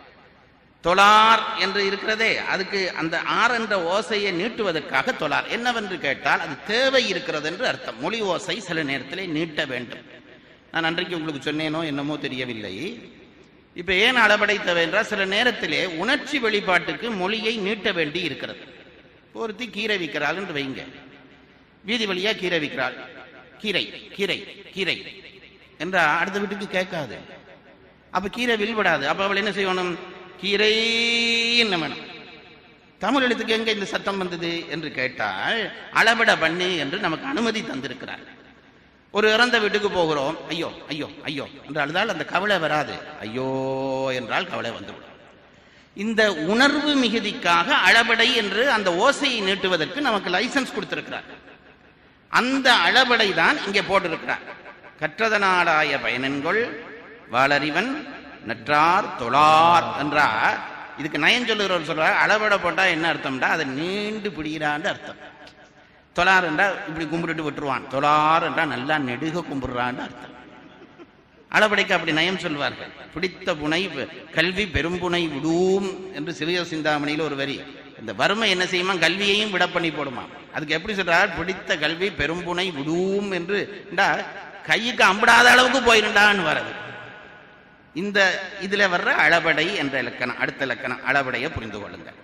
Speaker 2: தொழார் என்று இருக்கிறதே, அதுக்கு அந்த ஆர் என்ற ஓசையை நீட்டுவதற்காக தொழார். என்னவென்று கேட்டால் அது தேவை இருக்கிறது என்று அர்த்தம். மொழி ஓசை சில நேரத்திலே நீட்ட வேண்டும். நான் அன்றைக்கு உங்களுக்கு சொன்னேனோ என்னமோ தெரியவில்லை. இப்ப ஏன் அளபடை தேவை என்றால், சில நேரத்திலே உணர்ச்சி வெளிப்பாட்டுக்கு மொழியை நீட்ட வேண்டி இருக்கிறது. ஒருத்தி கீரை விற்கிறாள் என்று வைங்க. வீதி வழியா கீரை விற்கிறாள். கீரை கீரை கீரை என்ற அடுத்த வீட்டுக்கு கேட்காது. அப்ப கீரை வில்படாது. அப்ப அவள் என்ன செய்யணும்? கீரை என்ன வேணும்? தமிழ் எழுத்துக்கு எங்க இந்த சத்தம் வந்தது என்று கேட்டால், அளபட பண்ணு என்று நமக்கு அனுமதி தந்திருக்கிறார். ஒரு இறந்த வீட்டுக்கு போகிறோம். ஐயோ ஐயோ ஐயோ என்று அழுதால் அந்த கவலை வராது. ஐயோ என்றால் கவலை வந்துவிடும். இந்த உணர்வு மிகுதிக்காக அளபடை என்று அந்த ஓசையை நீட்டுவதற்கு நமக்கு லைசன்ஸ் கொடுத்திருக்கிறார். அந்த அளபடை தான் இங்கே போட்டிருக்கிறார். கற்றதனாலாய பயனென்கொள் வாளறிவன் நற்றார் தொழார் என்றார். இதுக்கு நயன் சொல்லுகிறவர் சொல்றார், அளபடை போட்டா என்ன அர்த்தம்டா? அதை நீண்டு பிடிக்கிறான்னு அர்த்தம். தொழார் என்றால் இப்படி கும்பிட்டுட்டு விட்டுருவான். தொழார் என்றால் நல்லா நெடுக கும்பிடுறான்னு அர்த்தம். அளபடைக்கு அப்படி நயம் சொல்வார்கள். பிடித்த புனை கல்வி பெரும்புனை விடும் என்று சிறிய சிந்தாமணியில் ஒரு வரி. இந்த வறுமை என்ன செய்யுமா? கல்வியையும் விட பண்ணி போடுமா. அதுக்கு எப்படி சொல்றார்? பிடித்த கல்வி பெரும்புனை விடும் என்று கைக்கு அம்பிடாத அளவுக்கு போயிருண்டான்னு வர்றது. இந்த இதுல வர்ற அளபடை என்ற இலக்கணம், அடுத்த இலக்கணம் அளபடையை புரிந்து கொள்ளுங்கள்.